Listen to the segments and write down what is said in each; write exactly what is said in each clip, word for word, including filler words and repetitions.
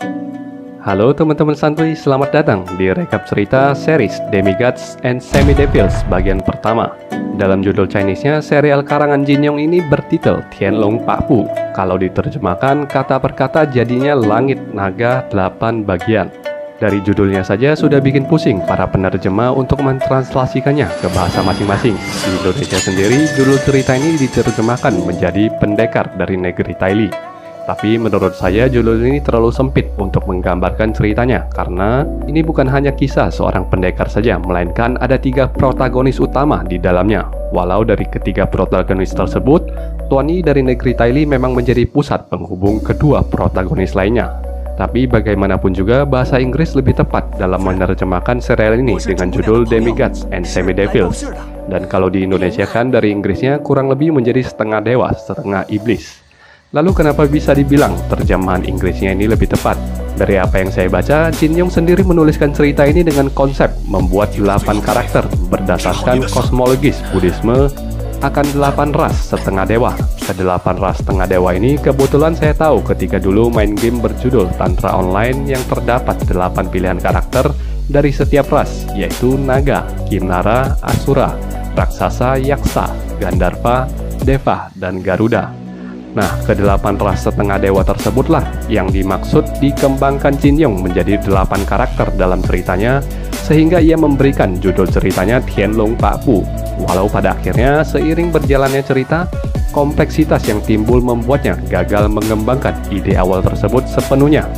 Halo teman-teman santuy, selamat datang di rekap cerita series Demigods and Semi-Devils bagian pertama. Dalam judul Chinese-nya, serial karangan Jin Yong ini bertitel Tianlong Pak Pu. Kalau diterjemahkan kata per kata jadinya Langit Naga delapan Bagian. Dari judulnya saja sudah bikin pusing para penerjemah untuk mentranslasikannya ke bahasa masing-masing. Di Indonesia sendiri, judul cerita ini diterjemahkan menjadi Pendekar dari Negeri Taili. Tapi menurut saya judul ini terlalu sempit untuk menggambarkan ceritanya, karena ini bukan hanya kisah seorang pendekar saja, melainkan ada tiga protagonis utama di dalamnya. Walau dari ketiga protagonis tersebut, Tuan Yi dari negeri Taili memang menjadi pusat penghubung kedua protagonis lainnya. Tapi bagaimanapun juga bahasa Inggris lebih tepat dalam menerjemahkan serial ini dengan judul Demigods and Semi-Devils. Dan kalau di Indonesia kan dari Inggrisnya kurang lebih menjadi setengah dewa, setengah iblis. Lalu kenapa bisa dibilang terjemahan Inggrisnya ini lebih tepat? Dari apa yang saya baca, Jin Yong sendiri menuliskan cerita ini dengan konsep membuat delapan karakter berdasarkan kosmologis Buddhisme akan delapan ras setengah dewa. Kedelapan ras setengah dewa ini kebetulan saya tahu ketika dulu main game berjudul Tantra Online yang terdapat delapan pilihan karakter dari setiap ras, yaitu Naga, Kimnara, Asura, Raksasa, Yaksa, Gandharva, Deva, dan Garuda. Nah, kedelapan ras setengah dewa tersebutlah yang dimaksud dikembangkan Jin Yong menjadi delapan karakter dalam ceritanya, sehingga ia memberikan judul ceritanya Tianlong Pak Pu. Walau pada akhirnya seiring berjalannya cerita, kompleksitas yang timbul membuatnya gagal mengembangkan ide awal tersebut sepenuhnya.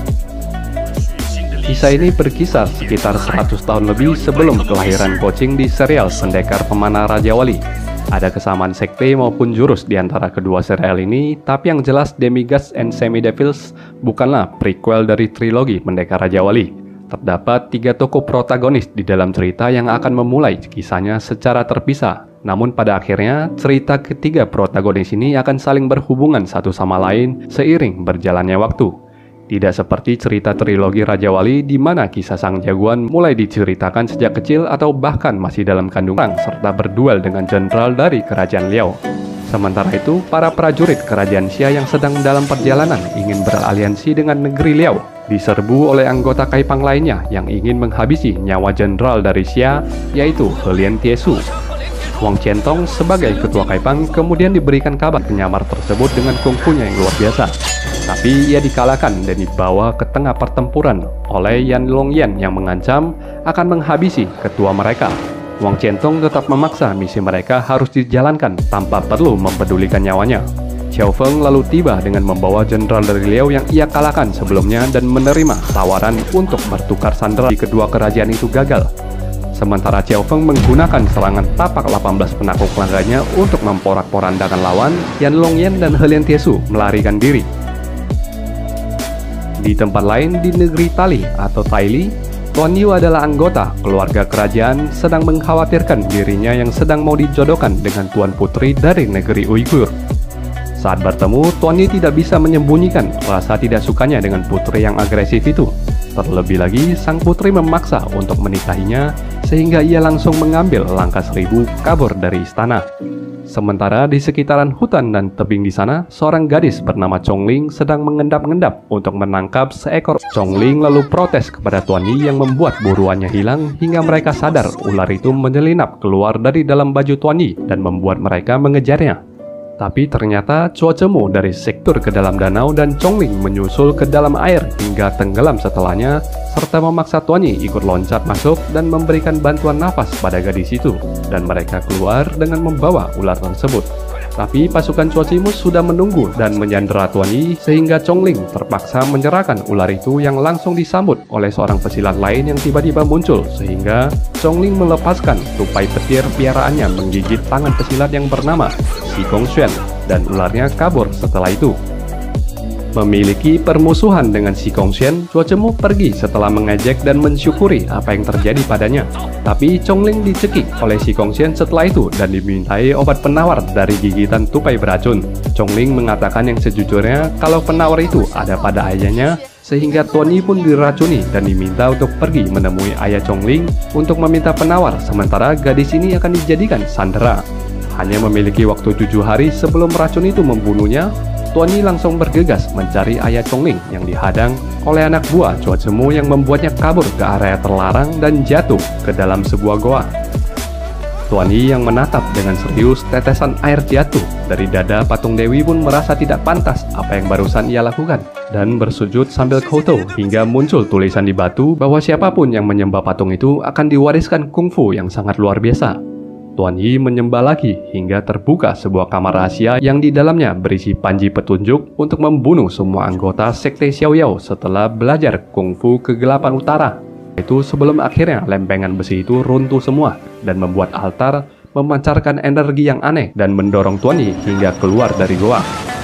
Kisah ini berkisar sekitar seratus tahun lebih sebelum kelahiran Kucing di serial Pendekar Pemanah Raja Wali. Ada kesamaan sekte maupun jurus di antara kedua serial ini, tapi yang jelas Demigods and Semi-Devils bukanlah prequel dari trilogi Pendekar Raja Wali. Terdapat tiga tokoh protagonis di dalam cerita yang akan memulai kisahnya secara terpisah. Namun pada akhirnya, cerita ketiga protagonis ini akan saling berhubungan satu sama lain seiring berjalannya waktu. Tidak seperti cerita trilogi Raja Wali di mana kisah sang jagoan mulai diceritakan sejak kecil atau bahkan masih dalam kandungan serta berduel dengan jenderal dari kerajaan Liao. Sementara itu, para prajurit kerajaan Xia yang sedang dalam perjalanan ingin beraliansi dengan negeri Liao diserbu oleh anggota Kaipang lainnya yang ingin menghabisi nyawa jenderal dari Xia, yaitu He Lian Tiesu. Wang Qiantong sebagai ketua Kaipang kemudian diberikan kabar penyamar tersebut dengan kungfunya yang luar biasa. Tapi ia dikalahkan dan dibawa ke tengah pertempuran oleh Yan Longyan yang mengancam akan menghabisi ketua mereka. Wang Qiantong tetap memaksa misi mereka harus dijalankan tanpa perlu mempedulikan nyawanya. Xiao Feng lalu tiba dengan membawa jenderal dari Liao yang ia kalahkan sebelumnya dan menerima tawaran untuk bertukar sandera di kedua kerajaan itu gagal. Sementara Xiao Feng menggunakan serangan tapak delapan belas penakluk langganya untuk memporak-porandakan lawan, Yan Longyan dan He Lian Tiesu melarikan diri. Di tempat lain di negeri Tali atau Taili, Tuan Yu adalah anggota keluarga kerajaan sedang mengkhawatirkan dirinya yang sedang mau dijodohkan dengan Tuan Putri dari negeri Uighur. Saat bertemu, Tuan Yu tidak bisa menyembunyikan rasa tidak sukanya dengan putri yang agresif itu. Terlebih lagi, sang putri memaksa untuk menikahinya sehingga ia langsung mengambil langkah seribu kabur dari istana. Sementara di sekitaran hutan dan tebing di sana, seorang gadis bernama Chongling sedang mengendap-endap untuk menangkap seekor. Chongling lalu protes kepada Tuan Yi yang membuat buruannya hilang hingga mereka sadar ular itu menyelinap keluar dari dalam baju Tuan Yi dan membuat mereka mengejarnya. Tapi ternyata cuacemu dari sektor ke dalam danau dan Chongling menyusul ke dalam air hingga tenggelam setelahnya, serta memaksa Tuan Yi ikut loncat masuk dan memberikan bantuan nafas pada gadis itu, dan mereka keluar dengan membawa ular tersebut. Tapi pasukan Cuacimus sudah menunggu dan menyandera Tuan Yi sehingga Chongling terpaksa menyerahkan ular itu yang langsung disambut oleh seorang pesilat lain yang tiba-tiba muncul, sehingga Chongling melepaskan tupai petir piaraannya menggigit tangan pesilat yang bernama Si Gongxuan dan ularnya kabur setelah itu. Memiliki permusuhan dengan Si Gongxuan, Cuacemu pergi setelah mengejek dan mensyukuri apa yang terjadi padanya. Tapi Chongling dicekik oleh Si Gongxuan setelah itu dan dimintai obat penawar dari gigitan tupai beracun. Chongling mengatakan yang sejujurnya kalau penawar itu ada pada ayahnya, sehingga Tuan Yi pun diracuni dan diminta untuk pergi menemui ayah Chongling untuk meminta penawar, sementara gadis ini akan dijadikan sandera. Hanya memiliki waktu tujuh hari sebelum racun itu membunuhnya, Tuan Yi langsung bergegas mencari ayah Chongling yang dihadang oleh anak buah Chuo Zhenmu yang membuatnya kabur ke area terlarang dan jatuh ke dalam sebuah goa. Tuan Yi yang menatap dengan serius tetesan air jatuh dari dada patung Dewi pun merasa tidak pantas apa yang barusan ia lakukan dan bersujud sambil koto hingga muncul tulisan di batu bahwa siapapun yang menyembah patung itu akan diwariskan kungfu yang sangat luar biasa. Tuan Yi menyembah lagi hingga terbuka sebuah kamar rahasia yang di dalamnya berisi panji petunjuk untuk membunuh semua anggota sekte Xiaoyao setelah belajar kungfu kegelapan utara. Itu sebelum akhirnya lempengan besi itu runtuh semua dan membuat altar memancarkan energi yang aneh dan mendorong Tuan Yi hingga keluar dari goa.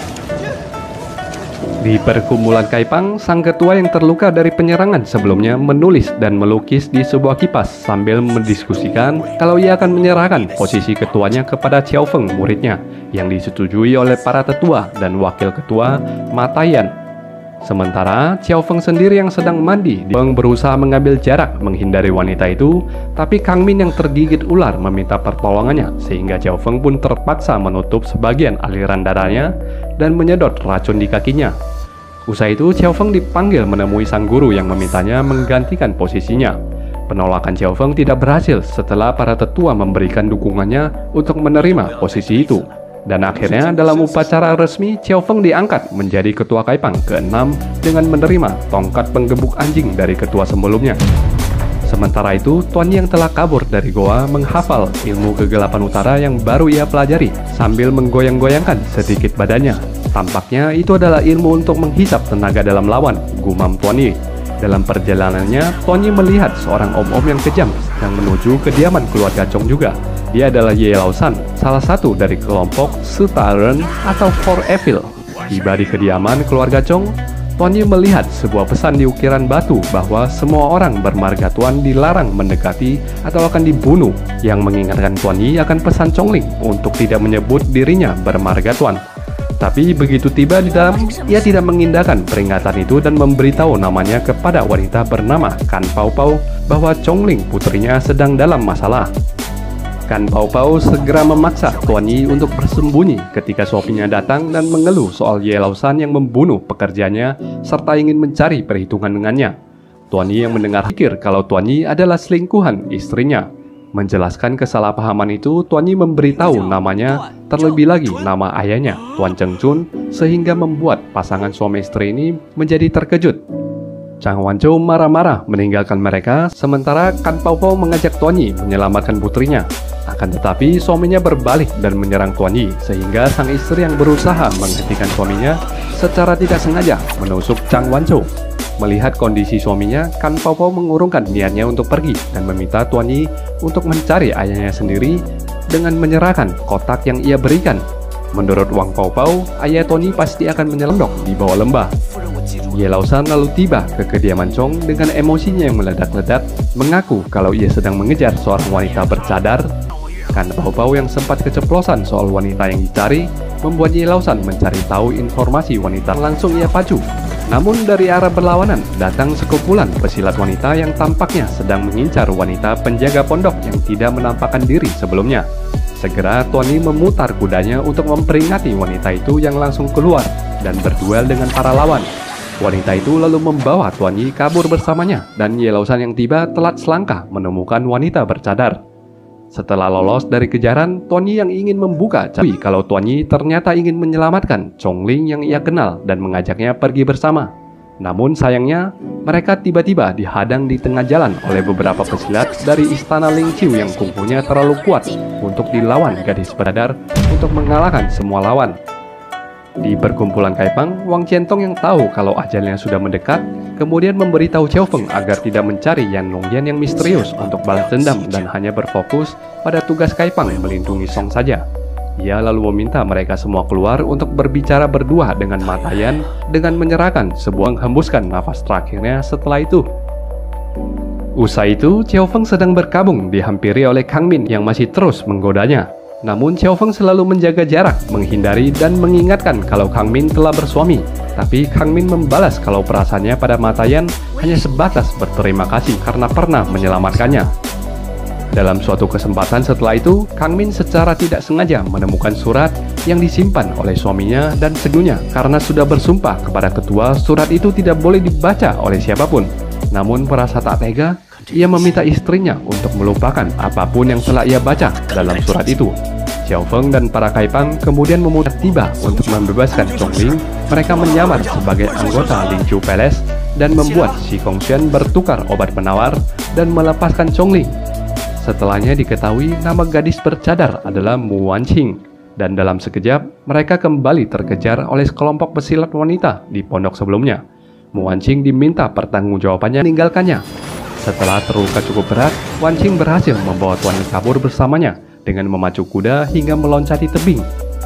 Di perkumpulan Kaipang, sang ketua yang terluka dari penyerangan sebelumnya menulis dan melukis di sebuah kipas sambil mendiskusikan kalau ia akan menyerahkan posisi ketuanya kepada Qiao Feng, muridnya, yang disetujui oleh para tetua dan wakil ketua Ma Taiyan. Sementara Qiao Feng sendiri yang sedang mandi, Feng berusaha mengambil jarak menghindari wanita itu, tapi Kang Min yang tergigit ular meminta pertolongannya sehingga Qiao Feng pun terpaksa menutup sebagian aliran darahnya dan menyedot racun di kakinya. Usai itu Qiao Feng dipanggil menemui sang guru yang memintanya menggantikan posisinya. Penolakan Qiao Feng tidak berhasil setelah para tetua memberikan dukungannya untuk menerima posisi itu. Dan akhirnya dalam upacara resmi, Qiao Feng diangkat menjadi ketua Kaipang keenam dengan menerima tongkat penggebuk anjing dari ketua sebelumnya. Sementara itu, Tuan Yi yang telah kabur dari goa menghafal ilmu kegelapan utara yang baru ia pelajari sambil menggoyang-goyangkan sedikit badannya. Tampaknya itu adalah ilmu untuk menghisap tenaga dalam lawan, gumam Tuan Yi. Dalam perjalanannya, Tuan Yi melihat seorang om-om yang kejam yang menuju kediaman keluarga Chong juga. Dia adalah Ye Laoshan, salah satu dari kelompok Sutaren atau Four Evil. Tiba di kediaman keluarga Chong, Tuan Yi melihat sebuah pesan di ukiran batu bahwa semua orang bermarga Tuan dilarang mendekati atau akan dibunuh, yang mengingatkan Tuan Yi akan pesan Chongling untuk tidak menyebut dirinya bermarga Tuan. Tapi begitu tiba di dalam, ia tidak mengindahkan peringatan itu dan memberitahu namanya kepada wanita bernama Kan Pao Pao bahwa Chongling putrinya sedang dalam masalah. Kan Pao Pao segera memaksa Tuan Yi untuk bersembunyi ketika suaminya datang dan mengeluh soal Ye Laoshan yang membunuh pekerjanya serta ingin mencari perhitungan dengannya. Tuan Yi yang mendengar pikir kalau Tuan Yi adalah selingkuhan istrinya. Menjelaskan kesalahpahaman itu, Tuan Yi memberitahu namanya, terlebih lagi nama ayahnya, Tuan Cheng Chun, sehingga membuat pasangan suami istri ini menjadi terkejut. Chang Wanzhou marah-marah meninggalkan mereka, sementara Kan Pao Pao mengajak Tuan Yi menyelamatkan putrinya. Akan tetapi suaminya berbalik dan menyerang Tuan Yi, sehingga sang istri yang berusaha menghentikan suaminya secara tidak sengaja menusuk Chang Wanzhou. Melihat kondisi suaminya, Kan Pao Pao mengurungkan niatnya untuk pergi dan meminta Tuan Yi untuk mencari ayahnya sendiri dengan menyerahkan kotak yang ia berikan. Menurut Wang Pao Pao, ayah Tuan Yi pasti akan menyelonong di bawah lembah. Ye Laoshan lalu tiba ke kediaman Chong dengan emosinya yang meledak-ledak, mengaku kalau ia sedang mengejar seorang wanita bercadar. Kan Pao Pao yang sempat keceplosan soal wanita yang dicari, membuat Ye Laoshan mencari tahu informasi wanita. Langsung ia pacu. Namun dari arah berlawanan datang sekumpulan pesilat wanita yang tampaknya sedang mengincar wanita penjaga pondok yang tidak menampakkan diri sebelumnya. Segera Tuan Yi memutar kudanya untuk memperingati wanita itu yang langsung keluar dan berduel dengan para lawan. Wanita itu lalu membawa Tuan Yi kabur bersamanya dan Ye Laoshan yang tiba telat selangkah menemukan wanita bercadar. Setelah lolos dari kejaran, Tuan Yi yang ingin membuka cawi kalau Tuan Yi ternyata ingin menyelamatkan Chongling yang ia kenal dan mengajaknya pergi bersama. Namun sayangnya, mereka tiba-tiba dihadang di tengah jalan oleh beberapa pesilat dari istana Ling Qiu yang kungfunya terlalu kuat untuk dilawan gadis bercadar untuk mengalahkan semua lawan. Di perkumpulan Kaipang, Wang Qiantong yang tahu kalau ajalnya sudah mendekat, kemudian memberitahu Qiao Feng agar tidak mencari Yan Longyan yang misterius untuk balas dendam dan hanya berfokus pada tugas Kaipang melindungi Song saja. Ia lalu meminta mereka semua keluar untuk berbicara berdua dengan Ma Taiyan dengan menyerahkan sebuah menghembuskan nafas terakhirnya setelah itu. Usai itu, Qiao Feng sedang berkabung dihampiri oleh Kang Min yang masih terus menggodanya. Namun Qiao Feng selalu menjaga jarak, menghindari dan mengingatkan kalau Kang Min telah bersuami. Tapi Kang Min membalas kalau perasaannya pada Ma Taiyan hanya sebatas berterima kasih karena pernah menyelamatkannya. Dalam suatu kesempatan setelah itu, Kang Min secara tidak sengaja menemukan surat yang disimpan oleh suaminya dan segunya. Karena sudah bersumpah kepada ketua, surat itu tidak boleh dibaca oleh siapapun. Namun merasa tak tega, ia meminta istrinya untuk melupakan apapun yang telah ia baca dalam surat itu. Xiao Feng dan para Kaipang kemudian memutuskan tiba untuk membebaskan Chongling. Mereka menyamar sebagai anggota Lingqiu Palace dan membuat Si Kongxian bertukar obat penawar dan melepaskan Chongling. Setelahnya diketahui nama gadis bercadar adalah Mu Wanqing, dan dalam sekejap mereka kembali terkejar oleh sekelompok pesilat wanita di pondok sebelumnya. Mu Wanqing diminta pertanggungjawabannya meninggalkannya. Setelah terluka cukup berat, Wanqing berhasil membawa Tuan Yi kabur bersamanya dengan memacu kuda hingga meloncati tebing.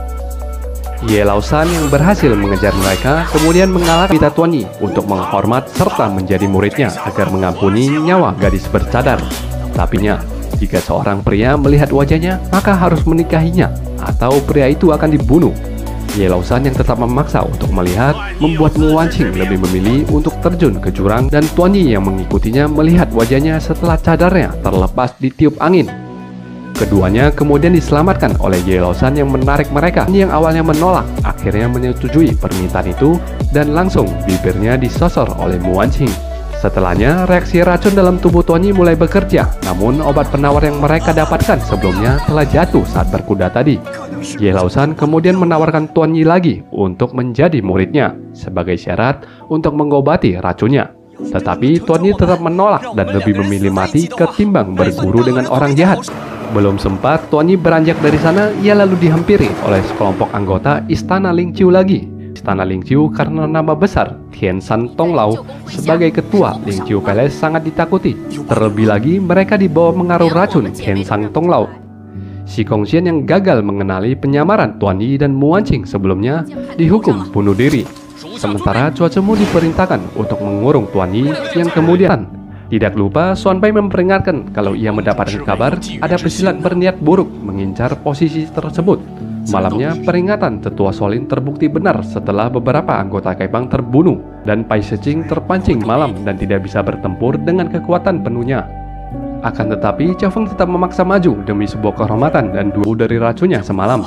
Ye Laosan yang berhasil mengejar mereka kemudian mengalahkan minta Tuan Yi untuk menghormat serta menjadi muridnya agar mengampuni nyawa gadis bercadar. Tapinya, jika seorang pria melihat wajahnya, maka harus menikahinya, atau pria itu akan dibunuh. Ye Laosan yang tetap memaksa untuk melihat, membuat Mu Wanqing lebih memilih untuk terjun ke jurang, dan Tuan Yi yang mengikutinya melihat wajahnya setelah cadarnya terlepas ditiup angin. Keduanya kemudian diselamatkan oleh Ye Laosan yang menarik mereka. Yang awalnya menolak, akhirnya menyetujui permintaan itu, dan langsung bibirnya disosor oleh Mu Wanqing. Setelahnya, reaksi racun dalam tubuh Tuan Yi mulai bekerja, namun obat penawar yang mereka dapatkan sebelumnya telah jatuh saat berkuda tadi. Ye Laosan kemudian menawarkan Tuan Yi lagi untuk menjadi muridnya, sebagai syarat untuk mengobati racunnya. Tetapi Tuan Yi tetap menolak dan lebih memilih mati ketimbang berguru dengan orang jahat. Belum sempat Tuan Yi beranjak dari sana, ia lalu dihampiri oleh sekelompok anggota Istana Lingqiu lagi. Istana Lingqiu karena nama besar Tian San Tong Lao sebagai ketua Lingqiu Palace sangat ditakuti. Terlebih lagi mereka dibawa mengaruh racun Tian San Tong Lao. Si Kongxian yang gagal mengenali penyamaran Tuan Yi dan Mu Wanqing sebelumnya dihukum bunuh diri. Sementara Chua Chemu diperintahkan untuk mengurung Tuan Yi yang kemudian tidak lupa Xuan Bai memperingatkan kalau ia mendapatkan kabar ada pesilat berniat buruk mengincar posisi tersebut. Malamnya, peringatan Tetua Solin terbukti benar setelah beberapa anggota Kaipang terbunuh dan Pai Shijing terpancing malam dan tidak bisa bertempur dengan kekuatan penuhnya. Akan tetapi, Xiao Feng tetap memaksa maju demi sebuah kehormatan dan dua dari racunnya semalam.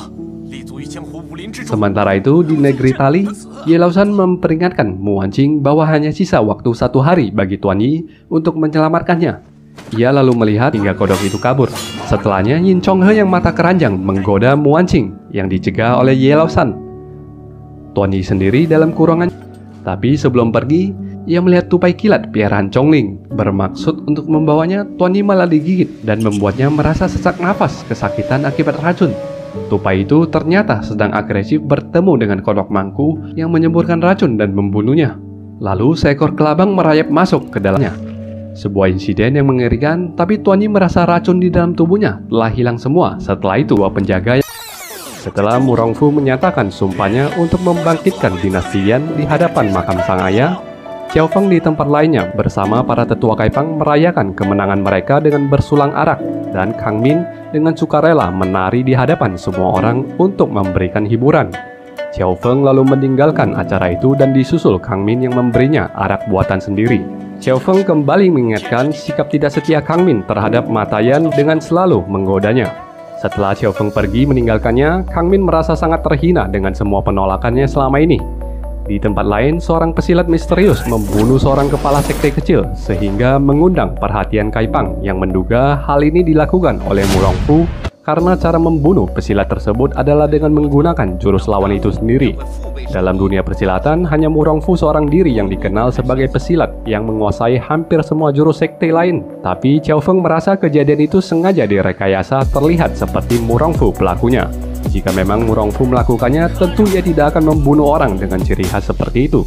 Sementara itu, di negeri Tali, Ye Laosan memperingatkan Mu Wanqing bahwa hanya sisa waktu satu hari bagi Tuan Yi untuk menyelamatkannya. Ia lalu melihat hingga kodok itu kabur. Setelahnya, Yin Chonghe yang mata keranjang menggoda Mu Wanqing yang dicegah oleh Ye Laosan. Tuan Yi sendiri dalam kurungan. Tapi sebelum pergi, ia melihat tupai kilat piaraan Chongling. Bermaksud untuk membawanya, Tuan Yi malah digigit dan membuatnya merasa sesak nafas kesakitan akibat racun. Tupai itu ternyata sedang agresif bertemu dengan kodok mangku yang menyemburkan racun dan membunuhnya. Lalu seekor kelabang merayap masuk ke dalamnya. Sebuah insiden yang mengerikan, tapi Tuan Yi merasa racun di dalam tubuhnya telah hilang semua. Setelah itu, dua penjaga setelah Mu Rongfu menyatakan sumpahnya untuk membangkitkan dinasti Yan di hadapan makam sang ayah, Xiao Feng di tempat lainnya bersama para tetua Kaipang merayakan kemenangan mereka dengan bersulang arak, dan Kang Min dengan sukarela menari di hadapan semua orang untuk memberikan hiburan. Xiao Feng lalu meninggalkan acara itu dan disusul Kang Min yang memberinya arak buatan sendiri. Xiao Feng kembali mengingatkan sikap tidak setia Kang Min terhadap mata Yan dengan selalu menggodanya. Setelah Xiao Feng pergi meninggalkannya, Kang Min merasa sangat terhina dengan semua penolakannya selama ini. Di tempat lain, seorang pesilat misterius membunuh seorang kepala sekte kecil sehingga mengundang perhatian Kaipang yang menduga hal ini dilakukan oleh Mu Rongfu karena cara membunuh pesilat tersebut adalah dengan menggunakan jurus lawan itu sendiri. Dalam dunia persilatan, hanya Mu Rongfu seorang diri yang dikenal sebagai pesilat yang menguasai hampir semua jurus sekte lain. Tapi Xiao Feng merasa kejadian itu sengaja direkayasa terlihat seperti Mu Rongfu pelakunya. Jika memang Mu Rongfu melakukannya, tentu ia tidak akan membunuh orang dengan ciri khas seperti itu.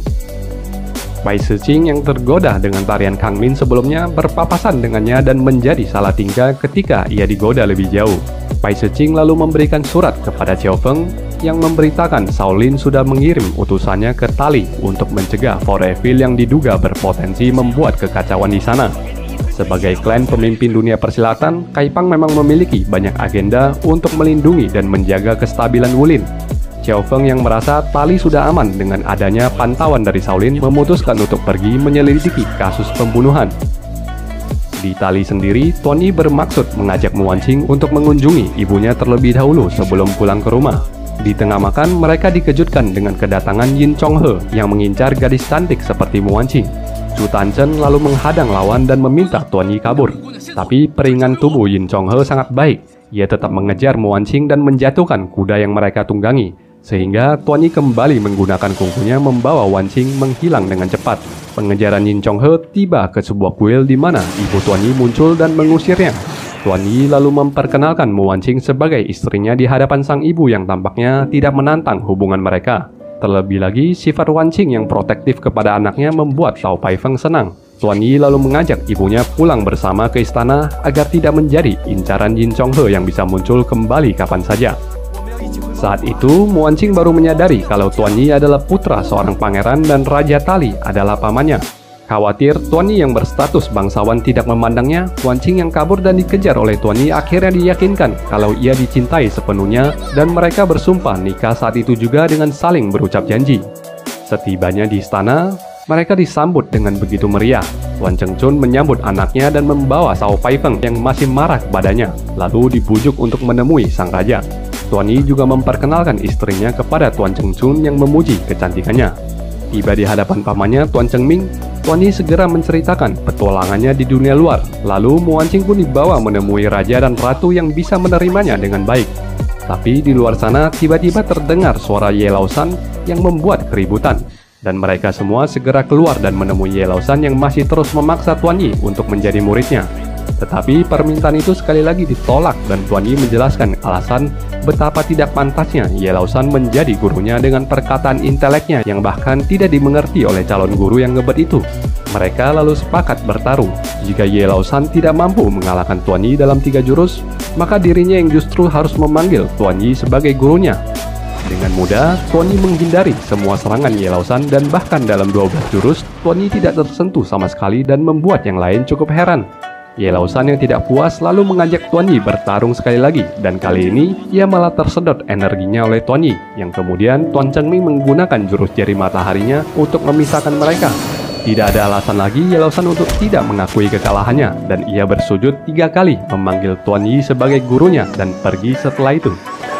Pai Shijing yang tergoda dengan tarian Kang Min sebelumnya berpapasan dengannya dan menjadi salah tingkah ketika ia digoda lebih jauh. Pai Shijing lalu memberikan surat kepada Xiao Feng yang memberitakan Shaolin sudah mengirim utusannya ke Tali untuk mencegah For Evil yang diduga berpotensi membuat kekacauan di sana. Sebagai klan pemimpin dunia persilatan, Kaipang memang memiliki banyak agenda untuk melindungi dan menjaga kestabilan Wulin. Xiao Feng yang merasa Tali sudah aman dengan adanya pantauan dari Shaolin memutuskan untuk pergi menyelidiki kasus pembunuhan. Di Tali sendiri, Tuan Yi bermaksud mengajak Muanqing untuk mengunjungi ibunya terlebih dahulu sebelum pulang ke rumah. Di tengah makan, mereka dikejutkan dengan kedatangan Yin Chonghe yang mengincar gadis cantik seperti Muanqing. Su Tanchen lalu menghadang lawan dan meminta Tuan Yi kabur. Tapi peringan tubuh Yin Chonghe sangat baik. Ia tetap mengejar Muanqing dan menjatuhkan kuda yang mereka tunggangi, sehingga Tuan Yi kembali menggunakan kungfunya membawa Wanqing menghilang dengan cepat. Pengejaran Yin Chonghe tiba ke sebuah kuil di mana ibu Tuan Yi muncul dan mengusirnya. Tuan Yi lalu memperkenalkan Muanqing sebagai istrinya di hadapan sang ibu yang tampaknya tidak menantang hubungan mereka. Terlebih lagi, sifat Wanqing yang protektif kepada anaknya membuat Cao Paifeng senang. Tuan Yi lalu mengajak ibunya pulang bersama ke istana agar tidak menjadi incaran Yin Chonghe yang bisa muncul kembali kapan saja. Saat itu, Muanqing baru menyadari kalau Tuan Yi adalah putra seorang pangeran dan Raja Tali adalah pamannya. Khawatir Tuan Yi yang berstatus bangsawan tidak memandangnya, Wanqing yang kabur dan dikejar oleh Tuan Yi akhirnya diyakinkan kalau ia dicintai sepenuhnya dan mereka bersumpah nikah saat itu juga dengan saling berucap janji. Setibanya di istana, mereka disambut dengan begitu meriah. Wan Chengchun menyambut anaknya dan membawa Cao Paifeng yang masih marah kepadanya, lalu dibujuk untuk menemui sang raja. Tuan Yi juga memperkenalkan istrinya kepada Tuan Chengchun yang memuji kecantikannya. Tiba di hadapan pamannya, Tuan Chengming, Tuan Yi segera menceritakan petualangannya di dunia luar. Lalu Muanqing pun dibawa menemui raja dan ratu yang bisa menerimanya dengan baik. Tapi di luar sana tiba-tiba terdengar suara Ye Laosan yang membuat keributan. Dan mereka semua segera keluar dan menemui Ye Laosan yang masih terus memaksa Tuan Yi untuk menjadi muridnya. Tetapi permintaan itu sekali lagi ditolak dan Tuan Yi menjelaskan alasan betapa tidak pantasnya Ye Laosan menjadi gurunya dengan perkataan inteleknya yang bahkan tidak dimengerti oleh calon guru yang ngebet itu. Mereka lalu sepakat bertarung. Jika Ye Laosan tidak mampu mengalahkan Tuan Yi dalam tiga jurus, maka dirinya yang justru harus memanggil Tuan Yi sebagai gurunya. Dengan mudah, Tuan Yi menghindari semua serangan Ye Laosan dan bahkan dalam dua belas jurus, Tuan Yi tidak tersentuh sama sekali dan membuat yang lain cukup heran. Ye Laosan yang tidak puas lalu mengajak Tuan Yi bertarung sekali lagi, dan kali ini ia malah tersedot energinya oleh Tuan Yi, yang kemudian Tuan Chengming menggunakan jurus jari mataharinya untuk memisahkan mereka. Tidak ada alasan lagi Ye Laosan untuk tidak mengakui kekalahannya, dan ia bersujud tiga kali memanggil Tuan Yi sebagai gurunya dan pergi setelah itu.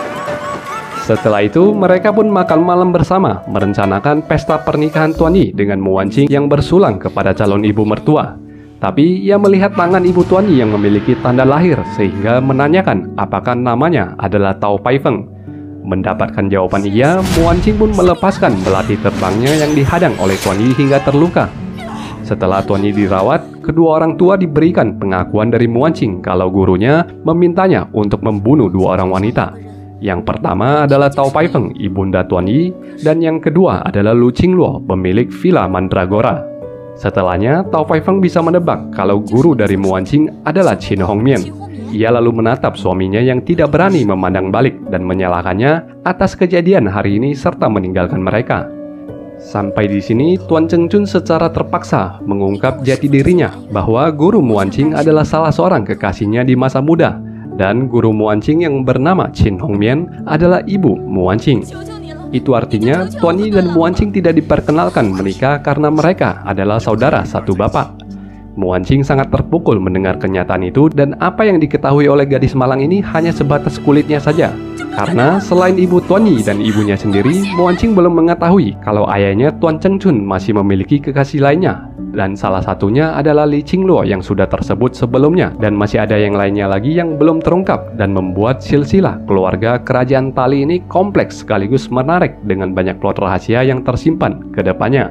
Setelah itu, mereka pun makan malam bersama, merencanakan pesta pernikahan Tuan Yi dengan Muanqing yang bersulang kepada calon ibu mertua. Tapi ia melihat tangan ibu Tuan Yi yang memiliki tanda lahir sehingga menanyakan apakah namanya adalah Cao Paifeng. Mendapatkan jawaban iya, Muanqing pun melepaskan belati terbangnya yang dihadang oleh Tuan Yi hingga terluka. Setelah Tuan Yi dirawat, kedua orang tua diberikan pengakuan dari Muanqing kalau gurunya memintanya untuk membunuh dua orang wanita. Yang pertama adalah Cao Paifeng, ibunda Tuan Yi, dan yang kedua adalah Lu Qingluo, pemilik Villa Mandragora. Setelahnya, Cao Paifeng bisa menebak kalau guru dari Muanqing adalah Qin Hongmian. Ia lalu menatap suaminya yang tidak berani memandang balik dan menyalahkannya atas kejadian hari ini serta meninggalkan mereka. Sampai di sini, Tuan Chengchun secara terpaksa mengungkap jati dirinya bahwa guru Muanqing adalah salah seorang kekasihnya di masa muda, dan guru Muanqing yang bernama Qin Hongmian adalah ibu Muanqing. Itu artinya Tuan Yi dan Muanqing tidak diperkenalkan menikah karena mereka adalah saudara satu bapak. Muanqing sangat terpukul mendengar kenyataan itu, dan apa yang diketahui oleh gadis malang ini hanya sebatas kulitnya saja. Karena selain ibu Tuan Yi dan ibunya sendiri, Muanqing belum mengetahui kalau ayahnya Tuan Chengchun masih memiliki kekasih lainnya. Dan salah satunya adalah Li Qingluo yang sudah tersebut sebelumnya, dan masih ada yang lainnya lagi yang belum terungkap, dan membuat silsilah keluarga kerajaan Tali ini kompleks sekaligus menarik dengan banyak plot rahasia yang tersimpan ke depannya.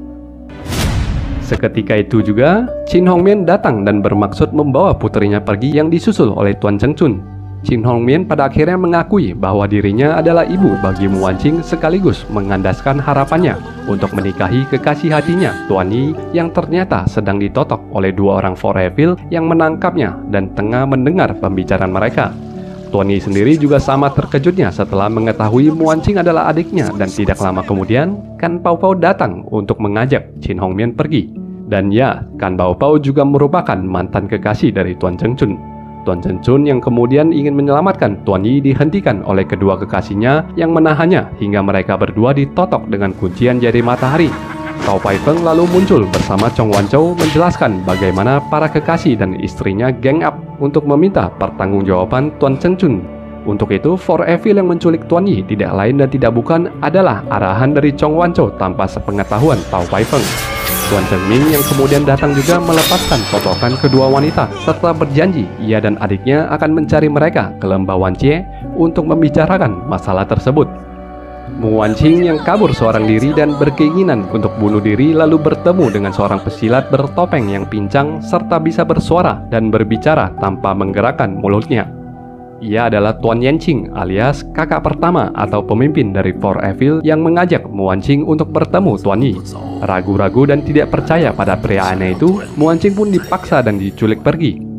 Seketika itu juga, Qin Hongmian datang dan bermaksud membawa putrinya pergi yang disusul oleh Tuan Chengchun. Qin Hongmian pada akhirnya mengakui bahwa dirinya adalah ibu bagi Muanqing sekaligus mengandaskan harapannya untuk menikahi kekasih hatinya, Tuan Yi, yang ternyata sedang ditotok oleh dua orang Foreville yang menangkapnya dan tengah mendengar pembicaraan mereka. Tuan Yi sendiri juga sama terkejutnya setelah mengetahui Muanqing adalah adiknya, dan tidak lama kemudian Kan Pao Pao datang untuk mengajak Qin Hongmian pergi. Dan ya, Kan Pao Pao juga merupakan mantan kekasih dari Tuan Chengchun. Tuan Chengchun yang kemudian ingin menyelamatkan Tuan Yi dihentikan oleh kedua kekasihnya yang menahannya hingga mereka berdua ditotok dengan kuncian jari matahari. Tao Paifeng lalu muncul bersama Chong Wanzhou menjelaskan bagaimana para kekasih dan istrinya gang up untuk meminta pertanggungjawaban Tuan Chengchun. Untuk itu, For Evil yang menculik Tuan Yi tidak lain dan tidak bukan adalah arahan dari Chong Wanzhou tanpa sepengetahuan Tao Paifeng. Tuan Chengming yang kemudian datang juga melepaskan totokan kedua wanita serta berjanji ia dan adiknya akan mencari mereka ke lembah Wanjie untuk membicarakan masalah tersebut. Mu Wanqing yang kabur seorang diri dan berkeinginan untuk bunuh diri lalu bertemu dengan seorang pesilat bertopeng yang pincang serta bisa bersuara dan berbicara tanpa menggerakkan mulutnya. Ia adalah Tuan Yanqing alias kakak pertama atau pemimpin dari For Evil yang mengajak Mu Wanqing untuk bertemu Tuan Yi. Ragu-ragu dan tidak percaya pada pria aneh itu, Mu Wanqing pun dipaksa dan diculik pergi.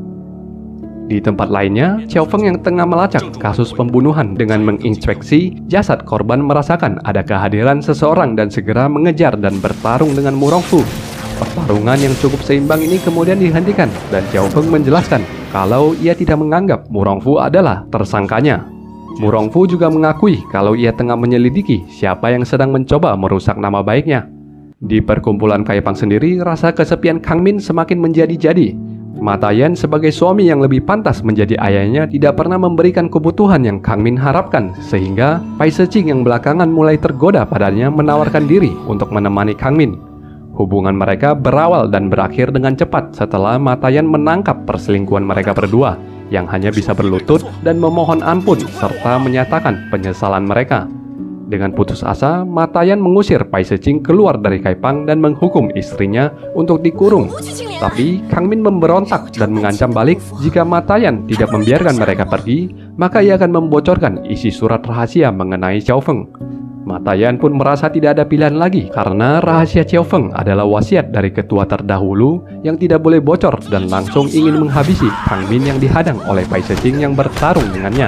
Di tempat lainnya, Xiao Feng yang tengah melacak kasus pembunuhan dengan menginspeksi jasad korban merasakan ada kehadiran seseorang dan segera mengejar dan bertarung dengan Mu Rongfu. Pertarungan yang cukup seimbang ini kemudian dihentikan dan Xiao Feng menjelaskan kalau ia tidak menganggap Mu Rongfu adalah tersangkanya. Mu Rongfu juga mengakui kalau ia tengah menyelidiki siapa yang sedang mencoba merusak nama baiknya. Di perkumpulan Kaipang sendiri, rasa kesepian Kang Min semakin menjadi-jadi. Mata Yan sebagai suami yang lebih pantas menjadi ayahnya tidak pernah memberikan kebutuhan yang Kang Min harapkan, sehingga Pai Shijing yang belakangan mulai tergoda padanya menawarkan diri untuk menemani Kang Min. Hubungan mereka berawal dan berakhir dengan cepat setelah Mata Yan menangkap perselingkuhan mereka berdua, yang hanya bisa berlutut dan memohon ampun serta menyatakan penyesalan mereka. Dengan putus asa, Mata Yan mengusir Pai Shijing keluar dari Kaipang dan menghukum istrinya untuk dikurung. Tapi Kang Min memberontak dan mengancam balik jika Mata Yan tidak membiarkan mereka pergi, maka ia akan membocorkan isi surat rahasia mengenai Xiao Feng. Mata Yan pun merasa tidak ada pilihan lagi karena rahasia Xiao Feng adalah wasiat dari ketua terdahulu yang tidak boleh bocor dan langsung ingin menghabisi Kang Min yang dihadang oleh Pai Shijing yang bertarung dengannya.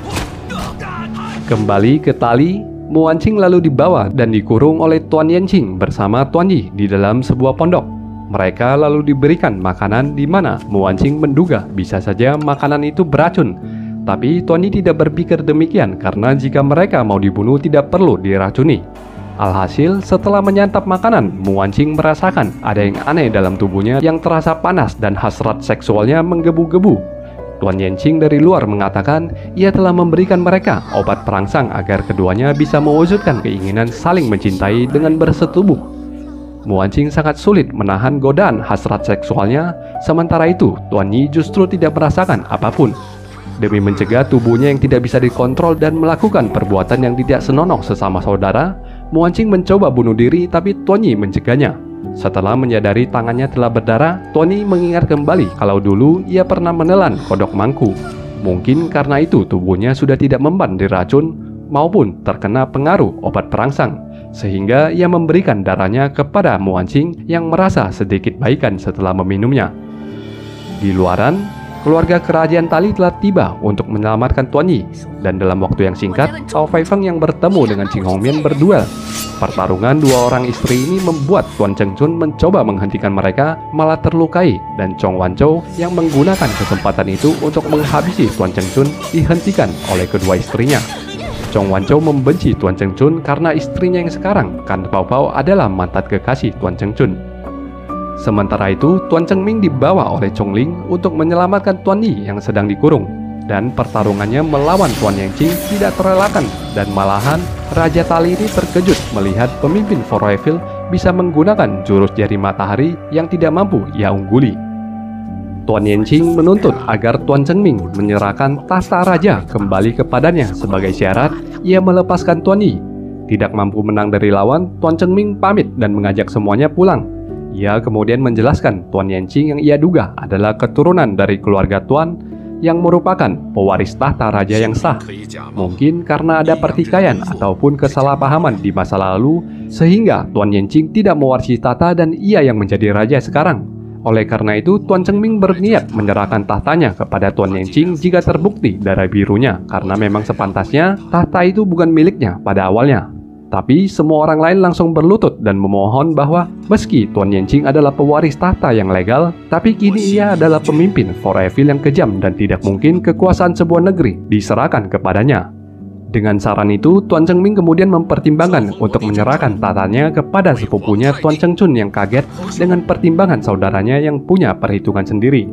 Kembali ke tali, Mu Wanqing lalu dibawa dan dikurung oleh Tuan Yanqing bersama Tuan Yi di dalam sebuah pondok. Mereka lalu diberikan makanan di mana Mu Wanqing menduga bisa saja makanan itu beracun. Tapi Tuan Yi tidak berpikir demikian karena jika mereka mau dibunuh tidak perlu diracuni. Alhasil, setelah menyantap makanan, Mu Wanqing merasakan ada yang aneh dalam tubuhnya yang terasa panas dan hasrat seksualnya menggebu-gebu. Tuan Yanqing dari luar mengatakan ia telah memberikan mereka obat perangsang agar keduanya bisa mewujudkan keinginan saling mencintai dengan bersetubuh. Mu Wanqing sangat sulit menahan godaan hasrat seksualnya, sementara itu Tuan Yi justru tidak merasakan apapun. Demi mencegah tubuhnya yang tidak bisa dikontrol dan melakukan perbuatan yang tidak senonoh sesama saudara, Mu Wanqing mencoba bunuh diri tapi Tuan Yi mencegahnya. Setelah menyadari tangannya telah berdarah, Tuan Yi mengingat kembali kalau dulu ia pernah menelan kodok mangku. Mungkin karena itu tubuhnya sudah tidak mempan diracun maupun terkena pengaruh obat perangsang, sehingga ia memberikan darahnya kepada Mu Wanqing yang merasa sedikit baikan setelah meminumnya. Di luaran, keluarga kerajaan Tali telah tiba untuk menyelamatkan Tuan Yi, dan dalam waktu yang singkat, Tao Paifeng yang bertemu dengan Qing Hongmian berduel. Pertarungan dua orang istri ini membuat Tuan Chengchun mencoba menghentikan mereka malah terlukai, dan Chong Wanzhou yang menggunakan kesempatan itu untuk menghabisi Tuan Chengchun dihentikan oleh kedua istrinya. Chong Wanzhou membenci Tuan Chengchun karena istrinya yang sekarang, Kan Pao Pao, adalah mantan kekasih Tuan Chengchun. Sementara itu, Tuan Chengming dibawa oleh Chong Ling untuk menyelamatkan Tuan Yi yang sedang dikurung, dan pertarungannya melawan Tuan Yanqing tidak terelakkan, dan malahan Raja Tali ini terkejut melihat pemimpin For Evil bisa menggunakan jurus jari matahari yang tidak mampu ia ungguli. Tuan Yanqing menuntut agar Tuan Chengming menyerahkan tahta raja kembali kepadanya sebagai syarat ia melepaskan Tuan Yi. Tidak mampu menang dari lawan, Tuan Chengming pamit dan mengajak semuanya pulang. Ia kemudian menjelaskan Tuan Yanqing yang ia duga adalah keturunan dari keluarga Tuan yang merupakan pewaris tahta raja yang sah. Mungkin karena ada pertikaian ataupun kesalahpahaman di masa lalu, sehingga Tuan Yanqing tidak mewarisi tahta dan ia yang menjadi raja sekarang. Oleh karena itu, Tuan Chengming berniat menyerahkan tahtanya kepada Tuan Yanqing jika terbukti darah birunya, karena memang sepantasnya tahta itu bukan miliknya pada awalnya. Tapi semua orang lain langsung berlutut dan memohon bahwa meski Tuan Yanqing adalah pewaris tahta yang legal, tapi kini ia adalah pemimpin For Evil yang kejam dan tidak mungkin kekuasaan sebuah negeri diserahkan kepadanya. Dengan saran itu, Tuan Chengming kemudian mempertimbangkan untuk menyerahkan tatanya kepada sepupunya Tuan Chengchun yang kaget dengan pertimbangan saudaranya yang punya perhitungan sendiri.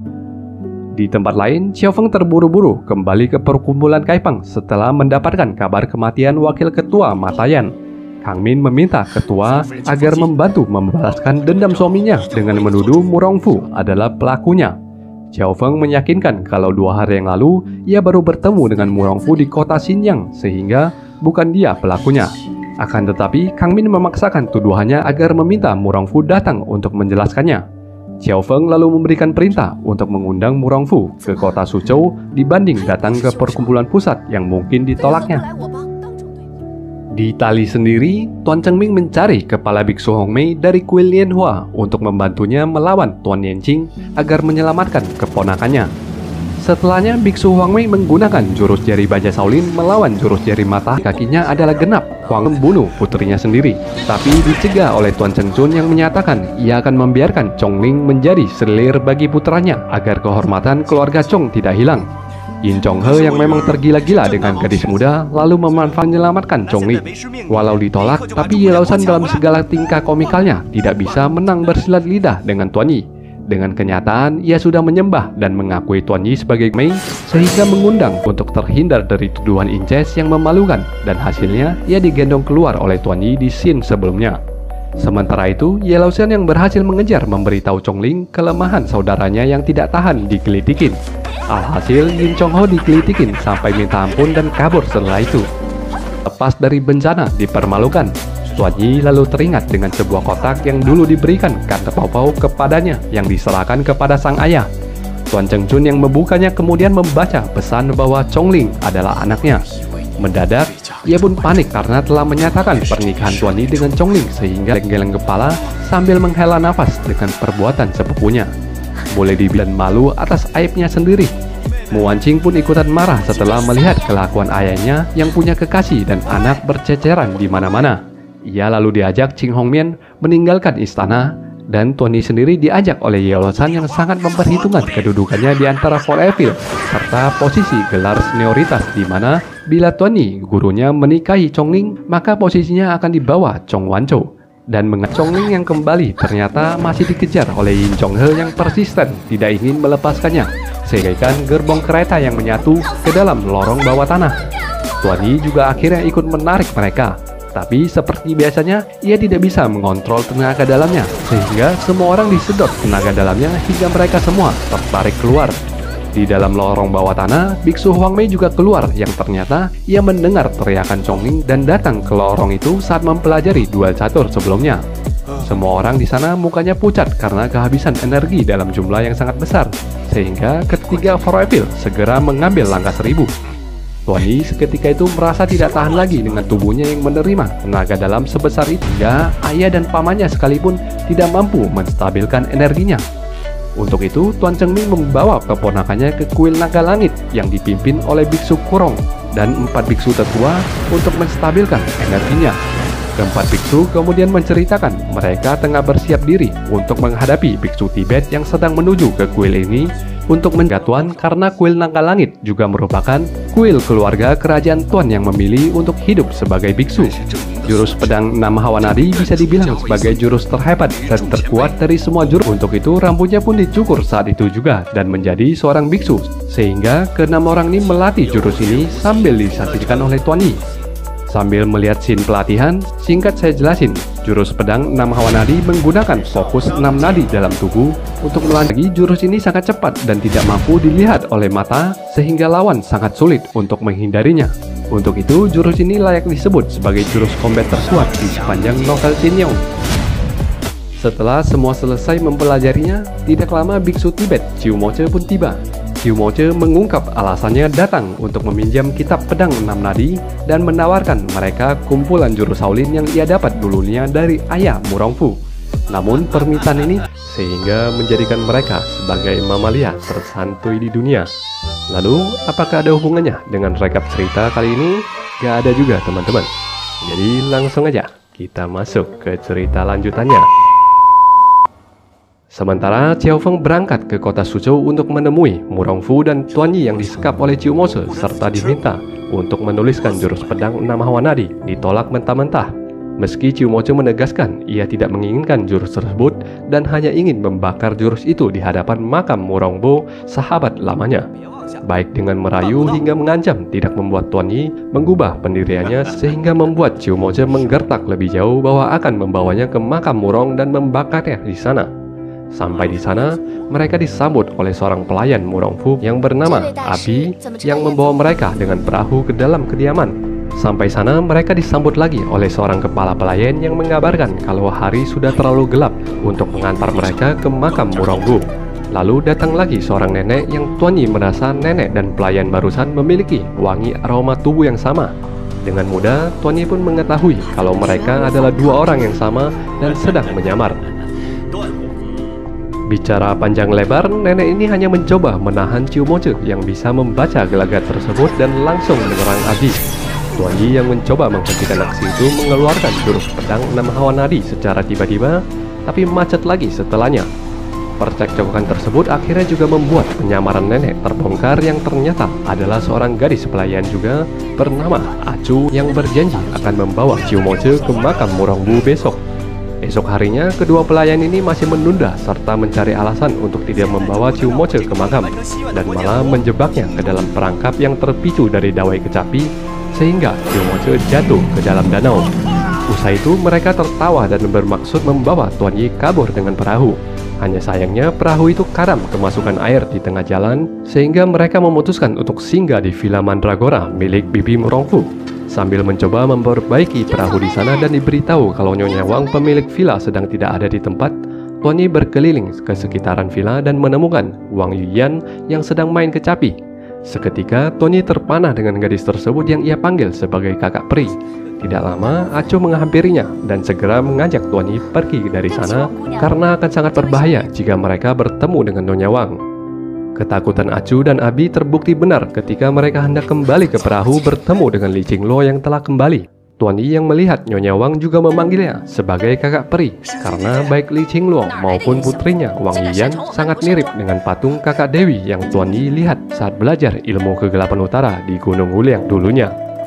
Di tempat lain, Xiaofeng terburu-buru kembali ke perkumpulan Kaipang setelah mendapatkan kabar kematian wakil ketua Matayan. Kang Min meminta ketua agar membantu membalaskan dendam suaminya dengan menuduh Mu Rongfu adalah pelakunya. Xiaofeng meyakinkan kalau dua hari yang lalu ia baru bertemu dengan Mu Rongfu di kota Xinjiang sehingga bukan dia pelakunya. Akan tetapi Kang Min memaksakan tuduhannya agar meminta Mu Rongfu datang untuk menjelaskannya. Xiaofeng lalu memberikan perintah untuk mengundang Mu Rongfu ke kota Suzhou dibanding datang ke perkumpulan pusat yang mungkin ditolaknya. Di tali sendiri, Tuan Chengming mencari kepala biksu Hongmei dari kuil Lianhua untuk membantunya melawan Tuan Yanqing agar menyelamatkan keponakannya. Setelahnya, biksu Hongmei menggunakan jurus jari baja Shaolin melawan jurus jari mata kakinya adalah genap. Huang membunuh putrinya sendiri, tapi dicegah oleh Tuan Chengchun yang menyatakan ia akan membiarkan Chongling menjadi selir bagi putranya agar kehormatan keluarga Chong tidak hilang. Yin Chonghe yang memang tergila-gila dengan gadis muda lalu memanfaatkan menyelamatkan Chongli. Walau ditolak, tapi Ye Laosan dalam segala tingkah komikalnya tidak bisa menang bersilat lidah dengan Tuan Yi. Dengan kenyataan, ia sudah menyembah dan mengakui Tuan Yi sebagai Mei, sehingga mengundang untuk terhindar dari tuduhan incest yang memalukan, dan hasilnya ia digendong keluar oleh Tuan Yi di scene sebelumnya. Sementara itu, Ye Laosan yang berhasil mengejar memberitahu Chongling kelemahan saudaranya yang tidak tahan digelitikin. Alhasil, Yin Chongho digelitikin sampai minta ampun dan kabur setelah itu. Lepas dari bencana dipermalukan, Tuan Yi lalu teringat dengan sebuah kotak yang dulu diberikan Kante Pao Pao kepadanya yang diserahkan kepada sang ayah. Tuan Chengchun yang membukanya kemudian membaca pesan bahwa Chongling adalah anaknya. Mendadak, ia pun panik karena telah menyatakan pernikahan Tuan Yi dengan Chongling sehingga geleng-geleng kepala sambil menghela nafas dengan perbuatan sepupunya. Boleh dibilang malu atas aibnya sendiri. Mu Wanqing pun ikutan marah setelah melihat kelakuan ayahnya yang punya kekasih dan anak berceceran di mana-mana. Ia lalu diajak Qing Hongmian meninggalkan istana, dan Tuan Yi sendiri diajak oleh Ye Laosan yang sangat memperhitungkan kedudukannya di antara Four Evil serta posisi gelar senioritas di mana bila Tuan Yi gurunya menikahi Chongling, maka posisinya akan dibawa Chong Wanzhou. Dan mengenai Chongling yang kembali ternyata masih dikejar oleh Yin Chonghe yang persisten tidak ingin melepaskannya, segaikan gerbong kereta yang menyatu ke dalam lorong bawah tanah. Tuan Yi juga akhirnya ikut menarik mereka, tapi seperti biasanya ia tidak bisa mengontrol tenaga dalamnya, sehingga semua orang disedot tenaga dalamnya hingga mereka semua tertarik keluar. Di dalam lorong bawah tanah, biksu Huang Mei juga keluar yang ternyata ia mendengar teriakan Chongling dan datang ke lorong itu saat mempelajari duel catur sebelumnya. Semua orang di sana mukanya pucat karena kehabisan energi dalam jumlah yang sangat besar, sehingga ketiga Four Evil segera mengambil langkah seribu. Tuan Yi seketika itu merasa tidak tahan lagi dengan tubuhnya yang menerima tenaga dalam sebesar itu, hingga ayah dan pamannya sekalipun tidak mampu menstabilkan energinya. Untuk itu, Tuan Chengming membawa keponakannya ke kuil naga langit yang dipimpin oleh biksu Kurong dan empat biksu tetua untuk menstabilkan energinya. Keempat biksu kemudian menceritakan mereka tengah bersiap diri untuk menghadapi biksu Tibet yang sedang menuju ke kuil ini untuk menjaga Tuan, karena kuil naga langit juga merupakan kuil keluarga kerajaan Tuan yang memilih untuk hidup sebagai biksu. Jurus pedang enam hawa nadi bisa dibilang sebagai jurus terhebat dan terkuat dari semua jurus. Untuk itu rambutnya pun dicukur saat itu juga dan menjadi seorang biksu, sehingga keenam orang ini melatih jurus ini sambil disaksikan oleh Tuan Yi. Sambil melihat scene pelatihan, singkat saya jelasin, jurus pedang enam hawa nadi menggunakan fokus enam nadi dalam tubuh untuk melanjutkan. Jurus ini sangat cepat dan tidak mampu dilihat oleh mata, sehingga lawan sangat sulit untuk menghindarinya. Untuk itu, jurus ini layak disebut sebagai jurus combat terkuat di sepanjang novel Xinjiang. Setelah semua selesai mempelajarinya, tidak lama biksu Tibet Chiu Moche pun tiba. Chiu Moche mengungkap alasannya datang untuk meminjam kitab pedang enam nadi dan menawarkan mereka kumpulan jurus Shaolin yang ia dapat dulunya dari ayah Mu Rongfu. Namun permintaan ini sehingga menjadikan mereka sebagai mamalia tersantuy di dunia. Lalu, apakah ada hubungannya dengan rekap cerita kali ini? Gak ada juga teman-teman. Jadi langsung aja kita masuk ke cerita lanjutannya. Sementara Xiaofeng berangkat ke kota Suzhou untuk menemui Mu Rongfu dan Tuan Yi yang disekap oleh Chiu Moche serta diminta untuk menuliskan jurus pedang enam hawa nadi ditolak mentah-mentah. Meski Chiu Mo Che menegaskan ia tidak menginginkan jurus tersebut dan hanya ingin membakar jurus itu di hadapan makam Murongbo, sahabat lamanya. Baik dengan merayu hingga mengancam tidak membuat Tuan Yi mengubah pendiriannya, sehingga membuat Chiu Mo Che menggertak lebih jauh bahwa akan membawanya ke makam Murong dan membakarnya di sana. Sampai di sana, mereka disambut oleh seorang pelayan Murong Fu yang bernama Abi yang membawa mereka dengan perahu ke dalam kediaman. Sampai sana, mereka disambut lagi oleh seorang kepala pelayan yang mengabarkan kalau hari sudah terlalu gelap untuk mengantar mereka ke makam Murong Fu. Lalu datang lagi seorang nenek yang Tuan Yi merasa nenek dan pelayan barusan memiliki wangi aroma tubuh yang sama. Dengan mudah, Tuan Yi pun mengetahui kalau mereka adalah dua orang yang sama dan sedang menyamar. Bicara panjang lebar, nenek ini hanya mencoba menahan Chiu Mo Che yang bisa membaca gelagat tersebut dan langsung menyerang Abi. Tuan Yi yang mencoba menghentikan aksi itu mengeluarkan jurus pedang enam hawa nadi secara tiba-tiba, tapi macet lagi setelahnya. Percekcokan tersebut akhirnya juga membuat penyamaran nenek terbongkar yang ternyata adalah seorang gadis pelayan juga bernama Acu yang berjanji akan membawa Chiu Mo Che ke makam Murong Bu besok. Esok harinya, kedua pelayan ini masih menunda serta mencari alasan untuk tidak membawa Chiu Mo Che ke makam dan malah menjebaknya ke dalam perangkap yang terpicu dari dawai kecapi sehingga Chiu Mo Che jatuh ke dalam danau. Usai itu mereka tertawa dan bermaksud membawa Tuan Yi kabur dengan perahu. Hanya sayangnya perahu itu karam kemasukan air di tengah jalan sehingga mereka memutuskan untuk singgah di Villa Mandragora milik Bibi Murong Fu. Sambil mencoba memperbaiki perahu di sana dan diberitahu kalau Nyonya Wang pemilik villa sedang tidak ada di tempat, Tuan Yi berkeliling ke sekitaran villa dan menemukan Wang Yuyan yang sedang main kecapi. Seketika Tuan Yi terpanah dengan gadis tersebut yang ia panggil sebagai kakak peri. Tidak lama Acu menghampirinya dan segera mengajak Tuan Yi pergi dari sana karena akan sangat berbahaya jika mereka bertemu dengan Nyonya Wang. Ketakutan Acu dan Abi terbukti benar ketika mereka hendak kembali ke perahu bertemu dengan Li Qingluo yang telah kembali. Tuan Yi yang melihat Nyonya Wang juga memanggilnya sebagai kakak peri karena baik Li Qingluo maupun putrinya Wang Yiyan sangat mirip dengan patung kakak Dewi yang Tuan Yi lihat saat belajar ilmu kegelapan utara di Gunung Huliang dulunya.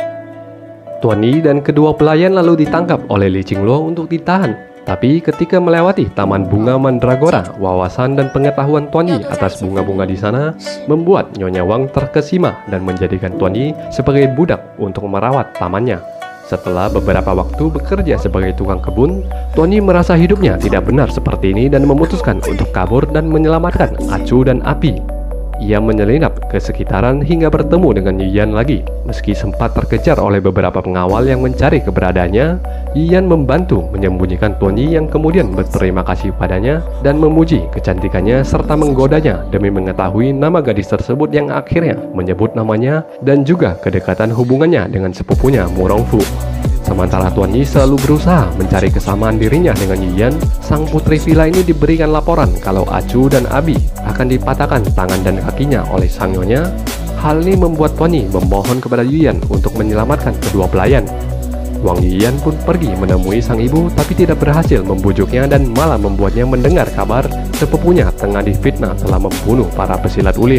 Tuan Yi dan kedua pelayan lalu ditangkap oleh Li Qingluo untuk ditahan. Tapi ketika melewati Taman Bunga Mandragora, wawasan dan pengetahuan Tuan Yi atas bunga-bunga di sana membuat Nyonya Wang terkesima dan menjadikan Tuan Yi sebagai budak untuk merawat tamannya. Setelah beberapa waktu bekerja sebagai tukang kebun, Tuan Yi merasa hidupnya tidak benar seperti ini dan memutuskan untuk kabur dan menyelamatkan Acu dan Abi. Ia menyelinap ke sekitaran hingga bertemu dengan Yuyan lagi. Meski sempat terkejar oleh beberapa pengawal yang mencari keberadaannya, Yuyan membantu menyembunyikan Tuan Yi yang kemudian berterima kasih padanya dan memuji kecantikannya serta menggodanya demi mengetahui nama gadis tersebut yang akhirnya menyebut namanya dan juga kedekatan hubungannya dengan sepupunya Murong Fu. Sementara Tuan Yi selalu berusaha mencari kesamaan dirinya dengan Yuyan, sang putri villa ini diberikan laporan kalau Acu dan Abi akan dipatahkan tangan dan kakinya oleh sang nyonya. Hal ini membuat Tuan Yi memohon kepada Yuyan untuk menyelamatkan kedua pelayan. Wang Yuyan pun pergi menemui sang ibu tapi tidak berhasil membujuknya dan malah membuatnya mendengar kabar sepupunya tengah difitnah telah membunuh para pesilat ulin.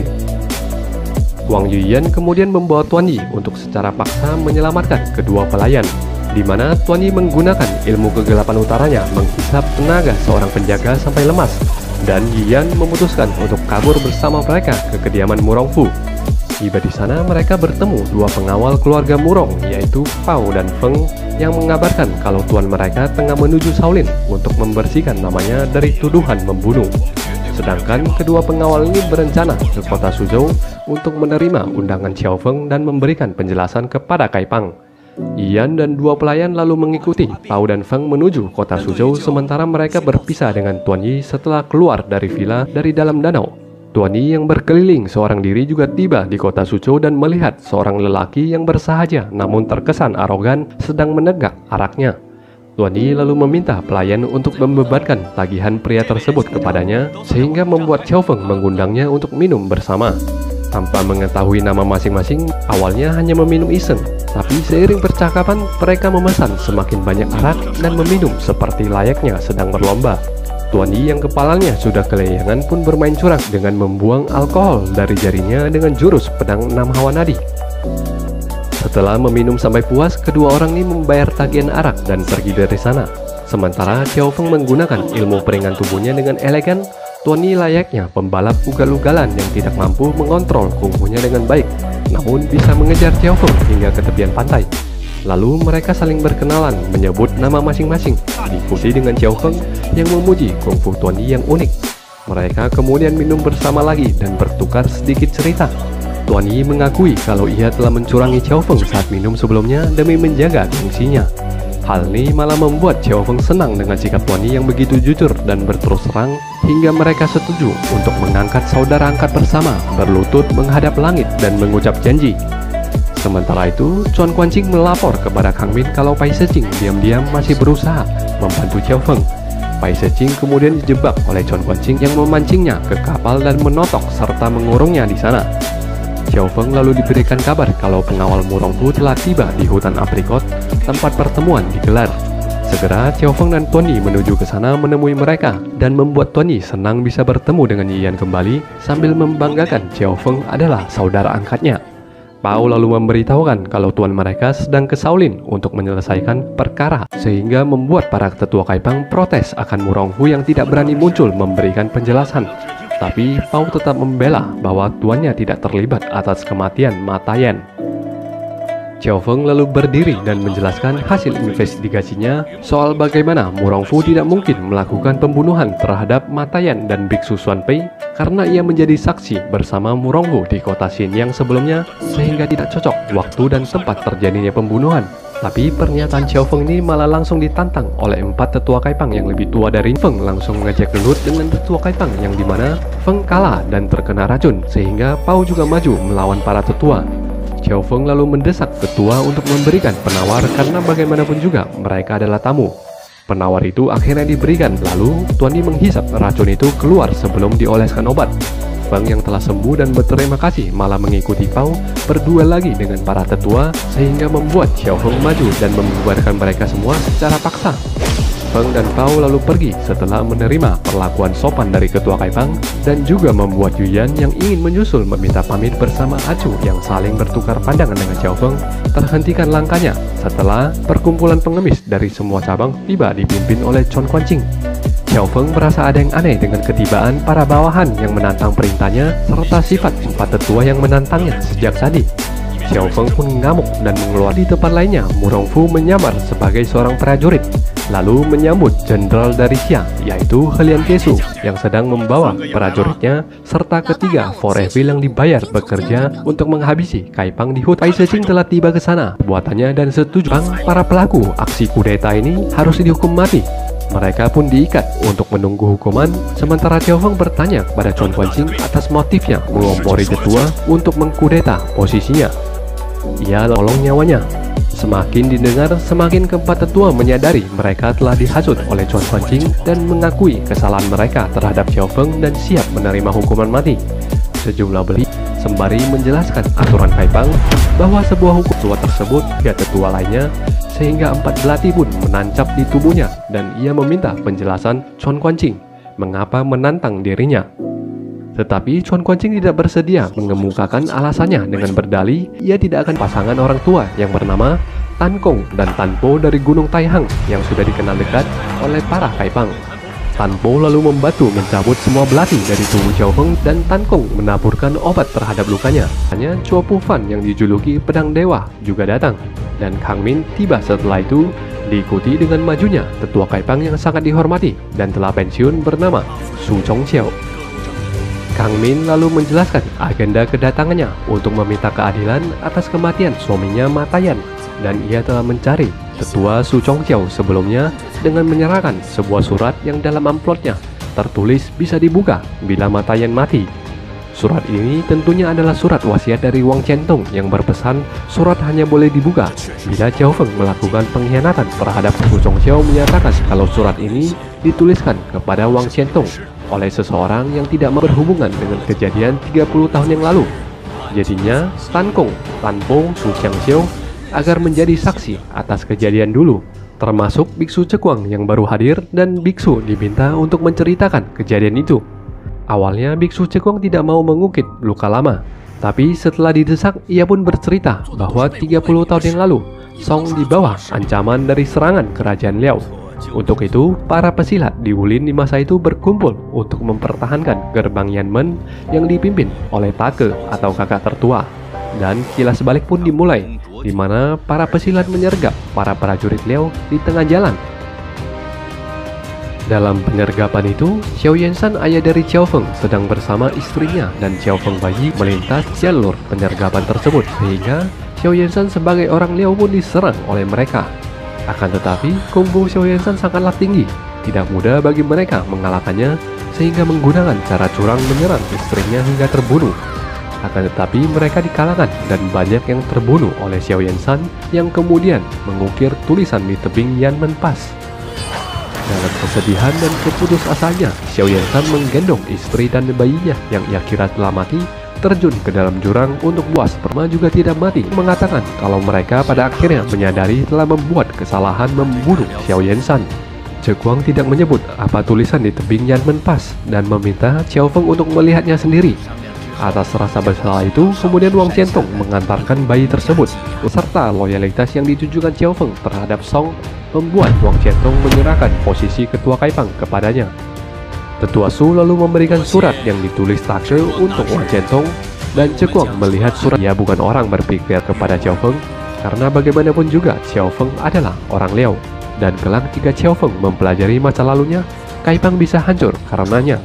Wang Yuyan kemudian membawa Tuan Yi untuk secara paksa menyelamatkan kedua pelayan, di mana Tuan Yi menggunakan ilmu kegelapan utaranya menghisap tenaga seorang penjaga sampai lemas, dan Yuyan memutuskan untuk kabur bersama mereka ke kediaman Murong Fu. Tiba di sana mereka bertemu dua pengawal keluarga Murong, yaitu Pao dan Feng, yang mengabarkan kalau tuan mereka tengah menuju Shaolin untuk membersihkan namanya dari tuduhan membunuh. Sedangkan kedua pengawal ini berencana ke kota Suzhou untuk menerima undangan Xiao Feng dan memberikan penjelasan kepada Kai Pang. Ian dan dua pelayan lalu mengikuti Pao dan Feng menuju kota Suzhou, sementara mereka berpisah dengan Tuan Yi setelah keluar dari villa dari dalam danau. Tuan Yi yang berkeliling seorang diri juga tiba di kota Suzhou dan melihat seorang lelaki yang bersahaja namun terkesan arogan sedang menegak araknya. Tuan Yi lalu meminta pelayan untuk membebankan tagihan pria tersebut kepadanya, sehingga membuat Xiao Feng mengundangnya untuk minum bersama. Tanpa mengetahui nama masing-masing, awalnya hanya meminum iseng, tapi seiring percakapan mereka memesan semakin banyak arak dan meminum seperti layaknya sedang berlomba. Tuan Yi yang kepalanya sudah kelayangan pun bermain curang dengan membuang alkohol dari jarinya dengan jurus pedang enam hawa nadi. Setelah meminum sampai puas, kedua orang ini membayar tagihan arak dan pergi dari sana. Sementara Xiao Feng menggunakan ilmu peringan tubuhnya dengan elegan, Tuan Yi layaknya pembalap ugal-ugalan yang tidak mampu mengontrol kungfunya dengan baik, namun bisa mengejar Xiao Feng hingga ke tepian pantai. Lalu mereka saling berkenalan, menyebut nama masing-masing, diikuti dengan Xiao Feng yang memuji kungfu Tuan Yi yang unik. Mereka kemudian minum bersama lagi dan bertukar sedikit cerita. Tuan Yi mengakui kalau ia telah mencurangi Xiao Feng saat minum sebelumnya demi menjaga gengsinya. Hal ini malah membuat Xiao Feng senang dengan sikap Tuan Yi yang begitu jujur dan berterus terang, hingga mereka setuju untuk mengangkat saudara angkat bersama, berlutut menghadap langit dan mengucap janji. Sementara itu, Chuan Kuan-Ching melapor kepada Kang Min kalau Pai Sheching diam-diam masih berusaha membantu Xiao Feng. Pai Sheching kemudian dijebak oleh Chuan Kuan-Ching yang memancingnya ke kapal dan menotok serta mengurungnya di sana. Xiao Feng lalu diberikan kabar kalau pengawal Murongfu telah tiba di hutan aprikot tempat pertemuan digelar. Segera Xiao Feng dan Tuan Yi menuju ke sana menemui mereka dan membuat Tuan Yi senang bisa bertemu dengan Yiyan kembali sambil membanggakan Xiao Feng adalah saudara angkatnya. Pao lalu memberitahukan kalau tuan mereka sedang ke Shaolin untuk menyelesaikan perkara, sehingga membuat para tetua Kaipang protes akan Murongfu yang tidak berani muncul memberikan penjelasan. Tapi Pao tetap membela bahwa tuannya tidak terlibat atas kematian Ma Tayan. Xiao Feng lalu berdiri dan menjelaskan hasil investigasinya soal bagaimana Murongfu tidak mungkin melakukan pembunuhan terhadap Ma Tayan dan Biksu Xuan Pei karena ia menjadi saksi bersama Murongfu di kota Xin yang sebelumnya, sehingga tidak cocok waktu dan tempat terjadinya pembunuhan. Tapi pernyataan Xiao Feng ini malah langsung ditantang oleh empat tetua Kaipang yang lebih tua dari Feng, langsung mengejek gelut dengan tetua Kaipang yang dimana Feng kalah dan terkena racun, sehingga Pao juga maju melawan para tetua. Xiao Feng lalu mendesak ketua untuk memberikan penawar karena bagaimanapun juga mereka adalah tamu. Penawar itu akhirnya diberikan, lalu Tuan Yi menghisap racun itu keluar sebelum dioleskan obat. Feng yang telah sembuh dan berterima kasih malah mengikuti Pao berdua lagi dengan para tetua, sehingga membuat Xiao Feng maju dan membubarkan mereka semua secara paksa. Feng dan Pao lalu pergi setelah menerima perlakuan sopan dari ketua Kaipang, dan juga membuat Yuyan yang ingin menyusul meminta pamit bersama Acu yang saling bertukar pandangan dengan Xiao Feng terhentikan langkahnya setelah perkumpulan pengemis dari semua cabang tiba dipimpin oleh Chuan Kuan-Ching. Xiao Feng merasa ada yang aneh dengan ketibaan para bawahan yang menantang perintahnya serta sifat empat tetua yang menantangnya sejak tadi. Xiao Feng pun ngamuk dan mengeluarkan. Di tempat lainnya, Murongfu menyamar sebagai seorang prajurit, lalu menyambut jenderal dari Xia, yaitu Helian Kesu, yang sedang membawa prajuritnya, serta ketiga Foreville yang dibayar bekerja untuk menghabisi Kaipang di hutan. Pai Sheching telah tiba ke sana, buatannya dan setuju para pelaku aksi kudeta ini harus dihukum mati. Mereka pun diikat untuk menunggu hukuman, sementara Xiao Feng bertanya kepada Chuan Kuan-Ching atas motifnya mengompori tetua untuk mengkudeta posisinya. Ia tolong nyawanya. Semakin didengar, semakin keempat tetua menyadari mereka telah dihasut oleh Chuan Kuan-Ching dan mengakui kesalahan mereka terhadap Xiao Feng dan siap menerima hukuman mati. Sejumlah beli sembari menjelaskan aturan Kaipang bahwa sebuah hukum tua tersebut dia tetua lainnya, sehingga empat belati pun menancap di tubuhnya, dan ia meminta penjelasan Chuan Kuan-Ching mengapa menantang dirinya. Tetapi Chuan Kuan-Ching tidak bersedia mengemukakan alasannya dengan berdalih ia tidak akan pasangan orang tua yang bernama Tan Kong dan Tan Po dari Gunung Taihang yang sudah dikenal dekat oleh para Kaipang. Tan Po lalu membantu mencabut semua belati dari tubuh Xiao Feng, dan Tan Kong menaburkan obat terhadap lukanya. Hanya Chuo Pu Fan yang dijuluki Pedang Dewa juga datang, dan Kang Min tiba setelah itu, diikuti dengan majunya tetua Kaipang yang sangat dihormati dan telah pensiun bernama Su Chongqiao. Kang Min lalu menjelaskan agenda kedatangannya untuk meminta keadilan atas kematian suaminya Ma Tayan, dan ia telah mencari tetua Su Chongqiao sebelumnya dengan menyerahkan sebuah surat yang dalam amplopnya tertulis bisa dibuka bila Ma Tayan mati. Surat ini tentunya adalah surat wasiat dari Wang Chentong yang berpesan surat hanya boleh dibuka bila Xiao Feng melakukan pengkhianatan terhadap Su Chongqiao, menyatakan kalau surat ini dituliskan kepada Wang Chentong oleh seseorang yang tidak berhubungan dengan kejadian tiga puluh tahun yang lalu. Jadinya Tan Kong, Tan Po, Su Changxiao agar menjadi saksi atas kejadian dulu, termasuk Biksu Cekuang yang baru hadir, dan Biksu diminta untuk menceritakan kejadian itu. Awalnya Biksu Cekuang tidak mau mengungkit luka lama, Tapi setelah didesak, ia pun bercerita bahwa tiga puluh tahun yang lalu, Song di bawah ancaman dari serangan kerajaan Liao. Untuk itu, para pesilat di Wulin di masa itu berkumpul untuk mempertahankan gerbang Yanmen yang dipimpin oleh Take atau kakak tertua. Dan kilas balik pun dimulai, di mana para pesilat menyergap para prajurit Liao di tengah jalan. Dalam penyergapan itu, Xiao Yanshan, ayah dari Xiao Feng, sedang bersama istrinya dan Xiao Feng bayi melintas jalur penyergapan tersebut, sehingga Xiao Yanshan sebagai orang Liao pun diserang oleh mereka. Akan tetapi, kungfu Xiao Yanshan sangatlah tinggi, tidak mudah bagi mereka mengalahkannya, sehingga menggunakan cara curang menyerang istrinya hingga terbunuh. Akan tetapi mereka dikalahkan dan banyak yang terbunuh oleh Xiao Yanshan yang kemudian mengukir tulisan di tebing Yanmen Pass. Dalam kesedihan dan keputusasanya, Xiao Yanshan menggendong istri dan bayinya yang ia kira telah mati, terjun ke dalam jurang untuk buas sperma juga tidak mati, mengatakan kalau mereka pada akhirnya menyadari telah membuat kesalahan membunuh Xiao Yanshan. Zhekuang tidak menyebut apa tulisan di tebing Yanmen Pass dan meminta Xiao Feng untuk melihatnya sendiri. Atas rasa bersalah itu, kemudian Wang Qiantong mengantarkan bayi tersebut, serta loyalitas yang ditujukan Xiao Feng terhadap Song membuat Wang Qiantong menyerahkan posisi ketua Kaipang kepadanya. Tetua Su lalu memberikan surat yang ditulis Take untuk Wang Qiantong, dan Zhekuang melihat surat. Ia bukan orang berpikir kepada Xiao Feng, karena bagaimanapun juga Xiao Feng adalah orang Liao, dan kelak jika Xiao Feng mempelajari masa lalunya, Kaipang bisa hancur karenanya.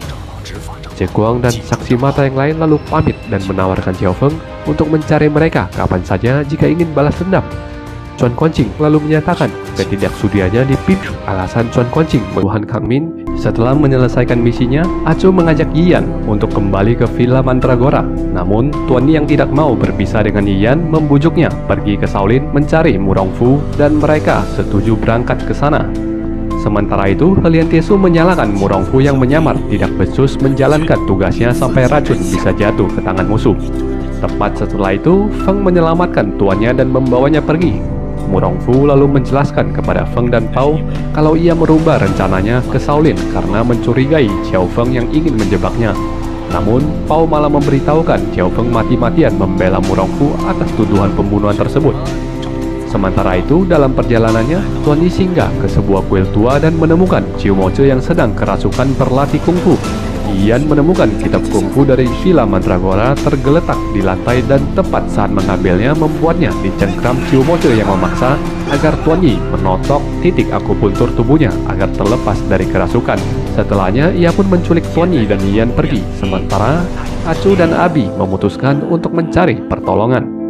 Zhekuang dan saksi mata yang lain lalu pamit dan menawarkan Xiao Feng untuk mencari mereka kapan saja jika ingin balas dendam. Chuan Quanqing lalu menyatakan ketidaksudiannya dipicu alasan Chuan Quanqing Tuhan Kang Min. Setelah menyelesaikan misinya, Acu mengajak Yiyan untuk kembali ke Villa Mandragora. Namun, Tuan Yi yang tidak mau berpisah dengan Yiyan membujuknya pergi ke Shaolin mencari Murongfu dan mereka setuju berangkat ke sana. Sementara itu, Helian Tiesu menyalahkan Murongfu yang menyamar tidak becus menjalankan tugasnya sampai racun bisa jatuh ke tangan musuh. Tepat setelah itu, Feng menyelamatkan tuannya dan membawanya pergi. Murongfu lalu menjelaskan kepada Feng dan Pao kalau ia merubah rencananya ke Shaolin karena mencurigai Xiao Feng yang ingin menjebaknya. Namun, Pao malah memberitahukan Xiao Feng mati-matian membela Murongfu atas tuduhan pembunuhan tersebut. Sementara itu, dalam perjalanannya, Tuan Yi singgah ke sebuah kuil tua dan menemukan Chiu Moche yang sedang kerasukan berlatih kungfu. Yiyan menemukan kitab kungfu dari Villa Mandragora tergeletak di lantai dan tepat saat mengambilnya membuatnya dicengkram Chiu Moche yang memaksa agar Tuan Yi menotok titik akupuntur tubuhnya agar terlepas dari kerasukan. Setelahnya, ia pun menculik Tuan Yi dan Yiyan pergi, sementara Acu dan Abi memutuskan untuk mencari pertolongan.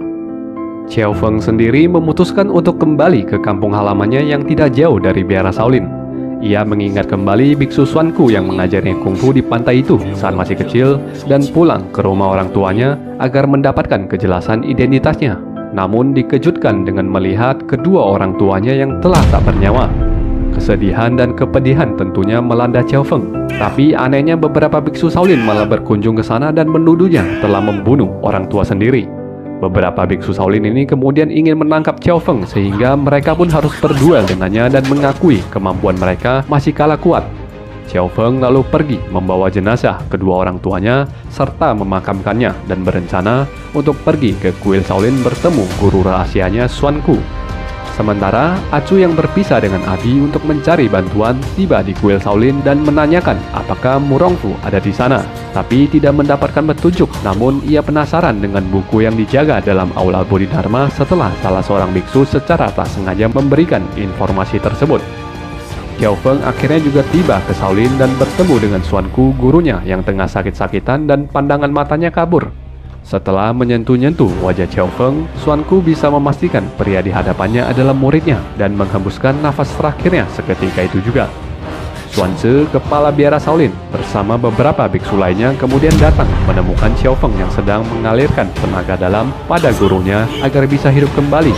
Xiao Feng sendiri memutuskan untuk kembali ke kampung halamannya yang tidak jauh dari biara Shaolin. Ia mengingat kembali biksu Xuanku yang mengajarnya kungfu di pantai itu saat masih kecil dan pulang ke rumah orang tuanya agar mendapatkan kejelasan identitasnya. Namun dikejutkan dengan melihat kedua orang tuanya yang telah tak bernyawa. Kesedihan dan kepedihan tentunya melanda Xiao Feng. Tapi anehnya beberapa biksu Shaolin malah berkunjung ke sana dan menuduhnya telah membunuh orang tua sendiri. Beberapa biksu Shaolin ini kemudian ingin menangkap Xiao Feng sehingga mereka pun harus berduel dengannya dan mengakui kemampuan mereka masih kalah kuat. Xiao Feng lalu pergi membawa jenazah kedua orang tuanya serta memakamkannya dan berencana untuk pergi ke kuil Shaolin bertemu guru rahasianya Xuanku. Sementara Acu yang berpisah dengan Abi untuk mencari bantuan tiba di kuil Shaolin dan menanyakan apakah Murongfu ada di sana, tapi tidak mendapatkan petunjuk. Namun ia penasaran dengan buku yang dijaga dalam aula Bodhidharma setelah salah seorang biksu secara tak sengaja memberikan informasi tersebut. Xiao Feng akhirnya juga tiba ke Shaolin dan bertemu dengan Xuanku, gurunya yang tengah sakit-sakitan dan pandangan matanya kabur. Setelah menyentuh-nyentuh wajah Xiao Feng, Xuanku bisa memastikan pria di hadapannya adalah muridnya dan menghembuskan nafas terakhirnya seketika itu juga. Xuanze, kepala biara Shaolin, bersama beberapa biksu lainnya kemudian datang menemukan Xiao Feng yang sedang mengalirkan tenaga dalam pada gurunya agar bisa hidup kembali.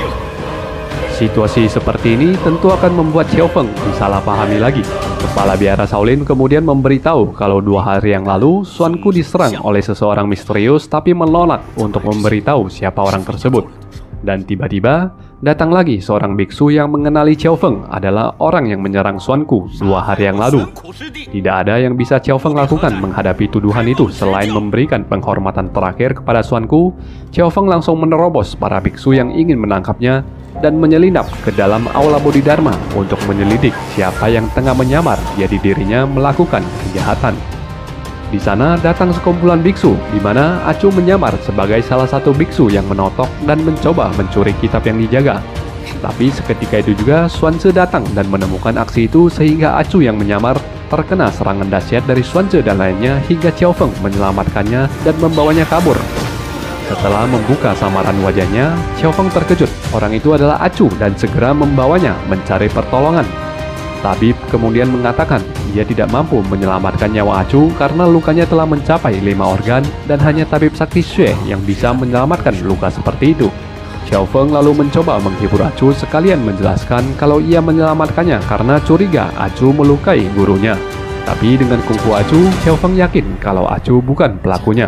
Situasi seperti ini tentu akan membuat Xiao Feng disalahpahami lagi. Kepala biara Shaolin kemudian memberitahu kalau dua hari yang lalu Xuanku diserang oleh seseorang misterius tapi menolak untuk memberitahu siapa orang tersebut. Dan tiba-tiba Datang lagi seorang biksu yang mengenali Qiao Feng adalah orang yang menyerang Xuanku dua hari yang lalu. Tidak ada yang bisa Qiao Feng lakukan menghadapi tuduhan itu selain memberikan penghormatan terakhir kepada Xuanku. Qiao Feng langsung menerobos para biksu yang ingin menangkapnya dan menyelinap ke dalam aula Bodhidharma untuk menyelidik siapa yang tengah menyamar jadi dirinya melakukan kejahatan. Di sana datang sekumpulan biksu, di mana Acu menyamar sebagai salah satu biksu yang menotok dan mencoba mencuri kitab yang dijaga. Tapi seketika itu juga Xuanze datang dan menemukan aksi itu sehingga Acu yang menyamar terkena serangan dahsyat dari Xuanze dan lainnya hingga Qiao Feng menyelamatkannya dan membawanya kabur. Setelah membuka samaran wajahnya, Qiao Feng terkejut. Orang itu adalah Acu dan segera membawanya mencari pertolongan. Tabib kemudian mengatakan ia tidak mampu menyelamatkan nyawa Acu karena lukanya telah mencapai lima organ dan hanya tabib sakti Xue yang bisa menyelamatkan luka seperti itu. Qiao Feng lalu mencoba menghibur Acu sekalian menjelaskan kalau ia menyelamatkannya karena curiga Acu melukai gurunya. Tapi dengan kungfu Acu, Qiao Feng yakin kalau Acu bukan pelakunya.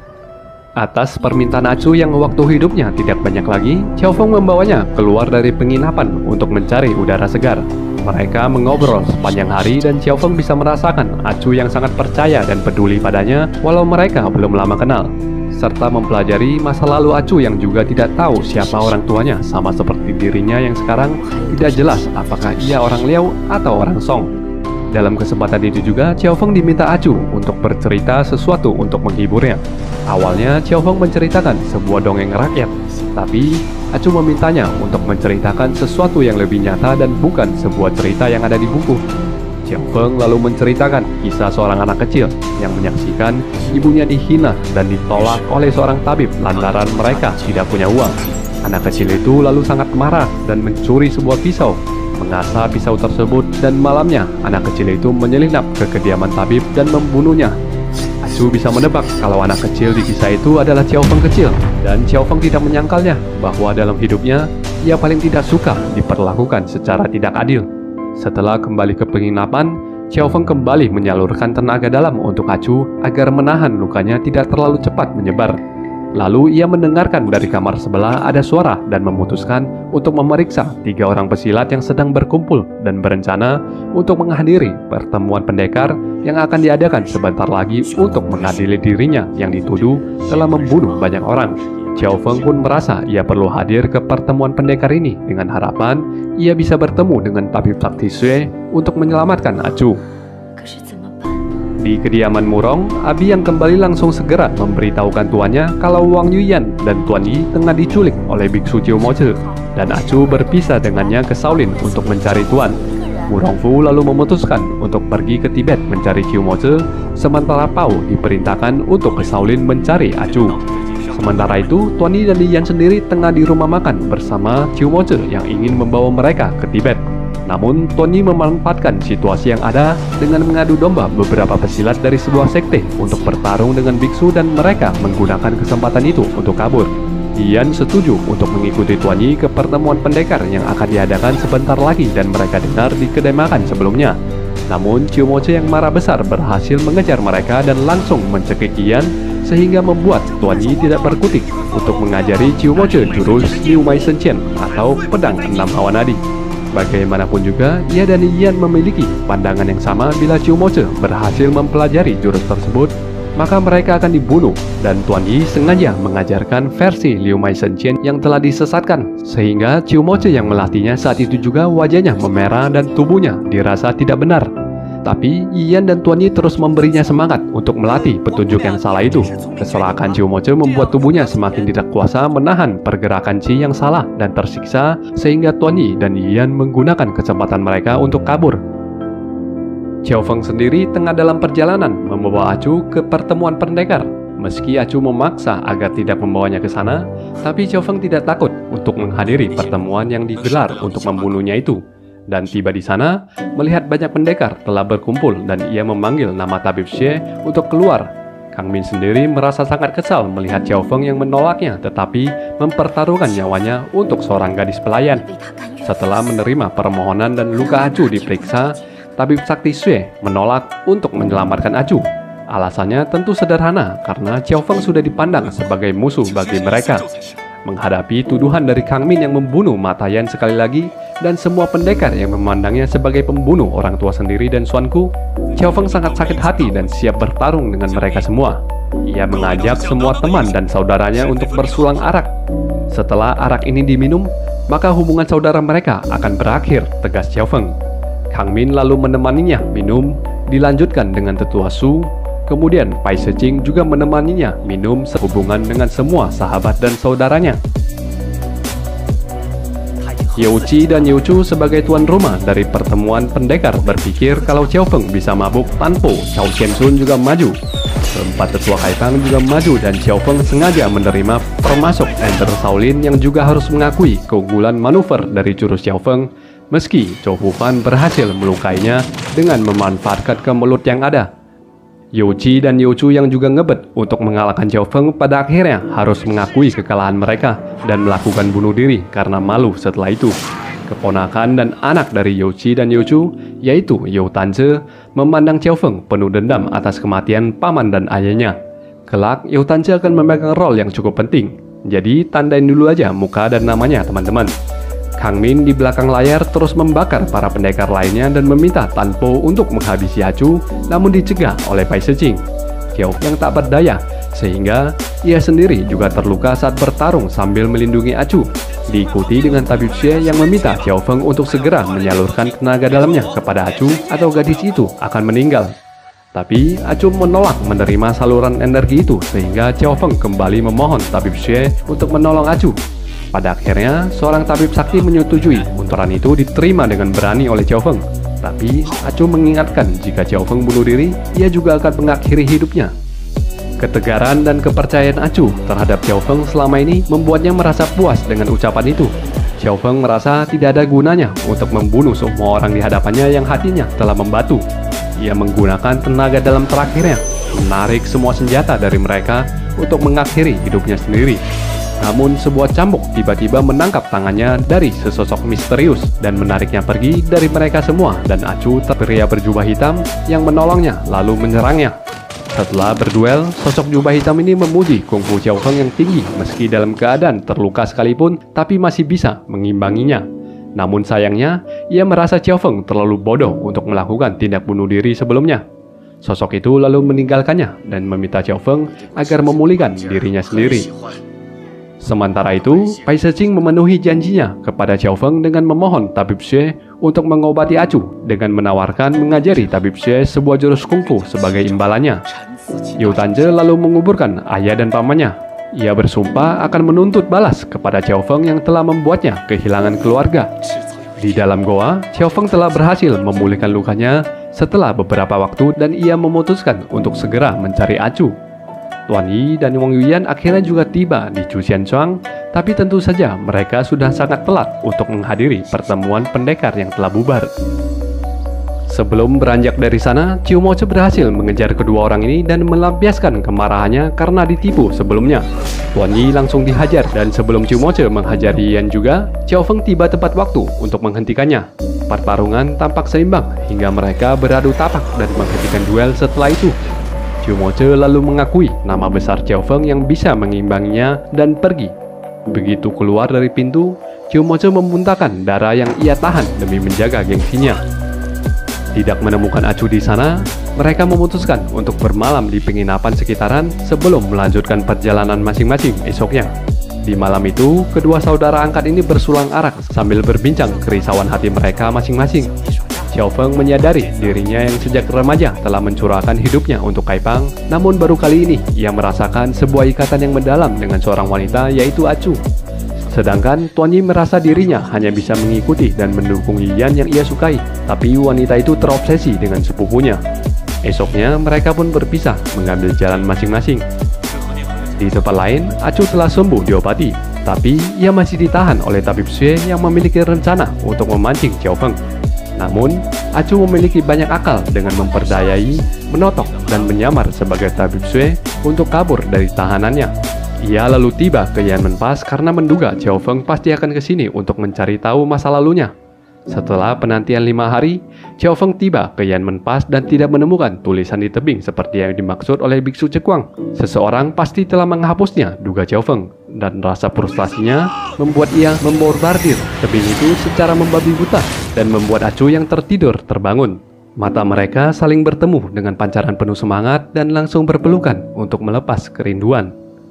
Atas permintaan Acu yang waktu hidupnya tidak banyak lagi, Qiao Feng membawanya keluar dari penginapan untuk mencari udara segar. Mereka mengobrol sepanjang hari dan Qiao Feng bisa merasakan Acu yang sangat percaya dan peduli padanya walau mereka belum lama kenal, serta mempelajari masa lalu Acu yang juga tidak tahu siapa orang tuanya, sama seperti dirinya yang sekarang tidak jelas apakah ia orang Liao atau orang Song. Dalam kesempatan itu juga Qiao Feng diminta Acu untuk bercerita sesuatu untuk menghiburnya. Awalnya Qiao Feng menceritakan sebuah dongeng rakyat, tapi Acu memintanya untuk menceritakan sesuatu yang lebih nyata dan bukan sebuah cerita yang ada di buku. Qiao Feng lalu menceritakan kisah seorang anak kecil yang menyaksikan ibunya dihina dan ditolak oleh seorang tabib lantaran mereka tidak punya uang. Anak kecil itu lalu sangat marah dan mencuri sebuah pisau, mengasah pisau tersebut, dan malamnya anak kecil itu menyelinap ke kediaman tabib dan membunuhnya. Acu bisa menebak kalau anak kecil di kisah itu adalah Qiao Feng kecil, dan Qiao Feng tidak menyangkalnya bahwa dalam hidupnya ia paling tidak suka diperlakukan secara tidak adil. Setelah kembali ke penginapan, Qiao Feng kembali menyalurkan tenaga dalam untuk Acu agar menahan lukanya tidak terlalu cepat menyebar. Lalu ia mendengarkan dari kamar sebelah ada suara dan memutuskan untuk memeriksa tiga orang pesilat yang sedang berkumpul dan berencana untuk menghadiri pertemuan pendekar yang akan diadakan sebentar lagi untuk mengadili dirinya yang dituduh telah membunuh banyak orang. Qiao Feng pun merasa ia perlu hadir ke pertemuan pendekar ini dengan harapan ia bisa bertemu dengan tabib sakti Xue untuk menyelamatkan Acu. Di kediaman Murong, Abi yang kembali langsung segera memberitahukan tuannya kalau Wang Yuyan dan Tuan Yi tengah diculik oleh biksu Chiu Moche, dan Acu berpisah dengannya ke Shaolin untuk mencari tuan. Murong Fu lalu memutuskan untuk pergi ke Tibet mencari Chiu Moche, sementara Pao diperintahkan untuk ke Shaolin mencari Acu. Sementara itu, Tuan Yi dan Li Yan sendiri tengah di rumah makan bersama Chiu Moche yang ingin membawa mereka ke Tibet. Namun, Tuan Yi memanfaatkan situasi yang ada dengan mengadu domba beberapa pesilat dari sebuah sekte untuk bertarung dengan biksu dan mereka menggunakan kesempatan itu untuk kabur. Yan setuju untuk mengikuti Tuan Yi ke pertemuan pendekar yang akan diadakan sebentar lagi dan mereka dengar di kedai makan sebelumnya. Namun, Chiu Moche yang marah besar berhasil mengejar mereka dan langsung mencekik Yan sehingga membuat Tuan Yi tidak berkutik untuk mengajari Chiu Moche jurus Liu Mai Shen Qian atau pedang enam hawa nadi. Bagaimanapun juga, ia dan Yan memiliki pandangan yang sama bila Chiu Moche berhasil mempelajari jurus tersebut, maka mereka akan dibunuh, dan Tuan Yi sengaja mengajarkan versi Liu Mai Shen Qian yang telah disesatkan, sehingga Chiu Moche yang melatihnya saat itu juga wajahnya memerah dan tubuhnya dirasa tidak benar. Tapi Yan dan Tuan Yi terus memberinya semangat untuk melatih petunjuk yang salah itu. Kesalahan Chiu Moche membuat tubuhnya semakin tidak kuasa menahan pergerakan Qi yang salah dan tersiksa, sehingga Tuan Yi dan Yan menggunakan kesempatan mereka untuk kabur. Qiao Feng sendiri tengah dalam perjalanan membawa Acu ke pertemuan pendekar. Meski Acu memaksa agar tidak membawanya ke sana, tapi Qiao Feng tidak takut untuk menghadiri pertemuan yang digelar untuk membunuhnya itu. Dan tiba di sana, melihat banyak pendekar telah berkumpul dan ia memanggil nama tabib Xie untuk keluar. Kang Min sendiri merasa sangat kesal melihat Qiao Feng yang menolaknya tetapi mempertaruhkan nyawanya untuk seorang gadis pelayan. Setelah menerima permohonan dan luka Acu diperiksa, tabib sakti Xue menolak untuk menyelamatkan Acu. Alasannya tentu sederhana karena Qiao Feng sudah dipandang sebagai musuh bagi mereka. menghadapi tuduhan dari Kang Min yang membunuh Ma Tayan sekali lagi dan semua pendekar yang memandangnya sebagai pembunuh orang tua sendiri dan Xuanku, Xiao Feng sangat sakit hati dan siap bertarung dengan mereka semua. Ia mengajak semua teman dan saudaranya untuk bersulang arak. Setelah arak ini diminum, maka hubungan saudara mereka akan berakhir, tegas Xiao Feng. Kang Min lalu menemaninya minum, dilanjutkan dengan tetua Su. Kemudian Pai Shijing juga menemaninya minum sehubungan dengan semua sahabat dan saudaranya. Youqi dan Youchu sebagai tuan rumah dari pertemuan pendekar berpikir kalau Xiao Feng bisa mabuk tanpa Chao Qianxun juga maju. Keempat tetua Kaifang juga maju dan Xiao Feng sengaja menerima termasuk Enter Shaolin yang juga harus mengakui keunggulan manuver dari jurus Xiao Feng meski Zhou Hufan berhasil melukainya dengan memanfaatkan kemelut yang ada. Youqi dan Youchu yang juga ngebet untuk mengalahkan Xiao Feng pada akhirnya harus mengakui kekalahan mereka dan melakukan bunuh diri karena malu setelah itu. Keponakan dan anak dari Youqi dan Youchu, yaitu You Tanze, memandang Xiao Feng penuh dendam atas kematian paman dan ayahnya. Kelak, You Tanze akan memegang role yang cukup penting. Jadi, tandain dulu aja muka dan namanya, teman-teman. Kang Min di belakang layar terus membakar para pendekar lainnya dan meminta Tan Po untuk menghabisi Acu, namun dicegah oleh Pai Shijing. Xiao yang tak berdaya, sehingga ia sendiri juga terluka saat bertarung sambil melindungi Acu. Diikuti dengan tabib Xue yang meminta Xiao Feng untuk segera menyalurkan tenaga dalamnya kepada Acu atau gadis itu akan meninggal. Tapi Acu menolak menerima saluran energi itu sehingga Xiao Feng kembali memohon tabib Xue untuk menolong Acu. Pada akhirnya, seorang tabib sakti menyetujui unturan itu diterima dengan berani oleh Xiao Feng. Tapi, Acu mengingatkan jika Xiao Feng bunuh diri, ia juga akan mengakhiri hidupnya. Ketegaran dan kepercayaan Acu terhadap Xiao Feng selama ini membuatnya merasa puas dengan ucapan itu. Xiao Feng merasa tidak ada gunanya untuk membunuh semua orang di hadapannya yang hatinya telah membatu. Ia menggunakan tenaga dalam terakhirnya, menarik semua senjata dari mereka untuk mengakhiri hidupnya sendiri. Namun sebuah cambuk tiba-tiba menangkap tangannya dari sesosok misterius dan menariknya pergi dari mereka semua dan Acu pria berjubah hitam yang menolongnya lalu menyerangnya. Setelah berduel, sosok jubah hitam ini memuji kungfu Xiao Feng yang tinggi meski dalam keadaan terluka sekalipun tapi masih bisa mengimbanginya. Namun sayangnya, ia merasa Xiao Feng terlalu bodoh untuk melakukan tindak bunuh diri sebelumnya. Sosok itu lalu meninggalkannya dan meminta Xiao Feng agar memulihkan dirinya sendiri. Sementara itu, Pai Shijing memenuhi janjinya kepada Xiao Feng dengan memohon tabib Xue untuk mengobati Acu dengan menawarkan mengajari tabib Xue sebuah jurus kungfu sebagai imbalannya. You Tanze lalu menguburkan ayah dan pamannya. Ia bersumpah akan menuntut balas kepada Xiao Feng yang telah membuatnya kehilangan keluarga. Di dalam goa, Xiao Feng telah berhasil memulihkan lukanya setelah beberapa waktu dan ia memutuskan untuk segera mencari Acu. Tuan Yi dan Wang Yuyan akhirnya juga tiba di Chuxianchuang, tapi tentu saja mereka sudah sangat telat untuk menghadiri pertemuan pendekar yang telah bubar. Sebelum beranjak dari sana, Qiu Moche berhasil mengejar kedua orang ini dan melampiaskan kemarahannya karena ditipu sebelumnya. Tuan Yi langsung dihajar dan sebelum Qiu Moche menghajar Yan juga, Xiao Feng tiba tepat waktu untuk menghentikannya. Pertarungan tampak seimbang hingga mereka beradu tapak dan menghentikan duel setelah itu. Qiu Moche lalu mengakui nama besar Xiao Feng yang bisa mengimbanginya dan pergi. Begitu keluar dari pintu, Qiu Moche memuntahkan darah yang ia tahan demi menjaga gengsinya. Tidak menemukan Acu di sana, mereka memutuskan untuk bermalam di penginapan sekitaran sebelum melanjutkan perjalanan masing-masing esoknya. Di malam itu, kedua saudara angkat ini bersulang arak sambil berbincang kerisauan hati mereka masing-masing. Xiao Feng menyadari dirinya yang sejak remaja telah mencurahkan hidupnya untuk Kaifang, namun baru kali ini ia merasakan sebuah ikatan yang mendalam dengan seorang wanita yaitu Acu. Sedangkan Tuan Yi merasa dirinya hanya bisa mengikuti dan mendukung Yan yang ia sukai, tapi wanita itu terobsesi dengan sepupunya. Esoknya mereka pun berpisah mengambil jalan masing-masing. Di tempat lain, Acu telah sembuh diobati, tapi ia masih ditahan oleh tabib Xue yang memiliki rencana untuk memancing Xiao Feng. Namun, Acu memiliki banyak akal dengan memperdayai, menotok, dan menyamar sebagai tabib Xue untuk kabur dari tahanannya. Ia lalu tiba ke Yanmen Pass karena menduga Xiao Feng pasti akan ke sini untuk mencari tahu masa lalunya. Setelah penantian lima hari, Xiao Feng tiba ke Yanmen Pass dan tidak menemukan tulisan di tebing seperti yang dimaksud oleh biksu Cekuang. Seseorang pasti telah menghapusnya, duga Xiao Feng, dan rasa frustasinya membuat ia membombardir tebing itu secara membabi buta dan membuat Acu yang tertidur terbangun. Mata mereka saling bertemu dengan pancaran penuh semangat dan langsung berpelukan untuk melepas kerinduan.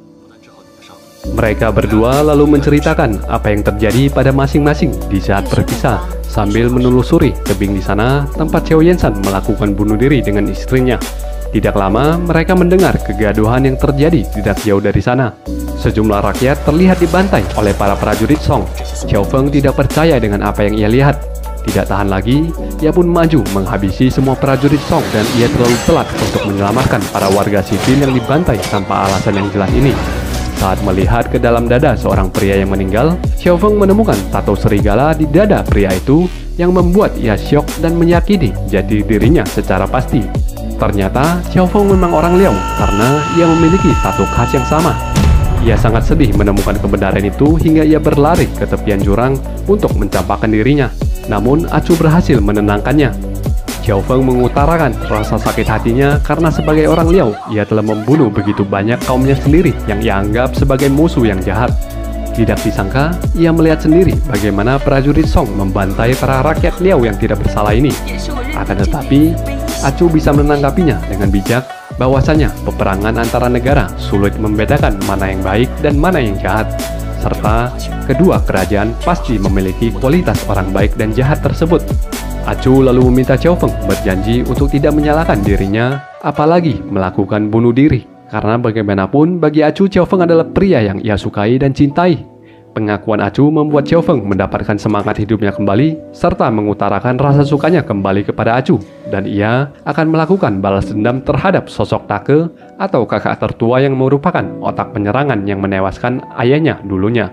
Mereka berdua lalu menceritakan apa yang terjadi pada masing-masing di saat berpisah, sambil menelusuri tebing di sana tempat Xiao Yansan melakukan bunuh diri dengan istrinya. Tidak lama, mereka mendengar kegaduhan yang terjadi tidak jauh dari sana. Sejumlah rakyat terlihat dibantai oleh para prajurit Song. Xiao Feng tidak percaya dengan apa yang ia lihat. Tidak tahan lagi, ia pun maju menghabisi semua prajurit Song dan ia terlalu telat untuk menyelamatkan para warga sipil yang dibantai tanpa alasan yang jelas ini. Saat melihat ke dalam dada seorang pria yang meninggal, Xiao Feng menemukan tato serigala di dada pria itu yang membuat ia syok dan meyakini jati dirinya secara pasti. Ternyata Xiao Feng memang orang Liao karena ia memiliki tato khas yang sama. Ia sangat sedih menemukan kebenaran itu hingga ia berlari ke tepian jurang untuk mencampakkan dirinya. Namun Acu berhasil menenangkannya. Xiao Feng mengutarakan rasa sakit hatinya karena sebagai orang Liao, ia telah membunuh begitu banyak kaumnya sendiri yang ia anggap sebagai musuh yang jahat. Tidak disangka, ia melihat sendiri bagaimana prajurit Song membantai para rakyat Liao yang tidak bersalah ini. Akan tetapi, Acu bisa menanggapinya dengan bijak bahwasanya peperangan antara negara sulit membedakan mana yang baik dan mana yang jahat. Serta kedua kerajaan pasti memiliki kualitas orang baik dan jahat tersebut. Acu lalu meminta Xiao Feng berjanji untuk tidak menyalahkan dirinya, apalagi melakukan bunuh diri. Karena bagaimanapun bagi Acu, Xiao Feng adalah pria yang ia sukai dan cintai. Pengakuan Acu membuat Xiao Feng mendapatkan semangat hidupnya kembali, serta mengutarakan rasa sukanya kembali kepada Acu. Dan ia akan melakukan balas dendam terhadap sosok Take atau kakak tertua yang merupakan otak penyerangan yang menewaskan ayahnya dulunya.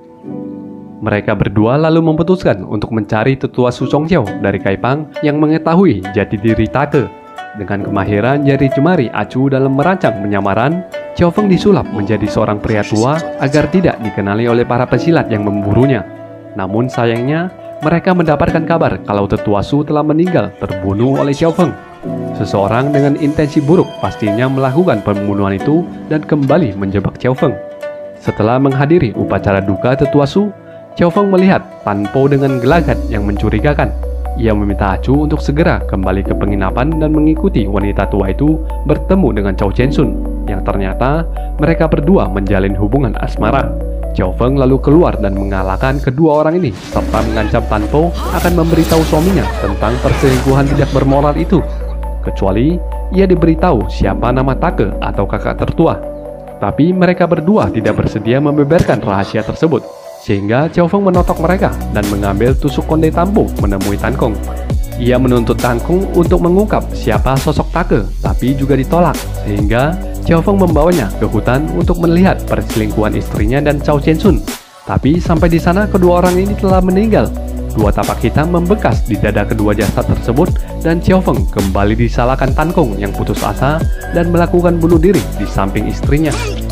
Mereka berdua lalu memutuskan untuk mencari tetua Su Songxiao dari Kaipang yang mengetahui jati diri Take. Dengan kemahiran jari jemari Acu dalam merancang penyamaran, Xiao Feng disulap menjadi seorang pria tua agar tidak dikenali oleh para pesilat yang memburunya. Namun sayangnya, mereka mendapatkan kabar kalau tetua Su telah meninggal terbunuh oleh Xiao Feng. Seseorang dengan intensi buruk pastinya melakukan pembunuhan itu dan kembali menjebak Xiao Feng. Setelah menghadiri upacara duka tetua Su, Xiao Feng melihat Tan Po dengan gelagat yang mencurigakan. Ia meminta Acu untuk segera kembali ke penginapan dan mengikuti wanita tua itu bertemu dengan Chao Chensun, yang ternyata mereka berdua menjalin hubungan asmara. Xiao Feng lalu keluar dan mengalahkan kedua orang ini, serta mengancam Tan Po akan memberitahu suaminya tentang perselingkuhan tidak bermoral itu. Kecuali ia diberitahu siapa nama Take atau kakak tertua. Tapi mereka berdua tidak bersedia membeberkan rahasia tersebut. Sehingga Xiao Feng menotok mereka dan mengambil tusuk konde Tampo menemui Tan Kong. Ia menuntut Tan Kong untuk mengungkap siapa sosok Take, tapi juga ditolak. Sehingga Xiao Feng membawanya ke hutan untuk melihat perselingkuhan istrinya dan Chao Chensun. Tapi sampai di sana kedua orang ini telah meninggal. Dua tapak hitam membekas di dada kedua jasad tersebut dan Xiao Feng kembali disalahkan Tan Kong yang putus asa dan melakukan bunuh diri di samping istrinya.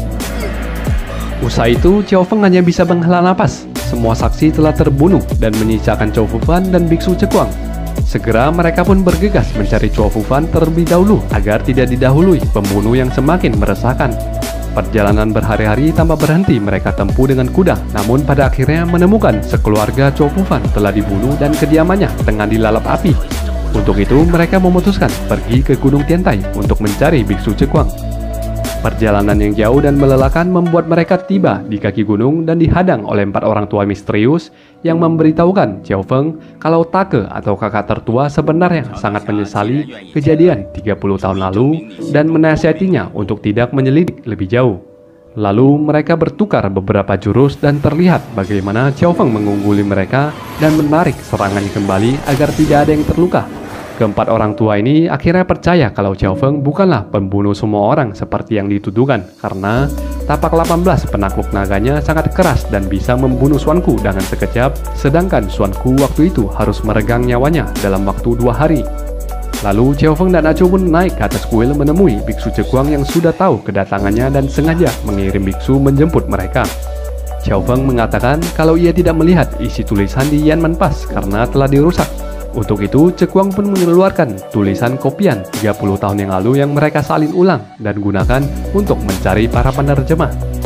Usai itu, Xiao Feng hanya bisa menghela napas. Semua saksi telah terbunuh dan menyisakan Chou Fufan dan biksu Cekuang. Segera mereka pun bergegas mencari Chou Fufan terlebih dahulu agar tidak didahului pembunuh yang semakin meresahkan. Perjalanan berhari-hari tanpa berhenti mereka tempuh dengan kuda, namun pada akhirnya menemukan sekeluarga Chou Fufan telah dibunuh dan kediamannya tengah dilalap api. Untuk itu mereka memutuskan pergi ke Gunung Tiantai untuk mencari biksu Cekuang. Perjalanan yang jauh dan melelahkan membuat mereka tiba di kaki gunung dan dihadang oleh empat orang tua misterius yang memberitahukan Xiao Feng kalau Take atau kakak tertua sebenarnya sangat menyesali kejadian tiga puluh tahun lalu dan menasihatinya untuk tidak menyelidik lebih jauh. Lalu mereka bertukar beberapa jurus dan terlihat bagaimana Xiao Feng mengungguli mereka dan menarik serangannya kembali agar tidak ada yang terluka. Keempat orang tua ini akhirnya percaya kalau Xiao Feng bukanlah pembunuh semua orang seperti yang dituduhkan, karena tapak delapan belas penakluk naganya sangat keras dan bisa membunuh Xuan Ku dengan sekejap, sedangkan Xuan Ku waktu itu harus meregang nyawanya dalam waktu dua hari. Lalu Xiao Feng dan Acu pun naik ke atas kuil menemui biksu Cekuang yang sudah tahu kedatangannya dan sengaja mengirim biksu menjemput mereka. Xiao Feng mengatakan kalau ia tidak melihat isi tulisan di Yanmen Pass karena telah dirusak. Untuk itu, Cekuang pun mengeluarkan tulisan kopian tiga puluh tahun yang lalu yang mereka salin ulang dan gunakan untuk mencari para penerjemah.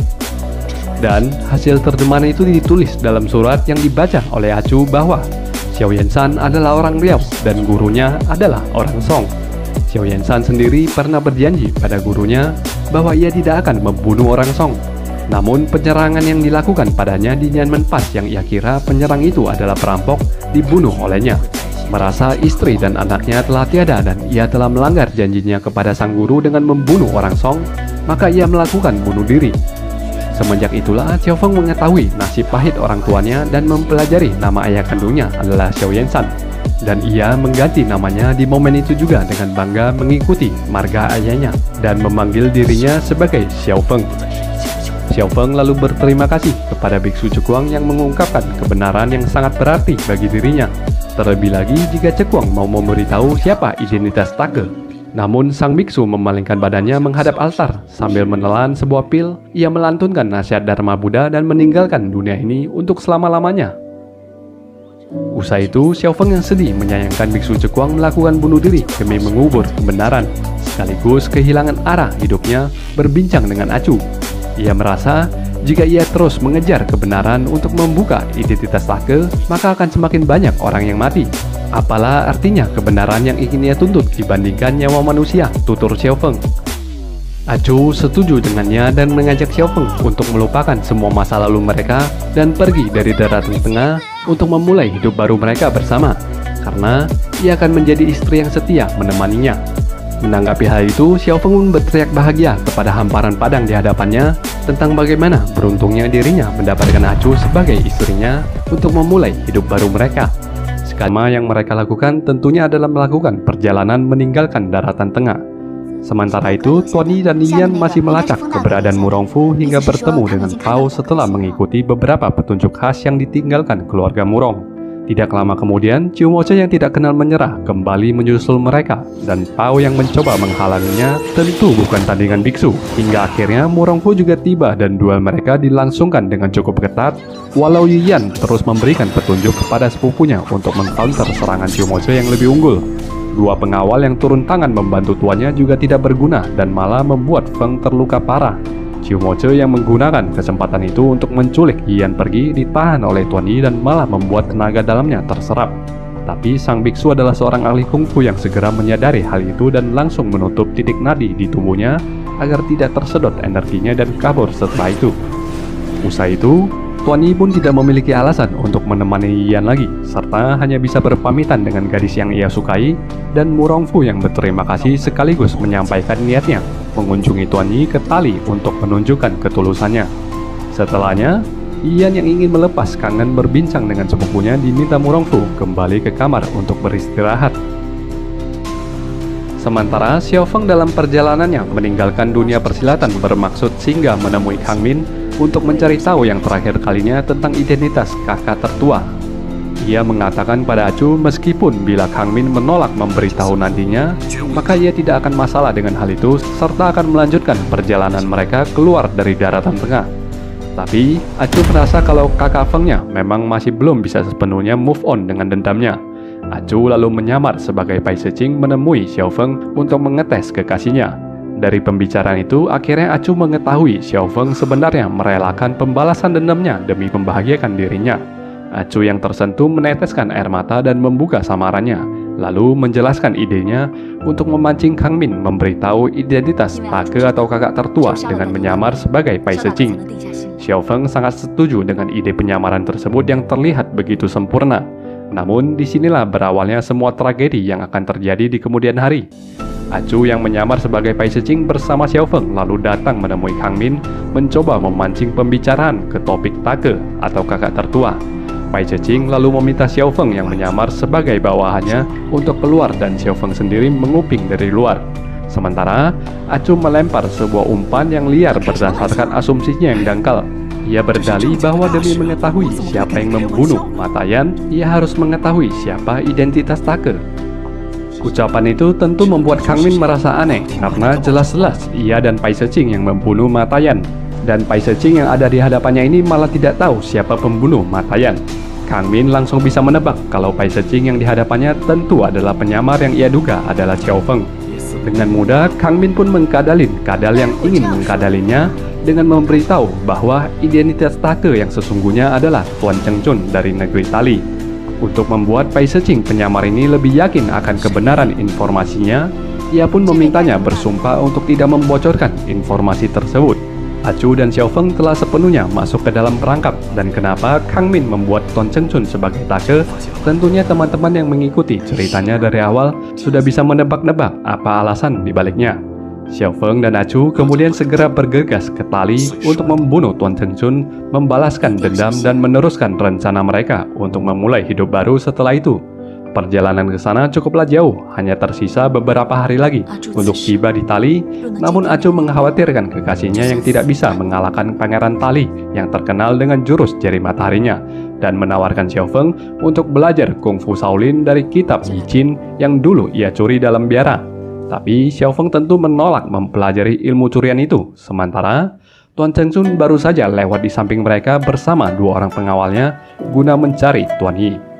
Dan hasil terjemahan itu ditulis dalam surat yang dibaca oleh Acu bahwa Xiao Yanshan adalah orang Liao dan gurunya adalah orang Song. Xiao Yanshan sendiri pernah berjanji pada gurunya bahwa ia tidak akan membunuh orang Song. Namun penyerangan yang dilakukan padanya di Yanmen Pass yang ia kira penyerang itu adalah perampok dibunuh olehnya. Merasa istri dan anaknya telah tiada dan ia telah melanggar janjinya kepada sang guru dengan membunuh orang Song, maka ia melakukan bunuh diri. Semenjak itulah Xiao Feng mengetahui nasib pahit orang tuanya dan mempelajari nama ayah kandungnya adalah Xiao Yanshan. Dan ia mengganti namanya di momen itu juga dengan bangga mengikuti marga ayahnya dan memanggil dirinya sebagai Xiao Feng. Xiao Feng lalu berterima kasih kepada biksu Cekuang yang mengungkapkan kebenaran yang sangat berarti bagi dirinya. Terlebih lagi jika Cekuang mau memberitahu siapa identitas Take. Namun sang biksu memalingkan badannya menghadap altar sambil menelan sebuah pil. Ia melantunkan nasihat Dharma Buddha dan meninggalkan dunia ini untuk selama-lamanya. Usai itu, Xiao Feng yang sedih menyayangkan biksu Cekuang melakukan bunuh diri demi mengubur kebenaran, sekaligus kehilangan arah hidupnya berbincang dengan Acu. Ia merasa jika ia terus mengejar kebenaran untuk membuka identitas Take, maka akan semakin banyak orang yang mati. Apalah artinya kebenaran yang ingin ia tuntut dibandingkan nyawa manusia, tutur Xiao Feng. Acu setuju dengannya dan mengajak Xiao Feng untuk melupakan semua masa lalu mereka dan pergi dari daratan tengah untuk memulai hidup baru mereka bersama, karena ia akan menjadi istri yang setia menemaninya. Menanggapi hal itu, Xiao Feng pun berteriak bahagia kepada hamparan padang di hadapannya tentang bagaimana beruntungnya dirinya mendapatkan Acu sebagai istrinya untuk memulai hidup baru mereka. Skema yang mereka lakukan tentunya adalah melakukan perjalanan meninggalkan daratan tengah. Sementara itu, Tuan Yi dan Lian masih melacak keberadaan Murongfu hingga bertemu dengan Pao setelah mengikuti beberapa petunjuk khas yang ditinggalkan keluarga Murong. Tidak lama kemudian, Ciu Moce yang tidak kenal menyerah kembali menyusul mereka, dan Pao yang mencoba menghalanginya tentu bukan tandingan biksu. Hingga akhirnya Murongfu juga tiba dan duel mereka dilangsungkan dengan cukup ketat, walau Yiyan terus memberikan petunjuk kepada sepupunya untuk mengcounter serangan Ciu Moce yang lebih unggul. Dua pengawal yang turun tangan membantu tuannya juga tidak berguna dan malah membuat Feng terluka parah. Ciu Moce yang menggunakan kesempatan itu untuk menculik Yiyan pergi ditahan oleh Tuan Yi dan malah membuat tenaga dalamnya terserap. Tapi sang biksu adalah seorang ahli kungfu yang segera menyadari hal itu dan langsung menutup titik nadi di tubuhnya agar tidak tersedot energinya dan kabur setelah itu. Usai itu, Tuan Yi pun tidak memiliki alasan untuk menemani Yiyan lagi, serta hanya bisa berpamitan dengan gadis yang ia sukai, dan Murongfu yang berterima kasih sekaligus menyampaikan niatnya mengunjungi Tuan Yi ke Tali untuk menunjukkan ketulusannya. Setelahnya, Yiyan yang ingin melepas kangen berbincang dengan sepupunya diminta Murongfu kembali ke kamar untuk beristirahat. Sementara Xiao Feng dalam perjalanannya meninggalkan dunia persilatan bermaksud singgah menemui Kang Min untuk mencari tahu yang terakhir kalinya tentang identitas kakak tertua. Ia mengatakan pada Acu meskipun bila Kang Min menolak memberitahu nantinya, maka ia tidak akan masalah dengan hal itu serta akan melanjutkan perjalanan mereka keluar dari daratan tengah. Tapi Acu merasa kalau kakak Fengnya memang masih belum bisa sepenuhnya move on dengan dendamnya. Acu lalu menyamar sebagai Pai Secing menemui Xiao Feng untuk mengetes kekasihnya. Dari pembicaraan itu, akhirnya Acu mengetahui Xiao Feng sebenarnya merelakan pembalasan dendamnya demi membahagiakan dirinya. Acu yang tersentuh meneteskan air mata dan membuka samarannya, lalu menjelaskan idenya untuk memancing Kang Min memberitahu identitas Take atau kakak tertua dengan menyamar sebagai Pai Secing. Xiao Feng sangat setuju dengan ide penyamaran tersebut yang terlihat begitu sempurna. Namun disinilah berawalnya semua tragedi yang akan terjadi di kemudian hari. Acu yang menyamar sebagai Pai Secing bersama Xiao Feng lalu datang menemui Kang Min, mencoba memancing pembicaraan ke topik Take atau kakak tertua. Pai Secing lalu meminta Xiao Feng yang menyamar sebagai bawahannya untuk keluar dan Xiao Feng sendiri menguping dari luar. Sementara Acu melempar sebuah umpan yang liar berdasarkan asumsinya yang dangkal. Ia berdalih bahwa demi mengetahui siapa yang membunuh Matayan, ia harus mengetahui siapa identitas Take. Ucapan itu tentu membuat Kang Min merasa aneh karena jelas-jelas ia dan Pai Secing yang membunuh Matayan. Dan Pai Sheching yang ada di hadapannya ini malah tidak tahu siapa pembunuh Ma Tayan. Kang Min langsung bisa menebak kalau Pai Sheching yang di hadapannya tentu adalah penyamar yang ia duga adalah Xiao Feng. Dengan mudah, Kang Min pun mengkadalin kadal yang ingin mengkadalinya dengan memberitahu bahwa identitas take yang sesungguhnya adalah Tuan Cheng Chun dari negeri Tali. Untuk membuat Pai Sheching penyamar ini lebih yakin akan kebenaran informasinya, ia pun memintanya bersumpah untuk tidak membocorkan informasi tersebut. Acu dan Xiao Feng telah sepenuhnya masuk ke dalam perangkap, dan kenapa Kang Min membuat Tuan Cheng Chun sebagai take, tentunya teman-teman yang mengikuti ceritanya dari awal sudah bisa menebak-nebak apa alasan dibaliknya. Xiao Feng dan Acu kemudian segera bergegas ke Tali untuk membunuh Tuan Cheng Chun, membalaskan dendam dan meneruskan rencana mereka untuk memulai hidup baru setelah itu. Perjalanan ke sana cukuplah jauh, hanya tersisa beberapa hari lagi untuk tiba di Tali. Namun Acu mengkhawatirkan kekasihnya yang tidak bisa mengalahkan Pangeran Tali yang terkenal dengan jurus jari mataharinya, dan menawarkan Xiao Feng untuk belajar kungfu Shaolin dari kitab Yi Qin yang dulu ia curi dalam biara. Tapi Xiao Feng tentu menolak mempelajari ilmu curian itu. Sementara Tuan Cheng Chun baru saja lewat di samping mereka bersama dua orang pengawalnya guna mencari Tuan Yi.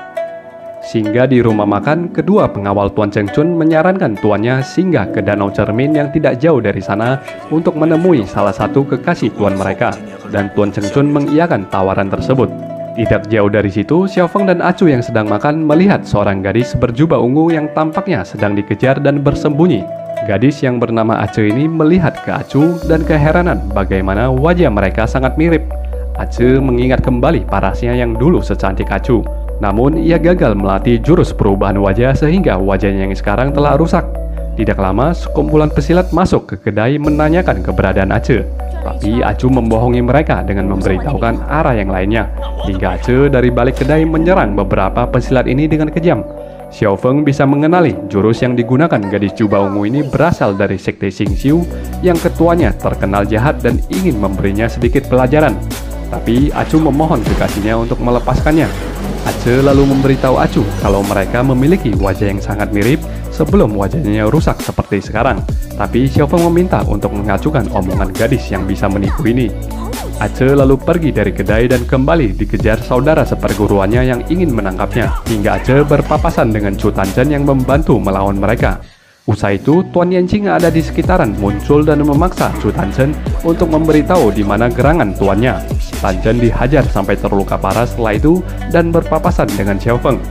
Sehingga di rumah makan, kedua pengawal Tuan Cheng Chun menyarankan tuannya singgah ke danau cermin yang tidak jauh dari sana untuk menemui salah satu kekasih tuan mereka, dan Tuan Cheng Chun mengiyakan tawaran tersebut. Tidak jauh dari situ, Xiao Feng dan Acu yang sedang makan melihat seorang gadis berjubah ungu yang tampaknya sedang dikejar dan bersembunyi. Gadis yang bernama Ace ini melihat ke Acu dan keheranan bagaimana wajah mereka sangat mirip. Ace mengingat kembali parasnya yang dulu secantik Acu. Namun, ia gagal melatih jurus perubahan wajah sehingga wajahnya yang sekarang telah rusak. Tidak lama, sekumpulan pesilat masuk ke kedai menanyakan keberadaan Ace. Tapi Acu membohongi mereka dengan memberitahukan arah yang lainnya, hingga Ace dari balik kedai menyerang beberapa pesilat ini dengan kejam. Xiao Feng bisa mengenali jurus yang digunakan gadis jubah ungu ini berasal dari sekte Xingxiu yang ketuanya terkenal jahat dan ingin memberinya sedikit pelajaran. Tapi Acu memohon kekasihnya untuk melepaskannya. Ace lalu memberitahu Acu kalau mereka memiliki wajah yang sangat mirip sebelum wajahnya rusak seperti sekarang. Tapi Xiao Feng meminta untuk mengacukan omongan gadis yang bisa menipu ini. Ace lalu pergi dari kedai dan kembali dikejar saudara seperguruannya yang ingin menangkapnya, hingga Ace berpapasan dengan Chu Tanzhen yang membantu melawan mereka. Usai itu, Tuan Yanqing ada di sekitaran muncul dan memaksa Chu Tanzhen untuk memberitahu di mana gerangan tuannya. Tanzhen dihajar sampai terluka parah setelah itu dan berpapasan dengan Xiao Feng.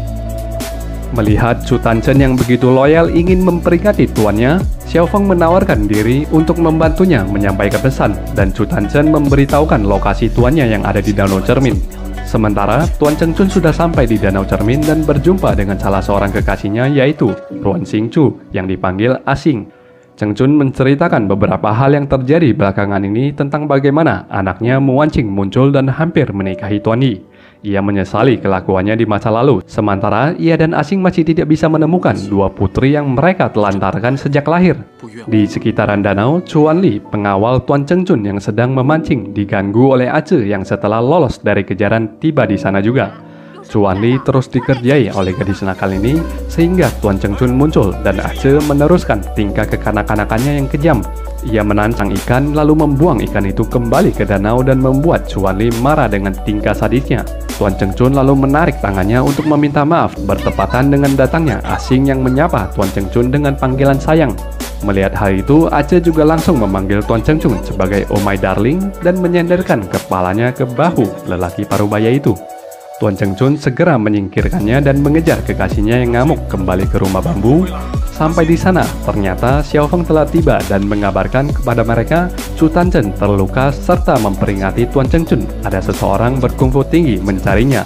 Melihat Chu Tanzhen yang begitu loyal ingin memperingati tuannya, Xiao Feng menawarkan diri untuk membantunya menyampaikan pesan, dan Chu Tanzhen memberitahukan lokasi tuannya yang ada di Danau Cermin. Sementara Tuan Cheng Chun sudah sampai di Danau Cermin dan berjumpa dengan salah seorang kekasihnya, yaitu Ruan Xingchu yang dipanggil Asing. Cheng Chun menceritakan beberapa hal yang terjadi belakangan ini tentang bagaimana anaknya Muancing muncul dan hampir menikahi Tuan Yi. Ia menyesali kelakuannya di masa lalu, sementara ia dan Asing masih tidak bisa menemukan dua putri yang mereka telantarkan sejak lahir. Di sekitaran danau, Chuan Li, pengawal Tuan Cheng Chun yang sedang memancing, diganggu oleh Ace yang setelah lolos dari kejaran tiba di sana juga. Chuan Li terus dikerjai oleh gadis nakal ini sehingga Tuan Cheng Chun muncul dan Ace meneruskan tingkah kekanak-kanakannya yang kejam. Ia menantang ikan lalu membuang ikan itu kembali ke danau dan membuat Chuan Li marah dengan tingkah sadisnya. Tuan Cheng Chun lalu menarik tangannya untuk meminta maaf, bertepatan dengan datangnya Asing yang menyapa Tuan Cheng Chun dengan panggilan sayang. Melihat hal itu, Ace juga langsung memanggil Tuan Cheng Chun sebagai "Oh my darling" dan menyenderkan kepalanya ke bahu lelaki parubaya itu. Tuan Cheng Chun segera menyingkirkannya dan mengejar kekasihnya yang ngamuk kembali ke rumah bambu. Sampai di sana, ternyata Xiao Feng telah tiba dan mengabarkan kepada mereka Chu Tanzhen terluka serta memperingati Tuan Cheng Chun ada seseorang berkungfu tinggi mencarinya.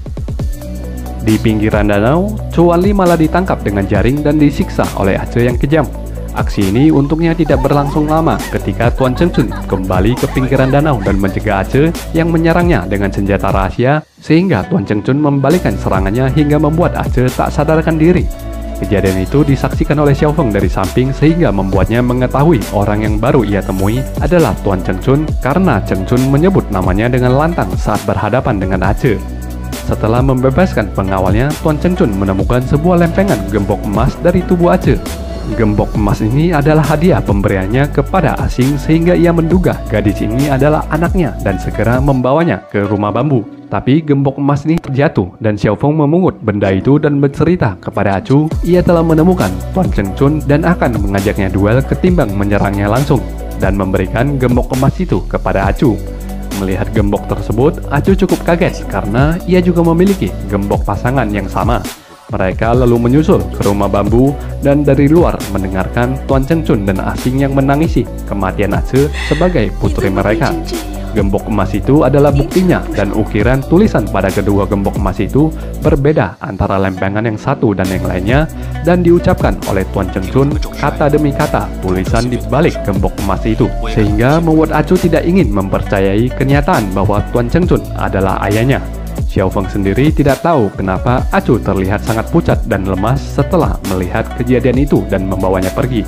Di pinggiran danau, Chuan Li malah ditangkap dengan jaring dan disiksa oleh Ace yang kejam. Aksi ini untungnya tidak berlangsung lama ketika Tuan Cheng Chun kembali ke pinggiran danau dan mencegah Ace yang menyerangnya dengan senjata rahasia, sehingga Tuan Cheng Chun membalikkan serangannya hingga membuat Ace tak sadarkan diri. Kejadian itu disaksikan oleh Xiao Feng dari samping sehingga membuatnya mengetahui orang yang baru ia temui adalah Tuan Cheng Chun karena Cheng Chun menyebut namanya dengan lantang saat berhadapan dengan Ace. Setelah membebaskan pengawalnya, Tuan Cheng Chun menemukan sebuah lempengan gembok emas dari tubuh Ace. Gembok emas ini adalah hadiah pemberiannya kepada asing sehingga ia menduga gadis ini adalah anaknya dan segera membawanya ke rumah bambu. Tapi gembok emas ini terjatuh dan Xiaofeng memungut benda itu dan bercerita kepada Acu ia telah menemukan Tuan Cheng Chun dan akan mengajaknya duel ketimbang menyerangnya langsung dan memberikan gembok emas itu kepada Acu. Melihat gembok tersebut, Acu cukup kaget karena ia juga memiliki gembok pasangan yang sama. Mereka lalu menyusul ke rumah bambu dan dari luar mendengarkan Tuan Cheng Chun dan asing yang menangisi kematian Ace sebagai putri mereka. Gembok emas itu adalah buktinya dan ukiran tulisan pada kedua gembok emas itu berbeda antara lempengan yang satu dan yang lainnya dan diucapkan oleh Tuan Cheng Chun kata demi kata tulisan di balik gembok emas itu sehingga membuat Acu tidak ingin mempercayai kenyataan bahwa Tuan Cheng Chun adalah ayahnya. Xiaofeng sendiri tidak tahu kenapa Acu terlihat sangat pucat dan lemas setelah melihat kejadian itu dan membawanya pergi.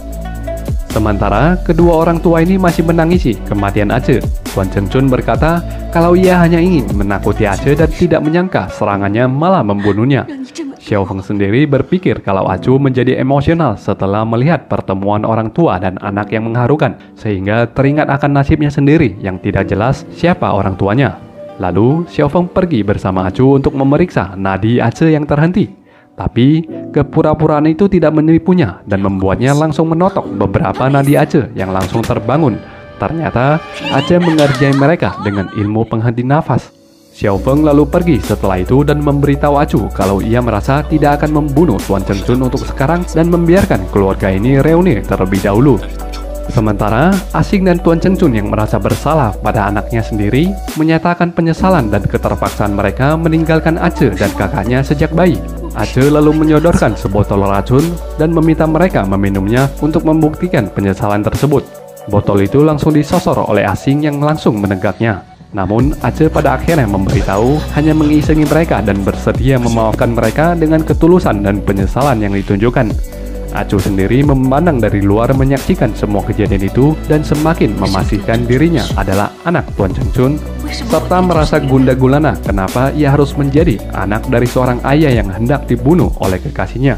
Sementara kedua orang tua ini masih menangisi kematian Ace. Tuan Cheng Chun berkata kalau ia hanya ingin menakuti Ace dan tidak menyangka serangannya malah membunuhnya. Xiaofeng sendiri berpikir kalau Acu menjadi emosional setelah melihat pertemuan orang tua dan anak yang mengharukan sehingga teringat akan nasibnya sendiri yang tidak jelas siapa orang tuanya. Lalu, Xiaofeng pergi bersama Acu untuk memeriksa nadi Ace yang terhenti. Tapi, kepura-puraan itu tidak menipunya dan membuatnya langsung menotok beberapa nadi Ace yang langsung terbangun. Ternyata, Ace mengerjai mereka dengan ilmu penghenti nafas. Xiaofeng lalu pergi setelah itu dan memberitahu Acu kalau ia merasa tidak akan membunuh Tuan Cheng Chun untuk sekarang dan membiarkan keluarga ini reuni terlebih dahulu. Sementara, asing dan Tuan Cheng Chun yang merasa bersalah pada anaknya sendiri menyatakan penyesalan dan keterpaksaan mereka meninggalkan Ace dan kakaknya sejak bayi. Ace lalu menyodorkan sebotol racun dan meminta mereka meminumnya untuk membuktikan penyesalan tersebut. Botol itu langsung disosor oleh asing yang langsung menegaknya. Namun, Ace pada akhirnya memberitahu hanya mengisengi mereka dan bersedia memaafkan mereka dengan ketulusan dan penyesalan yang ditunjukkan. Acu sendiri memandang dari luar menyaksikan semua kejadian itu dan semakin memastikan dirinya adalah anak Tuan Cheng Chun serta merasa gundah gulana kenapa ia harus menjadi anak dari seorang ayah yang hendak dibunuh oleh kekasihnya.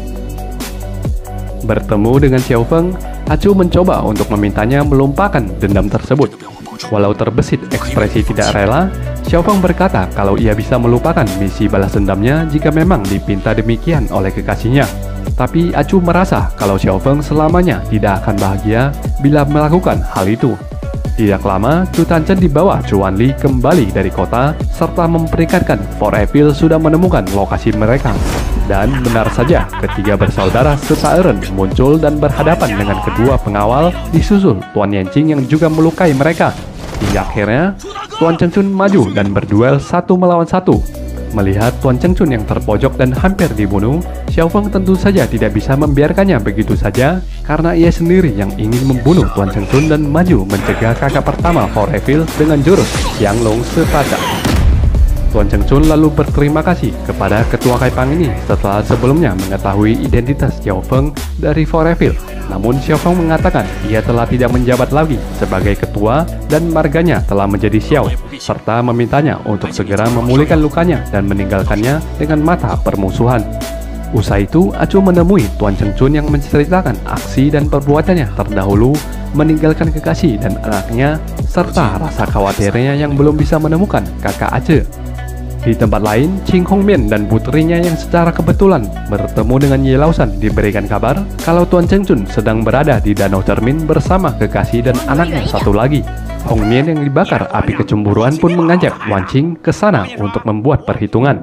Bertemu dengan Xiaofeng, Acu mencoba untuk memintanya melupakan dendam tersebut. Walau terbesit ekspresi tidak rela, Xiaofeng berkata kalau ia bisa melupakan misi balas dendamnya jika memang dipinta demikian oleh kekasihnya. Tapi Acu merasa kalau Xiaofeng selamanya tidak akan bahagia bila melakukan hal itu. Tidak lama, Chu Tanchen dibawa Chu Wanli kembali dari kota serta memperingatkan Four Evil sudah menemukan lokasi mereka. Dan benar saja, ketiga bersaudara sesaeren muncul dan berhadapan dengan kedua pengawal disusul Tuan Yanqing yang juga melukai mereka. Hingga akhirnya, Tuan Cheng Chun maju dan berduel satu melawan satu. Melihat Tuan Cheng Chun yang terpojok dan hampir dibunuh, Xiaofeng tentu saja tidak bisa membiarkannya begitu saja karena ia sendiri yang ingin membunuh Tuan Cheng Chun dan maju mencegah kakak pertama Four Evil dengan jurus Xianglong Sepaca. Tuan Cheng Chun lalu berterima kasih kepada ketua Kaipang ini setelah sebelumnya mengetahui identitas Xiaofeng dari Four Evil. Namun Xiaofeng mengatakan ia telah tidak menjabat lagi sebagai ketua dan marganya telah menjadi Xiao, serta memintanya untuk segera memulihkan lukanya dan meninggalkannya dengan mata permusuhan. Usai itu, Acu menemui Tuan Cheng Chun yang menceritakan aksi dan perbuatannya terdahulu, meninggalkan kekasih dan anaknya, serta rasa khawatirnya yang belum bisa menemukan kakak Ace. Di tempat lain, Qing Hongmian dan putrinya yang secara kebetulan bertemu dengan Ye Laosan diberikan kabar kalau Tuan Cheng Chun sedang berada di Danau Cermin bersama kekasih dan anaknya satu lagi. Hongmian yang dibakar api kecemburuan pun mengajak Wan Qing ke sana untuk membuat perhitungan.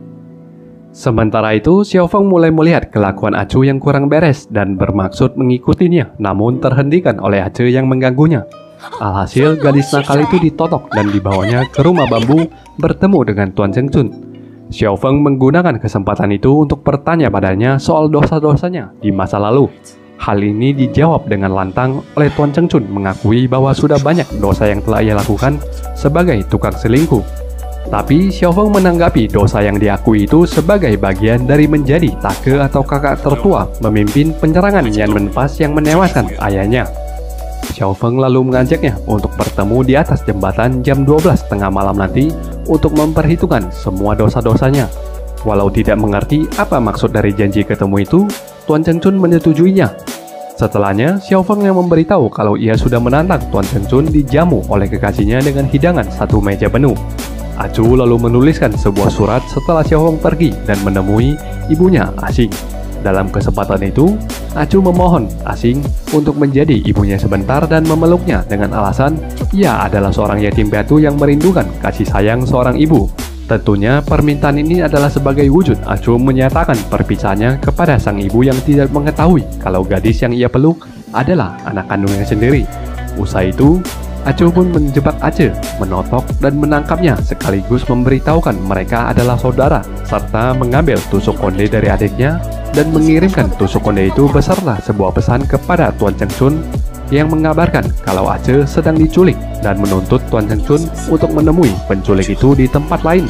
Sementara itu, Xiaofeng mulai melihat kelakuan Acu yang kurang beres dan bermaksud mengikutinya, namun terhentikan oleh Ace yang mengganggunya. Alhasil, gadis nakal itu ditotok dan dibawanya ke rumah bambu bertemu dengan Tuan Cheng Chun. Xiaofeng menggunakan kesempatan itu untuk bertanya padanya soal dosa-dosanya di masa lalu. Hal ini dijawab dengan lantang oleh Tuan Cheng Chun mengakui bahwa sudah banyak dosa yang telah ia lakukan sebagai tukang selingkuh. Tapi Xiaofeng menanggapi dosa yang diakui itu sebagai bagian dari menjadi take atau kakak tertua memimpin penyerangan Yan Menpas yang menewaskan ayahnya. Xiaofeng lalu mengajaknya untuk bertemu di atas jembatan jam dua belas tengah malam nanti untuk memperhitungkan semua dosa-dosanya. Walau tidak mengerti apa maksud dari janji ketemu itu, Tuan Cheng Chun menyetujuinya. Setelahnya, Xiao Feng yang memberitahu kalau ia sudah menantang Tuan Cheng Chun dijamu oleh kekasihnya dengan hidangan satu meja penuh. Acu lalu menuliskan sebuah surat setelah Xiao Feng pergi dan menemui ibunya Asing. Dalam kesempatan itu, Acu memohon Asing untuk menjadi ibunya sebentar dan memeluknya dengan alasan ia adalah seorang yatim piatu yang merindukan kasih sayang seorang ibu. Tentunya permintaan ini adalah sebagai wujud Acu menyatakan perpisahannya kepada sang ibu yang tidak mengetahui kalau gadis yang ia peluk adalah anak kandungnya sendiri. Usai itu, Acu pun menjebak Ace, menotok dan menangkapnya sekaligus memberitahukan mereka adalah saudara, serta mengambil tusuk konde dari adiknya dan mengirimkan tusuk konde itu beserta sebuah pesan kepada Tuan Cheng Chun yang mengabarkan kalau Ace sedang diculik dan menuntut Tuan Cheng Chun untuk menemui penculik itu di tempat lain.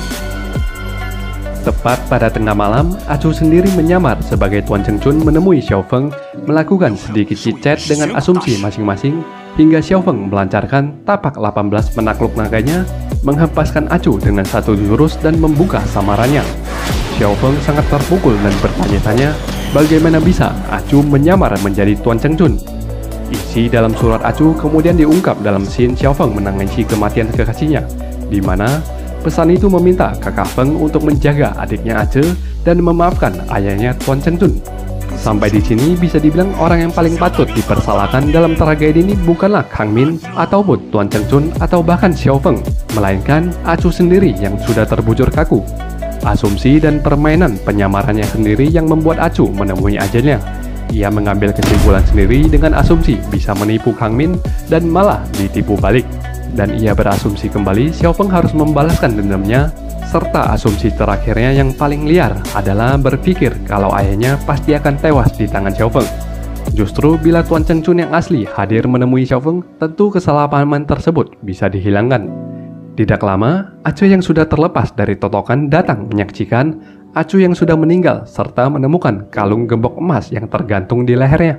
Tepat pada tengah malam, Acu sendiri menyamar sebagai Tuan Cheng Chun menemui Xiao Feng, melakukan sedikit chit-chat dengan asumsi masing-masing, hingga Xiao Feng melancarkan tapak delapan belas penakluk naganya, menghempaskan Acu dengan satu jurus dan membuka samarannya. Xiao Feng sangat terpukul dan bertanya-tanya bagaimana bisa Acu menyamar menjadi Tuan Cheng Chun. Isi dalam surat Acu kemudian diungkap dalam scene Xiao Feng menangisi kematian kekasihnya, di mana pesan itu meminta kakak Feng untuk menjaga adiknya Ace dan memaafkan ayahnya Tuan Cheng Chun. Sampai di sini bisa dibilang orang yang paling patut dipersalahkan dalam tragedi ini bukanlah Kang Min ataupun Tuan Cheng Chun atau bahkan Xiao Feng, melainkan Acu sendiri yang sudah terbujur kaku. Asumsi dan permainan penyamarannya sendiri yang membuat Acu menemui ajalnya. Ia mengambil kesimpulan sendiri dengan asumsi bisa menipu Kang Min dan malah ditipu balik. Dan ia berasumsi kembali Xiao Feng harus membalaskan dendamnya, serta asumsi terakhirnya yang paling liar adalah berpikir kalau ayahnya pasti akan tewas di tangan Xiao Feng. Justru bila Tuan Cheng Chun yang asli hadir menemui Xiao Feng, tentu kesalahpahaman tersebut bisa dihilangkan. Tidak lama, Acu yang sudah terlepas dari totokan datang menyaksikan Acu yang sudah meninggal serta menemukan kalung gembok emas yang tergantung di lehernya.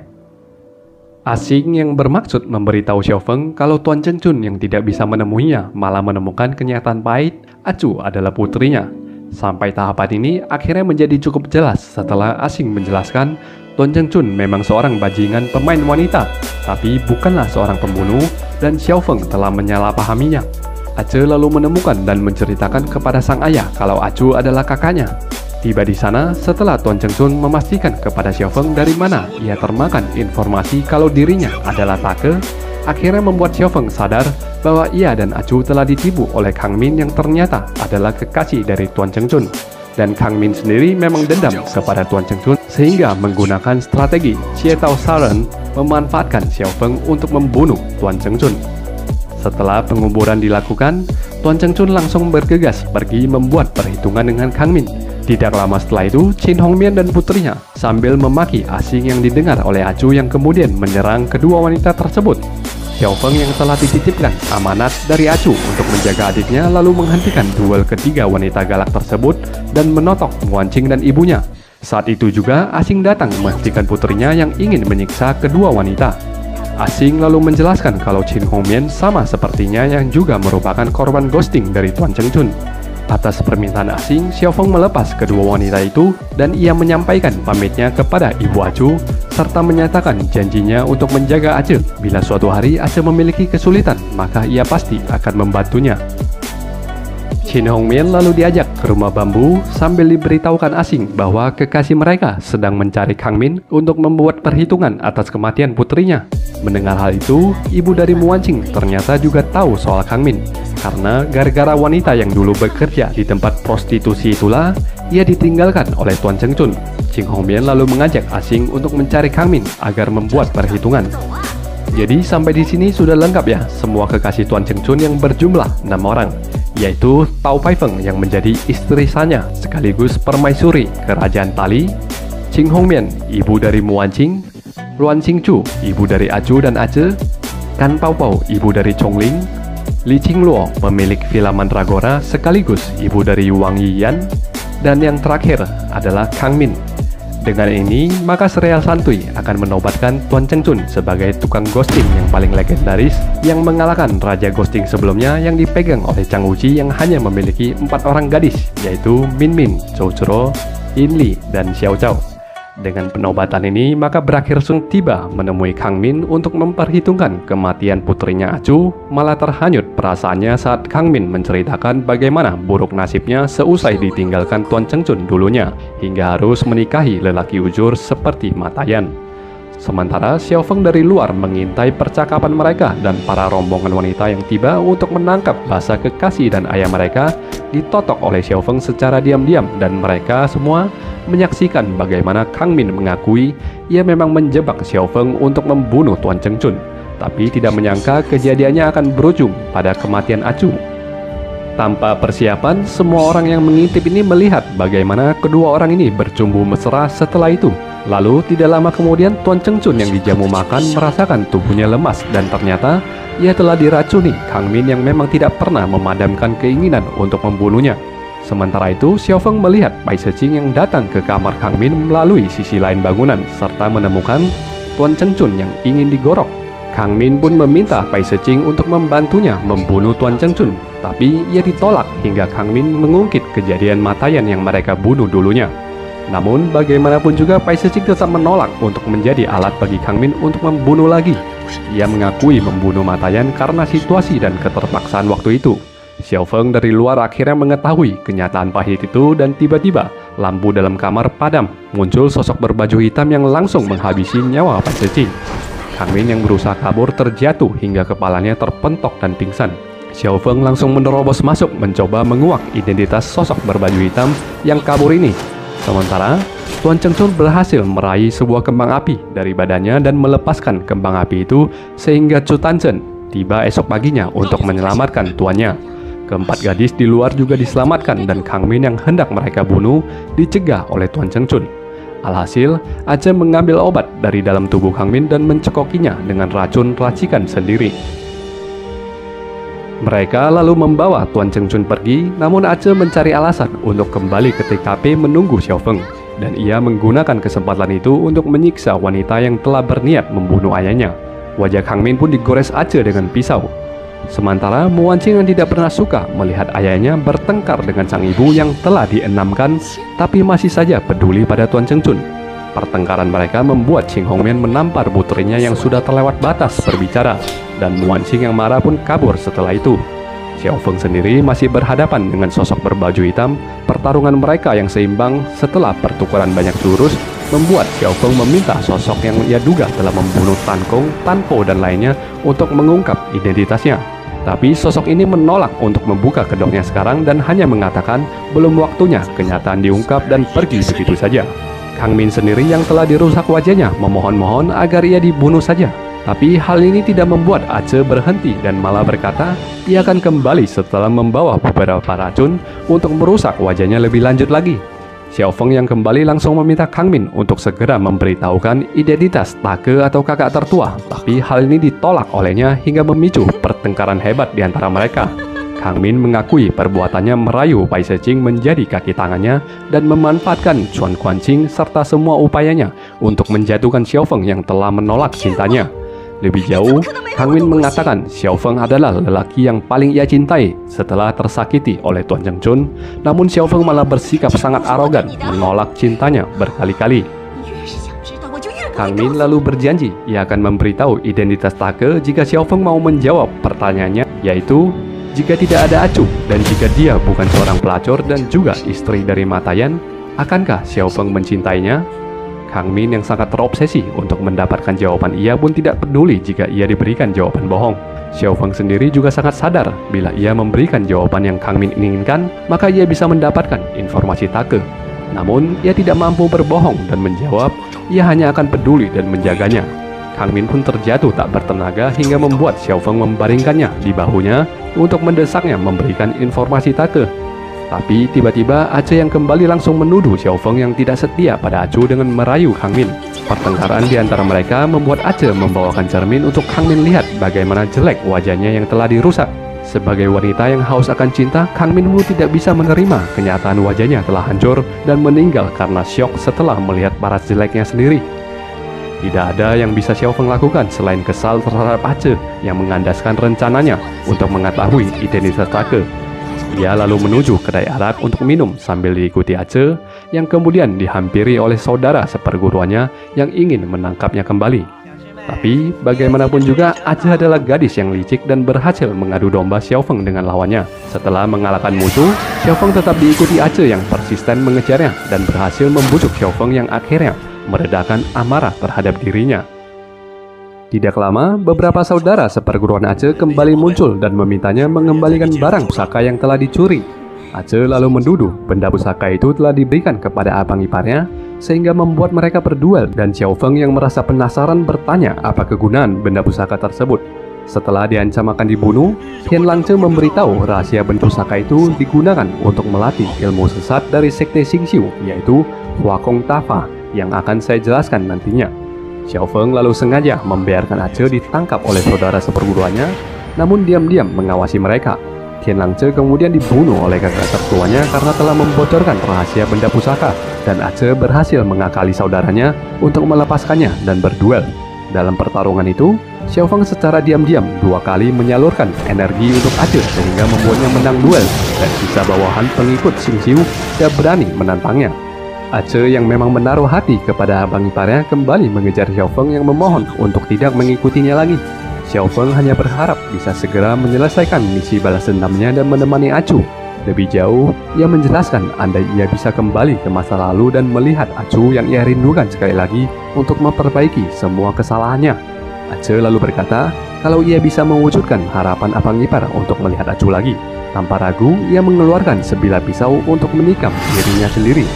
Asing yang bermaksud memberitahu Xiao Feng kalau Tuan Cheng Chun yang tidak bisa menemuinya malah menemukan kenyataan pahit Acu adalah putrinya. Sampai tahapan ini akhirnya menjadi cukup jelas setelah Asing menjelaskan Tuan Cheng Chun memang seorang bajingan pemain wanita, tapi bukanlah seorang pembunuh dan Xiao Feng telah menyalahpahaminya. Ace lalu menemukan dan menceritakan kepada sang ayah kalau Acu adalah kakaknya. Tiba di sana setelah Tuan Cheng Chun memastikan kepada Xiao Feng dari mana ia termakan informasi kalau dirinya adalah Take, akhirnya membuat Xiao Feng sadar bahwa ia dan Acu telah ditipu oleh Kang Min yang ternyata adalah kekasih dari Tuan Cheng Chun. Dan Kang Min sendiri memang dendam kepada Tuan Cheng Chun sehingga menggunakan strategi Xie Tao Saren memanfaatkan Xiao Feng untuk membunuh Tuan Cheng Chun. Setelah penguburan dilakukan, Tuan Cheng Chun langsung bergegas pergi membuat perhitungan dengan Kang Min. Tidak lama setelah itu, Qin Hongmian dan putrinya sambil memaki Asing yang didengar oleh Acu yang kemudian menyerang kedua wanita tersebut. Xiao Feng yang telah dititipkan amanat dari Acu untuk menjaga adiknya lalu menghentikan duel ketiga wanita galak tersebut dan menotok Muancing dan ibunya. Saat itu juga Asing datang memastikan putrinya yang ingin menyiksa kedua wanita. Asing lalu menjelaskan kalau Qin Hongmian sama sepertinya yang juga merupakan korban ghosting dari Tuan Cheng Chun. Atas permintaan Asing, Xiao Feng melepas kedua wanita itu dan ia menyampaikan pamitnya kepada Ibu Acu serta menyatakan janjinya untuk menjaga Ace. Bila suatu hari Ace memiliki kesulitan, maka ia pasti akan membantunya. Qin Hongmian lalu diajak ke rumah bambu sambil diberitahukan Asing bahwa kekasih mereka sedang mencari Kang Min untuk membuat perhitungan atas kematian putrinya. Mendengar hal itu, ibu dari Muancing ternyata juga tahu soal Kang Min. Karena gara-gara wanita yang dulu bekerja di tempat prostitusi itulah, ia ditinggalkan oleh Tuan Cheng Chun. Qin Hongmian lalu mengajak Asing untuk mencari Kang Min agar membuat perhitungan. Jadi sampai di sini sudah lengkap ya semua kekasih Tuan Cheng Chun yang berjumlah enam orang, yaitu Tao Pai Feng yang menjadi istri sahnya sekaligus permaisuri kerajaan Tali, Qin Hongmian, ibu dari Muancing, Luan Xingchu, ibu dari Acu dan Ace, Kan Pao Pao, ibu dari Chongling, Li Qingluo, pemilik Villa Mandragora sekaligus ibu dari Wang Yiyan, dan yang terakhir adalah Kang Min. Dengan ini, maka serial santuy akan menobatkan Tuan Cheng Chun sebagai tukang ghosting yang paling legendaris yang mengalahkan raja ghosting sebelumnya yang dipegang oleh Chang Wuji yang hanya memiliki empat orang gadis, yaitu Min Min, Zhou Zhuo, Yin Li, dan Xiao Zhao. Dengan penobatan ini, maka berakhir Sung tiba menemui Kang Min untuk memperhitungkan kematian putrinya Acu. Malah terhanyut perasaannya saat Kang Min menceritakan bagaimana buruk nasibnya seusai ditinggalkan Tuan Chengchun dulunya, hingga harus menikahi lelaki ujur seperti Matayan. Sementara Xiao Feng dari luar mengintai percakapan mereka, dan para rombongan wanita yang tiba untuk menangkap basa kekasih dan ayah mereka ditotok oleh Xiao Feng secara diam-diam, dan mereka semua menyaksikan bagaimana Kang Min mengakui ia memang menjebak Xiao Feng untuk membunuh Tuan Chengchun, tapi tidak menyangka kejadiannya akan berujung pada kematian Acu. Tanpa persiapan, semua orang yang mengintip ini melihat bagaimana kedua orang ini bercumbu mesra setelah itu. Lalu tidak lama kemudian Tuan Chengchun yang dijamu makan merasakan tubuhnya lemas, dan ternyata ia telah diracuni Kang Min yang memang tidak pernah memadamkan keinginan untuk membunuhnya. Sementara itu, Xiao Feng melihat Pai Sheching yang datang ke kamar Kang Min melalui sisi lain bangunan, serta menemukan Tuan Chengchun yang ingin digorok. Kang Min pun meminta Pai Sheching untuk membantunya membunuh Tuan Chengchun, tapi ia ditolak hingga Kang Min mengungkit kejadian Matayan yang mereka bunuh dulunya. Namun bagaimanapun juga Pai Sheching tetap menolak untuk menjadi alat bagi Kang Min untuk membunuh lagi. Ia mengakui membunuh Matayan karena situasi dan keterpaksaan waktu itu. Xiao Feng dari luar akhirnya mengetahui kenyataan pahit itu, dan tiba-tiba lampu dalam kamar padam. Muncul sosok berbaju hitam yang langsung menghabisi nyawa Pai Sheching. Kang Min yang berusaha kabur terjatuh hingga kepalanya terpentok dan pingsan. Xiao Feng langsung menerobos masuk mencoba menguak identitas sosok berbaju hitam yang kabur ini. Sementara Tuan Chengchun berhasil meraih sebuah kembang api dari badannya dan melepaskan kembang api itu sehingga Chu Tanzhen tiba esok paginya untuk menyelamatkan tuannya. Keempat gadis di luar juga diselamatkan, dan Kang Min yang hendak mereka bunuh dicegah oleh Tuan Chengchun. Alhasil, Ace mengambil obat dari dalam tubuh Kang Min dan mencekokinya dengan racun racikan sendiri. Mereka lalu membawa Tuan Chengchun pergi, namun Ace mencari alasan untuk kembali ke T K P menunggu Xiao Feng, dan ia menggunakan kesempatan itu untuk menyiksa wanita yang telah berniat membunuh ayahnya. Wajah Kang Min pun digores Ace dengan pisau. Sementara Mu Wanqing yang tidak pernah suka melihat ayahnya bertengkar dengan sang ibu yang telah dienamkan, tapi masih saja peduli pada Tuan Chengchun. Pertengkaran mereka membuat Xing Hongmian menampar putrinya yang sudah terlewat batas berbicara, dan Mu Wanqing yang marah pun kabur setelah itu. Xiao Feng sendiri masih berhadapan dengan sosok berbaju hitam. Pertarungan mereka yang seimbang setelah pertukaran banyak jurus membuat Xiao Feng meminta sosok yang ia duga telah membunuh Tan Kong, Tan Po, dan lainnya untuk mengungkap identitasnya. Tapi sosok ini menolak untuk membuka kedoknya sekarang dan hanya mengatakan belum waktunya kenyataan diungkap dan pergi begitu saja. Kang Min sendiri yang telah dirusak wajahnya memohon-mohon agar ia dibunuh saja. Tapi hal ini tidak membuat Ace berhenti dan malah berkata ia akan kembali setelah membawa beberapa racun untuk merusak wajahnya lebih lanjut lagi. Xiao Feng yang kembali langsung meminta Kang Min untuk segera memberitahukan identitas Take atau kakak tertua, tapi hal ini ditolak olehnya hingga memicu pertengkaran hebat di antara mereka. Kang Min mengakui perbuatannya merayu Pai Sheching menjadi kaki tangannya dan memanfaatkan Chuan Guanqing serta semua upayanya untuk menjatuhkan Xiao Feng yang telah menolak cintanya. Lebih jauh, Kang Min mengatakan Xiao Feng adalah lelaki yang paling ia cintai setelah tersakiti oleh Tuan Chengchun. Namun Xiao Feng malah bersikap sangat arogan menolak cintanya berkali-kali. Kang Min lalu berjanji ia akan memberitahu identitas Take jika Xiao Feng mau menjawab pertanyaannya, yaitu jika tidak ada Acu dan jika dia bukan seorang pelacur dan juga istri dari Matayan, akankah Xiao Feng mencintainya? Kang Min yang sangat terobsesi untuk mendapatkan jawaban ia pun tidak peduli jika ia diberikan jawaban bohong. Xiao Feng sendiri juga sangat sadar bila ia memberikan jawaban yang Kang Min inginkan, maka ia bisa mendapatkan informasi Take. Namun, ia tidak mampu berbohong dan menjawab ia hanya akan peduli dan menjaganya. Kang Min pun terjatuh tak bertenaga hingga membuat Xiao Feng membaringkannya di bahunya untuk mendesaknya memberikan informasi Take. Tapi tiba-tiba Ace yang kembali langsung menuduh Xiao Feng yang tidak setia pada Acu dengan merayu Kang Min. Pertengkaran di antara mereka membuat Ace membawakan cermin untuk Kang Min lihat bagaimana jelek wajahnya yang telah dirusak. Sebagai wanita yang haus akan cinta, Kang Min pun tidak bisa menerima kenyataan wajahnya telah hancur dan meninggal karena syok setelah melihat paras jeleknya sendiri. Tidak ada yang bisa Xiao Feng lakukan selain kesal terhadap Ace yang mengandaskan rencananya untuk mengetahui identitas Take. Ia lalu menuju kedai arak untuk minum sambil diikuti Ace yang kemudian dihampiri oleh saudara seperguruannya yang ingin menangkapnya kembali. Tapi bagaimanapun juga, Ace adalah gadis yang licik dan berhasil mengadu domba Xiaofeng dengan lawannya. Setelah mengalahkan musuh, Xiaofeng tetap diikuti Ace yang persisten mengejarnya dan berhasil membujuk Xiaofeng yang akhirnya meredakan amarah terhadap dirinya. Tidak lama, beberapa saudara seperguruan Ace kembali muncul dan memintanya mengembalikan barang pusaka yang telah dicuri. Ace lalu menduduh benda pusaka itu telah diberikan kepada abang iparnya, sehingga membuat mereka berduel dan Xiaofeng yang merasa penasaran bertanya apa kegunaan benda pusaka tersebut. Setelah diancam akan dibunuh, Tian Langce memberitahu rahasia benda pusaka itu digunakan untuk melatih ilmu sesat dari sekte Xingxiu, yaitu Huakong Tafa, yang akan saya jelaskan nantinya. Xiaofeng lalu sengaja membiarkan Ace ditangkap oleh saudara seperguruannya, namun diam-diam mengawasi mereka. Tian Langce kemudian dibunuh oleh kakak tertuanya karena telah membocorkan rahasia benda pusaka, dan Ace berhasil mengakali saudaranya untuk melepaskannya dan berduel. Dalam pertarungan itu, Xiaofeng secara diam-diam dua kali menyalurkan energi untuk Ace sehingga membuatnya menang duel, dan sisa bawahan pengikut Xingxiu tidak berani menantangnya. Ace yang memang menaruh hati kepada abang iparnya kembali mengejar Xiaofeng yang memohon untuk tidak mengikutinya lagi. Xiaofeng hanya berharap bisa segera menyelesaikan misi balas dendamnya dan menemani Acu. Lebih jauh, ia menjelaskan andai ia bisa kembali ke masa lalu dan melihat Acu yang ia rindukan sekali lagi untuk memperbaiki semua kesalahannya. Ace lalu berkata kalau ia bisa mewujudkan harapan abang ipar untuk melihat Acu lagi. Tanpa ragu, ia mengeluarkan sebilah pisau untuk menikam dirinya sendiri.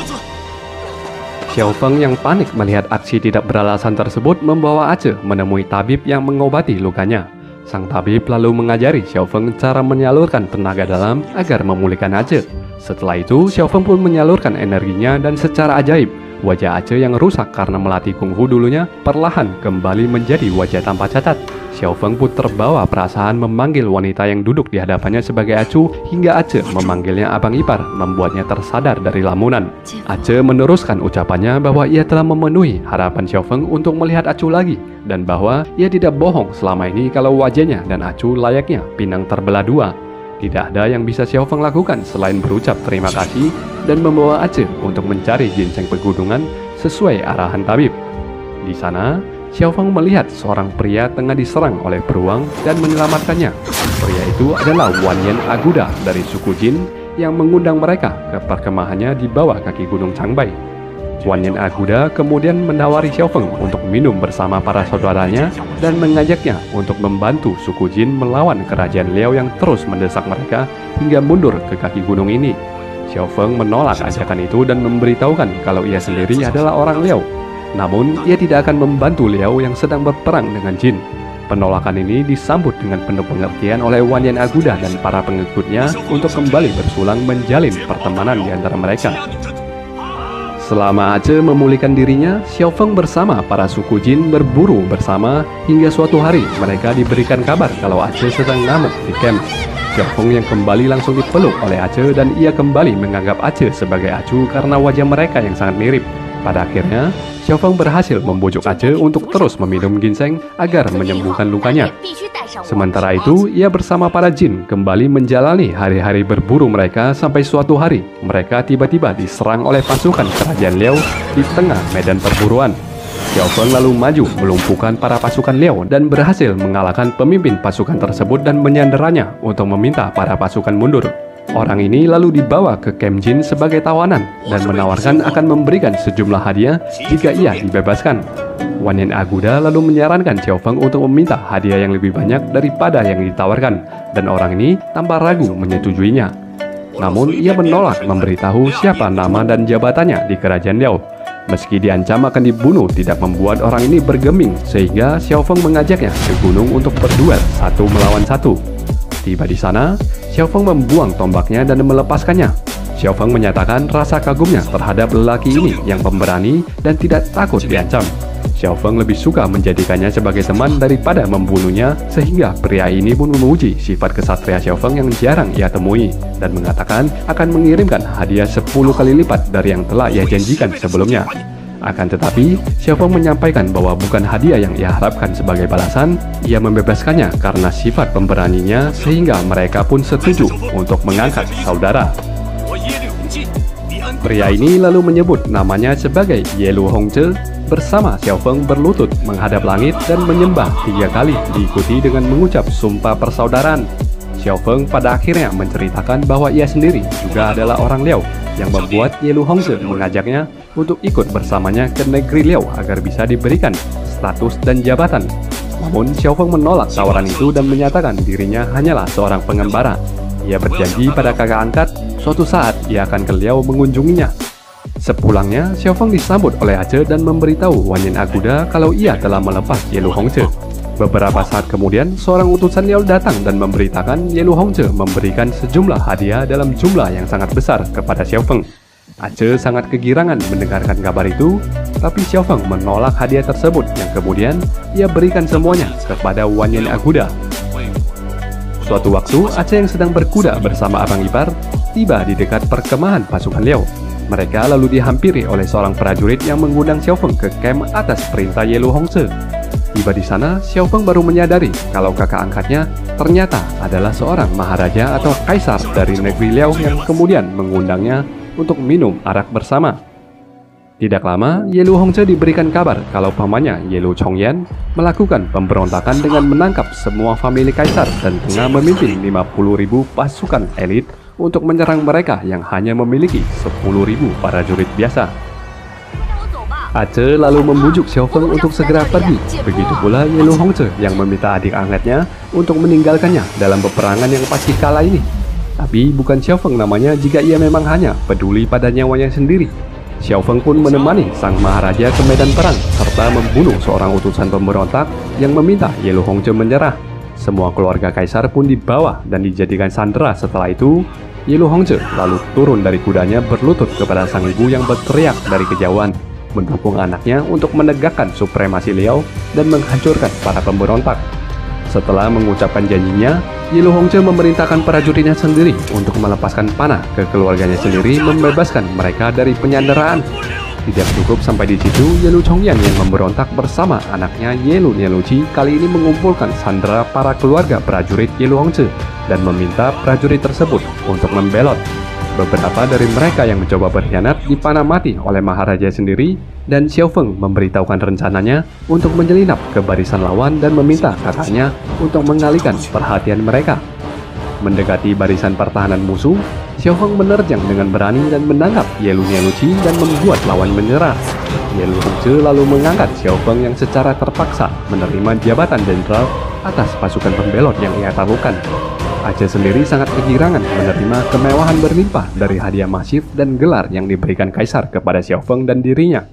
Xiaofeng yang panik melihat aksi tidak beralasan tersebut membawa Ace menemui tabib yang mengobati lukanya. Sang tabib lalu mengajari Xiaofeng cara menyalurkan tenaga dalam agar memulihkan Ace. Setelah itu, Xiaofeng pun menyalurkan energinya dan secara ajaib, wajah Ace yang rusak karena melatih kungfu dulunya perlahan kembali menjadi wajah tanpa cacat. Xiaofeng pun terbawa perasaan memanggil wanita yang duduk di hadapannya sebagai Acu, hingga Ace memanggilnya abang ipar, membuatnya tersadar dari lamunan. Ace meneruskan ucapannya bahwa ia telah memenuhi harapan Xiaofeng untuk melihat Acu lagi, dan bahwa ia tidak bohong selama ini kalau wajahnya dan Acu layaknya pinang terbelah dua. Tidak ada yang bisa Xiaofeng lakukan selain berucap terima kasih dan membawa Ace untuk mencari ginseng pegunungan sesuai arahan tabib. Di sana, Xiaofeng melihat seorang pria tengah diserang oleh beruang dan menyelamatkannya. Pria itu adalah Wanyan Aguda dari suku Jin yang mengundang mereka ke perkemahannya di bawah kaki gunung Changbai. Wanyan Aguda kemudian menawari Xiaofeng untuk minum bersama para saudaranya dan mengajaknya untuk membantu suku Jin melawan kerajaan Liao yang terus mendesak mereka hingga mundur ke kaki gunung ini. Xiaofeng menolak ajakan itu dan memberitahukan kalau ia sendiri adalah orang Liao. Namun, ia tidak akan membantu Liao yang sedang berperang dengan Jin. Penolakan ini disambut dengan penuh pengertian oleh Wanyan Aguda dan para pengikutnya untuk kembali bersulang menjalin pertemanan di antara mereka. Selama Ace memulihkan dirinya, Xiaofeng bersama para suku Jin berburu bersama hingga suatu hari mereka diberikan kabar kalau Ace sedang ngamuk di camp. Xiaofeng yang kembali langsung dipeluk oleh Ace dan ia kembali menganggap Ace sebagai Acu karena wajah mereka yang sangat mirip. Pada akhirnya, Xiaofeng berhasil membujuk Ace untuk terus meminum ginseng agar menyembuhkan lukanya. Sementara itu, ia bersama para Jin kembali menjalani hari-hari berburu mereka sampai suatu hari mereka tiba-tiba diserang oleh pasukan kerajaan Liao di tengah medan perburuan. Xiaofeng lalu maju melumpuhkan para pasukan Liao dan berhasil mengalahkan pemimpin pasukan tersebut dan menyanderanya untuk meminta para pasukan mundur. Orang ini lalu dibawa ke camp Jin sebagai tawanan dan menawarkan akan memberikan sejumlah hadiah jika ia dibebaskan. Wanyan Aguda lalu menyarankan Xiaofeng untuk meminta hadiah yang lebih banyak daripada yang ditawarkan, dan orang ini tanpa ragu menyetujuinya. Namun ia menolak memberitahu siapa nama dan jabatannya di kerajaan Liao. Meski diancam akan dibunuh tidak membuat orang ini bergeming, sehingga Xiaofeng mengajaknya ke gunung untuk berduel satu melawan satu. Tiba di sana, Xiaofeng membuang tombaknya dan melepaskannya. Xiaofeng menyatakan rasa kagumnya terhadap lelaki ini yang pemberani dan tidak takut diancam. Xiaofeng lebih suka menjadikannya sebagai teman daripada membunuhnya, sehingga pria ini pun memuji sifat kesatria Xiaofeng yang jarang ia temui dan mengatakan akan mengirimkan hadiah sepuluh kali lipat dari yang telah ia janjikan sebelumnya. Akan tetapi, Xiaofeng menyampaikan bahwa bukan hadiah yang ia harapkan sebagai balasan, ia membebaskannya karena sifat pemberaninya sehingga mereka pun setuju untuk mengangkat saudara. Pria ini lalu menyebut namanya sebagai Ye Lu Hongzhe. Bersama Xiao Feng berlutut menghadap langit dan menyembah tiga kali diikuti dengan mengucap sumpah persaudaraan. Xiao Feng pada akhirnya menceritakan bahwa ia sendiri juga adalah orang Liao yang membuat Ye Lu Hongzhe mengajaknya untuk ikut bersamanya ke negeri Liao agar bisa diberikan status dan jabatan. Namun Xiao Feng menolak tawaran itu dan menyatakan dirinya hanyalah seorang pengembara. Ia berjanji pada kakak angkat suatu saat ia akan ke Liao mengunjunginya. Sepulangnya, Xiao Feng disambut oleh Ace dan memberitahu Wanyan Aguda kalau ia telah melepas Ye Lu Hongzhe. Beberapa saat kemudian, seorang utusan Liao datang dan memberitakan Ye Lu Hongzhe memberikan sejumlah hadiah dalam jumlah yang sangat besar kepada Xiao Feng. Ace sangat kegirangan mendengarkan kabar itu, tapi Xiao Feng menolak hadiah tersebut yang kemudian ia berikan semuanya kepada Wanyan Aguda. Suatu waktu, Ace yang sedang berkuda bersama abang ipar tiba di dekat perkemahan pasukan Liao. Mereka lalu dihampiri oleh seorang prajurit yang mengundang Xiao Feng ke camp atas perintah Ye Lu Hongzhe. Tiba di sana, Xiao Feng baru menyadari kalau kakak angkatnya ternyata adalah seorang maharaja atau kaisar dari negeri Liao yang kemudian mengundangnya untuk minum arak bersama. Tidak lama, Ye Lu Hongzhe diberikan kabar kalau pamannya Ye Lu Chongyan melakukan pemberontakan dengan menangkap semua famili kaisar dan tengah memimpin lima puluh ribu pasukan elit untuk menyerang mereka yang hanya memiliki sepuluh ribu prajurit biasa. Ace lalu membujuk Xiao Feng untuk segera pergi. Begitu pula Ye Lu Hongzhe yang meminta adik angkatnya untuk meninggalkannya dalam peperangan yang pasti kalah ini. Tapi bukan Xiao Feng namanya jika ia memang hanya peduli pada nyawanya sendiri. Xiao Feng pun menemani sang maharaja ke medan perang serta membunuh seorang utusan pemberontak yang meminta Ye Lu Hongzhe menyerah. Semua keluarga kaisar pun dibawa dan dijadikan sandera. Setelah itu, Ye Lu Hongzhe lalu turun dari kudanya berlutut kepada sang ibu yang berteriak dari kejauhan, mendukung anaknya untuk menegakkan supremasi Liao dan menghancurkan para pemberontak. Setelah mengucapkan janjinya, Ye Lu Hongzhe memerintahkan prajuritnya sendiri untuk melepaskan panah ke keluarganya sendiri, membebaskan mereka dari penyanderaan. Tidak cukup sampai di situ, Ye Lu Chongyan yang memberontak bersama anaknya Ye Lu Nieluqi kali ini mengumpulkan sandera para keluarga prajurit Ye Lu Hongzhe dan meminta prajurit tersebut untuk membelot. Beberapa dari mereka yang mencoba berkhianat dipanah mati oleh maharaja sendiri, dan Xiao Feng memberitahukan rencananya untuk menyelinap ke barisan lawan dan meminta kakaknya untuk mengalihkan perhatian mereka. Mendekati barisan pertahanan musuh, Xiao Feng menerjang dengan berani dan menangkap Ye Lu Nieluqi dan membuat lawan menyerah. Ye Lu Hongzhe lalu mengangkat Xiao Feng yang secara terpaksa menerima jabatan jenderal atas pasukan pembelot yang ia taklukkan. Ace sendiri sangat kegirangan menerima kemewahan berlimpah dari hadiah masif dan gelar yang diberikan kaisar kepada Xiao Feng dan dirinya.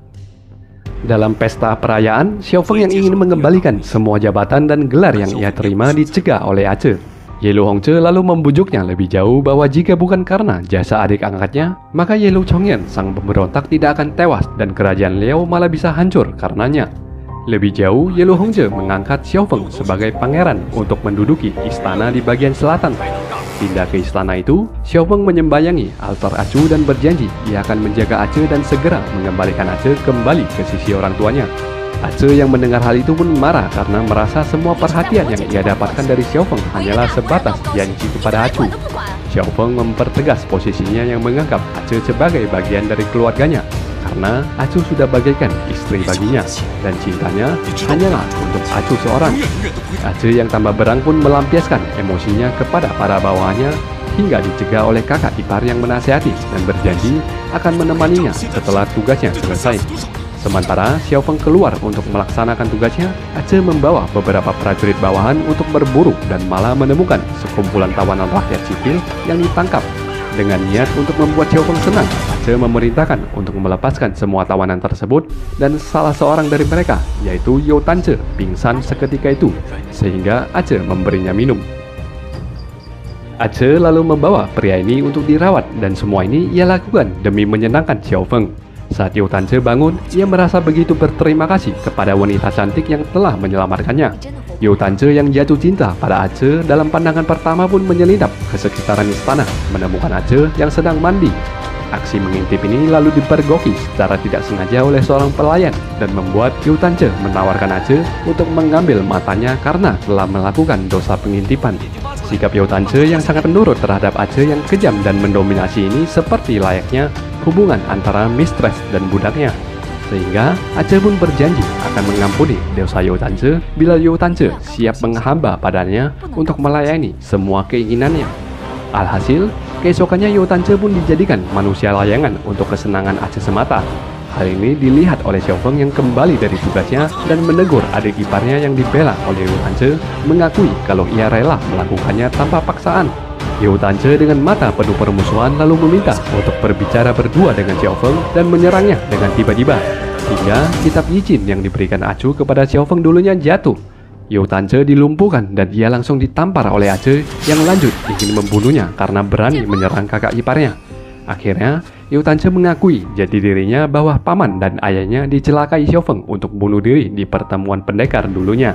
Dalam pesta perayaan, Xiao Feng yang ingin mengembalikan semua jabatan dan gelar yang ia terima dicegah oleh Ace. Ye Lu Hongzhe lalu membujuknya lebih jauh bahwa jika bukan karena jasa adik angkatnya, maka Ye Lu Chongyan sang pemberontak tidak akan tewas dan kerajaan Liao malah bisa hancur karenanya. Lebih jauh, Ye Lu Hongzhe mengangkat Xiao Feng sebagai pangeran untuk menduduki istana di bagian selatan. Pindah ke istana itu, Xiao Feng menyembayangi altar Acu dan berjanji ia akan menjaga Ace dan segera mengembalikan Ace kembali ke sisi orang tuanya. Ace yang mendengar hal itu pun marah karena merasa semua perhatian yang ia dapatkan dari Xiao Feng hanyalah sebatas janji kepada Acu. Xiao Feng mempertegas posisinya yang menganggap Ace sebagai bagian dari keluarganya, karena Acu sudah bagaikan istri baginya dan cintanya hanyalah untuk Acu seorang. Ace yang tambah berang pun melampiaskan emosinya kepada para bawahannya hingga dicegah oleh kakak ipar yang menasihati dan berjanji akan menemaninya setelah tugasnya selesai. Sementara Xiao Feng keluar untuk melaksanakan tugasnya, Ace membawa beberapa prajurit bawahan untuk berburu dan malah menemukan sekumpulan tawanan rakyat sipil yang ditangkap. Dengan niat untuk membuat Xiao Feng senang, Ace memerintahkan untuk melepaskan semua tawanan tersebut dan salah seorang dari mereka, yaitu You Tanzhe, pingsan seketika itu, sehingga Ace memberinya minum. Ace lalu membawa pria ini untuk dirawat dan semua ini ia lakukan demi menyenangkan Xiao Feng. Saat You Tanzhe bangun, ia merasa begitu berterima kasih kepada wanita cantik yang telah menyelamatkannya. You Tanzhe yang jatuh cinta pada Ace dalam pandangan pertama pun menyelinap ke sekitaran istana, menemukan Ace yang sedang mandi. Aksi mengintip ini lalu dipergoki secara tidak sengaja oleh seorang pelayan dan membuat You Tanzhe menawarkan Ace untuk mengambil matanya karena telah melakukan dosa pengintipan. Sikap You Tanzhe yang sangat penurut terhadap Ace yang kejam dan mendominasi ini seperti layaknya hubungan antara mistress dan budaknya. Sehingga Ace pun berjanji akan mengampuni dosa You Tance bila You Tance siap menghamba padanya untuk melayani semua keinginannya. Alhasil, keesokannya You Tance pun dijadikan manusia layangan untuk kesenangan Ace semata. Hal ini dilihat oleh Xiaofeng yang kembali dari tugasnya dan menegur adik iparnya yang dibela oleh You Tance, mengakui kalau ia rela melakukannya tanpa paksaan. You Tance dengan mata penuh permusuhan lalu meminta untuk berbicara berdua dengan Xiaofeng dan menyerangnya dengan tiba-tiba. Hingga kitab izin yang diberikan Acu kepada Xiaofeng dulunya jatuh. You Tance dilumpuhkan dan ia langsung ditampar oleh Ace yang lanjut ingin membunuhnya karena berani menyerang kakak iparnya. Akhirnya, You Tance mengakui jati dirinya bahwa paman dan ayahnya dicelakai Xiaofeng untuk bunuh diri di pertemuan pendekar dulunya.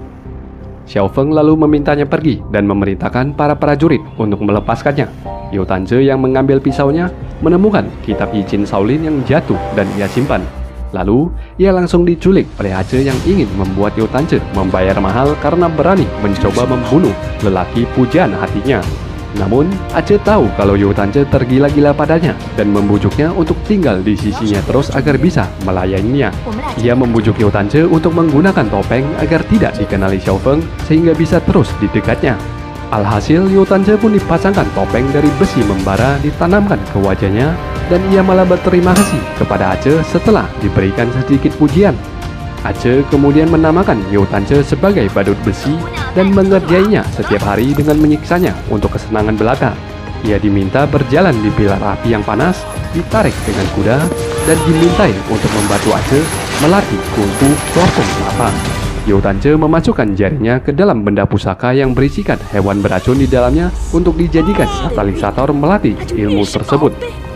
Xiaofeng lalu memintanya pergi dan memerintahkan para prajurit untuk melepaskannya. You Tance yang mengambil pisaunya menemukan kitab izin Shaolin yang jatuh dan ia simpan. Lalu, ia langsung diculik oleh Ace yang ingin membuat You Tance membayar mahal karena berani mencoba membunuh lelaki pujaan hatinya. Namun, Ace tahu kalau You Tance tergila-gila padanya dan membujuknya untuk tinggal di sisinya terus agar bisa melayaninya. Ia membujuk You Tance untuk menggunakan topeng agar tidak dikenali Xiaofeng sehingga bisa terus di dekatnya. Alhasil, You Tance pun dipasangkan topeng dari besi membara ditanamkan ke wajahnya dan ia malah berterima kasih kepada Ace setelah diberikan sedikit pujian. Ace kemudian menamakan You Tance sebagai badut besi dan mengerjainya setiap hari dengan menyiksanya untuk kesenangan belaka. Ia diminta berjalan di pilar api yang panas, ditarik dengan kuda, dan dimintai untuk membantu Ace melatih kungfu Huakong Tafa. You Tance memasukkan jarinya ke dalam benda pusaka yang berisikan hewan beracun di dalamnya untuk dijadikan katalisator melatih ilmu tersebut.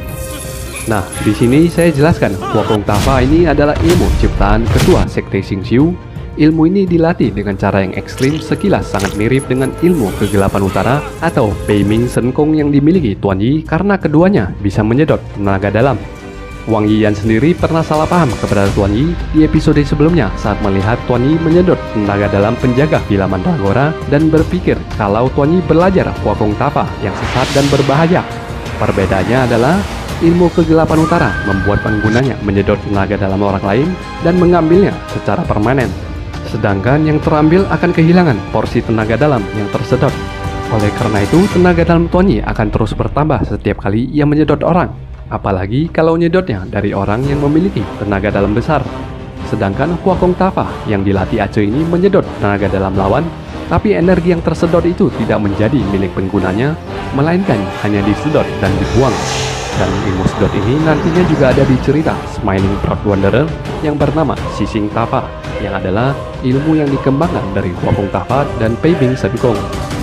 Nah, di sini saya jelaskan Huakong Tafa ini adalah ilmu ciptaan ketua sekte Xingqiu. Ilmu ini dilatih dengan cara yang ekstrim, sekilas sangat mirip dengan ilmu kegelapan utara atau Peiming Shenkong yang dimiliki Tuan Yi karena keduanya bisa menyedot tenaga dalam. Wang Yiyan sendiri pernah salah paham kepada Tuan Yi di episode sebelumnya saat melihat Tuan Yi menyedot tenaga dalam penjaga Villa Mandragora dan berpikir kalau Tuan Yi belajar Huakong Tafa yang sesat dan berbahaya. Perbedaannya adalah ilmu kegelapan utara membuat penggunanya menyedot tenaga dalam orang lain dan mengambilnya secara permanen. Sedangkan yang terambil akan kehilangan porsi tenaga dalam yang tersedot. Oleh karena itu, tenaga dalam Tuan Yi akan terus bertambah setiap kali ia menyedot orang. Apalagi kalau nyedotnya dari orang yang memiliki tenaga dalam besar. Sedangkan Huakong Tafa yang dilatih Ace ini menyedot tenaga dalam lawan, tapi energi yang tersedot itu tidak menjadi milik penggunanya, melainkan hanya disedot dan dibuang. Dan ilmu sedot ini nantinya juga ada di cerita Smiling Proud Wanderer yang bernama Sising Tafa, yang adalah ilmu yang dikembangkan dari Huakong Tafa dan Peiming Shenkong.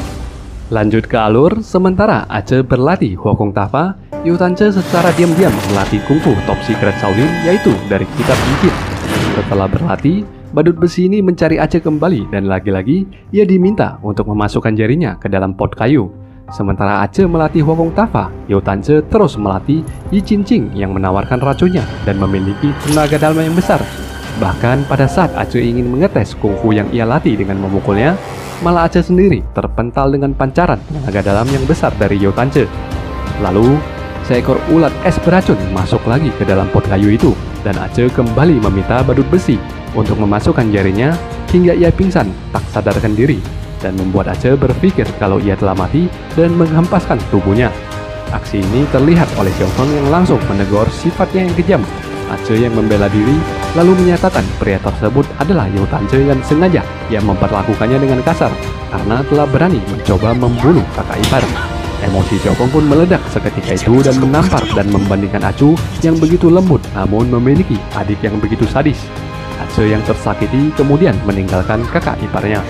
Lanjut ke alur, sementara Ace berlatih Huakong Tafa, You Tance secara diam-diam melatih kungfu top secret Shaolin yaitu dari kitab izin. Setelah berlatih, badut besi ini mencari Ace kembali dan lagi-lagi ia diminta untuk memasukkan jarinya ke dalam pot kayu. Sementara Ace melatih Huakong Tafa, You Tance terus melatih Yi Qingqing yang menawarkan racunnya dan memiliki tenaga dalam yang besar. Bahkan pada saat Ace ingin mengetes kungfu yang ia latih dengan memukulnya, malah Ace sendiri terpental dengan pancaran tenaga dalam yang besar dari You Tance. Lalu, seekor ulat es beracun masuk lagi ke dalam pot kayu itu dan Ace kembali meminta badut besi untuk memasukkan jarinya hingga ia pingsan tak sadarkan diri dan membuat Ace berpikir kalau ia telah mati dan menghempaskan tubuhnya. Aksi ini terlihat oleh Xiaofeng yang langsung menegur sifatnya yang kejam. Ace yang membela diri lalu menyatakan pria tersebut adalah You Tance yang sengaja yang memperlakukannya dengan kasar karena telah berani mencoba membunuh kakak ipar. Emosi Xiaofeng pun meledak seketika itu dan menampar dan membandingkan Acu yang begitu lembut namun memiliki adik yang begitu sadis. Ace yang tersakiti kemudian meninggalkan kakak iparnya.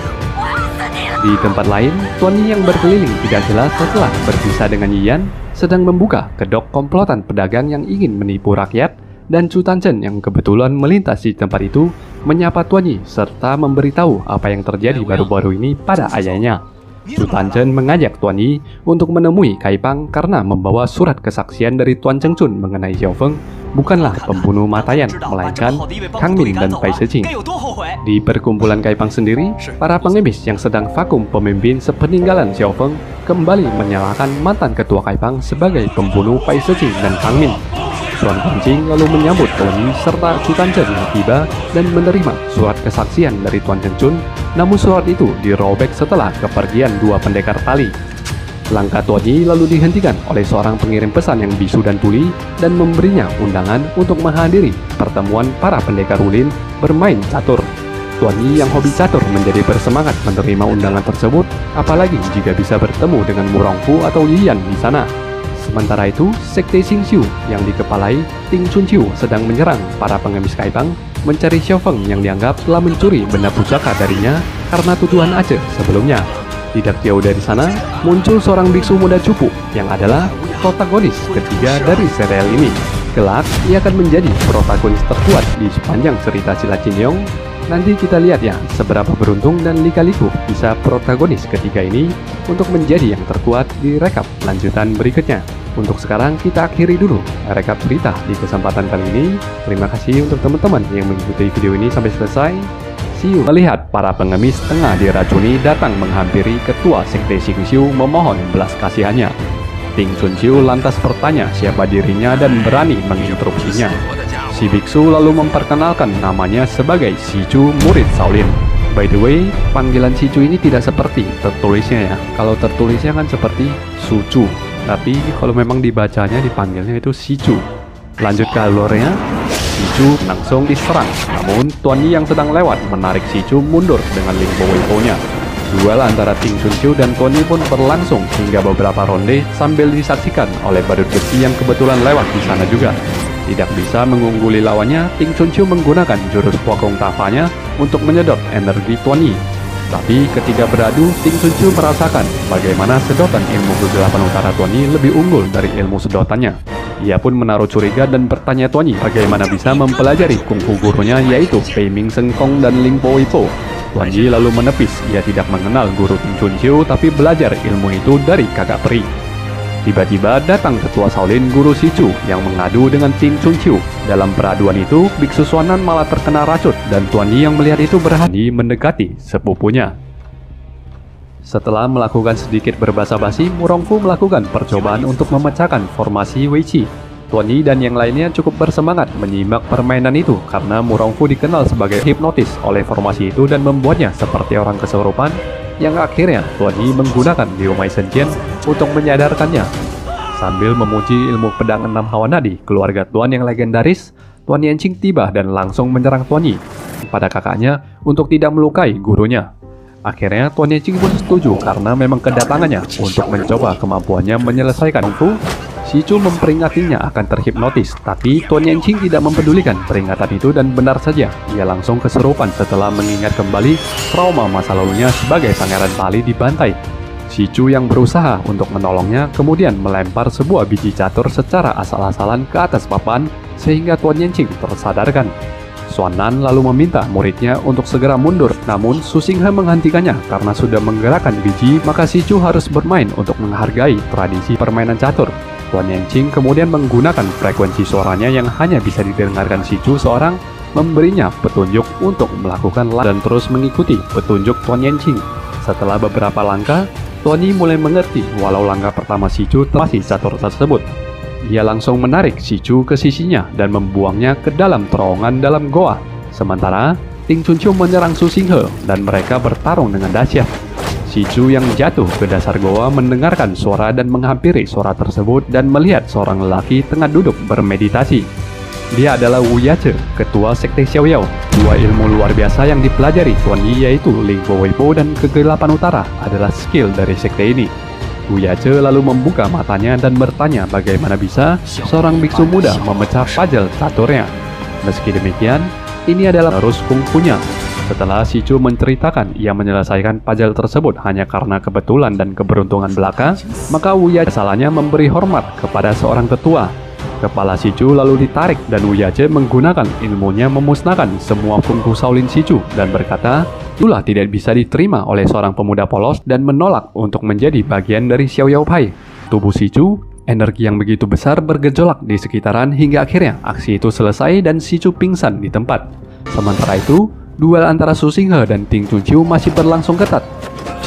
Di tempat lain, Tuan Yi yang berkeliling tidak jelas setelah berpisah dengan Yiyan sedang membuka kedok komplotan pedagang yang ingin menipu rakyat, dan Chu Tanchen yang kebetulan melintasi tempat itu menyapa Tuan Yi serta memberitahu apa yang terjadi baru-baru ini pada ayahnya. Chu Tanchen mengajak Tuan Yi untuk menemui Kai Pang karena membawa surat kesaksian dari Tuan Chengchun mengenai Xiaofeng bukanlah pembunuh Matayan, melainkan Kang Min dan Pai Shijing. Di perkumpulan Kai Pang sendiri, para pengemis yang sedang vakum pemimpin sepeninggalan Xiaofeng kembali menyalahkan mantan ketua Kai Pang sebagai pembunuh Pai Shijing dan Kang Min. Xuan Guanjing lalu menyambut Tuan Yi serta Chu Tanzhen yang tiba dan menerima surat kesaksian dari Tuan Cheng Chun, namun surat itu dirobek setelah kepergian dua pendekar tali. Langkah Tuan Yi lalu dihentikan oleh seorang pengirim pesan yang bisu dan tuli dan memberinya undangan untuk menghadiri pertemuan para pendekar ulin bermain catur. Tuan Yi yang hobi catur menjadi bersemangat menerima undangan tersebut, apalagi jika bisa bertemu dengan Murongfu atau Yiyan di sana. Sementara itu, Sekte Xingxiu yang dikepalai Ting Chunqiu sedang menyerang para pengemis Kaibang mencari Xiao Feng yang dianggap telah mencuri benda pusaka darinya karena tuduhan Aceh sebelumnya. Tidak jauh dari sana, muncul seorang biksu muda cupu yang adalah protagonis ketiga dari serial ini. Kelak, ia akan menjadi protagonis terkuat di sepanjang cerita silat Jin Yong. Nanti kita lihat ya, seberapa beruntung dan lika-liku bisa protagonis ketiga ini untuk menjadi yang terkuat di rekap lanjutan berikutnya. Untuk sekarang kita akhiri dulu rekap cerita di kesempatan kali ini. Terima kasih untuk teman-teman yang mengikuti video ini sampai selesai. See you. Melihat para pengemis tengah diracuni datang menghampiri ketua Sekte Xingxiu memohon belas kasihannya. Ting Chunqiu lantas bertanya siapa dirinya dan berani menginterupsinya. Si biksu lalu memperkenalkan namanya sebagai Si Chu, murid Shaolin. By the way, panggilan Si Chu ini tidak seperti tertulisnya ya. Kalau tertulisnya kan seperti Su Chu, tapi kalau memang dibacanya dipanggilnya itu Si Chu. Lanjut ke alurnya, Si Chu langsung diserang. Namun Tuan Yi yang sedang lewat menarik Si Chu mundur dengan Lingpo Weipo-nya. Duel antara Ting Chunqiu dan Tuan Yi pun berlangsung hingga beberapa ronde sambil disaksikan oleh badut besi yang kebetulan lewat di sana juga. Tidak bisa mengungguli lawannya, Ting Chunqiu menggunakan jurus Huakong Tafanya untuk menyedot energi Tuan Yi. Tapi ketika beradu, Ting Chunqiu merasakan bagaimana sedotan ilmu kegelapan utara Tuan Yi lebih unggul dari ilmu sedotannya. Ia pun menaruh curiga dan bertanya Tuan Yi bagaimana bisa mempelajari kungfu gurunya yaitu Pei Ming Seng Kong dan Lingpo Weipo. Tuan Yi lalu menepis, ia tidak mengenal guru Ting Chunqiu tapi belajar ilmu itu dari kakak peri. Tiba-tiba datang ketua Shaolin Guru Si Chu yang mengadu dengan Ting Chunqiu. Dalam peraduan itu, biksu Xuanan malah terkena racun dan Tuan Yi yang melihat itu berani mendekati sepupunya. Setelah melakukan sedikit berbasa-basi, Murongfu melakukan percobaan untuk memecahkan formasi Wei Qi. Tuan Yi dan yang lainnya cukup bersemangat menyimak permainan itu karena Murongfu dikenal sebagai hipnotis oleh formasi itu dan membuatnya seperti orang kesurupan, yang akhirnya Tuan Yi menggunakan Liu Mai Shenjian untuk menyadarkannya. Sambil memuji ilmu pedang enam hawa nadi keluarga Tuan yang legendaris, Tuan Yanqing tiba dan langsung menyerang Tuan Yi pada kakaknya untuk tidak melukai gurunya. Akhirnya Tuan Yanqing pun setuju karena memang kedatangannya untuk mencoba kemampuannya menyelesaikan Fu. Si Chu memperingatinya akan terhipnotis, tapi Tuan Yanqing tidak mempedulikan peringatan itu dan benar saja, ia langsung kesurupan setelah mengingat kembali trauma masa lalunya sebagai pangeran Bali dibantai. Si Chu yang berusaha untuk menolongnya kemudian melempar sebuah biji catur secara asal-asalan ke atas papan sehingga Tuan Yanqing tersadarkan. Xuanan lalu meminta muridnya untuk segera mundur, namun Su Xinghe menghentikannya karena sudah menggerakkan biji, maka Si Chu harus bermain untuk menghargai tradisi permainan catur. Tuan Yanqing kemudian menggunakan frekuensi suaranya yang hanya bisa didengarkan Si Chu seorang, memberinya petunjuk untuk melakukan dan terus mengikuti petunjuk Tuan Yanqing. Setelah beberapa langkah, Tuan Yi mulai mengerti walau langkah pertama Si Chu masih catur tersebut. Ia langsung menarik Si Chu ke sisinya dan membuangnya ke dalam terowongan dalam goa. Sementara Ting Chunqiu menyerang Su Xinghe dan mereka bertarung dengan dahsyat. Si Chu yang jatuh ke dasar goa mendengarkan suara dan menghampiri suara tersebut dan melihat seorang lelaki tengah duduk bermeditasi. Dia adalah Wu Yace, ketua Sekte Xiaoyao. Dua ilmu luar biasa yang dipelajari Tuan Yi yaitu Lingpo Weipo dan Kegelapan Utara adalah skill dari sekte ini. Wu Yace lalu membuka matanya dan bertanya bagaimana bisa seorang biksu muda memecah pajal caturnya. Meski demikian, ini adalah terus kungfunya. Setelah Si Chu menceritakan ia menyelesaikan pajal tersebut hanya karena kebetulan dan keberuntungan belaka, maka Wu Yace salahnya memberi hormat kepada seorang tetua. Kepala Si Chu lalu ditarik dan Wu Yace menggunakan ilmunya memusnahkan semua kungfu Shaolin Si Chu dan berkata, itulah tidak bisa diterima oleh seorang pemuda polos dan menolak untuk menjadi bagian dari Xiaoyao Pai. Tubuh Si Chu, energi yang begitu besar bergejolak di sekitaran hingga akhirnya aksi itu selesai dan Si Chu pingsan di tempat. Sementara itu, duel antara Su Xinghe dan Ting Chunqiu masih berlangsung ketat.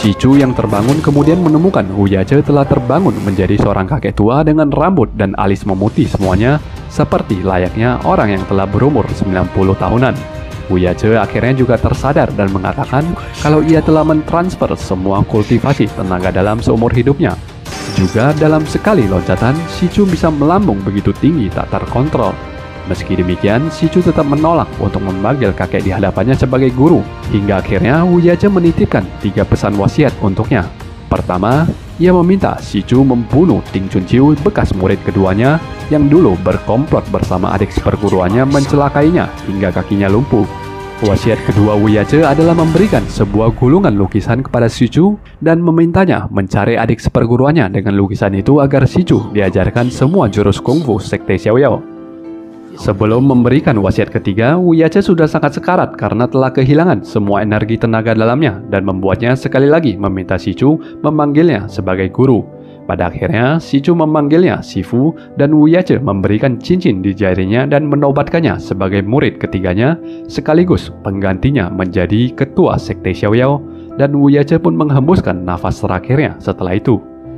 Si Chu yang terbangun kemudian menemukan Wu Yace telah terbangun menjadi seorang kakek tua dengan rambut dan alis memutih semuanya, seperti layaknya orang yang telah berumur sembilan puluh tahunan. Wu Yace akhirnya juga tersadar dan mengatakan kalau ia telah mentransfer semua kultivasi tenaga dalam seumur hidupnya. Juga dalam sekali loncatan, si Chu bisa melambung begitu tinggi tak terkontrol. Meski demikian, si Chu tetap menolak untuk memanggil kakek di hadapannya sebagai guru, hingga akhirnya Wu Yace menitipkan tiga pesan wasiat untuknya. Pertama, ia meminta si Chu membunuh Ting Chunqiu, bekas murid keduanya, yang dulu berkomplot bersama adik seperguruannya mencelakainya hingga kakinya lumpuh. Wasiat kedua Wu Yace adalah memberikan sebuah gulungan lukisan kepada si Chu dan memintanya mencari adik seperguruannya dengan lukisan itu agar si Chu diajarkan semua jurus kungfu sekte Xiaoyao. Sebelum memberikan wasiat ketiga, Wu Yace sudah sangat sekarat karena telah kehilangan semua energi tenaga dalamnya dan membuatnya sekali lagi meminta si Chu memanggilnya sebagai guru. Pada akhirnya, si Chu memanggilnya Sifu dan Wu Yace memberikan cincin di jarinya dan menobatkannya sebagai murid ketiganya, sekaligus penggantinya menjadi ketua sekte Xiaoyao, dan Wu Yace pun menghembuskan nafas terakhirnya setelah itu.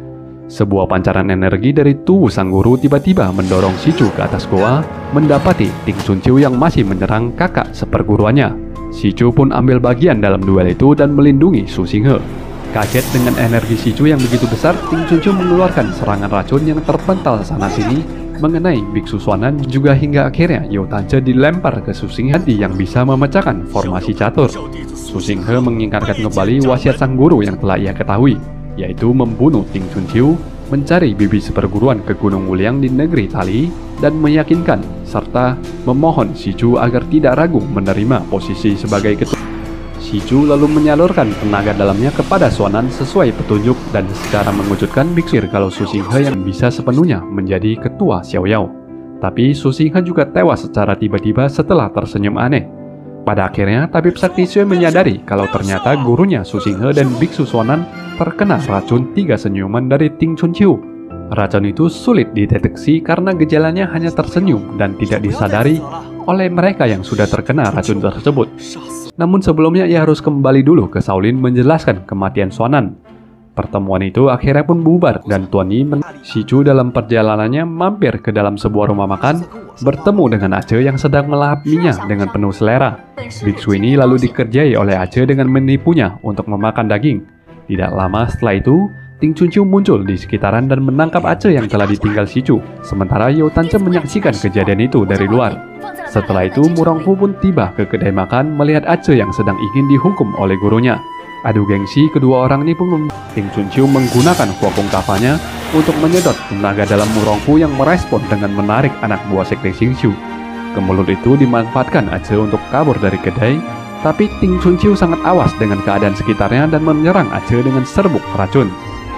Sebuah pancaran energi dari tubuh sang guru tiba-tiba mendorong si Chu ke atas goa, mendapati Ting Chunqiu yang masih menyerang kakak seperguruannya. Si Chu pun ambil bagian dalam duel itu dan melindungi Su Xinghe. Kaget dengan energi si Chu yang begitu besar, Ting Chunqiu mengeluarkan serangan racun yang terpental sana-sini mengenai Biksu Xuanan, juga hingga akhirnya You Tance dilempar ke Su Xinghe yang bisa memecahkan formasi catur. Su Xinghe mengingatkan kembali wasiat sang guru yang telah ia ketahui, yaitu membunuh Ting Chunqiu, mencari bibi seperguruan ke Gunung Wuliang di negeri Tali, dan meyakinkan serta memohon si Chu agar tidak ragu menerima posisi sebagai ketua. Si Chu lalu menyalurkan tenaga dalamnya kepada Xuanan sesuai petunjuk dan secara mengejutkan biksir kalau Su Xinghe yang bisa sepenuhnya menjadi ketua Xiaoyao. Tapi Su Xinghe juga tewas secara tiba-tiba setelah tersenyum aneh. Pada akhirnya, tabib sakti Xue menyadari kalau ternyata gurunya Su Xinghe dan Biksu Xuanan terkena racun tiga senyuman dari Ting Chunqiu. Racun itu sulit dideteksi karena gejalanya hanya tersenyum dan tidak disadari oleh mereka yang sudah terkena racun tersebut. Namun sebelumnya ia harus kembali dulu ke Shaolin menjelaskan kematian Xuanan. Pertemuan itu akhirnya pun bubar dan Tuan Yi men si Chu dalam perjalanannya mampir ke dalam sebuah rumah makan, bertemu dengan Ace yang sedang melahap minyak dengan penuh selera. Biksu ini lalu dikerjai oleh Ace dengan menipunya untuk memakan daging. Tidak lama setelah itu, Ting Chunqiu muncul di sekitaran dan menangkap Ace yang telah ditinggal si Chu, sementara You Tance menyaksikan kejadian itu dari luar. Setelah itu, Murongfu pun tiba ke kedai makan melihat Ace yang sedang ingin dihukum oleh gurunya. Adu gengsi kedua orang ini pun Ting Chunqiu menggunakan kuokong kafanya untuk menyedot tenaga dalam Murongfu yang merespon dengan menarik anak buah sekte Xingqiu. Kemulut itu dimanfaatkan Ace untuk kabur dari kedai, tapi Ting Chunqiu sangat awas dengan keadaan sekitarnya dan menyerang Ace dengan serbuk racun.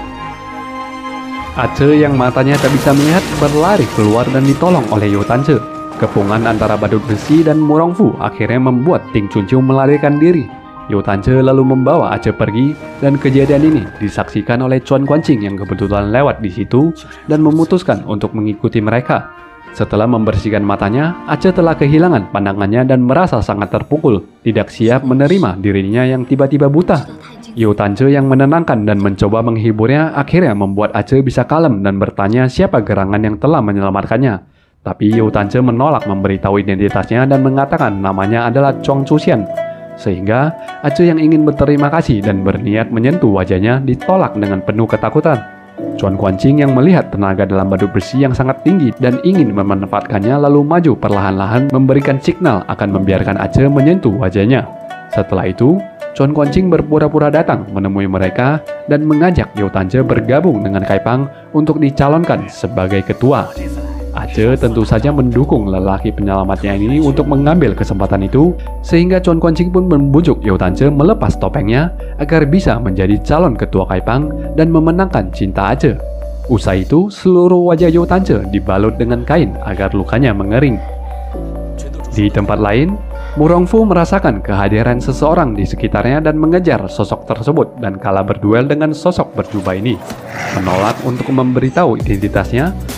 Ace yang matanya tak bisa melihat berlari keluar dan ditolong oleh You Tance. Kepungan antara badut besi dan Murongfu akhirnya membuat Ting Chunqiu melarikan diri. You Tance lalu membawa Ace pergi dan kejadian ini disaksikan oleh Chuan Guanqing yang kebetulan lewat di situ dan memutuskan untuk mengikuti mereka. Setelah membersihkan matanya, Ace telah kehilangan pandangannya dan merasa sangat terpukul, tidak siap menerima dirinya yang tiba-tiba buta. You Tance yang menenangkan dan mencoba menghiburnya akhirnya membuat Ace bisa kalem dan bertanya siapa gerangan yang telah menyelamatkannya. Tapi You Tance menolak memberitahu identitasnya dan mengatakan namanya adalah Chong Chuxian. Sehingga Ace yang ingin berterima kasih dan berniat menyentuh wajahnya ditolak dengan penuh ketakutan. Chuan Guanqing yang melihat tenaga dalam badut besi yang sangat tinggi dan ingin memanfaatkannya lalu maju perlahan-lahan memberikan signal akan membiarkan Ace menyentuh wajahnya. Setelah itu, Chuan Guanqing berpura-pura datang menemui mereka dan mengajak You Tance bergabung dengan Kaipang untuk dicalonkan sebagai ketua. Ace tentu saja mendukung lelaki penyelamatnya ini untuk mengambil kesempatan itu, sehingga Chuan Guanqing pun membujuk You Tance melepas topengnya agar bisa menjadi calon ketua Kaipang dan memenangkan cinta Ace. Usai itu, seluruh wajah You Tance dibalut dengan kain agar lukanya mengering. Di tempat lain, Murongfu merasakan kehadiran seseorang di sekitarnya dan mengejar sosok tersebut dan kalah berduel dengan sosok berjubah ini. Menolak untuk memberitahu identitasnya,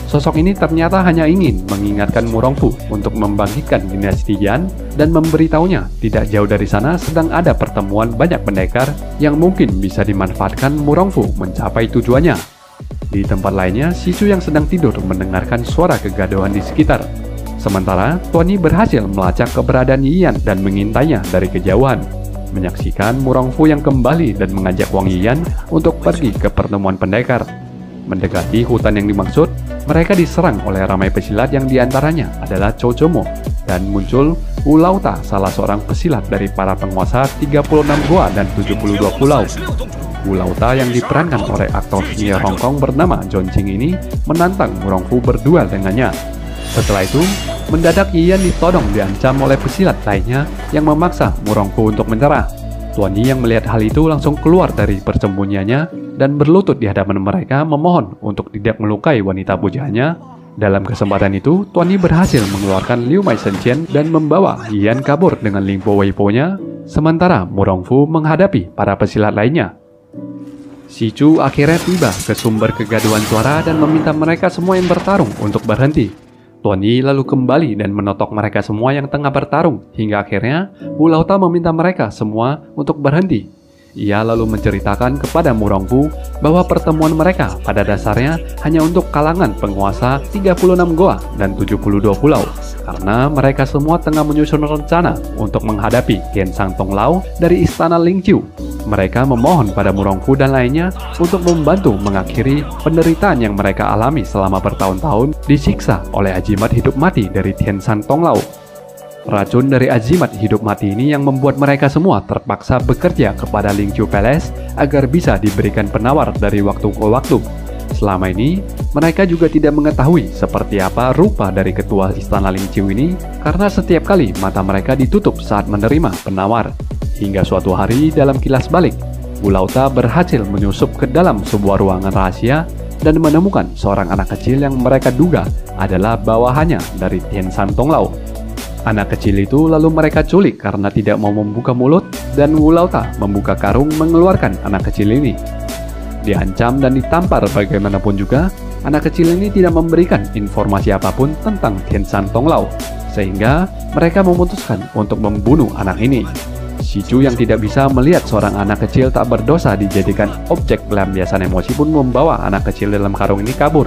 Sosok ini ternyata hanya ingin mengingatkan Murongfu untuk membangkitkan dinasti Yan dan memberitahunya tidak jauh dari sana sedang ada pertemuan banyak pendekar yang mungkin bisa dimanfaatkan Murongfu mencapai tujuannya. Di tempat lainnya, Sicu yang sedang tidur mendengarkan suara kegaduhan di sekitar. Sementara, Tuan Yi berhasil melacak keberadaan Yiyan dan mengintainya dari kejauhan. Menyaksikan Murongfu yang kembali dan mengajak Wang Yiyan untuk pergi ke pertemuan pendekar. Mendekati hutan yang dimaksud, mereka diserang oleh ramai pesilat yang diantaranya adalah Chow Chomo dan muncul Wu Lauta, salah seorang pesilat dari para penguasa tiga puluh enam gua dan tujuh puluh dua pulau. Wu Lauta yang diperankan oleh aktor senior Hong Kong bernama John Ching ini menantang Murongfu berduel dengannya. Setelah itu, mendadak Yiyan ditodong diancam oleh pesilat lainnya yang memaksa Murongfu untuk menyerah. Tuan Yi yang melihat hal itu langsung keluar dari persembunyiannya dan berlutut di hadapan mereka memohon untuk tidak melukai wanita pujaannya. Dalam kesempatan itu, Tuan Yi berhasil mengeluarkan Liu Mai Shenqian dan membawa Yiyan kabur dengan Ling Po Wei Po-nya, sementara Murongfu menghadapi para pesilat lainnya. Sicu akhirnya tiba ke sumber kegaduhan suara dan meminta mereka semua yang bertarung untuk berhenti. Tuan Yi lalu kembali dan menotok mereka semua yang tengah bertarung, hingga akhirnya Wu Lauta meminta mereka semua untuk berhenti. Ia lalu menceritakan kepada Murongfu bahwa pertemuan mereka pada dasarnya hanya untuk kalangan penguasa tiga puluh enam goa dan tujuh puluh dua pulau, karena mereka semua tengah menyusun rencana untuk menghadapi Tian Sang Tong Lao dari istana Lingqiu. Mereka memohon pada Murongfu dan lainnya untuk membantu mengakhiri penderitaan yang mereka alami selama bertahun-tahun disiksa oleh ajimat hidup mati dari Tian Sang Tong Lao. Racun dari ajimat hidup mati ini yang membuat mereka semua terpaksa bekerja kepada Lingqiu Palace agar bisa diberikan penawar dari waktu ke waktu. Selama ini, mereka juga tidak mengetahui seperti apa rupa dari ketua istana Lingqiu ini karena setiap kali mata mereka ditutup saat menerima penawar. Hingga suatu hari dalam kilas balik, Wu Lauta berhasil menyusup ke dalam sebuah ruangan rahasia dan menemukan seorang anak kecil yang mereka duga adalah bawahannya dari Tian San Tong Lao. Anak kecil itu lalu mereka culik karena tidak mau membuka mulut dan Wu Lauta membuka karung mengeluarkan anak kecil ini. Diancam dan ditampar bagaimanapun juga, anak kecil ini tidak memberikan informasi apapun tentang Tian San Tong Lao, sehingga mereka memutuskan untuk membunuh anak ini. Sicu yang tidak bisa melihat seorang anak kecil tak berdosa dijadikan objek pelampiasan emosi pun membawa anak kecil dalam karung ini kabur.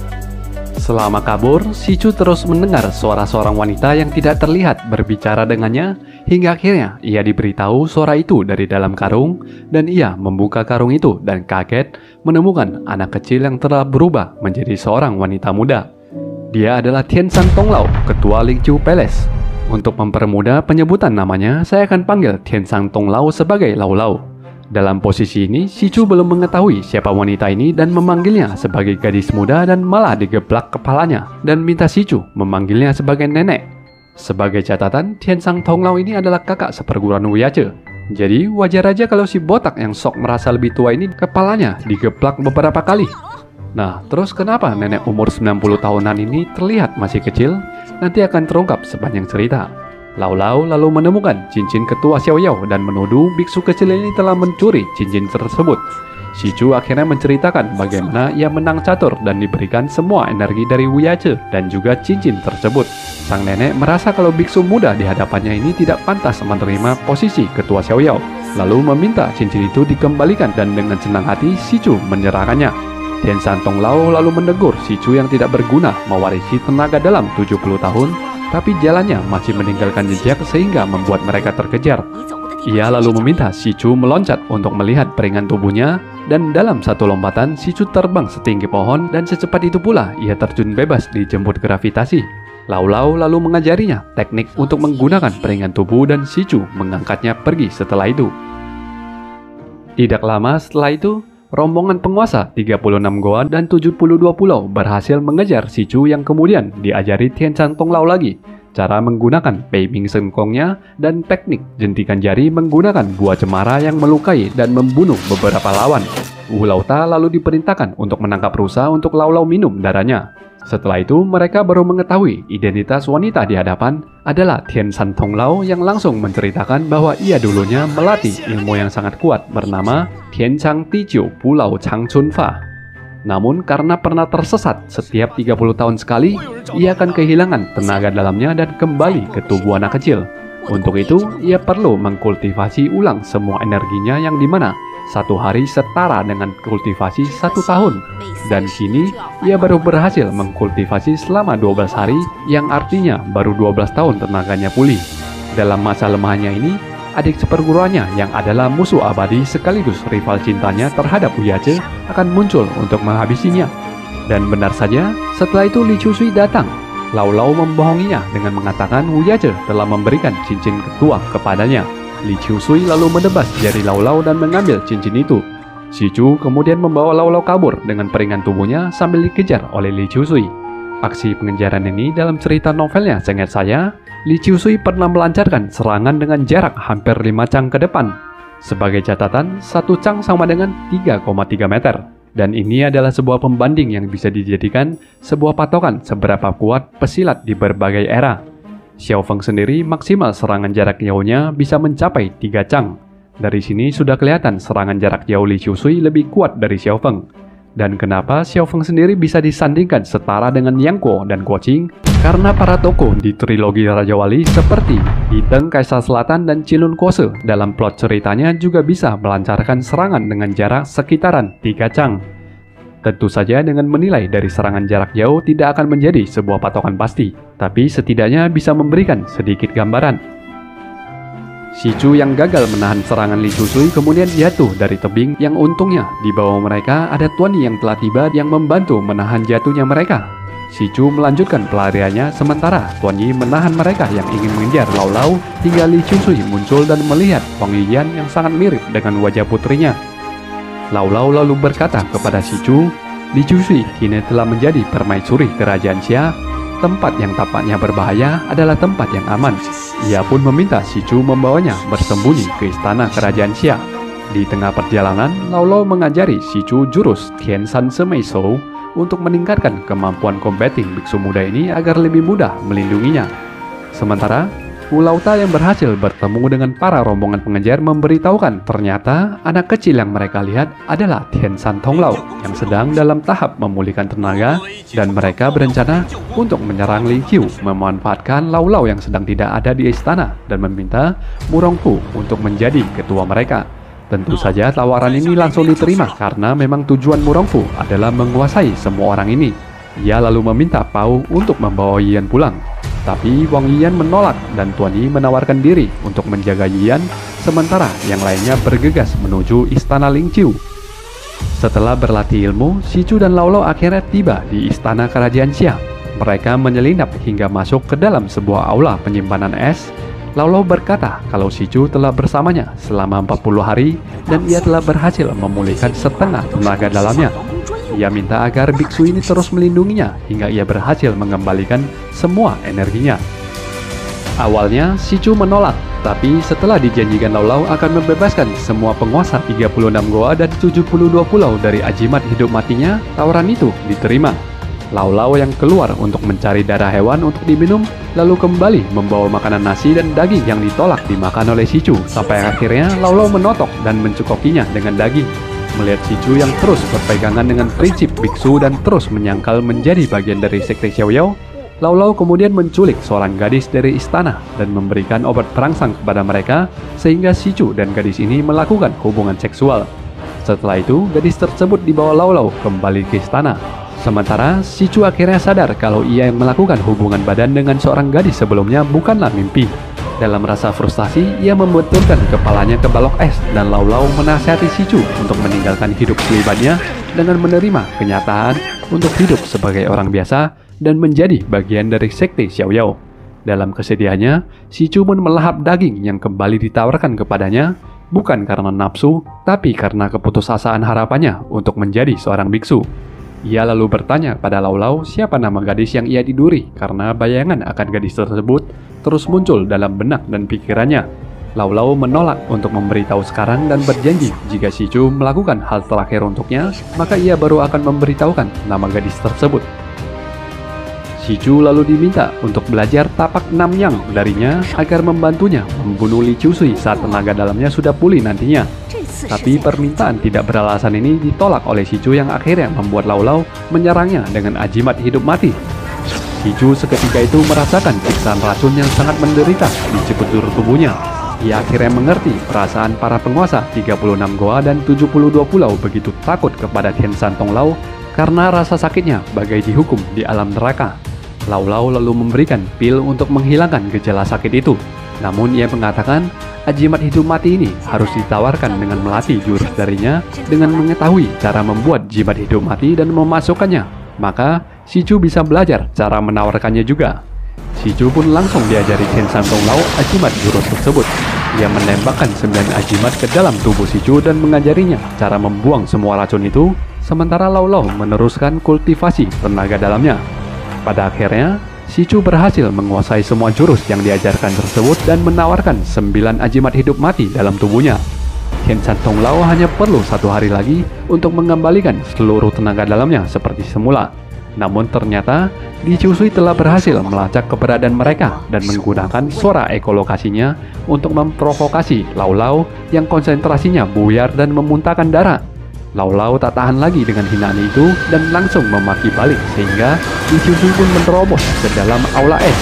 Selama kabur, Sicu terus mendengar suara seorang wanita yang tidak terlihat berbicara dengannya, hingga akhirnya ia diberitahu suara itu dari dalam karung, dan ia membuka karung itu dan kaget menemukan anak kecil yang telah berubah menjadi seorang wanita muda. Dia adalah Tian San Tong Lao, ketua Lingqiu Palace. Untuk mempermudah penyebutan namanya, saya akan panggil Tian Sang Tong Lao sebagai Lau Lau. Dalam posisi ini, Sicu belum mengetahui siapa wanita ini dan memanggilnya sebagai gadis muda dan malah digeblak kepalanya dan minta Sicu memanggilnya sebagai nenek. Sebagai catatan, Tian Sang Tong Lao ini adalah kakak seperguruan Wu Yace. Jadi wajar aja kalau si botak yang sok merasa lebih tua ini kepalanya digeblak beberapa kali. Nah, terus kenapa nenek umur sembilan puluh tahunan ini terlihat masih kecil? Nanti akan terungkap sepanjang cerita. Lau Lau lalu menemukan cincin ketua Xiao Yao dan menuduh biksu kecil ini telah mencuri cincin tersebut. Sicu akhirnya menceritakan bagaimana ia menang catur dan diberikan semua energi dari Wu Yace dan juga cincin tersebut. Sang nenek merasa kalau biksu muda di hadapannya ini tidak pantas menerima posisi ketua Xiao Yao, lalu meminta cincin itu dikembalikan dan dengan senang hati Sicu menyerahkannya. Tian San Tong Lao lalu menegur Sicu yang tidak berguna mewarisi tenaga dalam tujuh puluh tahun, tapi jalannya masih meninggalkan jejak sehingga membuat mereka terkejar. Ia lalu meminta Sicu meloncat untuk melihat peringan tubuhnya, dan dalam satu lompatan Sicu terbang setinggi pohon dan secepat itu pula ia terjun bebas dijemput gravitasi. Lau Lau lalu mengajarinya teknik untuk menggunakan peringan tubuh dan Sicu mengangkatnya pergi setelah itu. Tidak lama setelah itu, rombongan penguasa tiga puluh enam goa dan tujuh puluh dua pulau berhasil mengejar Sicu yang kemudian diajari Tian San Tong Lao lagi cara menggunakan Pei Ming Sengkongnya dan teknik jentikan jari menggunakan buah cemara yang melukai dan membunuh beberapa lawan. Wu Lauta lalu diperintahkan untuk menangkap rusa untuk Lau Lau minum darahnya. Setelah itu, mereka baru mengetahui identitas wanita di hadapan adalah Tian San Tong Lao yang langsung menceritakan bahwa ia dulunya melatih ilmu yang sangat kuat bernama Tian Chang Ti Jiu Pulau Chang Chun Fa. Namun karena pernah tersesat setiap tiga puluh tahun sekali, ia akan kehilangan tenaga dalamnya dan kembali ke tubuh anak kecil. Untuk itu, ia perlu mengkultivasi ulang semua energinya yang dimana satu hari setara dengan kultivasi satu tahun. Dan kini, ia baru berhasil mengkultivasi selama dua belas hari, yang artinya baru dua belas tahun tenaganya pulih. Dalam masa lemahnya ini, adik seperguruannya yang adalah musuh abadi sekaligus rival cintanya terhadap Wuyace akan muncul untuk menghabisinya. Dan benar saja, setelah itu Li Chusui datang. Lau Lau membohonginya dengan mengatakan Wuyace telah memberikan cincin ketua kepadanya. Li Chusui lalu menebas jari Lau Lau dan mengambil cincin itu. Si Chu kemudian membawa Lau Lau kabur dengan peringan tubuhnya sambil dikejar oleh Li Chusui. Aksi pengejaran ini dalam cerita novelnya seingat saya, Li Chusui pernah melancarkan serangan dengan jarak hampir lima cang ke depan. Sebagai catatan, satu cang sama dengan tiga koma tiga meter. Dan ini adalah sebuah pembanding yang bisa dijadikan sebuah patokan seberapa kuat pesilat di berbagai era. Xiao Feng sendiri maksimal serangan jarak jauhnya bisa mencapai tiga cang. Dari sini sudah kelihatan serangan jarak jauh Li Chusui lebih kuat dari Xiao Feng. Dan kenapa Xiao Feng sendiri bisa disandingkan setara dengan Yang Guo dan Guo Qing? Karena para tokoh di trilogi Raja Wali seperti Yi Teng Kaisar Selatan dan Qilun Kuose dalam plot ceritanya juga bisa melancarkan serangan dengan jarak sekitaran tiga cang. Tentu saja dengan menilai dari serangan jarak jauh tidak akan menjadi sebuah patokan pasti, tapi setidaknya bisa memberikan sedikit gambaran. Si Chu yang gagal menahan serangan Li Chusui kemudian jatuh dari tebing yang untungnya di bawah mereka ada Tuan Yi yang telah tiba yang membantu menahan jatuhnya mereka. Si Chu melanjutkan pelariannya sementara Tuan Yi menahan mereka yang ingin mengejar Lau Lau hingga Li Chusui muncul dan melihat Wang Yiyan yang sangat mirip dengan wajah putrinya. Lau Lau lalu berkata kepada si Chu, Li Chusui kini telah menjadi permaisuri kerajaan Xia. Tempat yang tampaknya berbahaya adalah tempat yang aman. Ia pun meminta si Chu membawanya bersembunyi ke istana kerajaan Xia. Di tengah perjalanan, Lau Lau mengajari si Chu jurus Tian San Semei Shou untuk meningkatkan kemampuan combating biksu muda ini agar lebih mudah melindunginya. Sementara, Wu Lauta yang berhasil bertemu dengan para rombongan pengejar memberitahukan ternyata anak kecil yang mereka lihat adalah Tian San Tong Lao yang sedang dalam tahap memulihkan tenaga dan mereka berencana untuk menyerang Ling Qiu memanfaatkan Lau Lau yang sedang tidak ada di istana dan meminta Murong Fu untuk menjadi ketua mereka. Tentu saja tawaran ini langsung diterima karena memang tujuan Murong Fu adalah menguasai semua orang ini. Ia lalu meminta Pao untuk membawa Yiyan pulang. Tapi Wang Yiyan menolak dan Tuan Yi menawarkan diri untuk menjaga Yiyan, sementara yang lainnya bergegas menuju istana Ling Qiu. Setelah berlatih ilmu, Si Chu dan Lau Lau akhirnya tiba di istana kerajaan Xia. Mereka menyelinap hingga masuk ke dalam sebuah aula penyimpanan es. Lau Lau berkata kalau Si Chu telah bersamanya selama empat puluh hari dan ia telah berhasil memulihkan setengah tenaga dalamnya. Ia minta agar biksu ini terus melindunginya hingga ia berhasil mengembalikan semua energinya. Awalnya Si Chu menolak, tapi setelah dijanjikan Lau Lau akan membebaskan semua penguasa tiga puluh enam goa dan tujuh puluh dua pulau dari ajimat hidup matinya, tawaran itu diterima. Lau Lau yang keluar untuk mencari darah hewan untuk diminum, lalu kembali membawa makanan nasi dan daging yang ditolak dimakan oleh Si Chu, sampai akhirnya Lau Lau menotok dan mencukokinya dengan daging. Melihat Si Chu yang terus berpegangan dengan prinsip biksu dan terus menyangkal menjadi bagian dari sekte Xiaoyao, Lau Lau kemudian menculik seorang gadis dari istana dan memberikan obat perangsang kepada mereka sehingga Si Chu dan gadis ini melakukan hubungan seksual. Setelah itu, gadis tersebut dibawa Lau Lau kembali ke istana. Sementara, Si Chu akhirnya sadar kalau ia yang melakukan hubungan badan dengan seorang gadis sebelumnya bukanlah mimpi. Dalam rasa frustasi, ia membenturkan kepalanya ke balok es dan Lau Lau menasihati Si Chu untuk meninggalkan hidup kelibatnya dengan menerima kenyataan untuk hidup sebagai orang biasa dan menjadi bagian dari sekte Xiaoyao. Dalam kesedihannya, Si Chu pun melahap daging yang kembali ditawarkan kepadanya, bukan karena nafsu, tapi karena keputusasaan harapannya untuk menjadi seorang biksu. Ia lalu bertanya pada Lau Lau siapa nama gadis yang ia tiduri karena bayangan akan gadis tersebut terus muncul dalam benak dan pikirannya. Lau Lau menolak untuk memberitahu sekarang dan berjanji jika Si Chu melakukan hal terakhir untuknya, maka ia baru akan memberitahukan nama gadis tersebut. Si Chu lalu diminta untuk belajar tapak Namyang darinya agar membantunya membunuh Li Chusui saat tenaga dalamnya sudah pulih nantinya. Tapi permintaan tidak beralasan ini ditolak oleh Si Chu yang akhirnya membuat Lau Lau menyerangnya dengan ajimat hidup mati. Si Chu seketika itu merasakan siksaan racun yang sangat menderita di sekujur tubuhnya. Ia akhirnya mengerti perasaan para penguasa tiga puluh enam goa dan tujuh puluh dua pulau begitu takut kepada Tian Shan Tong Lau karena rasa sakitnya bagai dihukum di alam neraka. Lau Lau lalu memberikan pil untuk menghilangkan gejala sakit itu. Namun ia mengatakan ajimat hidup mati ini harus ditawarkan dengan melatih jurus darinya dengan mengetahui cara membuat jimat hidup mati dan memasukkannya. Maka Si Chu bisa belajar cara menawarkannya juga. Si Chu pun langsung diajari Tian Shan Tong Lau ajimat jurus tersebut. Ia menembakkan sembilan ajimat ke dalam tubuh Si Chu dan mengajarinya cara membuang semua racun itu, sementara Lau Lau meneruskan kultivasi tenaga dalamnya. Pada akhirnya, Si Chu berhasil menguasai semua jurus yang diajarkan tersebut dan menawarkan sembilan ajimat hidup mati dalam tubuhnya. Tian Shan Tong Lau hanya perlu satu hari lagi untuk mengembalikan seluruh tenaga dalamnya seperti semula. Namun ternyata, Li Chusui telah berhasil melacak keberadaan mereka dan menggunakan suara ekolokasinya untuk memprovokasi Lau Lau yang konsentrasinya buyar dan memuntahkan darah. Lau Lau tak tahan lagi dengan hinaan itu dan langsung memaki balik sehingga Li Chusui pun menerobos ke dalam aula es.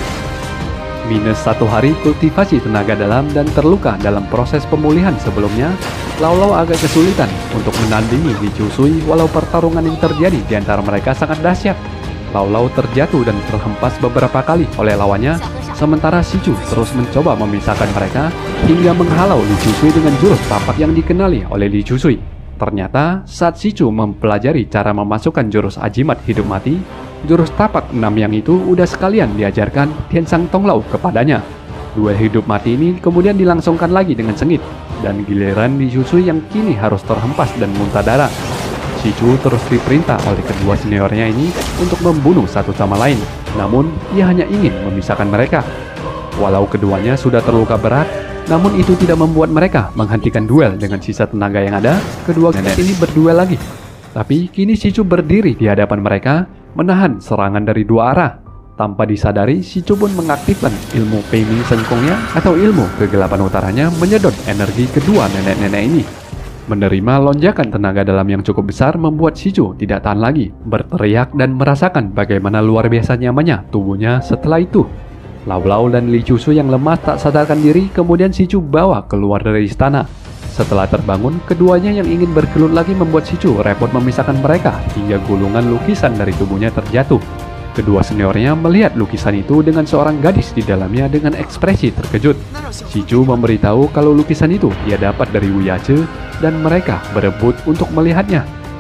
Minus satu hari kultivasi tenaga dalam dan terluka dalam proses pemulihan sebelumnya, Lau Lau agak kesulitan untuk menandingi Li Chusui walau pertarungan yang terjadi di antara mereka sangat dahsyat. Lau Lau terjatuh dan terhempas beberapa kali oleh lawannya, sementara Si Chu terus mencoba memisahkan mereka hingga menghalau Li Chusui dengan jurus tapak yang dikenali oleh Li Chusui. Ternyata saat Si Chu mempelajari cara memasukkan jurus ajimat hidup mati, jurus tapak enam yang itu udah sekalian diajarkan Tian Shan Tong Lau kepadanya. Dua hidup mati ini kemudian dilangsungkan lagi dengan sengit, dan giliran Li Chusui yang kini harus terhempas dan muntah darah. Si Chu terus diperintah oleh kedua seniornya ini untuk membunuh satu sama lain, namun ia hanya ingin memisahkan mereka. Walau keduanya sudah terluka berat, namun itu tidak membuat mereka menghentikan duel dengan sisa tenaga yang ada. Kedua nenek ini berduel lagi. Tapi kini Si Chu berdiri di hadapan mereka, menahan serangan dari dua arah. Tanpa disadari, Si Chu pun mengaktifkan ilmu Pei Ming Sengkongnya atau ilmu kegelapan utaranya menyedot energi kedua nenek-nenek ini. Menerima lonjakan tenaga dalam yang cukup besar membuat Si Chu tidak tahan lagi, berteriak dan merasakan bagaimana luar biasa nyamannya tubuhnya setelah itu. Lau Lau dan Li Chusui yang lemah tak sadarkan diri kemudian Si Chu bawa keluar dari istana. Setelah terbangun, keduanya yang ingin bergelut lagi membuat Si Chu repot memisahkan mereka hingga gulungan lukisan dari tubuhnya terjatuh. Kedua seniornya melihat lukisan itu dengan seorang gadis di dalamnya dengan ekspresi terkejut. Si Chu memberitahu kalau lukisan itu ia dapat dari Wu Yace dan mereka berebut untuk melihatnya.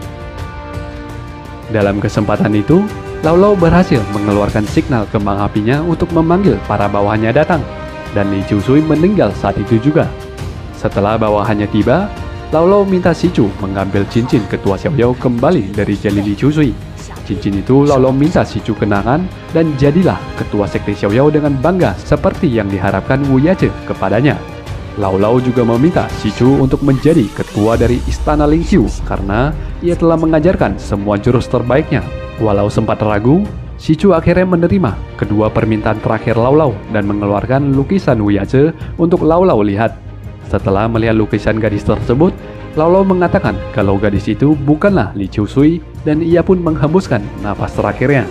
Dalam kesempatan itu, Lau Lau berhasil mengeluarkan signal kembang apinya untuk memanggil para bawahannya datang, dan Li Chusui meninggal saat itu juga. Setelah bawahannya tiba, Lau Lau minta Si Chu mengambil cincin ketua Xiao Yao kembali dari jari Li Chusui. Cincin itu Lau Lau minta Si Chu kenangan dan jadilah ketua sekte Xiao Yao dengan bangga seperti yang diharapkan Wu Yace kepadanya. Lau Lau juga meminta Si Chu untuk menjadi ketua dari Istana Lingqiu karena ia telah mengajarkan semua jurus terbaiknya. Walau sempat ragu, Si Chu akhirnya menerima kedua permintaan terakhir Lau Lau dan mengeluarkan lukisan Wu Yace untuk Lau Lau lihat. Setelah melihat lukisan gadis tersebut, Lau Lau mengatakan kalau gadis itu bukanlah Li Chusui dan ia pun menghembuskan nafas terakhirnya.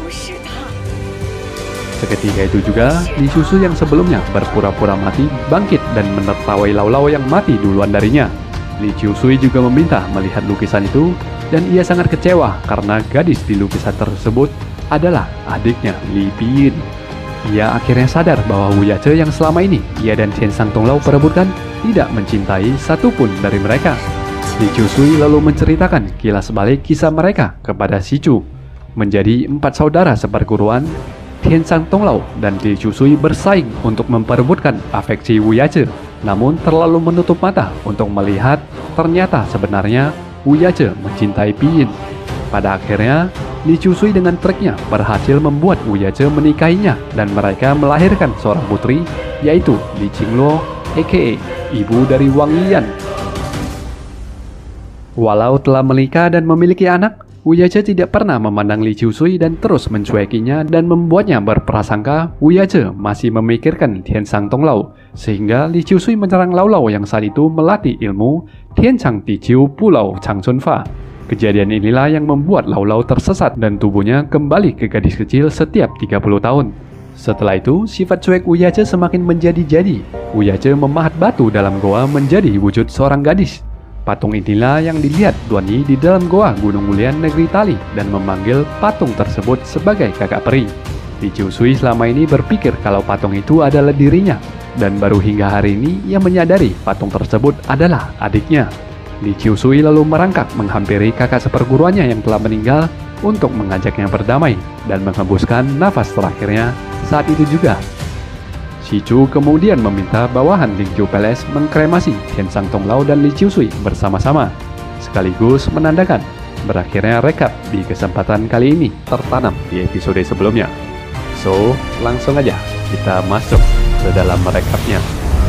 Seketika itu juga, Li Chusui yang sebelumnya berpura-pura mati bangkit dan menertawai Lau Lau yang mati duluan darinya. Li Chusui juga meminta melihat lukisan itu dan ia sangat kecewa karena gadis di lukisan tersebut adalah adiknya Li Pin. Ia akhirnya sadar bahwa Wu Yace yang selama ini ia dan Tian Shan Tong Lau perebutkan tidak mencintai satupun dari mereka. Li Chusui lalu menceritakan kilas balik kisah mereka kepada Si Chu. Menjadi empat saudara seperguruan, Tian Shan Tong Lau dan Li Chusui bersaing untuk memperebutkan afeksi Wu Yace, namun terlalu menutup mata untuk melihat ternyata sebenarnya Wu Yace mencintai Pin. Pada akhirnya, Li Chusui dengan triknya berhasil membuat Wu Yace menikahinya dan mereka melahirkan seorang putri, yaitu Li Qingluo, aka ibu dari Wang Yiyan. Walau telah menikah dan memiliki anak, Wu Yace tidak pernah memandang Li Qiusui dan terus mencuekinya dan membuatnya berprasangka Wu Yace masih memikirkan Tian Sang Tonglao, sehingga Li Qiusui menyerang Lao Lao yang saat itu melatih ilmu Tian Chang Ti Chiu Pulau Chang Chun Fa. Kejadian inilah yang membuat Lao Lao tersesat dan tubuhnya kembali ke gadis kecil setiap tiga puluh tahun. Setelah itu, sifat cuek Wu Yace semakin menjadi-jadi. Wu Yace memahat batu dalam goa menjadi wujud seorang gadis. Patung inilah yang dilihat Tuan Yi di dalam goa Gunung Mulian Negeri Tali dan memanggil patung tersebut sebagai kakak peri. Li Qiusui selama ini berpikir kalau patung itu adalah dirinya, dan baru hingga hari ini ia menyadari patung tersebut adalah adiknya. Li Qiusui lalu merangkak menghampiri kakak seperguruannya yang telah meninggal untuk mengajaknya berdamai dan menghembuskan nafas terakhirnya saat itu juga. Xi Chu kemudian meminta bawahan Lingqiu Palace mengkremasi Tian Sang Tonglao dan Li Qiusui bersama-sama, sekaligus menandakan berakhirnya rekap di kesempatan kali ini tertanam di episode sebelumnya. So, langsung aja kita masuk ke dalam rekapnya.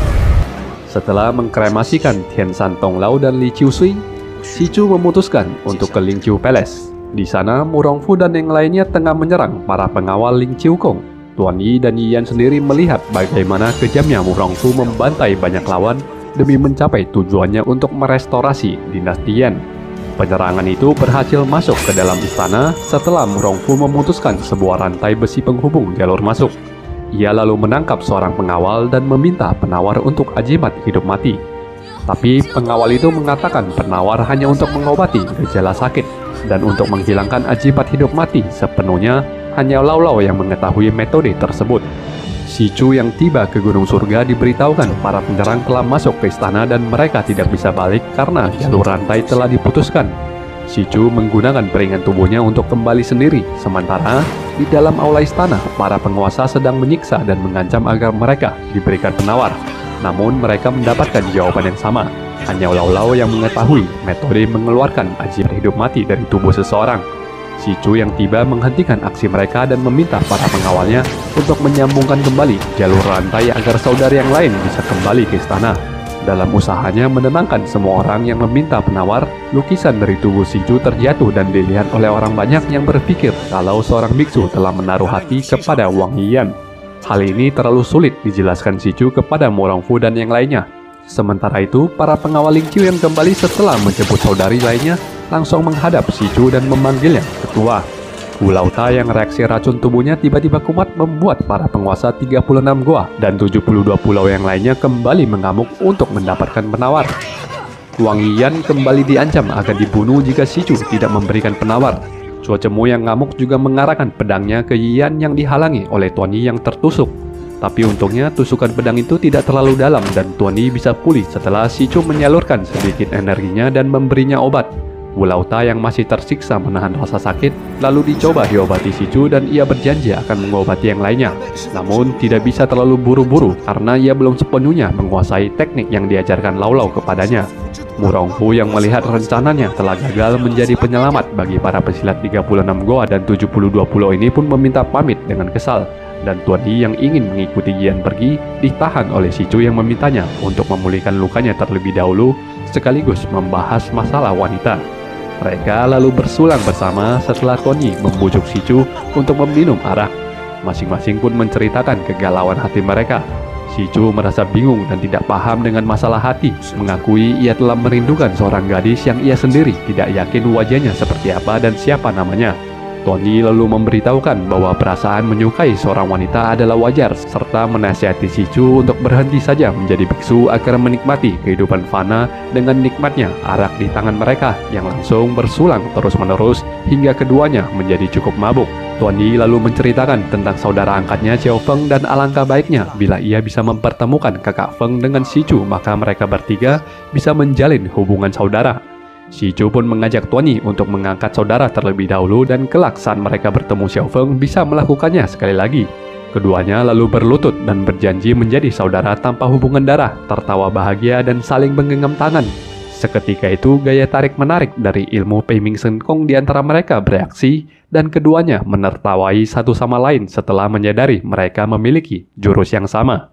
Setelah mengkremasikan Tian Sang Tonglao dan Li Qiusui, Xi Chu memutuskan untuk ke Lingqiu Palace. Di sana, Mu Rongfu dan yang lainnya tengah menyerang para pengawal Ling Qiu Kong. Tuan Yi dan Yi Yan sendiri melihat bagaimana kejamnya Mu Rongfu membantai banyak lawan demi mencapai tujuannya untuk merestorasi dinasti Yan. Penyerangan itu berhasil masuk ke dalam istana setelah Mu Rongfu memutuskan sebuah rantai besi penghubung jalur masuk. Ia lalu menangkap seorang pengawal dan meminta penawar untuk ajimat hidup mati. Tapi pengawal itu mengatakan penawar hanya untuk mengobati gejala sakit, dan untuk menghilangkan ajimat hidup mati sepenuhnya hanya Lao Lao yang mengetahui metode tersebut. Xi Chu yang tiba ke Gunung Surga diberitahukan para penyerang telah masuk ke istana dan mereka tidak bisa balik karena jalur rantai telah diputuskan. Xi Chu menggunakan peringan tubuhnya untuk kembali sendiri, sementara di dalam aula istana para penguasa sedang menyiksa dan mengancam agar mereka diberikan penawar. Namun mereka mendapatkan jawaban yang sama. Hanya Lao Lao yang mengetahui metode mengeluarkan ajimat hidup mati dari tubuh seseorang. Xi Chu yang tiba menghentikan aksi mereka dan meminta para pengawalnya untuk menyambungkan kembali jalur rantai agar saudara yang lain bisa kembali ke istana. Dalam usahanya menenangkan semua orang yang meminta penawar, lukisan dari tubuh Xi Chu terjatuh dan dilihat oleh orang banyak yang berpikir kalau seorang biksu telah menaruh hati kepada Wang Yiyan. Hal ini terlalu sulit dijelaskan Xi Chu kepada Mu Rongfu dan yang lainnya. Sementara itu, para pengawal Lingqiu yang kembali setelah menjemput saudari lainnya langsung menghadap Xi Chu dan memanggilnya ketua. Wu Lauta yang reaksi racun tubuhnya tiba-tiba kumat membuat para penguasa tiga puluh enam goa dan tujuh puluh dua pulau yang lainnya kembali mengamuk untuk mendapatkan penawar. Wang Yiyan kembali diancam akan dibunuh jika Xi Chu tidak memberikan penawar. Cuo Cemu yang ngamuk juga mengarahkan pedangnya ke Yiyan yang dihalangi oleh Tuan Yi yang tertusuk. Tapi untungnya tusukan pedang itu tidak terlalu dalam dan Tuan Yi bisa pulih setelah Xi Chu menyalurkan sedikit energinya dan memberinya obat. Wu Lauta yang masih tersiksa menahan rasa sakit lalu dicoba diobati Xi Chu dan ia berjanji akan mengobati yang lainnya. Namun tidak bisa terlalu buru-buru karena ia belum sepenuhnya menguasai teknik yang diajarkan Lao Lao kepadanya. Mu Rongfu yang melihat rencananya telah gagal menjadi penyelamat bagi para pesilat tiga puluh enam goa dan tujuh puluh dua pulau ini pun meminta pamit dengan kesal. Dan Tuan Yi yang ingin mengikuti Yiyan pergi ditahan oleh Xi Chu yang memintanya untuk memulihkan lukanya terlebih dahulu sekaligus membahas masalah wanita. Mereka lalu bersulang bersama setelah Tuan Yi membujuk Xi Chu untuk meminum arak. Masing-masing pun menceritakan kegalauan hati mereka. Xi Chu merasa bingung dan tidak paham dengan masalah hati, mengakui ia telah merindukan seorang gadis yang ia sendiri tidak yakin wajahnya seperti apa dan siapa namanya. Tuan Yi lalu memberitahukan bahwa perasaan menyukai seorang wanita adalah wajar serta menasihati Xi Chu untuk berhenti saja menjadi biksu agar menikmati kehidupan fana dengan nikmatnya arak di tangan mereka yang langsung bersulang terus-menerus hingga keduanya menjadi cukup mabuk. Tuan Yi lalu menceritakan tentang saudara angkatnya Xiao Feng dan alangkah baiknya bila ia bisa mempertemukan kakak Feng dengan Xi Chu maka mereka bertiga bisa menjalin hubungan saudara. Xi Chu pun mengajak Tuan Yi untuk mengangkat saudara terlebih dahulu dan kelak saat mereka bertemu Xiao Feng bisa melakukannya sekali lagi. Keduanya lalu berlutut dan berjanji menjadi saudara tanpa hubungan darah, tertawa bahagia dan saling menggenggam tangan. Seketika itu gaya tarik-menarik dari ilmu Pei Ming Sen Kong di antara mereka bereaksi dan keduanya menertawai satu sama lain setelah menyadari mereka memiliki jurus yang sama.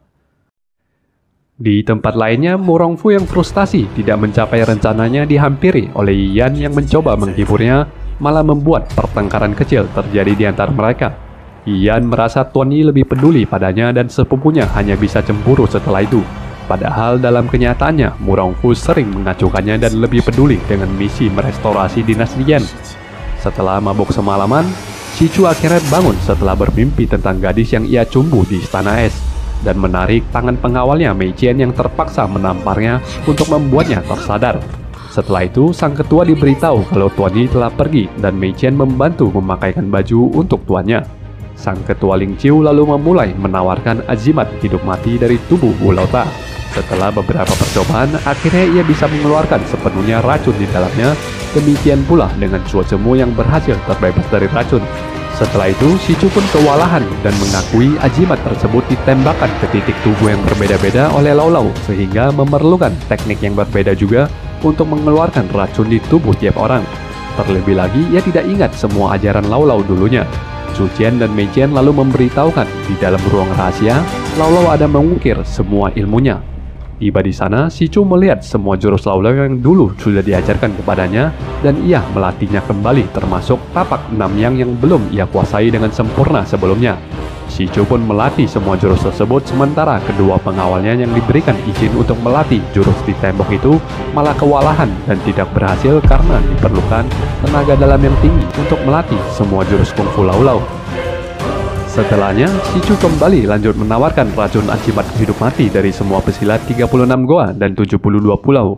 Di tempat lainnya, Mu Rongfu yang frustasi tidak mencapai rencananya dihampiri oleh Yiyan yang mencoba menghiburnya malah membuat pertengkaran kecil terjadi di antara mereka. Yan merasa Tuan Yi lebih peduli padanya dan sepupunya hanya bisa cemburu setelah itu. Padahal dalam kenyataannya, Murongfu sering mengacuhkannya dan lebih peduli dengan misi merestorasi dinasti Yan. Setelah mabuk semalaman, Shichu akhirnya bangun setelah bermimpi tentang gadis yang ia cumbu di Istana Es dan menarik tangan pengawalnya Mei Qian yang terpaksa menamparnya untuk membuatnya tersadar. Setelah itu, sang ketua diberitahu kalau Tuan Yi telah pergi dan Mei Qian membantu memakaikan baju untuk tuannya. Sang ketua Ling Qiu lalu memulai menawarkan azimat hidup mati dari tubuh Wu Laota. Setelah beberapa percobaan, akhirnya ia bisa mengeluarkan sepenuhnya racun di dalamnya. Demikian pula dengan Suo Cemu yang berhasil terbebas dari racun. Setelah itu, Shichu pun kewalahan dan mengakui ajimat tersebut ditembakkan ke titik tubuh yang berbeda-beda oleh Lau Lau, sehingga memerlukan teknik yang berbeda juga untuk mengeluarkan racun di tubuh tiap orang. Terlebih lagi, ia tidak ingat semua ajaran Lau Lau dulunya. Zhu Qian dan Mei Qian lalu memberitahukan di dalam ruang rahasia, Lau Lau ada mengukir semua ilmunya. Tiba di sana, Shichu melihat semua jurus Lau Lau yang dulu sudah diajarkan kepadanya dan ia melatihnya kembali, termasuk tapak enam yang yang belum ia kuasai dengan sempurna sebelumnya. Shichu pun melatih semua jurus tersebut, sementara kedua pengawalnya yang diberikan izin untuk melatih jurus di tembok itu malah kewalahan dan tidak berhasil karena diperlukan tenaga dalam yang tinggi untuk melatih semua jurus kungfu Lau Lau. Setelahnya, Shichu kembali lanjut menawarkan racun ajimat hidup mati dari semua pesilat tiga puluh enam goa dan tujuh puluh dua pulau.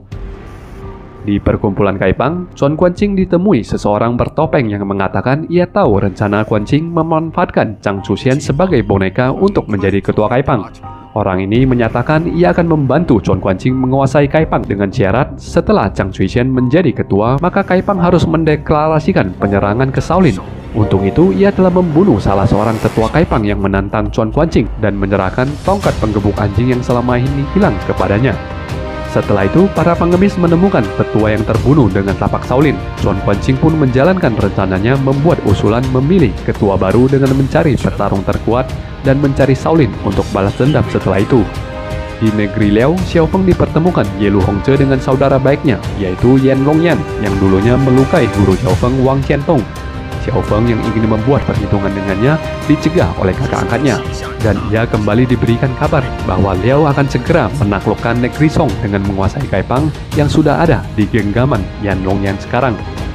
Di perkumpulan Kaipang, Chuan Quanqing ditemui seseorang bertopeng yang mengatakan ia tahu rencana Quanqing memanfaatkan Zhang Chuxian sebagai boneka untuk menjadi ketua Kaipang. Orang ini menyatakan ia akan membantu Chuan Quanqing menguasai Kaipang dengan syarat setelah Zhang Chuxian menjadi ketua, maka Kaipang harus mendeklarasikan penyerangan ke Shaolin. Untuk itu, ia telah membunuh salah seorang ketua Kaipang yang menantang Chuan Quanqing dan menyerahkan tongkat penggebuk anjing yang selama ini hilang kepadanya. Setelah itu, para pengemis menemukan tetua yang terbunuh dengan tapak Shaolin. Chuan Quanqing pun menjalankan rencananya membuat usulan memilih ketua baru dengan mencari petarung terkuat dan mencari Shaolin untuk balas dendam setelah itu. Di negeri Liao, Xiao Feng dipertemukan Ye Lu Hongzhe dengan saudara baiknya, yaitu Yan Longyan, yang dulunya melukai guru Xiao Feng Wang Qiantong. Xiao Feng yang ingin membuat perhitungan dengannya dicegah oleh kakak angkatnya, dan ia kembali diberikan kabar bahwa Liao akan segera menaklukkan negeri Song dengan menguasai Kaipang yang sudah ada di genggaman Yan Longyan sekarang.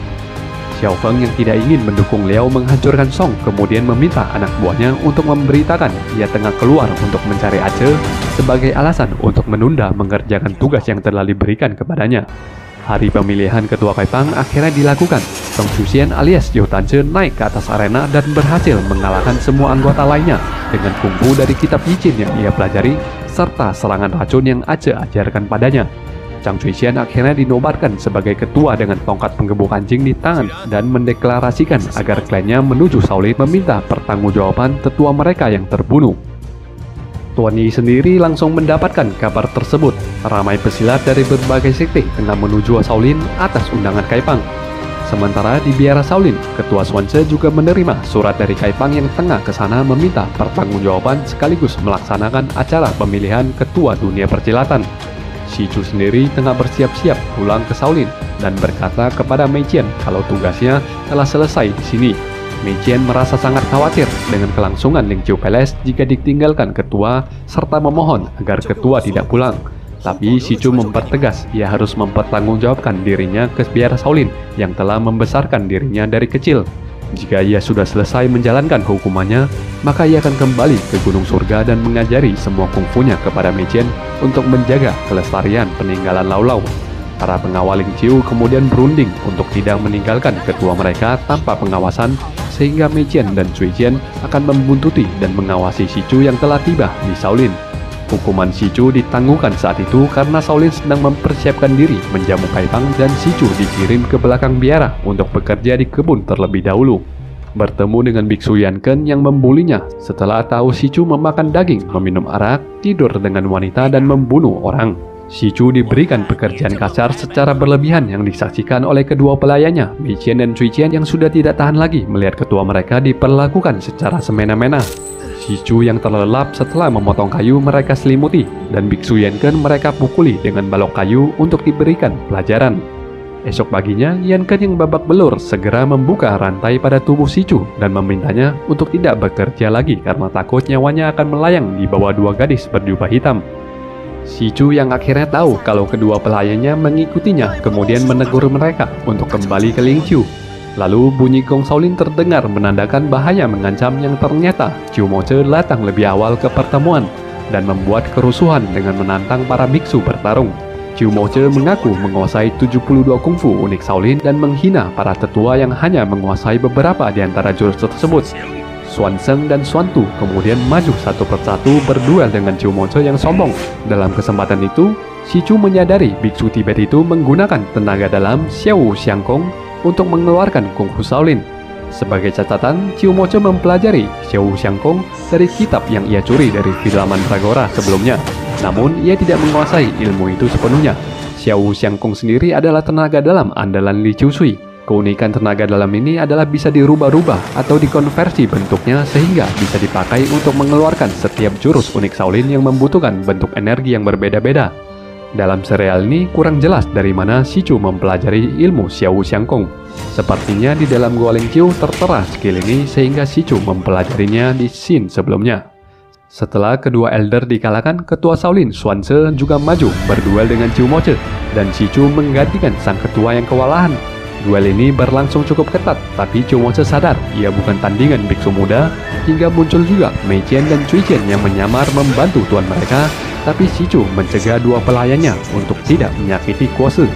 Xiao Feng yang tidak ingin mendukung Liao menghancurkan Song kemudian meminta anak buahnya untuk memberitakan ia tengah keluar untuk mencari Aceh sebagai alasan untuk menunda mengerjakan tugas yang telah diberikan kepadanya. Hari pemilihan ketua Kaipang akhirnya dilakukan. Song Chuxian alias Zhou Tanzhe naik ke atas arena dan berhasil mengalahkan semua anggota lainnya dengan kungfu dari kitab Yichin yang ia pelajari serta serangan racun yang Aceh ajarkan padanya. Zhang Chuxian akhirnya dinobatkan sebagai ketua dengan tongkat penggebuk anjing di tangan dan mendeklarasikan agar klannya menuju Shaolin meminta pertanggungjawaban tetua mereka yang terbunuh. Tuan Yi sendiri langsung mendapatkan kabar tersebut. Ramai pesilat dari berbagai sekte tengah menuju Shaolin atas undangan Kaipang. Sementara di biara Shaolin, Ketua Xuanze juga menerima surat dari Kaipang yang tengah ke sana meminta pertanggungjawaban sekaligus melaksanakan acara pemilihan ketua dunia persilatan. Shichu sendiri tengah bersiap-siap pulang ke Shaolin dan berkata kepada Mei Qian kalau tugasnya telah selesai di sini. Mei Qian merasa sangat khawatir dengan kelangsungan Ling Qiu Palace jika ditinggalkan ketua serta memohon agar ketua tidak pulang. Tapi Shichu mempertegas ia harus mempertanggungjawabkan dirinya ke biara Shaolin yang telah membesarkan dirinya dari kecil. Jika ia sudah selesai menjalankan hukumannya, maka ia akan kembali ke Gunung Surga dan mengajari semua kungfunya kepada Mei Qian untuk menjaga kelestarian peninggalan Lau Lau. Para pengawal Ling Qiu kemudian berunding untuk tidak meninggalkan ketua mereka tanpa pengawasan, sehingga Mei Qian dan Cui Jian akan membuntuti dan mengawasi Shichu yang telah tiba di Shaolin. Hukuman Shichu ditangguhkan saat itu karena Shaolin sedang mempersiapkan diri menjamu Kaipang dan Shichu dikirim ke belakang biara untuk bekerja di kebun terlebih dahulu. Bertemu dengan Biksu Yanken yang membulinya setelah tahu Shichu memakan daging, meminum arak, tidur dengan wanita, dan membunuh orang. Shichu diberikan pekerjaan kasar secara berlebihan yang disaksikan oleh kedua pelayannya, Mei Qian dan Cui Jian, yang sudah tidak tahan lagi melihat ketua mereka diperlakukan secara semena-mena. Shichu yang terlelap setelah memotong kayu mereka selimuti, dan Biksu Yanken mereka pukuli dengan balok kayu untuk diberikan pelajaran. Esok paginya, Yan Ken yang babak belur segera membuka rantai pada tubuh Si Chu dan memintanya untuk tidak bekerja lagi karena takut nyawanya akan melayang di bawah dua gadis berjubah hitam. Si Chu yang akhirnya tahu kalau kedua pelayannya mengikutinya kemudian menegur mereka untuk kembali ke Ling Qiu. Lalu bunyi gong Shaolin terdengar menandakan bahaya mengancam yang ternyata Qiu Moche datang lebih awal ke pertemuan dan membuat kerusuhan dengan menantang para biksu bertarung. Qiu Moche mengaku menguasai tujuh puluh dua kungfu unik Shaolin dan menghina para tetua yang hanya menguasai beberapa di antara jurus tersebut. Xuan Zeng dan Xuan Tu kemudian maju satu persatu berduel dengan Qiu Moche yang sombong. Dalam kesempatan itu, Si Chu menyadari biksu Tibet itu menggunakan tenaga dalam Xiao Xiang Kong untuk mengeluarkan kungfu Shaolin. Sebagai catatan, Qiu Moche mempelajari Xiao Xiang Kong dari kitab yang ia curi dari Filaman Pragora sebelumnya. Namun, ia tidak menguasai ilmu itu sepenuhnya. Xiao Xiang Kong sendiri adalah tenaga dalam andalan Li Qiusui. Keunikan tenaga dalam ini adalah bisa dirubah-rubah atau dikonversi bentuknya sehingga bisa dipakai untuk mengeluarkan setiap jurus unik Shaolin yang membutuhkan bentuk energi yang berbeda-beda. Dalam serial ini kurang jelas dari mana Si Chu mempelajari ilmu Xiao Xiang Kong. Sepertinya di dalam Gua Ling Qiu tertera skill ini sehingga Si Chu mempelajarinya di scene sebelumnya. Setelah kedua elder dikalahkan, ketua Shaolin Xuan Ze juga maju berduel dengan Qiu Moche dan Si Chu menggantikan sang ketua yang kewalahan. Duel ini berlangsung cukup ketat, tapi Qiu Moche sadar ia bukan tandingan biksu muda, hingga muncul juga Mei Qian dan Cui Qian yang menyamar membantu tuan mereka, tapi Si Chu mencegah dua pelayannya untuk tidak menyakiti kuasa.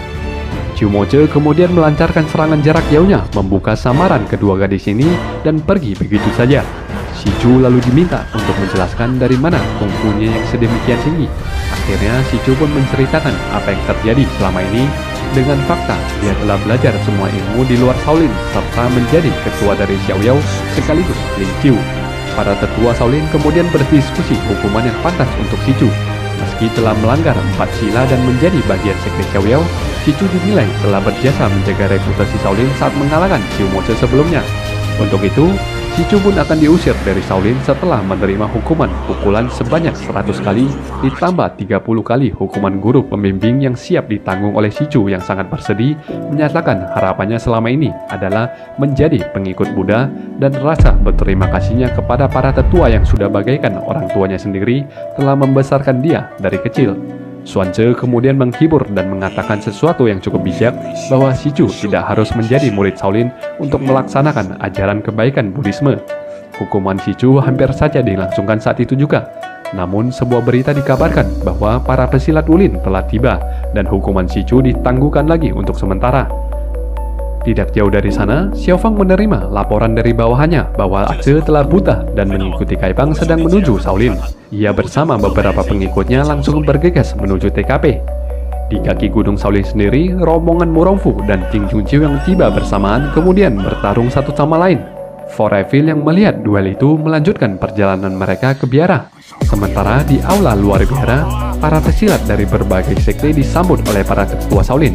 Qiu Moche kemudian melancarkan serangan jarak jauhnya, membuka samaran kedua gadis ini dan pergi begitu saja. Si Chu lalu diminta untuk menjelaskan dari mana kungfunya yang sedemikian tinggi. Akhirnya Si Chu pun menceritakan apa yang terjadi selama ini. Dengan fakta, dia telah belajar semua ilmu di luar Shaolin serta menjadi ketua dari Xiaoyao sekaligus Ling Qiu. Para tetua Shaolin kemudian berdiskusi hukuman yang pantas untuk Si Chu. Meski telah melanggar empat sila dan menjadi bagian sekte Xiaoyao, Si Chu dinilai telah berjasa menjaga reputasi Shaolin saat mengalahkan Qiu Moche sebelumnya. Untuk itu, Si Chu pun akan diusir dari Shaolin setelah menerima hukuman pukulan sebanyak seratus kali ditambah tiga puluh kali hukuman guru pembimbing yang siap ditanggung oleh Si Chu yang sangat bersedih, menyatakan harapannya selama ini adalah menjadi pengikut Buddha dan rasa berterima kasihnya kepada para tetua yang sudah bagaikan orang tuanya sendiri telah membesarkan dia dari kecil. Xuan Ze kemudian menghibur dan mengatakan sesuatu yang cukup bijak bahwa Si Chu tidak harus menjadi murid Shaolin untuk melaksanakan ajaran kebaikan Buddhisme. Hukuman Si Chu hampir saja dilangsungkan saat itu juga. Namun sebuah berita dikabarkan bahwa para pesilat ulin telah tiba dan hukuman Si Chu ditangguhkan lagi untuk sementara. Tidak jauh dari sana, Xiaofang menerima laporan dari bawahannya bahwa Ace telah buta dan mengikuti Kaipang sedang menuju Shaolin. Ia bersama beberapa pengikutnya langsung bergegas menuju T K P. Di kaki gunung Shaolin sendiri, rombongan Murongfu dan Ting Chunqiu yang tiba bersamaan kemudian bertarung satu sama lain. Four Evil yang melihat duel itu melanjutkan perjalanan mereka ke biara. Sementara di aula luar biara, para pesilat dari berbagai sekte disambut oleh para ketua Shaolin.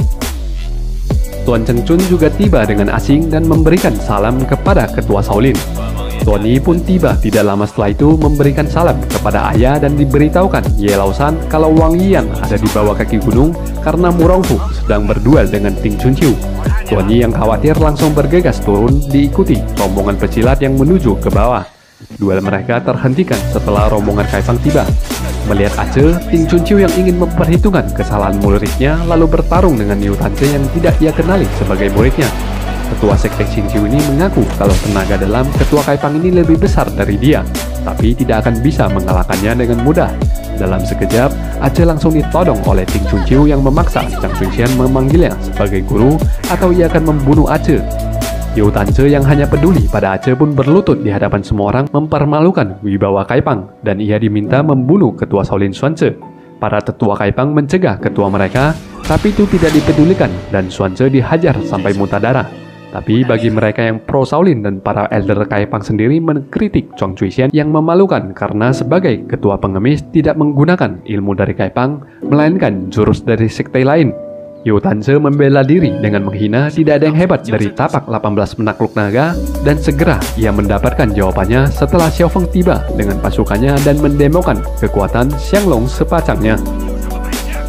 Tuan Cheng Chun juga tiba dengan asing dan memberikan salam kepada ketua Shaolin. Tuan Yi pun tiba tidak lama setelah itu memberikan salam kepada ayah dan diberitahukan Ye Laosan kalau Wang Yiyan ada di bawah kaki gunung karena Murongfu sedang berduel dengan Ting Chunqiu. Tuan Yi yang khawatir langsung bergegas turun diikuti rombongan pesilat yang menuju ke bawah. Duel mereka terhentikan setelah rombongan Kaifang tiba. Melihat Ace, Ting Chunqiu yang ingin memperhitungkan kesalahan muridnya lalu bertarung dengan Liu Tanze yang tidak ia kenali sebagai muridnya. Ketua sekte Xingqiu ini mengaku kalau tenaga dalam ketua Kaifang ini lebih besar dari dia, tapi tidak akan bisa mengalahkannya dengan mudah. Dalam sekejap, Ace langsung ditodong oleh Ting Chunqiu yang memaksa Zhang Junxian memanggilnya sebagai guru atau ia akan membunuh Ace. Liu Tanze yang hanya peduli pada Ace pun berlutut di hadapan semua orang mempermalukan wibawa Kaipang dan ia diminta membunuh ketua Shaolin Xuan Ze. Para tetua Kaipang mencegah ketua mereka, tapi itu tidak dipedulikan dan Xuan Ze dihajar sampai muntah darah. Tapi bagi mereka yang pro Shaolin dan para elder Kaipang sendiri mengkritik Zhang Junxian yang memalukan karena sebagai ketua pengemis tidak menggunakan ilmu dari Kaipang, melainkan jurus dari sekte lain. Liu Tanze membela diri dengan menghina tidak ada yang hebat dari tapak delapan belas penakluk naga dan segera ia mendapatkan jawabannya setelah Xiaofeng tiba dengan pasukannya dan mendemokan kekuatan Xianglong sepacangnya.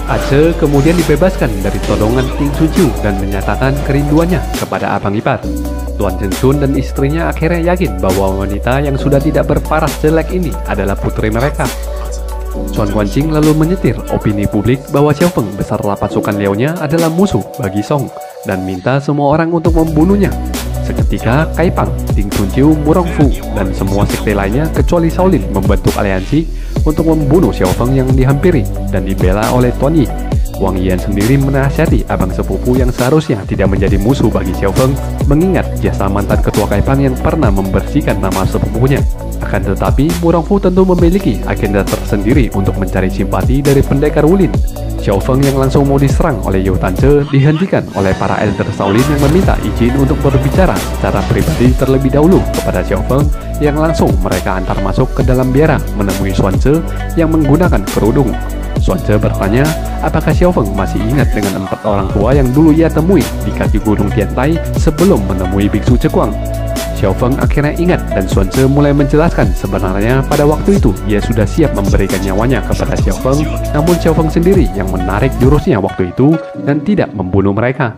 Ace kemudian dibebaskan dari todongan Ting Chunqiu dan menyatakan kerinduannya kepada abang ipar. Tuan Chengchun dan istrinya akhirnya yakin bahwa wanita yang sudah tidak berparas jelek ini adalah putri mereka. Chuan Guanqing lalu menyetir opini publik bahwa Xiaofeng beserta pasukan Liao-nya adalah musuh bagi Song dan minta semua orang untuk membunuhnya. Seketika, Kaipang, Ting Chunqiu, Murongfu, dan semua sekte lainnya kecuali Shaolin membentuk aliansi untuk membunuh Xiaofeng yang dihampiri dan dibela oleh Tuan Yi. Wang Yian sendiri menasihati abang sepupu yang seharusnya tidak menjadi musuh bagi Xiaofeng, mengingat jasa mantan ketua Kaipang yang pernah membersihkan nama sepupunya. Akan tetapi, Murongfu tentu memiliki agenda tersendiri untuk mencari simpati dari pendekar Wulin. Xiaofeng yang langsung mau diserang oleh You Tance dihentikan oleh para elder Shaolin yang meminta izin untuk berbicara secara pribadi terlebih dahulu kepada Xiaofeng, yang langsung mereka antar masuk ke dalam biara menemui Xuanze yang menggunakan kerudung. Xuanze bertanya apakah Xiaofeng masih ingat dengan empat orang tua yang dulu ia temui di kaki gunung Tiantai sebelum menemui Biksu Cekuang. Xiaofeng akhirnya ingat dan Xuanze mulai menjelaskan sebenarnya pada waktu itu ia sudah siap memberikan nyawanya kepada Xiaofeng, namun Xiaofeng sendiri yang menarik jurusnya waktu itu dan tidak membunuh mereka.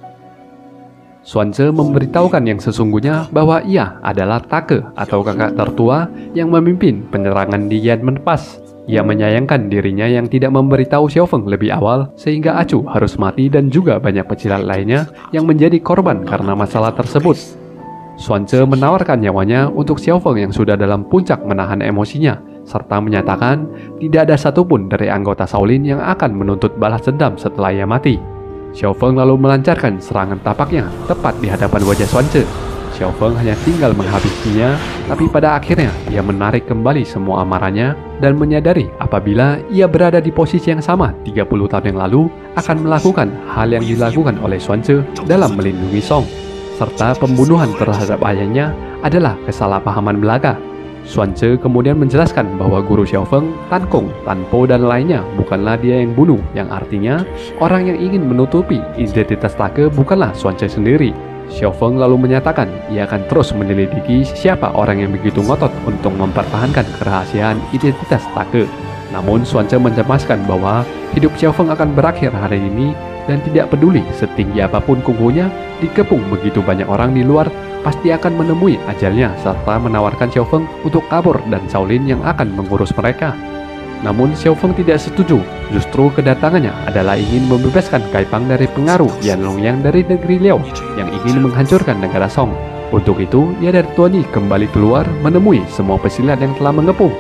Xuanze memberitahukan yang sesungguhnya bahwa ia adalah Take atau kakak tertua yang memimpin penyerangan di Yanmen Pass. Ia menyayangkan dirinya yang tidak memberitahu Xiaofeng lebih awal sehingga Acu harus mati dan juga banyak pecilat lainnya yang menjadi korban karena masalah tersebut. Xuanze menawarkan nyawanya untuk Xiaofeng yang sudah dalam puncak menahan emosinya, serta menyatakan tidak ada satupun dari anggota Shaolin yang akan menuntut balas dendam setelah ia mati. Xiaofeng lalu melancarkan serangan tapaknya tepat di hadapan wajah Xuanze. Xiaofeng hanya tinggal menghabisinya, tapi pada akhirnya ia menarik kembali semua amarahnya dan menyadari apabila ia berada di posisi yang sama tiga puluh tahun yang lalu akan melakukan hal yang dilakukan oleh Xuanze dalam melindungi Song, serta pembunuhan terhadap ayahnya adalah kesalahpahaman belaka. Xuanze kemudian menjelaskan bahwa guru Xiaofeng, Tan Kong, Tan Po, dan lainnya bukanlah dia yang bunuh, yang artinya orang yang ingin menutupi identitas Take bukanlah Xuanze sendiri. Xiaofeng lalu menyatakan ia akan terus menyelidiki siapa orang yang begitu ngotot untuk mempertahankan kerahasiaan identitas Take. Namun Xuanze mencemaskan bahwa hidup Xiaofeng akan berakhir hari ini dan tidak peduli setinggi apapun kukunya, dikepung begitu banyak orang di luar, pasti akan menemui ajalnya, serta menawarkan Xiaofeng untuk kabur dan Shaolin yang akan mengurus mereka. Namun Xiaofeng tidak setuju, justru kedatangannya adalah ingin membebaskan Kaipang dari pengaruh Yanlongyang dari negeri Liao yang ingin menghancurkan negara Song. Untuk itu, ia dan Tuan Yi kembali keluar menemui semua pesilat yang telah mengepung.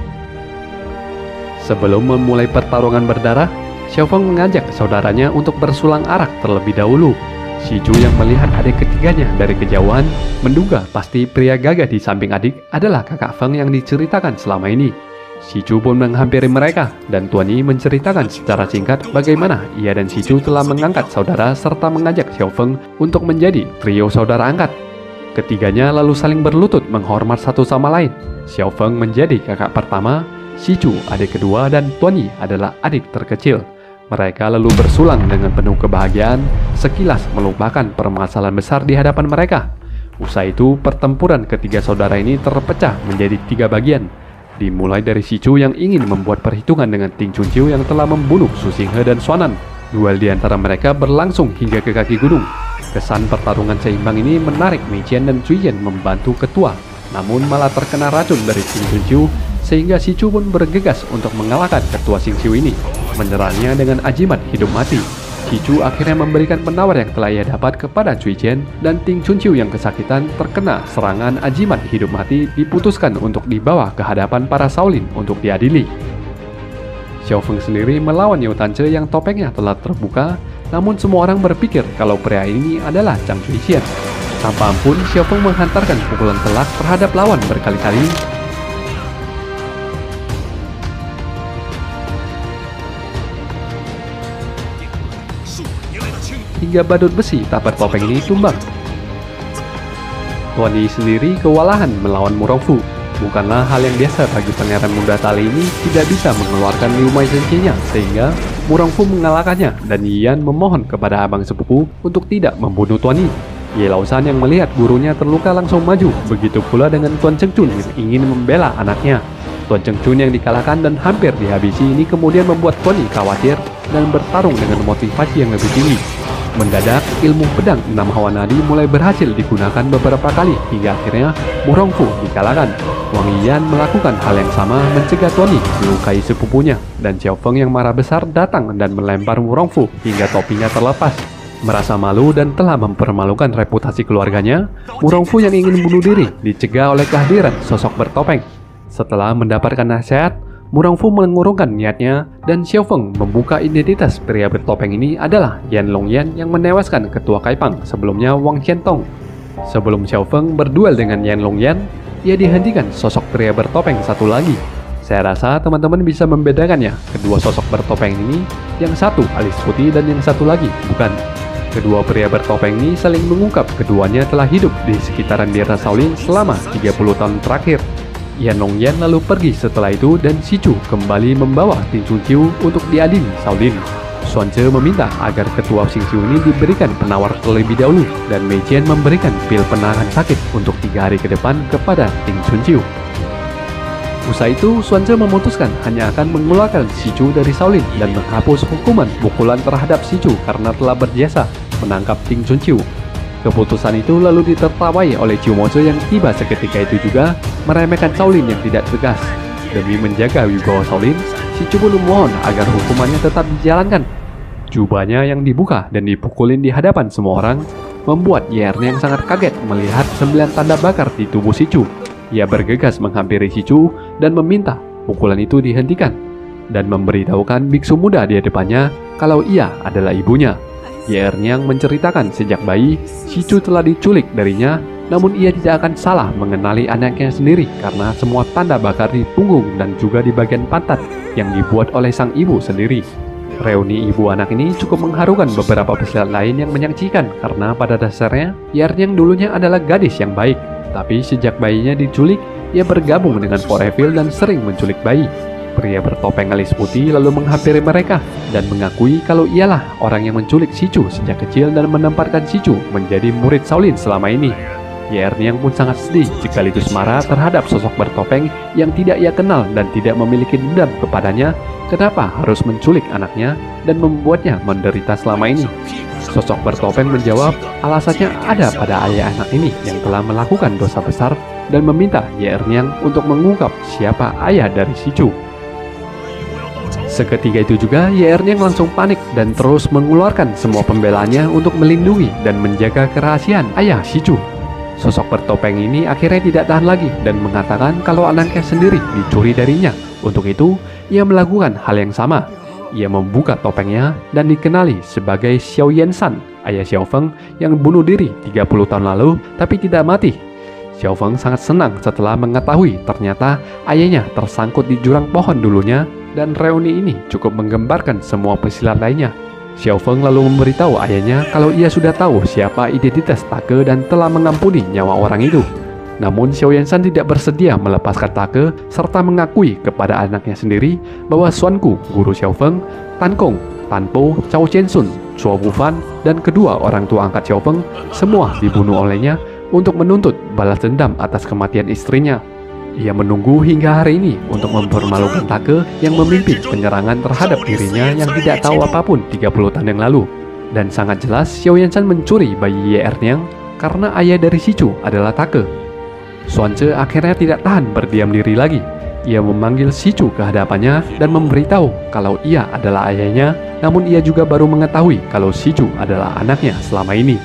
Sebelum memulai pertarungan berdarah, Xiaofeng mengajak saudaranya untuk bersulang arak terlebih dahulu. Xi Zhu yang melihat adik ketiganya dari kejauhan menduga pasti pria gagah di samping adik adalah kakak Feng yang diceritakan selama ini. Xi Zhu pun menghampiri mereka dan Tuan Yi menceritakan secara singkat bagaimana ia dan Xi Zhu telah mengangkat saudara serta mengajak Xiaofeng untuk menjadi trio saudara angkat. Ketiganya lalu saling berlutut menghormat satu sama lain. Xiaofeng menjadi kakak pertama, Xi Zhu adik kedua, dan Tuan Yi adalah adik terkecil. Mereka lalu bersulang dengan penuh kebahagiaan, sekilas melupakan permasalahan besar di hadapan mereka. Usai itu, pertempuran ketiga saudara ini terpecah menjadi tiga bagian. Dimulai dari Xi Zhu yang ingin membuat perhitungan dengan Ting Chunqiu yang telah membunuh Su Xinghe dan Xuanan. Duel di antara mereka berlangsung hingga ke kaki gunung. Kesan pertarungan seimbang ini menarik Mei Qian dan Cui Yan membantu ketua, namun malah terkena racun dari Ting Chunqiu, sehingga Xi Zhu pun bergegas untuk mengalahkan ketua Xingqiu ini, menyerangnya dengan ajimat hidup mati. Xi Zhu akhirnya memberikan penawar yang telah ia dapat kepada Cui Qian, dan Ting Chunqiu yang kesakitan terkena serangan ajimat hidup mati diputuskan untuk dibawa ke hadapan para Shaolin untuk diadili. Xiaofeng sendiri melawan You Tance yang topengnya telah terbuka, namun semua orang berpikir kalau pria ini adalah Zhang Juixian. Tanpa ampun, Xiaofeng menghantarkan pukulan telak terhadap lawan berkali-kali. Hingga badut besi tak bertopeng ini tumbang. Tuan Yi sendiri kewalahan melawan Murongfu. Bukanlah hal yang biasa bagi pangeran muda tali ini tidak bisa mengeluarkan Liu Mai Zhenqinya, sehingga Murongfu mengalahkannya dan Yian memohon kepada abang sepupu untuk tidak membunuh Tuan Yi. Ye Laosan yang melihat gurunya terluka langsung maju, begitu pula dengan Tuan Chengchun yang ingin membela anaknya. Tuan Cheng Chun yang dikalahkan dan hampir dihabisi ini kemudian membuat Tony khawatir dan bertarung dengan motivasi yang lebih tinggi. Mendadak, ilmu pedang enam hawa nadi mulai berhasil digunakan beberapa kali hingga akhirnya Murongfu dikalahkan. Wang Yiyan melakukan hal yang sama mencegah Tony melukai sepupunya, dan Xiao Feng yang marah besar datang dan melempar Murongfu hingga topinya terlepas. Merasa malu dan telah mempermalukan reputasi keluarganya, Murongfu yang ingin bunuh diri dicegah oleh kehadiran sosok bertopeng. Setelah mendapatkan nasihat, Murongfu mengurungkan niatnya dan Xiao Feng membuka identitas pria bertopeng ini adalah Yan Longyan yang menewaskan ketua Kaipang sebelumnya Wang Qiantong. Sebelum Xiao Feng berduel dengan Yan Longyan, ia dihentikan sosok pria bertopeng satu lagi. Saya rasa teman-teman bisa membedakannya. Kedua sosok bertopeng ini, yang satu alis putih dan yang satu lagi bukan. Kedua pria bertopeng ini saling mengungkap keduanya telah hidup di sekitaran daerah Shaolin selama tiga puluh tahun terakhir. Yan Longyan lalu pergi setelah itu dan Sichu kembali membawa Ting Chunqiu untuk diadili Shaolin. Xuan Zhe meminta agar ketua Xingqiu ini diberikan penawar terlebih dahulu dan Mei Qian memberikan pil penahan sakit untuk tiga hari ke depan kepada Ting Chunqiu. Usai itu, Xuan Zhe memutuskan hanya akan mengeluarkan Sichu dari Shaolin dan menghapus hukuman pukulan terhadap Sichu karena telah berjasa menangkap Ting Chunqiu. Keputusan itu lalu ditertawai oleh Chiu Mo Zhe yang tiba seketika itu juga meremehkan Shaolin yang tidak tegas. Demi menjaga wibawa Shaolin, Sichu pun memohon agar hukumannya tetap dijalankan. Jubahnya yang dibuka dan dipukulin di hadapan semua orang membuat Ye-Ernyang yang sangat kaget melihat sembilan tanda bakar di tubuh Sichu. Ia bergegas menghampiri Sichu dan meminta pukulan itu dihentikan dan memberitahukan biksu muda di hadapannya kalau ia adalah ibunya. Ye-Ernyang yang menceritakan sejak bayi, Sichu telah diculik darinya, namun ia tidak akan salah mengenali anaknya sendiri karena semua tanda bakar di punggung dan juga di bagian pantat yang dibuat oleh sang ibu sendiri. Reuni ibu anak ini cukup mengharukan beberapa pesilat lain yang menyaksikan karena pada dasarnya Ye-Ernyang dulunya adalah gadis yang baik, tapi sejak bayinya diculik, ia bergabung dengan Foreville dan sering menculik bayi. Pria bertopeng alis putih lalu menghampiri mereka dan mengakui kalau ialah orang yang menculik Sichu sejak kecil dan menempatkan Sichu menjadi murid Shaolin selama ini. Ye-Ernyang pun sangat sedih sekaligus marah terhadap sosok bertopeng yang tidak ia kenal dan tidak memiliki dendam kepadanya. Kenapa harus menculik anaknya dan membuatnya menderita selama ini? Sosok bertopeng menjawab alasannya ada pada ayah anak ini yang telah melakukan dosa besar dan meminta Ye-Ernyang untuk mengungkap siapa ayah dari Sichu. Seketika itu juga Ye-Ernyang langsung panik dan terus mengeluarkan semua pembelaannya untuk melindungi dan menjaga kerahasiaan ayah Sichu. Sosok bertopeng ini akhirnya tidak tahan lagi dan mengatakan kalau anaknya sendiri dicuri darinya. Untuk itu, ia melakukan hal yang sama. Ia membuka topengnya dan dikenali sebagai Xiao Yansan, ayah Xiao Feng yang bunuh diri tiga puluh tahun lalu tapi tidak mati. Xiao Feng sangat senang setelah mengetahui ternyata ayahnya tersangkut di jurang pohon dulunya, dan reuni ini cukup menggembarkan semua pesilat lainnya. Xiao Feng lalu memberitahu ayahnya kalau ia sudah tahu siapa identitas Take dan telah mengampuni nyawa orang itu. Namun Xiao Yansan tidak bersedia melepaskan Take serta mengakui kepada anaknya sendiri bahwa Xuanku, guru Xiao Feng, Tan Kong, Tan Po, Cao Qiansun, Chuo Wufan, dan kedua orang tua angkat Xiao Feng semua dibunuh olehnya untuk menuntut balas dendam atas kematian istrinya. Ia menunggu hingga hari ini untuk mempermalukan Take yang memimpin penyerangan terhadap dirinya yang tidak tahu apapun tiga puluh tahun yang lalu. Dan sangat jelas Xiao Yansan mencuri bayi Ye-Ernyang karena ayah dari Sichu adalah Take. Xuan Zhe akhirnya tidak tahan berdiam diri lagi. Ia memanggil Sichu ke hadapannya dan memberitahu kalau ia adalah ayahnya, namun ia juga baru mengetahui kalau Sichu adalah anaknya selama ini.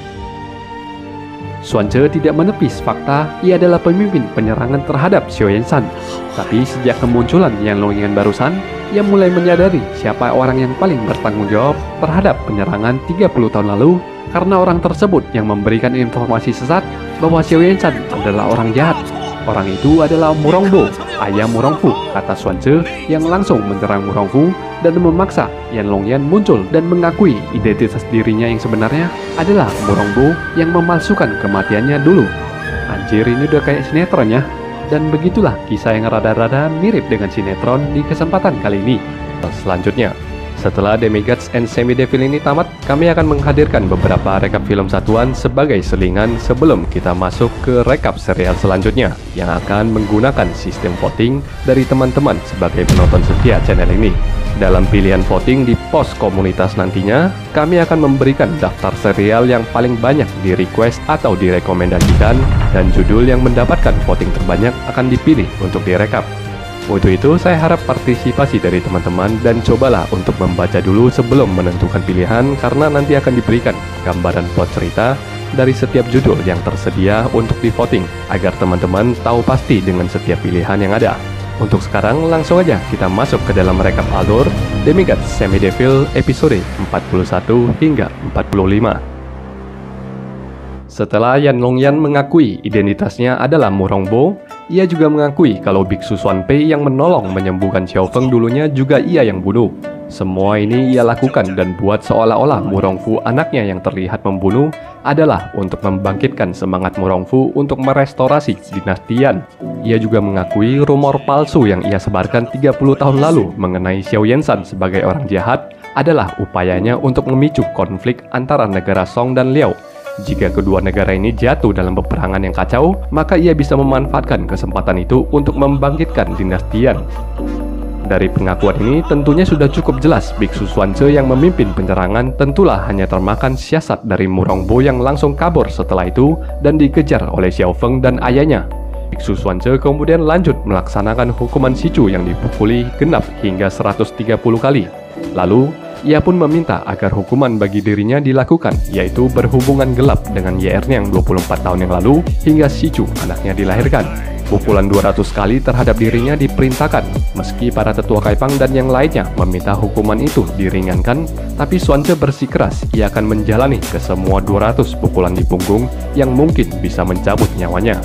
Xuan Zhe tidak menepis fakta ia adalah pemimpin penyerangan terhadap Xiao Yansan. Tapi sejak kemunculan Yan Longyan barusan, ia mulai menyadari siapa orang yang paling bertanggung jawab terhadap penyerangan tiga puluh tahun lalu, karena orang tersebut yang memberikan informasi sesat bahwa Xiao Yansan adalah orang jahat. Orang itu adalah Murongbo, ayah Murongfu, kata Xuan Zhe yang langsung menyerang Murongfu dan memaksa Yan Longyan muncul dan mengakui identitas dirinya yang sebenarnya adalah Murongbo yang memalsukan kematiannya dulu. Anjir, ini udah kayak sinetron ya. Dan begitulah kisah yang rada-rada mirip dengan sinetron di kesempatan kali ini. Selanjutnya, Setelah Demigods and Semi-Devil ini tamat, kami akan menghadirkan beberapa rekap film satuan sebagai selingan sebelum kita masuk ke rekap serial selanjutnya yang akan menggunakan sistem voting dari teman-teman sebagai penonton setia channel ini. Dalam pilihan voting di pos komunitas nantinya, kami akan memberikan daftar serial yang paling banyak di request atau direkomendasikan, dan judul yang mendapatkan voting terbanyak akan dipilih untuk direkap. Untuk itu, saya harap partisipasi dari teman-teman dan cobalah untuk membaca dulu sebelum menentukan pilihan, karena nanti akan diberikan gambaran plot cerita dari setiap judul yang tersedia untuk di voting, agar teman-teman tahu pasti dengan setiap pilihan yang ada. Untuk sekarang, langsung aja kita masuk ke dalam rekap alur Demigods Semi-Devil episode empat puluh satu hingga empat puluh lima. Setelah Yan Longyan mengakui identitasnya adalah Murongbo, ia juga mengakui kalau Biksu Xuanpei yang menolong menyembuhkan Xiao Feng dulunya juga ia yang bunuh. Semua ini ia lakukan dan buat seolah-olah Murongfu, anaknya yang terlihat membunuh, adalah untuk membangkitkan semangat Murongfu untuk merestorasi dinasti Yan. Ia juga mengakui rumor palsu yang ia sebarkan tiga puluh tahun lalu mengenai Xiao Yanshan sebagai orang jahat adalah upayanya untuk memicu konflik antara negara Song dan Liao. Jika kedua negara ini jatuh dalam peperangan yang kacau, maka ia bisa memanfaatkan kesempatan itu untuk membangkitkan dinasti Yan. Dari pengakuan ini tentunya sudah cukup jelas Biksu Xuanze yang memimpin penyerangan tentulah hanya termakan siasat dari Murongbo yang langsung kabur setelah itu dan dikejar oleh Xiao Feng dan ayahnya. Biksu Xuanze kemudian lanjut melaksanakan hukuman Sichu yang dipukuli genap hingga seratus tiga puluh kali. Lalu, ia pun meminta agar hukuman bagi dirinya dilakukan, yaitu berhubungan gelap dengan Y R-nya yang dua puluh empat tahun yang lalu hingga Sichu anaknya dilahirkan. Pukulan dua ratus kali terhadap dirinya diperintahkan, meski para tetua Kaipang dan yang lainnya meminta hukuman itu diringankan, tapi Xuanze bersikeras ia akan menjalani ke semua dua ratus pukulan di punggung yang mungkin bisa mencabut nyawanya.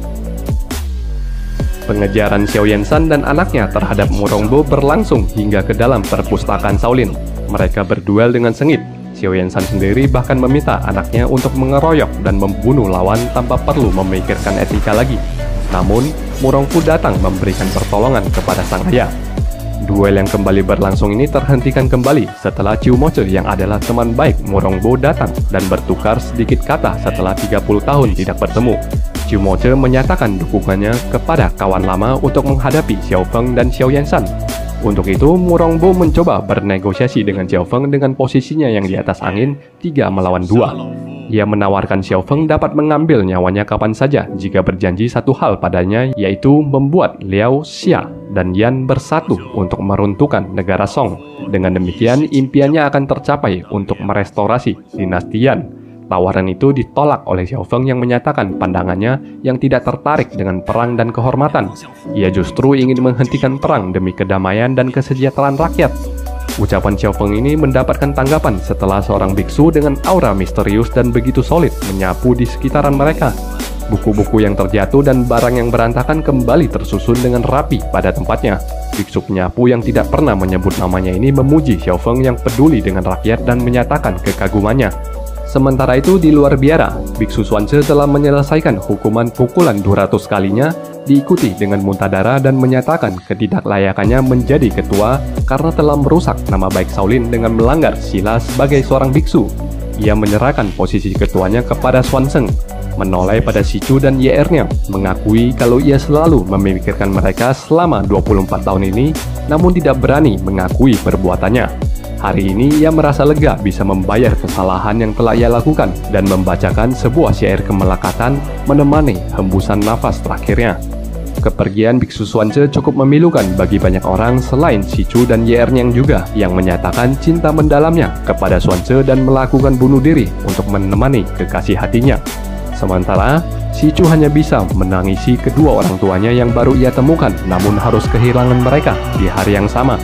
Pengejaran Xiao Yanshan dan anaknya terhadap Murongbo berlangsung hingga ke dalam perpustakaan Shaolin. Mereka berduel dengan sengit. Xiao Yanshan sendiri bahkan meminta anaknya untuk mengeroyok dan membunuh lawan tanpa perlu memikirkan etika lagi. Namun, Murongfu datang memberikan pertolongan kepada sang ayah. Duel yang kembali berlangsung ini terhentikan kembali setelah Chiu Moche yang adalah teman baik Murongbo datang dan bertukar sedikit kata setelah tiga puluh tahun tidak bertemu. Chiu Moche menyatakan dukungannya kepada kawan lama untuk menghadapi Xiao Feng dan Xiao Yanshan. Untuk itu, Murongbo mencoba bernegosiasi dengan Xiao Feng dengan posisinya yang di atas angin tiga melawan dua. Ia menawarkan Xiao Feng dapat mengambil nyawanya kapan saja jika berjanji satu hal padanya, yaitu membuat Liao, Xia, dan Yan bersatu untuk meruntuhkan negara Song. Dengan demikian, impiannya akan tercapai untuk merestorasi dinasti Yan. Tawaran itu ditolak oleh Xiao Feng yang menyatakan pandangannya yang tidak tertarik dengan perang dan kehormatan. Ia justru ingin menghentikan perang demi kedamaian dan kesejahteraan rakyat. Ucapan Xiao Feng ini mendapatkan tanggapan setelah seorang biksu dengan aura misterius dan begitu solid menyapu di sekitaran mereka. Buku-buku yang terjatuh dan barang yang berantakan kembali tersusun dengan rapi pada tempatnya. Biksu penyapu yang tidak pernah menyebut namanya ini memuji Xiao Feng yang peduli dengan rakyat dan menyatakan kekagumannya. Sementara itu di luar biara, Biksu Xuanze telah menyelesaikan hukuman pukulan dua ratus kalinya, diikuti dengan muntah darah dan menyatakan ketidaklayakannya menjadi ketua karena telah merusak nama baik Shaolin dengan melanggar sila sebagai seorang biksu. Ia menyerahkan posisi ketuanya kepada Xuanzeng, menoleh pada Sichu dan Y R-nya, mengakui kalau ia selalu memikirkan mereka selama dua puluh empat tahun ini, namun tidak berani mengakui perbuatannya. Hari ini ia merasa lega bisa membayar kesalahan yang telah ia lakukan dan membacakan sebuah syair kemelekatan menemani hembusan nafas terakhirnya. Kepergian Biksu Xuanze cukup memilukan bagi banyak orang selain Sichu dan Y R-nya juga yang menyatakan cinta mendalamnya kepada Xuanze dan melakukan bunuh diri untuk menemani kekasih hatinya. Sementara, Sichu hanya bisa menangisi kedua orang tuanya yang baru ia temukan namun harus kehilangan mereka di hari yang sama.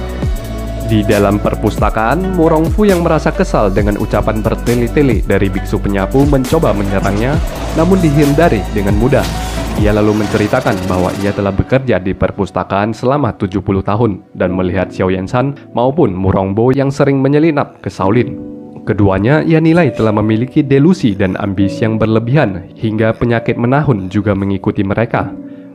Di dalam perpustakaan, Murongfu yang merasa kesal dengan ucapan bertele-tele dari biksu penyapu mencoba menyerangnya, namun dihindari dengan mudah. Ia lalu menceritakan bahwa ia telah bekerja di perpustakaan selama tujuh puluh tahun dan melihat Xiao Yanshan maupun Murongbo yang sering menyelinap ke Shaolin. Keduanya ia nilai telah memiliki delusi dan ambisi yang berlebihan hingga penyakit menahun juga mengikuti mereka.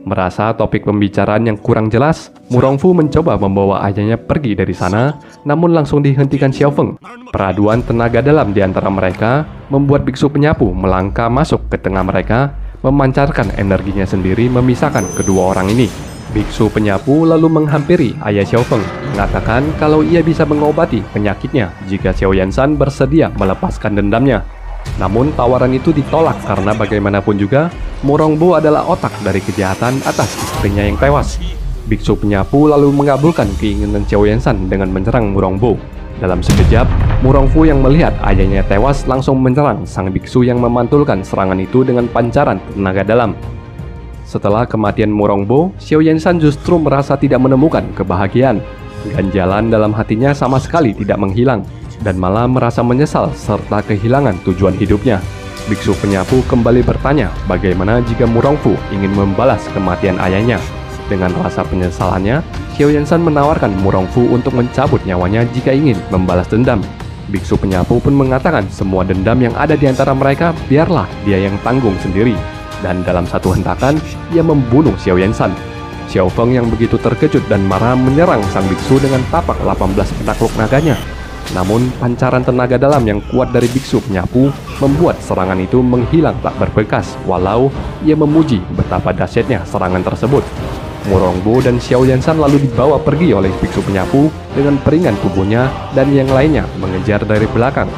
Merasa topik pembicaraan yang kurang jelas, Murongfu mencoba membawa ayahnya pergi dari sana, namun langsung dihentikan Xiao Feng. Peraduan tenaga dalam di antara mereka membuat biksu penyapu melangkah masuk ke tengah mereka, memancarkan energinya sendiri memisahkan kedua orang ini. Biksu penyapu lalu menghampiri ayah Xiao Feng, mengatakan kalau ia bisa mengobati penyakitnya jika Xiao Yanshan bersedia melepaskan dendamnya. Namun tawaran itu ditolak karena bagaimanapun juga Murongbo adalah otak dari kejahatan atas istrinya yang tewas. Biksu penyapu lalu mengabulkan keinginan Xiao Yanshan dengan menyerang Murongbo. Dalam sekejap, Murongfu yang melihat ayahnya tewas langsung menyerang sang biksu yang memantulkan serangan itu dengan pancaran tenaga dalam. Setelah kematian Murongbo, Xiao Yanshan justru merasa tidak menemukan kebahagiaan. Ganjalan dalam hatinya sama sekali tidak menghilang, dan malah merasa menyesal serta kehilangan tujuan hidupnya. Biksu penyapu kembali bertanya bagaimana jika Murongfu ingin membalas kematian ayahnya. Dengan rasa penyesalannya, Xiao Yanshan menawarkan Murongfu untuk mencabut nyawanya jika ingin membalas dendam. Biksu penyapu pun mengatakan semua dendam yang ada di antara mereka biarlah dia yang tanggung sendiri. Dan dalam satu hentakan, ia membunuh Xiao Yanshan. Xiao Feng yang begitu terkejut dan marah menyerang sang biksu dengan tapak delapan belas penakluk naganya. Namun, pancaran tenaga dalam yang kuat dari biksu penyapu membuat serangan itu menghilang tak berbekas, walau ia memuji betapa dahsyatnya serangan tersebut. Murongbo dan Xiao Yanshan lalu dibawa pergi oleh biksu penyapu dengan peringan tubuhnya dan yang lainnya mengejar dari belakang.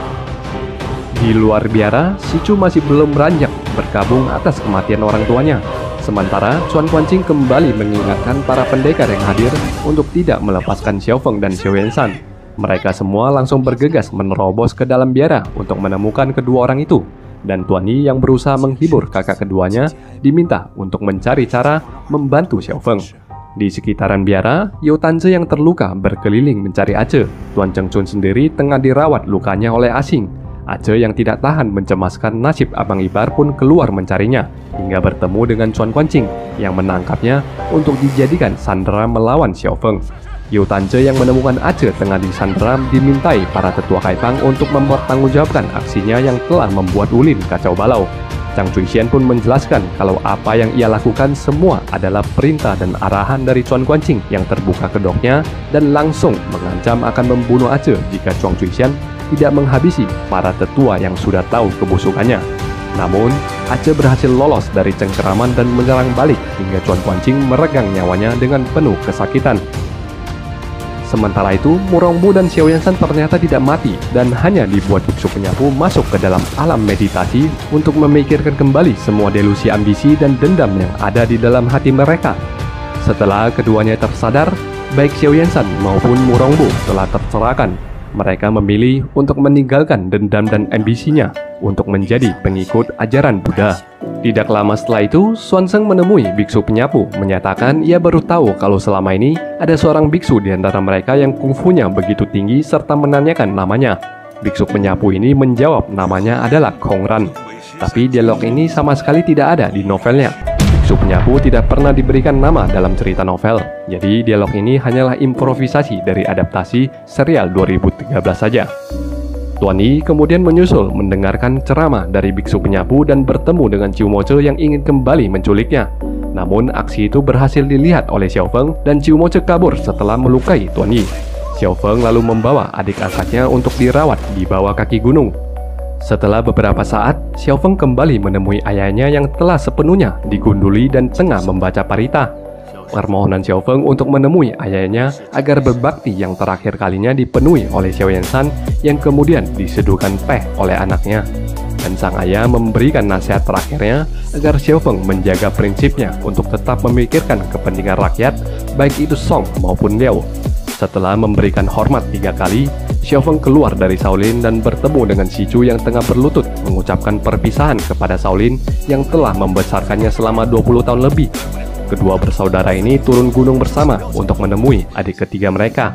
Di luar biara, Sichu masih belum beranjak berkabung atas kematian orang tuanya. Sementara, Cuan Kuan-Ching kembali mengingatkan para pendekar yang hadir untuk tidak melepaskan Xiao Feng dan Xiao Yanshan. Mereka semua langsung bergegas menerobos ke dalam biara untuk menemukan kedua orang itu. Dan Tuan Yi yang berusaha menghibur kakak keduanya diminta untuk mencari cara membantu Xiao Feng. Di sekitaran biara, Yo Tanze yang terluka berkeliling mencari Ace. Tuan Cheng Chun sendiri tengah dirawat lukanya oleh asing. Ace yang tidak tahan mencemaskan nasib Abang Ibar pun keluar mencarinya, hingga bertemu dengan Cuan Kuan-Ching yang menangkapnya untuk dijadikan sandera melawan Xiao Feng. Yo Tanze yang menemukan Ace tengah disandera dimintai para tetua Kaipang untuk mempertanggungjawabkan aksinya yang telah membuat ulin kacau balau. Chang Cuixian pun menjelaskan kalau apa yang ia lakukan semua adalah perintah dan arahan dari Cuan Kuan-Ching yang terbuka kedoknya dan langsung mengancam akan membunuh Ace jika Chang Cuixian tidak menghabisi para tetua yang sudah tahu kebusukannya. Namun, Ace berhasil lolos dari cengkeraman dan menyerang balik hingga Cuan Kuan-Ching meregang nyawanya dengan penuh kesakitan. Sementara itu, Murongbo dan Xiao Yanshan ternyata tidak mati dan hanya dibuat biksu penyapu masuk ke dalam alam meditasi untuk memikirkan kembali semua delusi ambisi dan dendam yang ada di dalam hati mereka. Setelah keduanya tersadar, baik Xiao Yanshan maupun Murongbo telah tercerahkan. Mereka memilih untuk meninggalkan dendam dan ambisinya untuk menjadi pengikut ajaran Buddha. Tidak lama setelah itu, Xuanzeng menemui biksu penyapu, menyatakan ia baru tahu kalau selama ini ada seorang biksu di antara mereka yang kungfunya begitu tinggi serta menanyakan namanya. Biksu penyapu ini menjawab namanya adalah Kongran. Tapi dialog ini sama sekali tidak ada di novelnya. Biksu penyapu tidak pernah diberikan nama dalam cerita novel. Jadi dialog ini hanyalah improvisasi dari adaptasi serial dua ribu tiga belas saja. Tuan Yi kemudian menyusul mendengarkan ceramah dari biksu penyapu dan bertemu dengan Ciu Moce yang ingin kembali menculiknya. Namun aksi itu berhasil dilihat oleh Xiao Feng dan Ciu Moce kabur setelah melukai Tuan Yi. Xiao Feng lalu membawa adik angkatnya untuk dirawat di bawah kaki gunung. Setelah beberapa saat, Xiao Feng kembali menemui ayahnya yang telah sepenuhnya digunduli dan tengah membaca parita. Permohonan Xiao Feng untuk menemui ayahnya agar berbakti yang terakhir kalinya dipenuhi oleh Xiao Yanshan yang kemudian diseduhkan teh oleh anaknya. Dan sang ayah memberikan nasihat terakhirnya agar Xiao Feng menjaga prinsipnya untuk tetap memikirkan kepentingan rakyat, baik itu Song maupun Liao. Setelah memberikan hormat tiga kali, Xiao Feng keluar dari Shaolin dan bertemu dengan Sichu yang tengah berlutut mengucapkan perpisahan kepada Shaolin yang telah membesarkannya selama dua puluh tahun lebih. Kedua bersaudara ini turun gunung bersama untuk menemui adik ketiga mereka.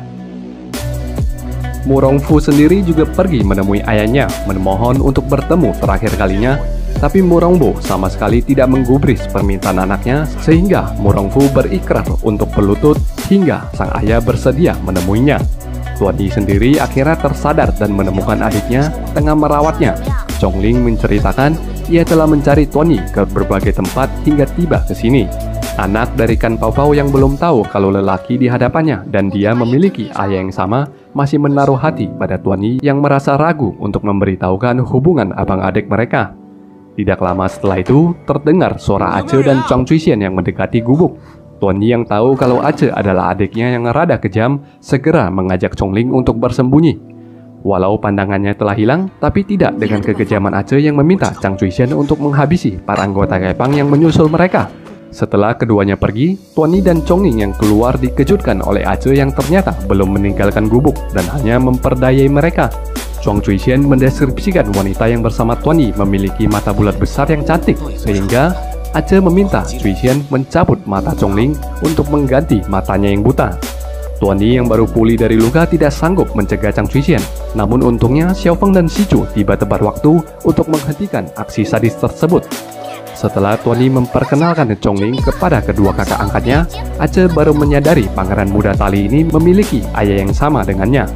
Murongfu sendiri juga pergi menemui ayahnya, memohon untuk bertemu terakhir kalinya, tapi Murongbo sama sekali tidak menggubris permintaan anaknya, sehingga Murongfu berikrar untuk berlutut hingga sang ayah bersedia menemuinya. Tuan Yi sendiri akhirnya tersadar dan menemukan adiknya tengah merawatnya. Chongling menceritakan ia telah mencari Tuan Yi ke berbagai tempat hingga tiba ke sini. anak dari Kan Pao Pao yang belum tahu kalau lelaki di hadapannya dan dia memiliki ayah yang sama, masih menaruh hati pada Tuan Yi yang merasa ragu untuk memberitahukan hubungan abang adik mereka. Tidak lama setelah itu, terdengar suara Ace dan Chong Cui Xian yang mendekati gubuk. Tuan Yi yang tahu kalau Ace adalah adiknya yang rada kejam, segera mengajak Chongling untuk bersembunyi. Walau pandangannya telah hilang, tapi tidak dengan kekejaman Ace yang meminta Chang Cui Xian untuk menghabisi para anggota Kaipang yang menyusul mereka. Setelah keduanya pergi, Tuan Yi dan Chongling yang keluar dikejutkan oleh Ace yang ternyata belum meninggalkan gubuk dan hanya memperdayai mereka. Chong Cui Xian mendeskripsikan wanita yang bersama Tuan Yi memiliki mata bulat besar yang cantik, sehingga Ace meminta Cui Xian mencabut mata Chongling untuk mengganti matanya yang buta. Tuan Yi yang baru pulih dari luka tidak sanggup mencegah Chang Cui Xian, namun untungnya Xiao Feng dan Xi Chu tiba tepat waktu untuk menghentikan aksi sadis tersebut. Setelah Tuan Yi memperkenalkan Chongling kepada kedua kakak angkatnya, Ace baru menyadari pangeran muda tali ini memiliki ayah yang sama dengannya.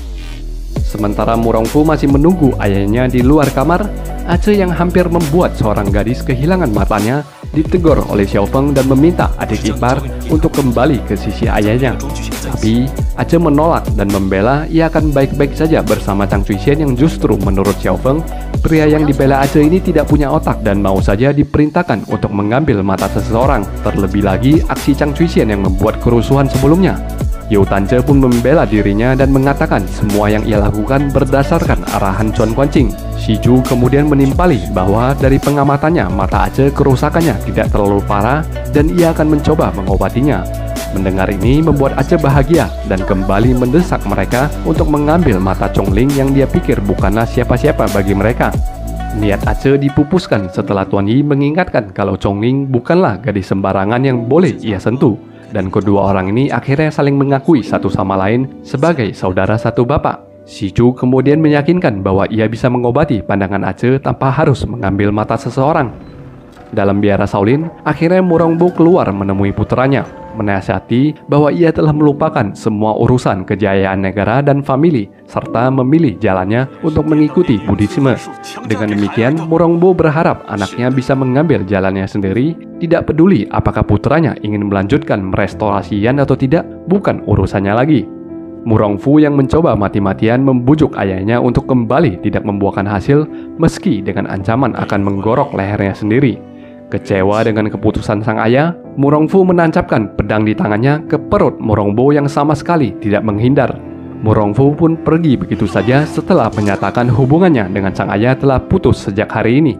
Sementara Murongfu masih menunggu ayahnya di luar kamar, Ace yang hampir membuat seorang gadis kehilangan matanya ditegur oleh Xiao Feng dan meminta adik ipar untuk kembali ke sisi ayahnya. Tapi Ace menolak dan membela ia akan baik-baik saja bersama Chang Cui Xian yang justru menurut Xiao Feng, pria yang dibela Ace ini tidak punya otak dan mau saja diperintahkan untuk mengambil mata seseorang. Terlebih lagi aksi Chang Cui Xian yang membuat kerusuhan sebelumnya. Yu Tance pun membela dirinya dan mengatakan semua yang ia lakukan berdasarkan arahan Chuan Kuan-ching. Xi Chu kemudian menimpali bahwa dari pengamatannya mata Ace kerusakannya tidak terlalu parah dan ia akan mencoba mengobatinya. Mendengar ini membuat Ace bahagia dan kembali mendesak mereka untuk mengambil mata Chongling yang dia pikir bukanlah siapa-siapa bagi mereka. Niat Ace dipupuskan setelah Tuan Yi mengingatkan kalau Chongling bukanlah gadis sembarangan yang boleh ia sentuh. Dan kedua orang ini akhirnya saling mengakui satu sama lain sebagai saudara satu bapak. Xi Chu kemudian meyakinkan bahwa ia bisa mengobati pandangan Ace tanpa harus mengambil mata seseorang. Dalam biara Shaolin, akhirnya Murongbu keluar menemui putranya, menasihati bahwa ia telah melupakan semua urusan kejayaan negara dan famili, serta memilih jalannya untuk mengikuti Buddhisme. Dengan demikian, Murongbu berharap anaknya bisa mengambil jalannya sendiri, tidak peduli apakah putranya ingin melanjutkan merestorasi Yan atau tidak, bukan urusannya lagi. Murongfu yang mencoba mati-matian membujuk ayahnya untuk kembali tidak membuahkan hasil, meski dengan ancaman akan menggorok lehernya sendiri. Kecewa dengan keputusan sang ayah, Murongfu menancapkan pedang di tangannya ke perut Murongbo yang sama sekali tidak menghindar. Murongfu pun pergi begitu saja setelah menyatakan hubungannya dengan sang ayah telah putus sejak hari ini.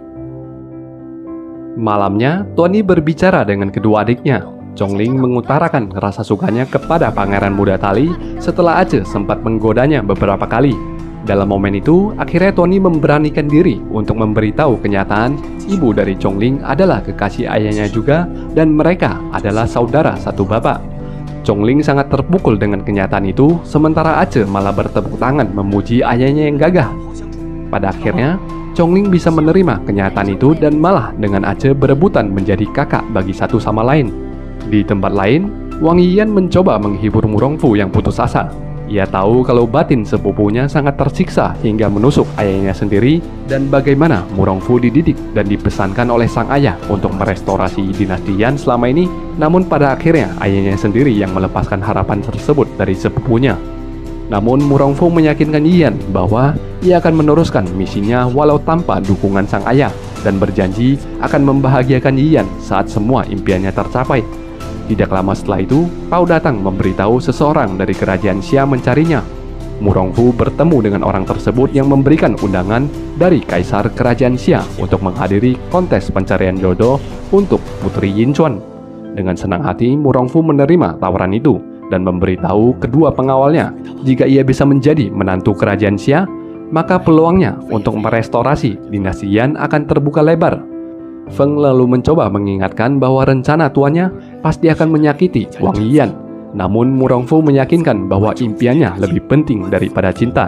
Malamnya, Tuan Yi berbicara dengan kedua adiknya. Chongling mengutarakan rasa sukanya kepada pangeran muda tali setelah Ace sempat menggodanya beberapa kali. Dalam momen itu, akhirnya Tuan Yi memberanikan diri untuk memberitahu kenyataan ibu dari Chongling adalah kekasih ayahnya juga dan mereka adalah saudara satu bapak. Chongling sangat terpukul dengan kenyataan itu, sementara Ace malah bertepuk tangan memuji ayahnya yang gagah. Pada akhirnya, Chongling bisa menerima kenyataan itu dan malah dengan Ace berebutan menjadi kakak bagi satu sama lain. Di tempat lain, Wang Yiyan mencoba menghibur Murongfu yang putus asa. Ia tahu kalau batin sepupunya sangat tersiksa hingga menusuk ayahnya sendiri dan bagaimana Murongfu dididik dan dipesankan oleh sang ayah untuk merestorasi dinasti Yan selama ini, namun pada akhirnya ayahnya sendiri yang melepaskan harapan tersebut dari sepupunya. Namun Murongfu meyakinkan Yiyan bahwa ia akan meneruskan misinya walau tanpa dukungan sang ayah dan berjanji akan membahagiakan Yiyan saat semua impiannya tercapai. Tidak lama setelah itu, Pao datang memberitahu seseorang dari kerajaan Xia mencarinya. Murongfu bertemu dengan orang tersebut yang memberikan undangan dari Kaisar Kerajaan Xia untuk menghadiri kontes pencarian jodoh untuk Putri Yinchuan. Dengan senang hati, Murongfu menerima tawaran itu dan memberitahu kedua pengawalnya jika ia bisa menjadi menantu Kerajaan Xia, maka peluangnya untuk merestorasi dinasti Yan akan terbuka lebar. Feng lalu mencoba mengingatkan bahwa rencana tuannya pasti akan menyakiti Wang Yiyan. Namun Murongfu meyakinkan bahwa impiannya lebih penting daripada cinta.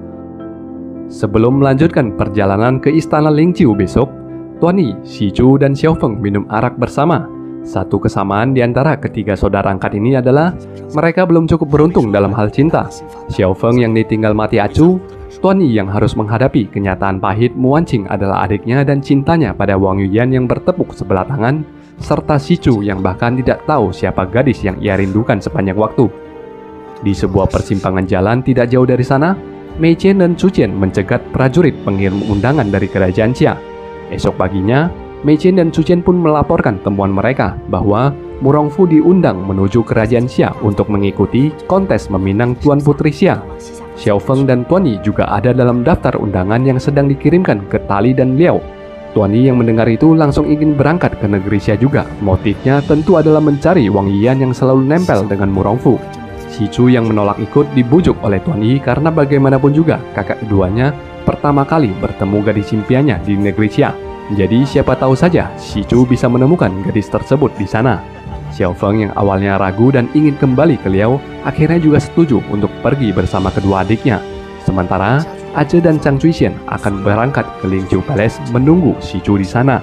Sebelum melanjutkan perjalanan ke istana Lingqiu besok, Tuan Yi, Xi Chu, dan Xiao Feng minum arak bersama. Satu kesamaan di antara ketiga saudara angkat ini adalah mereka belum cukup beruntung dalam hal cinta. Xiao Feng yang ditinggal mati acuh, Tuan Yi yang harus menghadapi kenyataan pahit Muan Qing adalah adiknya dan cintanya pada Wang Yuyan yang bertepuk sebelah tangan, serta Si Chu yang bahkan tidak tahu siapa gadis yang ia rindukan sepanjang waktu. Di sebuah persimpangan jalan tidak jauh dari sana, Mei Chen dan Su Qian mencegat prajurit pengirim undangan dari kerajaan Xia. Esok paginya, Mei Chen dan Su Qian pun melaporkan temuan mereka bahwa Mu Rongfu diundang menuju kerajaan Xia untuk mengikuti kontes meminang Tuan Putri Xia. Xiao Feng dan Tuan Yi juga ada dalam daftar undangan yang sedang dikirimkan ke Tali dan Liao. Tuan Yi yang mendengar itu langsung ingin berangkat ke negeri Xia juga. Motifnya tentu adalah mencari Wang Yiyan yang selalu nempel dengan Mu Rongfu. Si Chu yang menolak ikut dibujuk oleh Tuan Yi karena bagaimanapun juga kakak keduanya pertama kali bertemu gadis impiannya di negeri Xia. Jadi siapa tahu saja Si Chu bisa menemukan gadis tersebut di sana. Xiao Feng yang awalnya ragu dan ingin kembali ke Liao, akhirnya juga setuju untuk pergi bersama kedua adiknya. Sementara, Ace dan Chang Chuixian akan berangkat ke Lingqiu Palace menunggu Si Chu di sana.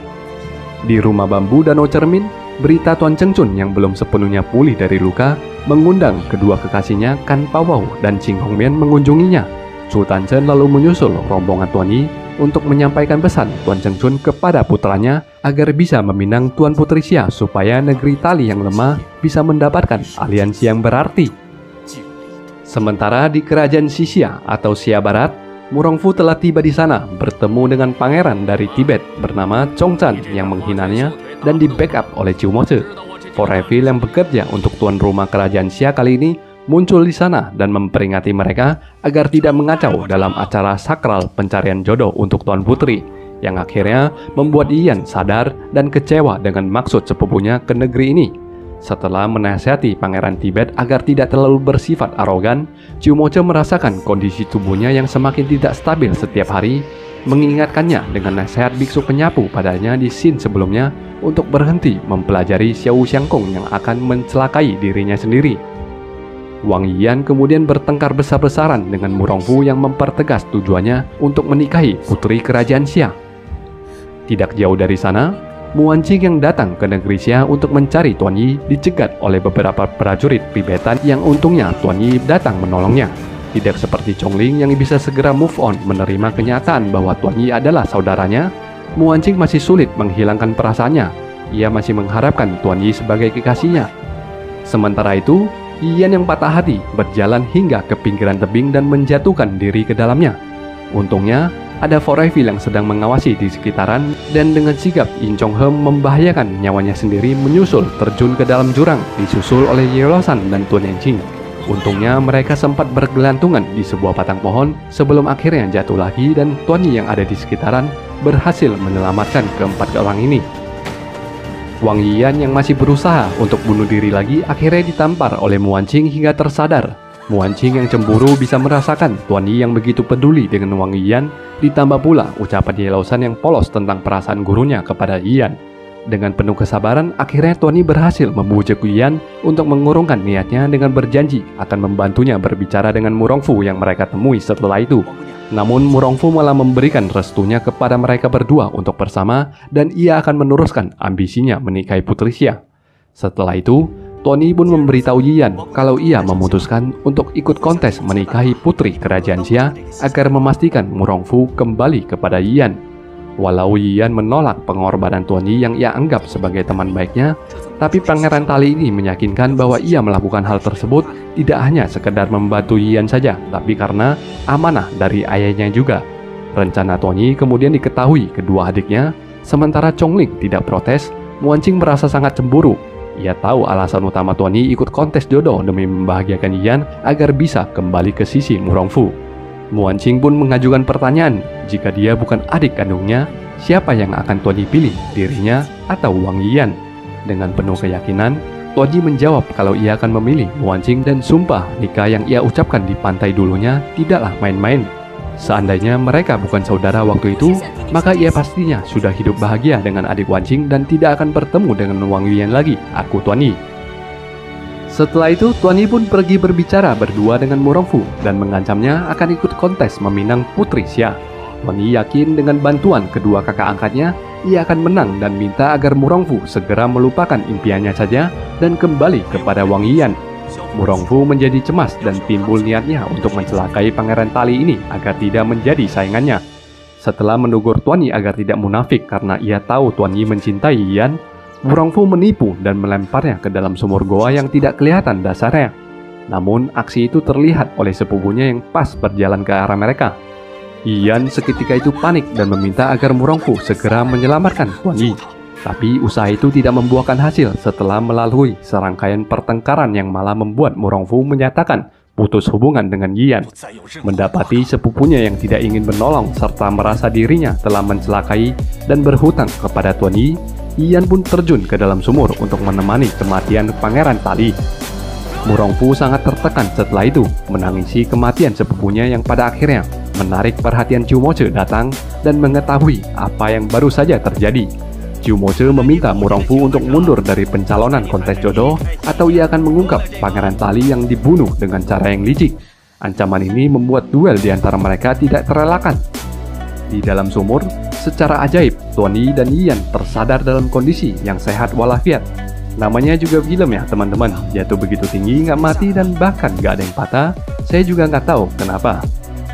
Di rumah bambu Danau Cermin, berita Tuan Chengchun yang belum sepenuhnya pulih dari luka mengundang kedua kekasihnya Kan Pawau dan Qing Hongmian mengunjunginya. Su Tanchen lalu menyusul rombongan Tuan Yi untuk menyampaikan pesan Tuan Chengchun kepada putranya agar bisa meminang Tuan Putri Xia supaya negeri Tali yang lemah bisa mendapatkan aliansi yang berarti. Sementara di kerajaan Xixia atau Xia Barat, Mu Rongfu telah tiba di sana bertemu dengan pangeran dari Tibet bernama Chongchan yang menghinanya dan di backup oleh Chiu Mo Che. Forevil yang bekerja untuk tuan rumah kerajaan Xia kali ini muncul di sana dan memperingati mereka agar tidak mengacau dalam acara sakral pencarian jodoh untuk Tuan Putri, yang akhirnya membuat Yiyan sadar dan kecewa dengan maksud sepupunya ke negeri ini. Setelah menasihati pangeran Tibet agar tidak terlalu bersifat arogan, Chiu Mo Che merasakan kondisi tubuhnya yang semakin tidak stabil setiap hari, mengingatkannya dengan nasihat biksu penyapu padanya di scene sebelumnya untuk berhenti mempelajari Xiao Xiangkong yang akan mencelakai dirinya sendiri. Wang Yiyan kemudian bertengkar besar-besaran dengan Mu Rongfu yang mempertegas tujuannya untuk menikahi putri kerajaan Xia. Tidak jauh dari sana, Mu Wanqing yang datang ke negeri Xia untuk mencari Tuan Yi dicegat oleh beberapa prajurit Tibetan yang untungnya Tuan Yi datang menolongnya. Tidak seperti Chongling yang bisa segera move on menerima kenyataan bahwa Tuan Yi adalah saudaranya, Mu Wanqing masih sulit menghilangkan perasaannya. Ia masih mengharapkan Tuan Yi sebagai kekasihnya. Sementara itu, Yiyan yang patah hati berjalan hingga ke pinggiran tebing dan menjatuhkan diri ke dalamnya. Untungnya, ada Forevil yang sedang mengawasi di sekitaran dan dengan sigap Yin Chong Hem membahayakan nyawanya sendiri menyusul terjun ke dalam jurang disusul oleh Ye Losan dan Tuan Yanqing. Untungnya mereka sempat bergelantungan di sebuah batang pohon sebelum akhirnya jatuh lagi dan Tuan Yi yang ada di sekitaran berhasil menyelamatkan keempat orang ini. Wang Yiyan yang masih berusaha untuk bunuh diri lagi akhirnya ditampar oleh Mu Wanqing hingga tersadar. Mu Wanqing yang cemburu bisa merasakan Tuan Yi yang begitu peduli dengan Wang Yiyan, ditambah pula ucapan Ye Laosan yang polos tentang perasaan gurunya kepada Yiyan. Dengan penuh kesabaran, akhirnya Tuan Yi berhasil membujuk Yiyan untuk mengurungkan niatnya dengan berjanji akan membantunya berbicara dengan Mu Rongfu yang mereka temui setelah itu. Namun Mu Rongfu malah memberikan restunya kepada mereka berdua untuk bersama dan ia akan meneruskan ambisinya menikahi putri Xia. Setelah itu, Tuan Yi pun memberitahu Yiyan kalau ia memutuskan untuk ikut kontes menikahi putri kerajaan Xia agar memastikan Mu Rongfu kembali kepada Yiyan. Walau Yiyan menolak pengorbanan Tuan Yi yang ia anggap sebagai teman baiknya, tapi pangeran Tali ini meyakinkan bahwa ia melakukan hal tersebut tidak hanya sekedar membantu Yiyan saja, tapi karena amanah dari ayahnya juga. Rencana Tuan Yi kemudian diketahui kedua adiknya, sementara Chongling tidak protes. Mu Wanqing merasa sangat cemburu. Ia tahu alasan utama Tuan Yi ikut kontes jodoh demi membahagiakan Yiyan agar bisa kembali ke sisi Mu Rongfu. Mu Wanqing pun mengajukan pertanyaan, jika dia bukan adik kandungnya, siapa yang akan Tuan Yi pilih, dirinya atau Wang Yiyan? Dengan penuh keyakinan, Tuan Yi menjawab kalau ia akan memilih Mu Wanqing dan sumpah nikah yang ia ucapkan di pantai dulunya tidaklah main-main. Seandainya mereka bukan saudara waktu itu, maka ia pastinya sudah hidup bahagia dengan adik Wanqing dan tidak akan bertemu dengan Wang Yiyan lagi, aku Tuan Yi. Setelah itu, Tuan Yi pun pergi berbicara berdua dengan Mu Rongfu dan mengancamnya akan ikut kontes meminang putri Xia. Tuan Yi yakin dengan bantuan kedua kakak angkatnya, ia akan menang dan minta agar Mu Rongfu segera melupakan impiannya saja dan kembali kepada Wang Yiyan. Mu Rongfu menjadi cemas dan timbul niatnya untuk mencelakai pangeran Tali ini agar tidak menjadi saingannya. Setelah menegur Tuan Yi agar tidak munafik karena ia tahu Tuan Yi mencintai Yiyan, Wu Rongfu menipu dan melemparnya ke dalam sumur goa yang tidak kelihatan dasarnya. Namun aksi itu terlihat oleh sepupunya yang pas berjalan ke arah mereka. Yan seketika itu panik dan meminta agar Wu Rongfu segera menyelamatkan Tuan Yi. Tapi usaha itu tidak membuahkan hasil setelah melalui serangkaian pertengkaran yang malah membuat Wu Rongfu menyatakan putus hubungan dengan Yan. Mendapati sepupunya yang tidak ingin menolong serta merasa dirinya telah mencelakai dan berhutang kepada Tuan Yi, Yan pun terjun ke dalam sumur untuk menemani kematian Pangeran Tali. Wu Rongfu sangat tertekan setelah itu, menangisi kematian sepupunya yang pada akhirnya menarik perhatian Qiu Moche datang dan mengetahui apa yang baru saja terjadi. Qiu Moche meminta Wu Rongfu untuk mundur dari pencalonan kontes jodoh atau ia akan mengungkap Pangeran Tali yang dibunuh dengan cara yang licik. Ancaman ini membuat duel di antara mereka tidak terelakkan. Di dalam sumur, secara ajaib, Tuan Yi dan Yan tersadar dalam kondisi yang sehat walafiat. Namanya juga film ya teman-teman, jatuh begitu tinggi, nggak mati dan bahkan nggak ada yang patah. Saya juga nggak tahu kenapa.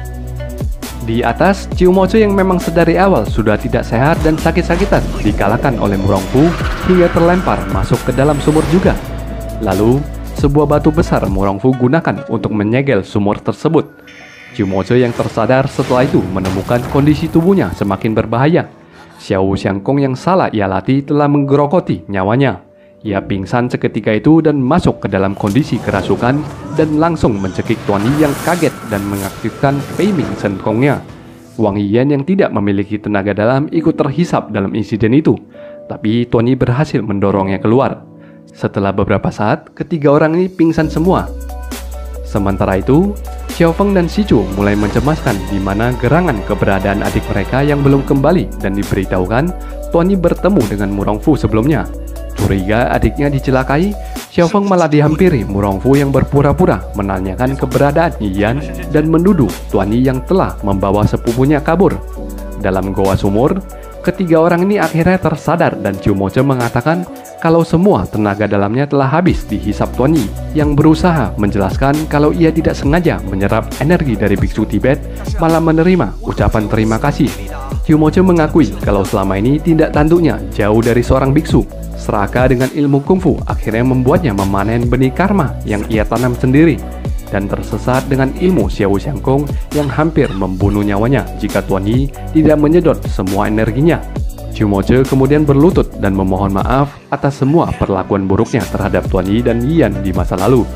Di atas, Qiu Moche yang memang sedari awal sudah tidak sehat dan sakit-sakitan dikalahkan oleh Wu Rongfu hingga terlempar masuk ke dalam sumur juga. Lalu, sebuah batu besar Wu Rongfu gunakan untuk menyegel sumur tersebut. Qiu Moche yang tersadar setelah itu menemukan kondisi tubuhnya semakin berbahaya. Xiao Xiangkong yang salah ia latih telah menggerogoti nyawanya. Ia pingsan seketika itu dan masuk ke dalam kondisi kerasukan dan langsung mencekik Tuan Yi yang kaget dan mengaktifkan Pei Ming Shen Kong-nya. Wang Yiyan yang tidak memiliki tenaga dalam ikut terhisap dalam insiden itu, tapi Tuan Yi berhasil mendorongnya keluar. Setelah beberapa saat, ketiga orang ini pingsan semua. Sementara itu, Xiao Feng dan Xi Chu mulai mencemaskan di mana gerangan keberadaan adik mereka yang belum kembali dan diberitahukan Tuan Yi bertemu dengan Wu Rongfu sebelumnya. Curiga adiknya dicelakai, Xiao Feng malah dihampiri Wu Rongfu yang berpura-pura menanyakan keberadaan Yan dan menuduh Tuan Yi yang telah membawa sepupunya kabur. Dalam goa sumur, ketiga orang ini akhirnya tersadar dan Qiu Moche mengatakan kalau semua tenaga dalamnya telah habis dihisap Tuan Yi yang berusaha menjelaskan kalau ia tidak sengaja menyerap energi dari biksu Tibet, malah menerima ucapan terima kasih. Qiu Moche mengakui kalau selama ini tindak tanduknya jauh dari seorang biksu. Seraka dengan ilmu kungfu akhirnya membuatnya memanen benih karma yang ia tanam sendiri dan tersesat dengan ilmu Xiao Xiangkong yang hampir membunuh nyawanya jika Tuan Yi tidak menyedot semua energinya. Qiu Moche kemudian berlutut dan memohon maaf atas semua perlakuan buruknya terhadap Tuan Yi dan Yan di masa lalu.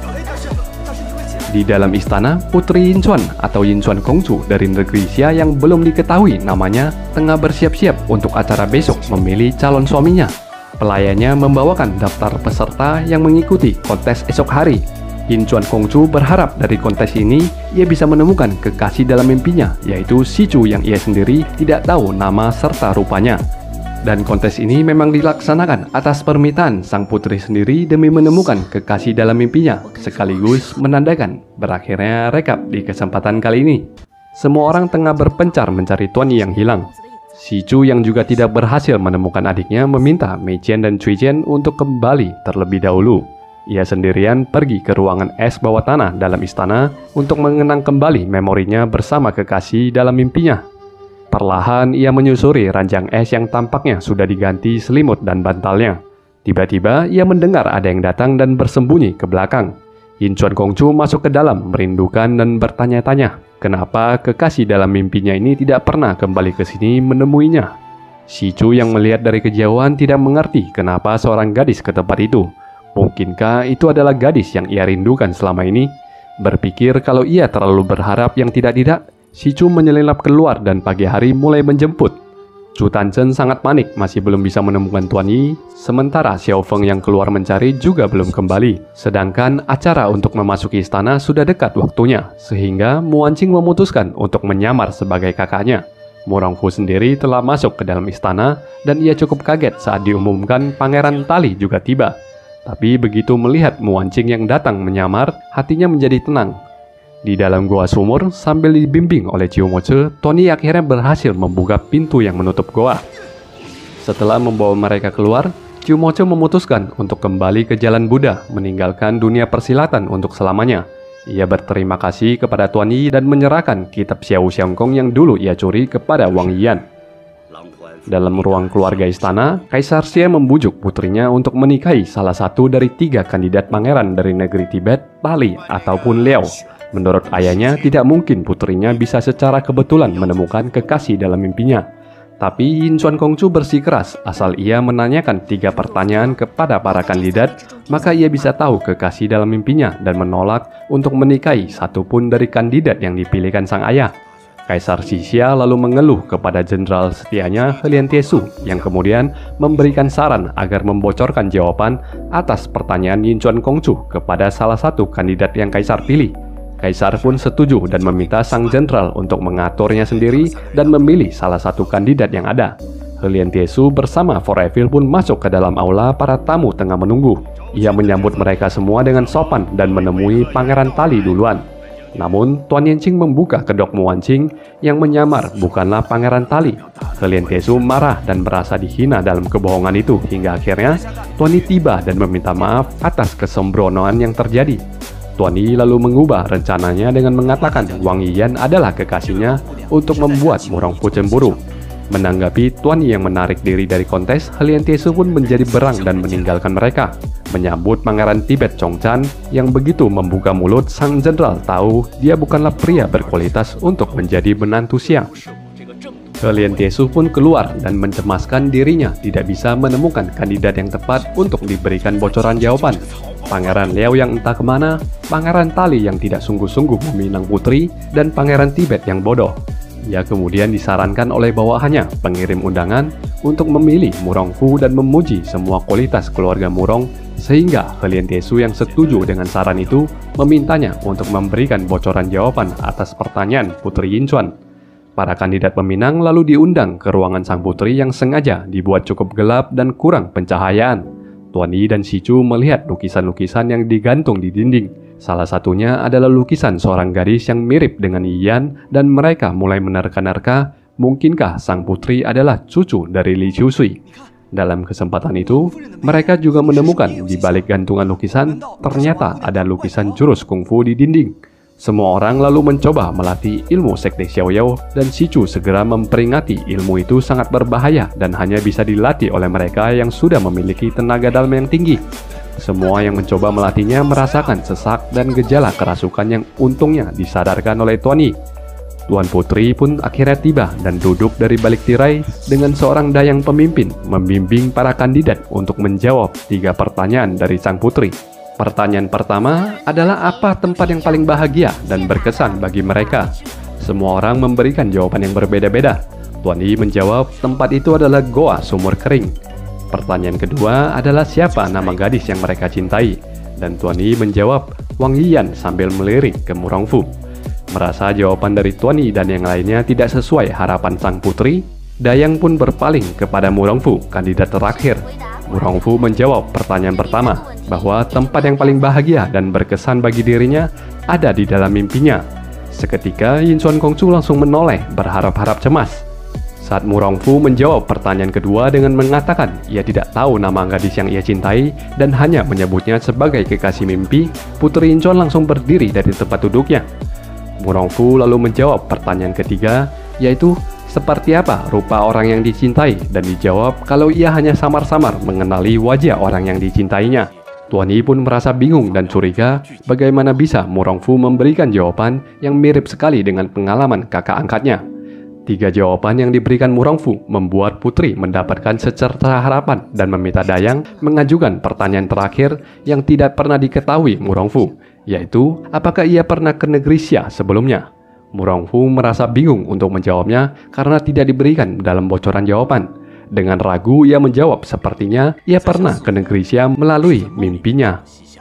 Di dalam istana, Putri Yinchuan atau Yinchuan Gongzu dari negeri Xia yang belum diketahui namanya tengah bersiap-siap untuk acara besok memilih calon suaminya. Pelayannya membawakan daftar peserta yang mengikuti kontes esok hari. Yinchuan Gongzu berharap dari kontes ini ia bisa menemukan kekasih dalam mimpinya, yaitu Xi Chu yang ia sendiri tidak tahu nama serta rupanya. Dan kontes ini memang dilaksanakan atas permintaan sang putri sendiri demi menemukan kekasih dalam mimpinya, sekaligus menandakan berakhirnya rekap di kesempatan kali ini. Semua orang tengah berpencar mencari Tuan Yi yang hilang. Xi Chu yang juga tidak berhasil menemukan adiknya meminta Mei Qian dan Cui Qian untuk kembali terlebih dahulu. Ia sendirian pergi ke ruangan es bawah tanah dalam istana untuk mengenang kembali memorinya bersama kekasih dalam mimpinya. Perlahan ia menyusuri ranjang es yang tampaknya sudah diganti selimut dan bantalnya. Tiba-tiba ia mendengar ada yang datang dan bersembunyi ke belakang. Yinchuan Gongzu masuk ke dalam merindukan dan bertanya-tanya kenapa kekasih dalam mimpinya ini tidak pernah kembali ke sini menemuinya. Xi Chu yang melihat dari kejauhan tidak mengerti kenapa seorang gadis ke tempat itu. Mungkinkah itu adalah gadis yang ia rindukan selama ini? Berpikir kalau ia terlalu berharap yang tidak-tidak, Xi Chu menyelinap keluar dan pagi hari mulai menjemput. Chu Tanzhen sangat panik masih belum bisa menemukan Tuan Yi, sementara Xiao Feng yang keluar mencari juga belum kembali. Sedangkan acara untuk memasuki istana sudah dekat waktunya, sehingga Mu Wanqing memutuskan untuk menyamar sebagai kakaknya. Wu Rongfu sendiri telah masuk ke dalam istana dan ia cukup kaget saat diumumkan Pangeran Tali juga tiba. Tapi begitu melihat Mu Wanqing yang datang menyamar, hatinya menjadi tenang. Di dalam goa sumur, sambil dibimbing oleh Qiu Moche, Tuan Yi akhirnya berhasil membuka pintu yang menutup goa. Setelah membawa mereka keluar, Qiu Moche memutuskan untuk kembali ke jalan Buddha, meninggalkan dunia persilatan untuk selamanya. Ia berterima kasih kepada Tuan Yi dan menyerahkan kitab Xiao Xiangkong yang dulu ia curi kepada Wang Yiyan. Dalam ruang keluarga istana, Kaisar Xie membujuk putrinya untuk menikahi salah satu dari tiga kandidat pangeran dari negeri Tibet, Tali, ataupun Liao. Menurut ayahnya, tidak mungkin putrinya bisa secara kebetulan menemukan kekasih dalam mimpinya. Tapi Yin Chuan Kongcu bersikeras, asal ia menanyakan tiga pertanyaan kepada para kandidat, maka ia bisa tahu kekasih dalam mimpinya dan menolak untuk menikahi satupun dari kandidat yang dipilihkan sang ayah. Kaisar Xixia lalu mengeluh kepada jenderal setianya Helian Tiesu yang kemudian memberikan saran agar membocorkan jawaban atas pertanyaan Yin Chuan Kongcu kepada salah satu kandidat yang Kaisar pilih. Kaisar pun setuju dan meminta sang jenderal untuk mengaturnya sendiri dan memilih salah satu kandidat yang ada. Helian Tiesu bersama Four Evil pun masuk ke dalam aula para tamu tengah menunggu. Ia menyambut mereka semua dengan sopan dan menemui Pangeran Tali duluan. Namun, Tuan Yanqing membuka kedok Muanqing yang menyamar bukanlah Pangeran Tali. Helian Tiesu marah dan merasa dihina dalam kebohongan itu hingga akhirnya Tuan Yi tiba dan meminta maaf atas kesembronoan yang terjadi. Tuan Yi lalu mengubah rencananya dengan mengatakan Wang Yiyan adalah kekasihnya untuk membuat Murongfu cemburu. Menanggapi Tuan Yi yang menarik diri dari kontes, Helian Tiesu pun menjadi berang dan meninggalkan mereka. Menyambut Pangeran Tibet Chongchan yang begitu membuka mulut, sang jenderal tahu dia bukanlah pria berkualitas untuk menjadi menantu siang. Helian Tiesu pun keluar dan mencemaskan dirinya tidak bisa menemukan kandidat yang tepat untuk diberikan bocoran jawaban. Pangeran Liao yang entah kemana, Pangeran Tali yang tidak sungguh-sungguh meminang putri, dan Pangeran Tibet yang bodoh. Ia kemudian disarankan oleh bawahannya, pengirim undangan, untuk memilih Murongfu dan memuji semua kualitas keluarga Murong, sehingga Helian Tiesu yang setuju dengan saran itu memintanya untuk memberikan bocoran jawaban atas pertanyaan Putri Yin Chuan. Para kandidat peminang lalu diundang ke ruangan sang putri yang sengaja dibuat cukup gelap dan kurang pencahayaan. Tuan Yi dan Si Chu melihat lukisan-lukisan yang digantung di dinding. Salah satunya adalah lukisan seorang gadis yang mirip dengan Yiyan dan mereka mulai menerka-nerka mungkinkah sang putri adalah cucu dari Li Qiushui. Dalam kesempatan itu, mereka juga menemukan di balik gantungan lukisan ternyata ada lukisan jurus kungfu di dinding. Semua orang lalu mencoba melatih ilmu Sekte Xiaoyao dan Si Chu segera memperingati ilmu itu sangat berbahaya dan hanya bisa dilatih oleh mereka yang sudah memiliki tenaga dalam yang tinggi. Semua yang mencoba melatihnya merasakan sesak dan gejala kerasukan yang untungnya disadarkan oleh Tuan Yi. Tuan Putri pun akhirnya tiba dan duduk dari balik tirai dengan seorang dayang pemimpin membimbing para kandidat untuk menjawab tiga pertanyaan dari sang putri. Pertanyaan pertama adalah apa tempat yang paling bahagia dan berkesan bagi mereka? Semua orang memberikan jawaban yang berbeda-beda. Tuan Yi menjawab tempat itu adalah Goa Sumur Kering. Pertanyaan kedua adalah siapa nama gadis yang mereka cintai? Dan Tuan Yi menjawab Wang Yiyan sambil melirik ke Murongfu. Merasa jawaban dari Tuan Yi dan yang lainnya tidak sesuai harapan sang putri, Dayang pun berpaling kepada Murongfu, kandidat terakhir. Murongfu menjawab pertanyaan pertama, bahwa tempat yang paling bahagia dan berkesan bagi dirinya ada di dalam mimpinya. Seketika Yin Chuan Kongcu langsung menoleh berharap-harap cemas. Saat Murongfu menjawab pertanyaan kedua dengan mengatakan ia tidak tahu nama gadis yang ia cintai dan hanya menyebutnya sebagai kekasih mimpi, Putri Yin Chuan langsung berdiri dari tempat duduknya. Murongfu lalu menjawab pertanyaan ketiga, yaitu seperti apa rupa orang yang dicintai, dan dijawab kalau ia hanya samar-samar mengenali wajah orang yang dicintainya. Tuan Yi pun merasa bingung dan curiga bagaimana bisa Murongfu memberikan jawaban yang mirip sekali dengan pengalaman kakak angkatnya. Tiga jawaban yang diberikan Murongfu membuat Putri mendapatkan secerca harapan dan meminta Dayang mengajukan pertanyaan terakhir yang tidak pernah diketahui Murongfu, yaitu apakah ia pernah ke negeri Xia sebelumnya. Murongfu merasa bingung untuk menjawabnya karena tidak diberikan dalam bocoran jawaban. Dengan ragu ia menjawab sepertinya ia pernah ke negeri Xia melalui mimpinya.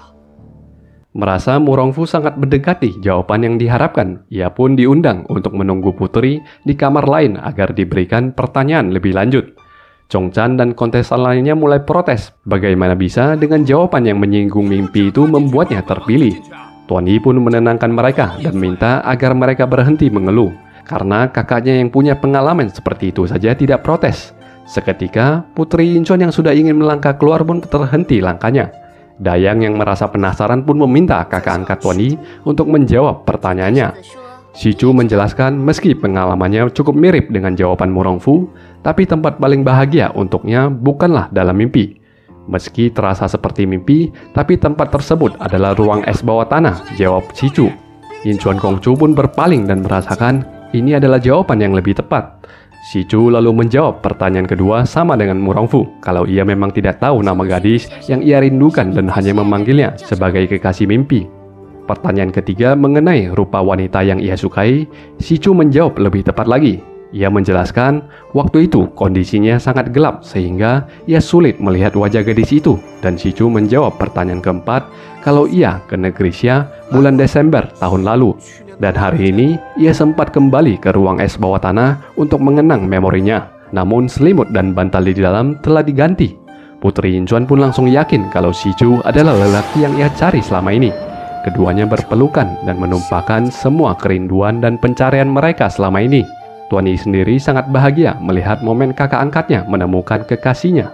Merasa Murongfu sangat mendekati jawaban yang diharapkan, ia pun diundang untuk menunggu Putri di kamar lain agar diberikan pertanyaan lebih lanjut. Chongchan dan kontestan lainnya mulai protes bagaimana bisa dengan jawaban yang menyinggung mimpi itu membuatnya terpilih. Tuan Yi pun menenangkan mereka dan minta agar mereka berhenti mengeluh, karena kakaknya yang punya pengalaman seperti itu saja tidak protes. Seketika, Putri Yin Chuan yang sudah ingin melangkah keluar pun terhenti langkahnya. Dayang yang merasa penasaran pun meminta kakak angkat Tuan Yi untuk menjawab pertanyaannya. Si Chu menjelaskan meski pengalamannya cukup mirip dengan jawaban Murongfu, Tapi tempat paling bahagia untuknya bukanlah dalam mimpi. Meski terasa seperti mimpi, tapi tempat tersebut adalah ruang es bawah tanah, jawab Sichu. Yinchuan Gongchu pun berpaling dan merasakan ini adalah jawaban yang lebih tepat. Sichu lalu menjawab pertanyaan kedua sama dengan Murongfu, kalau ia memang tidak tahu nama gadis yang ia rindukan dan hanya memanggilnya sebagai kekasih mimpi. Pertanyaan ketiga mengenai rupa wanita yang ia sukai, Sichu menjawab lebih tepat lagi. Ia menjelaskan waktu itu kondisinya sangat gelap sehingga ia sulit melihat wajah gadis itu, dan Sichu menjawab pertanyaan keempat kalau ia ke negeri Xia bulan Desember tahun lalu, dan hari ini ia sempat kembali ke ruang es bawah tanah untuk mengenang memorinya, namun selimut dan bantal di dalam telah diganti. Putri Yinchuan pun langsung yakin kalau Sichu adalah lelaki yang ia cari selama ini. Keduanya berpelukan dan menumpahkan semua kerinduan dan pencarian mereka selama ini. Tuan Yi sendiri sangat bahagia melihat momen kakak angkatnya menemukan kekasihnya.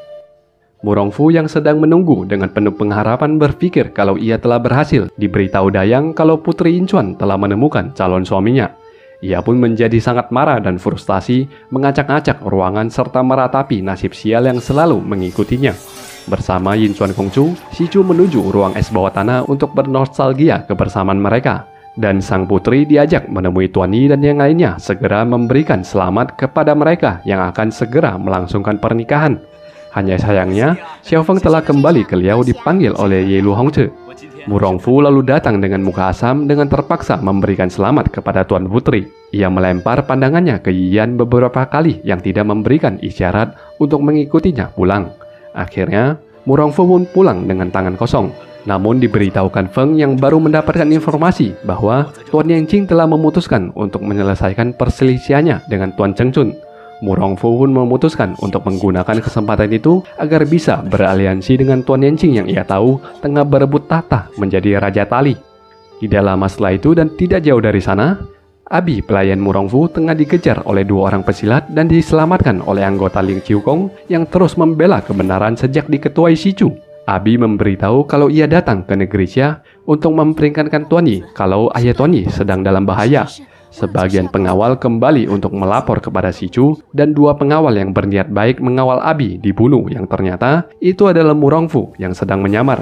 Murongfu yang sedang menunggu dengan penuh pengharapan berpikir kalau ia telah berhasil diberitahu Dayang kalau Putri Yinchuan telah menemukan calon suaminya. Ia pun menjadi sangat marah dan frustasi mengacak-acak ruangan serta meratapi nasib sial yang selalu mengikutinya. Bersama Yinchuan Gongchu, Sichu menuju ruang es bawah tanah untuk bernostalgia kebersamaan mereka. Dan sang putri diajak menemui Tuan Yi dan yang lainnya segera memberikan selamat kepada mereka yang akan segera melangsungkan pernikahan. Hanya sayangnya, Xiao Feng telah kembali ke Liao dipanggil oleh Ye Lu Hongzhi. Murongfu lalu datang dengan muka asam dengan terpaksa memberikan selamat kepada Tuan Putri. Ia melempar pandangannya ke Yiyan beberapa kali yang tidak memberikan isyarat untuk mengikutinya pulang. Akhirnya, Murongfu pun pulang dengan tangan kosong. Namun diberitahukan Feng yang baru mendapatkan informasi bahwa Tuan Yanqing telah memutuskan untuk menyelesaikan perselisihannya dengan Tuan Chengchun. Murongfu pun memutuskan untuk menggunakan kesempatan itu agar bisa beraliansi dengan Tuan Yanqing yang ia tahu tengah berebut tahta menjadi Raja Tali. Tidak lama setelah itu dan tidak jauh dari sana, Abi pelayan Murongfu tengah dikejar oleh dua orang pesilat dan diselamatkan oleh anggota Ling Qiukong yang terus membela kebenaran sejak diketuai Sichu. Abi memberitahu kalau ia datang ke negeri Xia untuk memperingatkan Tuan Yi kalau ayah Tuan Yi sedang dalam bahaya. Sebagian pengawal kembali untuk melapor kepada Sichu dan dua pengawal yang berniat baik mengawal Abi dibunuh yang ternyata itu adalah Murongfu yang sedang menyamar.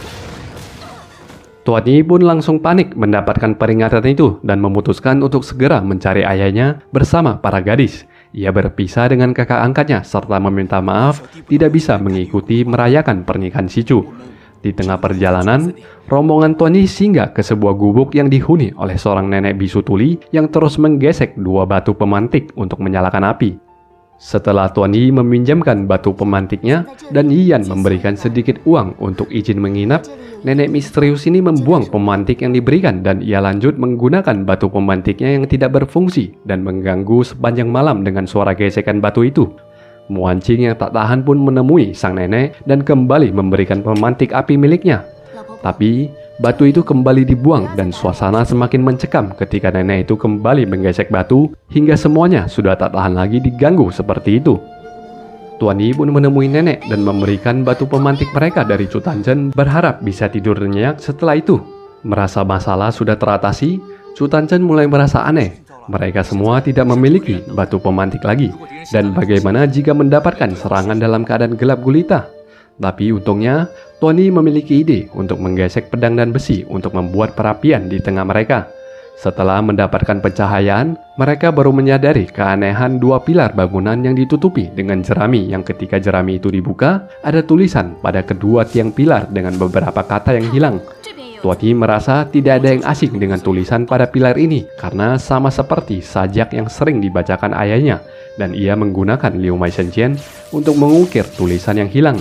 Tuan Yi pun langsung panik mendapatkan peringatan itu dan memutuskan untuk segera mencari ayahnya bersama para gadis. Ia berpisah dengan kakak angkatnya serta meminta maaf tidak bisa mengikuti merayakan pernikahan Sichu. Di tengah perjalanan, rombongan Tuan Yi singgah ke sebuah gubuk yang dihuni oleh seorang nenek bisu tuli yang terus menggesek dua batu pemantik untuk menyalakan api. Setelah Tuan Yi meminjamkan batu pemantiknya dan Yiyan memberikan sedikit uang untuk izin menginap, nenek misterius ini membuang pemantik yang diberikan dan ia lanjut menggunakan batu pemantiknya yang tidak berfungsi dan mengganggu sepanjang malam dengan suara gesekan batu itu. Muancing yang tak tahan pun menemui sang nenek dan kembali memberikan pemantik api miliknya. Tapi batu itu kembali dibuang dan suasana semakin mencekam ketika nenek itu kembali menggesek batu hingga semuanya sudah tak tahan lagi diganggu seperti itu. Tuan Yi pun menemui nenek dan memberikan batu pemantik mereka dari Chutanchen berharap bisa tidur nyenyak setelah itu. Merasa masalah sudah teratasi, Chutanchen mulai merasa aneh. Mereka semua tidak memiliki batu pemantik lagi. Dan bagaimana jika mendapatkan serangan dalam keadaan gelap gulita? Tapi untungnya, Tuan Yi memiliki ide untuk menggesek pedang dan besi untuk membuat perapian di tengah mereka. Setelah mendapatkan pencahayaan, mereka baru menyadari keanehan dua pilar bangunan yang ditutupi dengan jerami yang ketika jerami itu dibuka, ada tulisan pada kedua tiang pilar dengan beberapa kata yang hilang. Tuan Yi merasa tidak ada yang asing dengan tulisan pada pilar ini karena sama seperti sajak yang sering dibacakan ayahnya dan ia menggunakan Liu Mai Shenqian untuk mengukir tulisan yang hilang.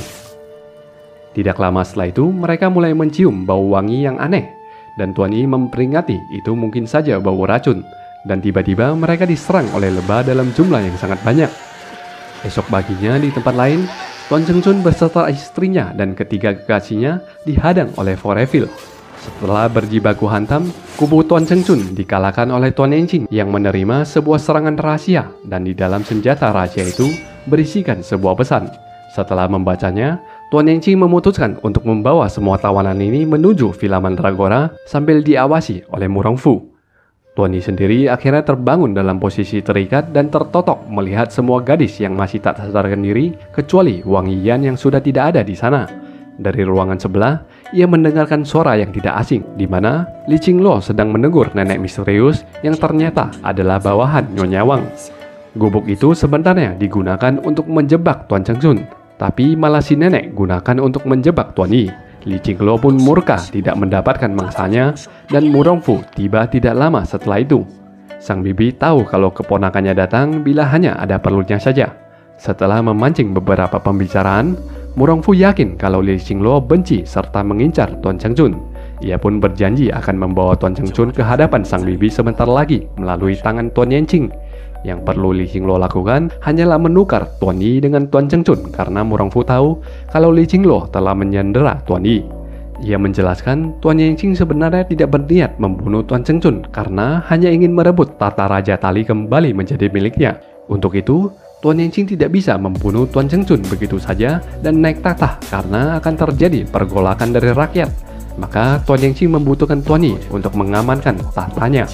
Tidak lama setelah itu, mereka mulai mencium bau wangi yang aneh dan Tuan Yi memperingati itu mungkin saja bau racun dan tiba-tiba mereka diserang oleh lebah dalam jumlah yang sangat banyak. Esok paginya di tempat lain, Tuan Chengchun beserta istrinya dan ketiga kekasihnya dihadang oleh Foreville. Setelah berjibaku hantam, kubu Tuan Chengchun dikalahkan oleh Tuan Yanqing yang menerima sebuah serangan rahasia dan di dalam senjata rahasia itu berisikan sebuah pesan. Setelah membacanya, Tuan Yanqing memutuskan untuk membawa semua tawanan ini menuju Villa Mandragora sambil diawasi oleh Murongfu. Tuan Yi sendiri akhirnya terbangun dalam posisi terikat dan tertotok melihat semua gadis yang masih tak sadarkan diri kecuali Wang Yiyan yang sudah tidak ada di sana. Dari ruangan sebelah, ia mendengarkan suara yang tidak asing di mana Li Qingluo sedang menegur nenek misterius yang ternyata adalah bawahan Nyonya Wang. Gubuk itu sebenarnya digunakan untuk menjebak Tuan Chengchun, tapi malah si nenek gunakan untuk menjebak Tuan Yi. Li Qingluo pun murka tidak mendapatkan mangsanya dan Mu Rongfu tiba tidak lama setelah itu. Sang bibi tahu kalau keponakannya datang bila hanya ada perlunya saja. Setelah memancing beberapa pembicaraan, Mu Rongfu yakin kalau Li Qingluo benci serta mengincar Tuan Chengchun. Ia pun berjanji akan membawa Tuan Chengchun ke hadapan sang bibi sebentar lagi melalui tangan Tuan Yanqing. Yang perlu Li Qingluo lakukan hanyalah menukar Tuan Yi dengan Tuan Chengchun karena Mu Rongfu tahu kalau Li Qingluo telah menyandera Tuan Yi. Ia menjelaskan Tuan Yanqing sebenarnya tidak berniat membunuh Tuan Chengchun karena hanya ingin merebut tata Raja Tali kembali menjadi miliknya. Untuk itu, Tuan Yanqing tidak bisa membunuh Tuan Chengchun begitu saja dan naik tahta karena akan terjadi pergolakan dari rakyat. Maka Tuan Yanqing membutuhkan Tuan Yi untuk mengamankan tahtanya.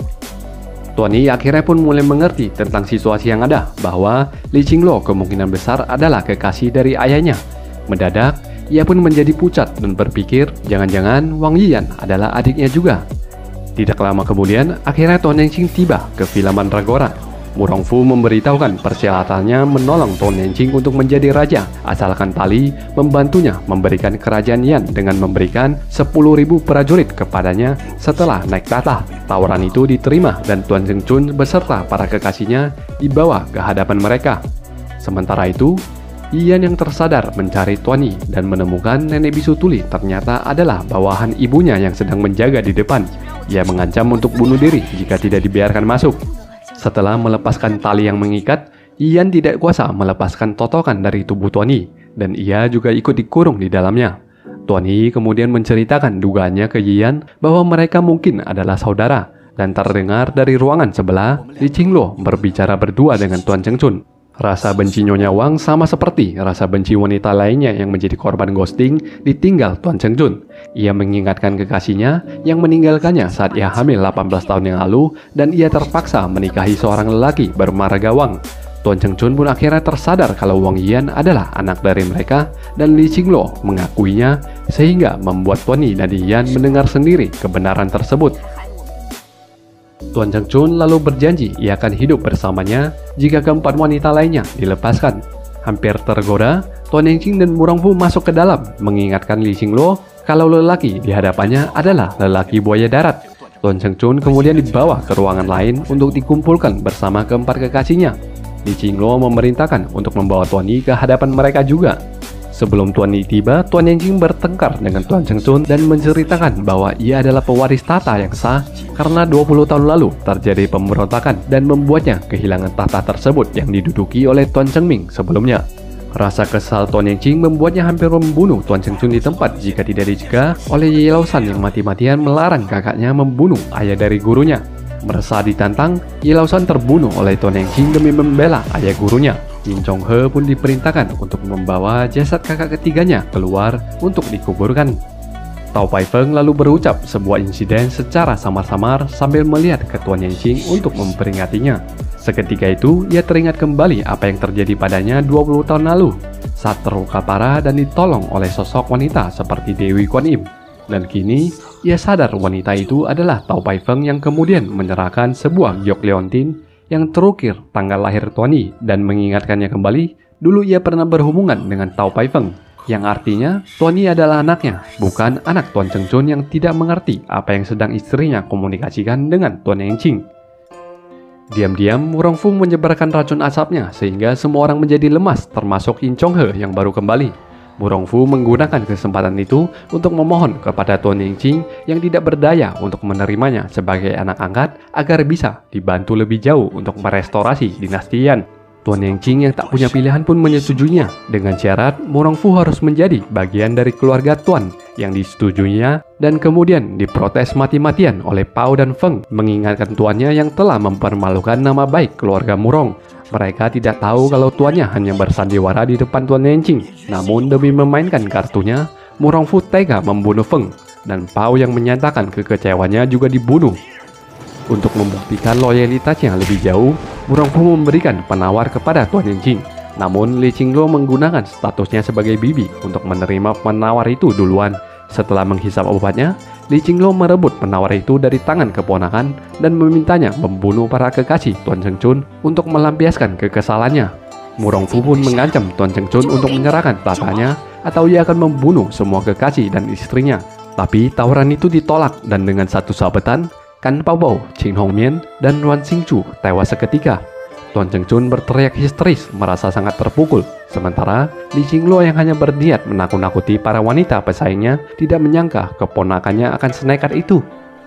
Tuan Yi akhirnya pun mulai mengerti tentang situasi yang ada, bahwa Li Qingluo kemungkinan besar adalah kekasih dari ayahnya. Mendadak, ia pun menjadi pucat dan berpikir jangan-jangan Wang Yiyan adalah adiknya juga. Tidak lama kemudian, akhirnya Tuan Yanqing tiba ke Villa Mandragora. Mu Rongfu memberitahukan persyaratannya menolong Tuan Yanqing untuk menjadi raja, asalkan Tali membantunya memberikan kerajaan Yan dengan memberikan sepuluh ribu prajurit kepadanya setelah naik tahta. Tawaran itu diterima dan Tuan Chengchun beserta para kekasihnya dibawa ke hadapan mereka. Sementara itu, Yiyan yang tersadar mencari Tuan Yi dan menemukan nenek bisu tuli ternyata adalah bawahan ibunya yang sedang menjaga di depan. Ia mengancam untuk bunuh diri jika tidak dibiarkan masuk. Setelah melepaskan tali yang mengikat, Yiyan tidak kuasa melepaskan totokan dari tubuh Tuan Yi, dan ia juga ikut dikurung di dalamnya. Tuan Yi kemudian menceritakan dugaannya ke Yiyan bahwa mereka mungkin adalah saudara, dan terdengar dari ruangan sebelah, Li Qingluo berbicara berdua dengan Tuan Chengchun. Rasa benci Nyonya Wang sama seperti rasa benci wanita lainnya yang menjadi korban ghosting ditinggal Tuan Chengchun. Ia mengingatkan kekasihnya yang meninggalkannya saat ia hamil delapan belas tahun yang lalu dan ia terpaksa menikahi seorang lelaki bermarga Wang. Tuan Chengchun pun akhirnya tersadar kalau Wang Yiyan adalah anak dari mereka dan Li Qingluo mengakuinya sehingga membuat Tuan Yi dan Yiyan mendengar sendiri kebenaran tersebut. Tuan Chengchun lalu berjanji ia akan hidup bersamanya jika keempat wanita lainnya dilepaskan. Hampir tergoda, Tuan Yanqing dan Mu Rongfu masuk ke dalam mengingatkan Li Qingluo kalau lelaki di hadapannya adalah lelaki buaya darat. Tuan Chengchun kemudian dibawa ke ruangan lain untuk dikumpulkan bersama keempat kekasihnya. Li Qingluo memerintahkan untuk membawa Tuan Yi ke hadapan mereka juga. Sebelum Tuan Yi tiba, Tuan Yanqing bertengkar dengan Tuan Chengchun dan menceritakan bahwa ia adalah pewaris tahta yang sah karena dua puluh tahun lalu terjadi pemberontakan dan membuatnya kehilangan tahta tersebut yang diduduki oleh Tuan Chengming sebelumnya. Rasa kesal Tuan Yanqing membuatnya hampir membunuh Tuan Chengchun di tempat jika tidak dicegah oleh Ye Laosan yang mati-matian melarang kakaknya membunuh ayah dari gurunya. Merasa ditantang, Ye Laosan terbunuh oleh Tuan Yanqing demi membela ayah gurunya. Yin Chonghe pun diperintahkan untuk membawa jasad kakak ketiganya keluar untuk dikuburkan. Tao Pai Feng lalu berucap sebuah insiden secara samar-samar sambil melihat ke Tuan Yanqing untuk memperingatinya. Seketika itu, ia teringat kembali apa yang terjadi padanya dua puluh tahun lalu saat terluka parah dan ditolong oleh sosok wanita seperti Dewi Kuan Im. Dan kini, ia sadar wanita itu adalah Tao Pai Feng yang kemudian menyerahkan sebuah giok leontin yang terukir tanggal lahir Tuan Yi dan mengingatkannya kembali dulu ia pernah berhubungan dengan Tao Pai Feng, yang artinya Tuan Yi adalah anaknya, bukan anak Tuan Chengchun yang tidak mengerti apa yang sedang istrinya komunikasikan dengan Tuan Yanqing. Diam-diam, Mu Rongfu menyebarkan racun asapnya sehingga semua orang menjadi lemas termasuk Yin Chonghe yang baru kembali. Mu Rongfu menggunakan kesempatan itu untuk memohon kepada Tuan Yanqing yang tidak berdaya untuk menerimanya sebagai anak angkat agar bisa dibantu lebih jauh untuk merestorasi dinasti Yan. Tuan Yanqing yang tak punya pilihan pun menyetujuinya dengan syarat Mu Rongfu harus menjadi bagian dari keluarga Tuan yang disetujuinya dan kemudian diprotes mati-matian oleh Pao dan Feng mengingatkan tuannya yang telah mempermalukan nama baik keluarga Murong. Mereka tidak tahu kalau tuannya hanya bersandiwara di depan Tuan Yanqing. Namun demi memainkan kartunya, Mu Rongfu tega membunuh Feng dan Pao yang menyatakan kekecewanya juga dibunuh. Untuk membuktikan loyalitasnya lebih jauh, Murongfu memberikan penawar kepada Tuan Yanqing. Namun Li Qingluo menggunakan statusnya sebagai bibi untuk menerima penawar itu duluan. Setelah menghisap obatnya, Li Qingluo merebut penawar itu dari tangan keponakan dan memintanya membunuh para kekasih Tuan Chengchun untuk melampiaskan kekesalannya. Murongfu pun mengancam Tuan Chengchun untuk menyerahkan tahtanya atau ia akan membunuh semua kekasih dan istrinya. Tapi tawaran itu ditolak dan dengan satu sabetan, Kan Baobao, Qin Hongmian, dan Wan Xingchu tewas seketika. Tuan Chengchun berteriak histeris merasa sangat terpukul. Sementara Li Qingluo yang hanya berniat menakut-nakuti para wanita pesaingnya tidak menyangka keponakannya akan senekat itu.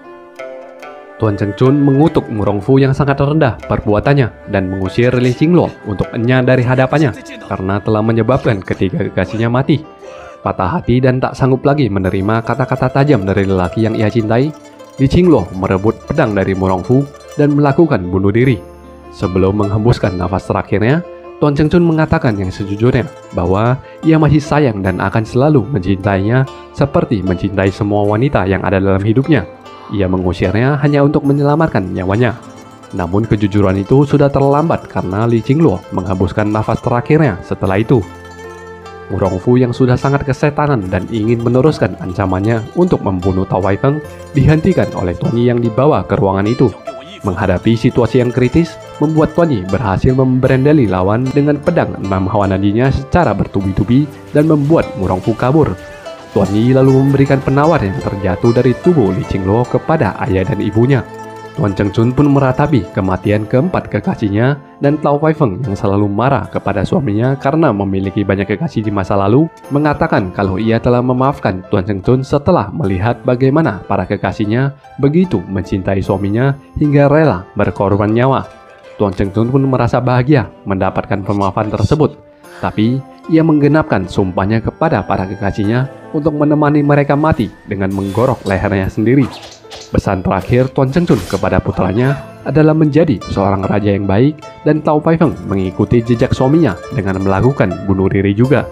Tuan Chengchun mengutuk Murongfu yang sangat rendah perbuatannya dan mengusir Li Qingluo untuk enyah dari hadapannya karena telah menyebabkan ketiga kekasihnya mati. Patah hati dan tak sanggup lagi menerima kata-kata tajam dari lelaki yang ia cintai, Li Qingluo merebut pedang dari Murongfu dan melakukan bunuh diri. Sebelum menghembuskan nafas terakhirnya, Tuan Chengchun mengatakan yang sejujurnya bahwa ia masih sayang dan akan selalu mencintainya seperti mencintai semua wanita yang ada dalam hidupnya. Ia mengusirnya hanya untuk menyelamatkan nyawanya. Namun kejujuran itu sudah terlambat karena Li Qingluo menghembuskan nafas terakhirnya setelah itu. Murongfu yang sudah sangat kesetanan dan ingin meneruskan ancamannya untuk membunuh Tao Weifeng dihentikan oleh Tuan Yi yang dibawa ke ruangan itu. Menghadapi situasi yang kritis, membuat Tuan Yi berhasil memberendeli lawan dengan pedang enam hawa nadinya secara bertubi-tubi dan membuat Murongfu kabur. Tuan Yi lalu memberikan penawar yang terjatuh dari tubuh Li Qingluo kepada ayah dan ibunya. Tuan Chengchun pun meratapi kematian keempat kekasihnya dan Tao Weifeng yang selalu marah kepada suaminya karena memiliki banyak kekasih di masa lalu, mengatakan kalau ia telah memaafkan Tuan Chengchun setelah melihat bagaimana para kekasihnya begitu mencintai suaminya hingga rela berkorban nyawa. Tuan Chengchun pun merasa bahagia mendapatkan pemaafan tersebut, tapi ia menggenapkan sumpahnya kepada para kekasihnya untuk menemani mereka mati dengan menggorok lehernya sendiri. Pesan terakhir Tuan Chengchun kepada putranya adalah menjadi seorang raja yang baik dan Tao Weifeng mengikuti jejak suaminya dengan melakukan bunuh diri juga.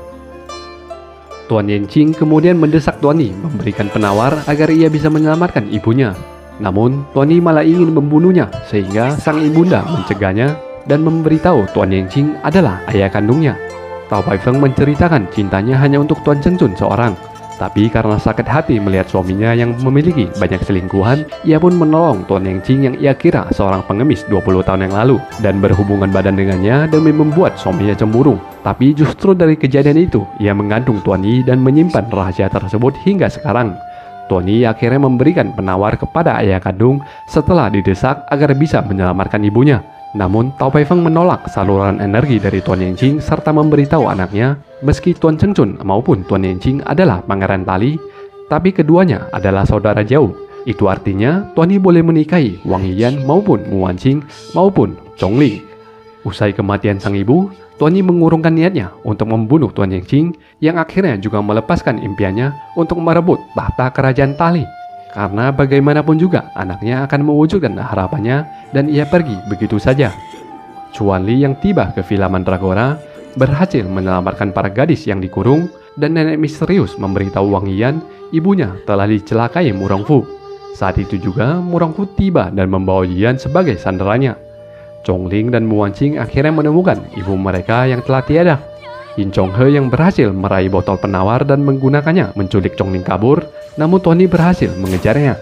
Tuan Yanqing kemudian mendesak Tuan Yi memberikan penawar agar ia bisa menyelamatkan ibunya. Namun Tuan Yi malah ingin membunuhnya sehingga sang ibunda mencegahnya dan memberitahu Tuan Yanqing adalah ayah kandungnya. Tao Weifeng menceritakan cintanya hanya untuk Tuan Chengchun seorang. Tapi karena sakit hati melihat suaminya yang memiliki banyak selingkuhan, ia pun menolong Tuan Yanqing yang ia kira seorang pengemis dua puluh tahun yang lalu dan berhubungan badan dengannya demi membuat suaminya cemburu. Tapi justru dari kejadian itu, ia menggantung Tuan Yi dan menyimpan rahasia tersebut hingga sekarang. Tuan Yi akhirnya memberikan penawar kepada ayah kandung setelah didesak agar bisa menyelamatkan ibunya. Namun Tao Weifeng menolak saluran energi dari Tuan Yanqing serta memberitahu anaknya meski Tuan Chengchun maupun Tuan Yanqing adalah pangeran tali, tapi keduanya adalah saudara jauh. Itu artinya Tuan Yi boleh menikahi Wang Yiyan maupun Mu Wanqing maupun Chongling. Usai kematian sang ibu, Tuan Yi mengurungkan niatnya untuk membunuh Tuan Yanqing yang akhirnya juga melepaskan impiannya untuk merebut tahta kerajaan tali. Karena bagaimanapun juga anaknya akan mewujudkan harapannya dan ia pergi begitu saja. Chuan Li yang tiba ke Villa Mandragora berhasil menyelamatkan para gadis yang dikurung dan nenek misterius memberitahu Wang Yiyan ibunya telah dicelakai Murongfu. Saat itu juga Murongfu tiba dan membawa Yiyan sebagai sandarannya. Chongling dan Mu Wanqing akhirnya menemukan ibu mereka yang telah tiada. Yin Chonghe yang berhasil meraih botol penawar dan menggunakannya menculik Chongling kabur, namun Tuan Yi berhasil mengejarnya.